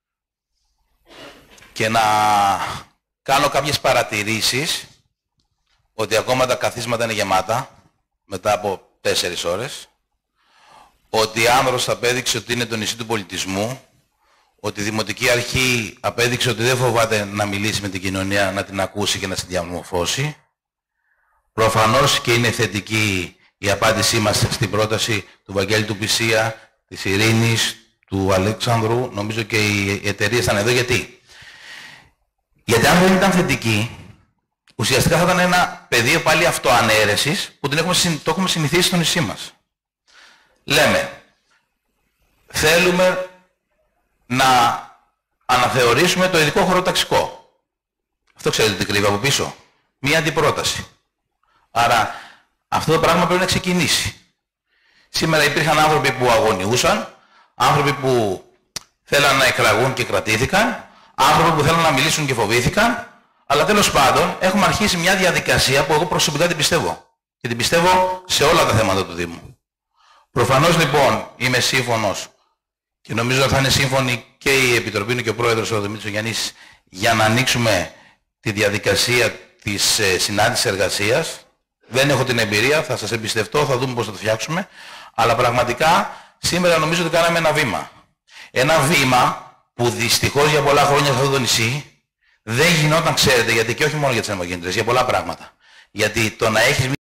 και να κάνω κάποιες παρατηρήσεις ότι ακόμα τα καθίσματα είναι γεμάτα μετά από 4 ώρες, ότι η Άνδρος απέδειξε ότι είναι το νησί του πολιτισμού, ότι η Δημοτική Αρχή απέδειξε ότι δεν φοβάται να μιλήσει με την κοινωνία, να την ακούσει και να την διαμορφώσει. Προφανώς και είναι θετική η απάντησή μας στην πρόταση του Βαγγέλη του Πισία, της Ειρήνης, του Αλέξανδρου, νομίζω και οι εταιρείες ήταν εδώ. Γιατί αν δεν ήταν θετική, ουσιαστικά θα ήταν ένα πεδίο πάλι αυτοανέρεσης που το έχουμε συνηθίσει στο νησί μας. Λέμε, θέλουμε να αναθεωρήσουμε το ειδικό χωροταξικό. Αυτό ξέρετε τι κρύβει από πίσω. Μία αντιπρόταση. Άρα αυτό το πράγμα πρέπει να ξεκινήσει. Σήμερα υπήρχαν άνθρωποι που αγωνιούσαν, άνθρωποι που θέλαν να εκραγούν και κρατήθηκαν, άνθρωποι που θέλαν να μιλήσουν και φοβήθηκαν, αλλά τέλος πάντων έχουμε αρχίσει μια διαδικασία που εγώ προσωπικά την πιστεύω. Και την πιστεύω σε όλα τα θέματα του Δήμου. Προφανώς λοιπόν είμαι σύμφωνος και νομίζω ότι θα είναι σύμφωνοι και η Επιτροπή και ο Πρόεδρος ο Δημήτρης Γιαννής για να ανοίξουμε τη διαδικασία της συνάντησης εργασίας. Δεν έχω την εμπειρία, θα σας εμπιστευτώ, θα δούμε πώς θα το φτιάξουμε. Αλλά πραγματικά σήμερα νομίζω ότι κάναμε ένα βήμα. Ένα βήμα που δυστυχώς για πολλά χρόνια σε αυτό το νησί δεν γινόταν, ξέρετε, γιατί και όχι μόνο για τις ανεμογεννήτριες, για πολλά πράγματα. Γιατί το να έχεις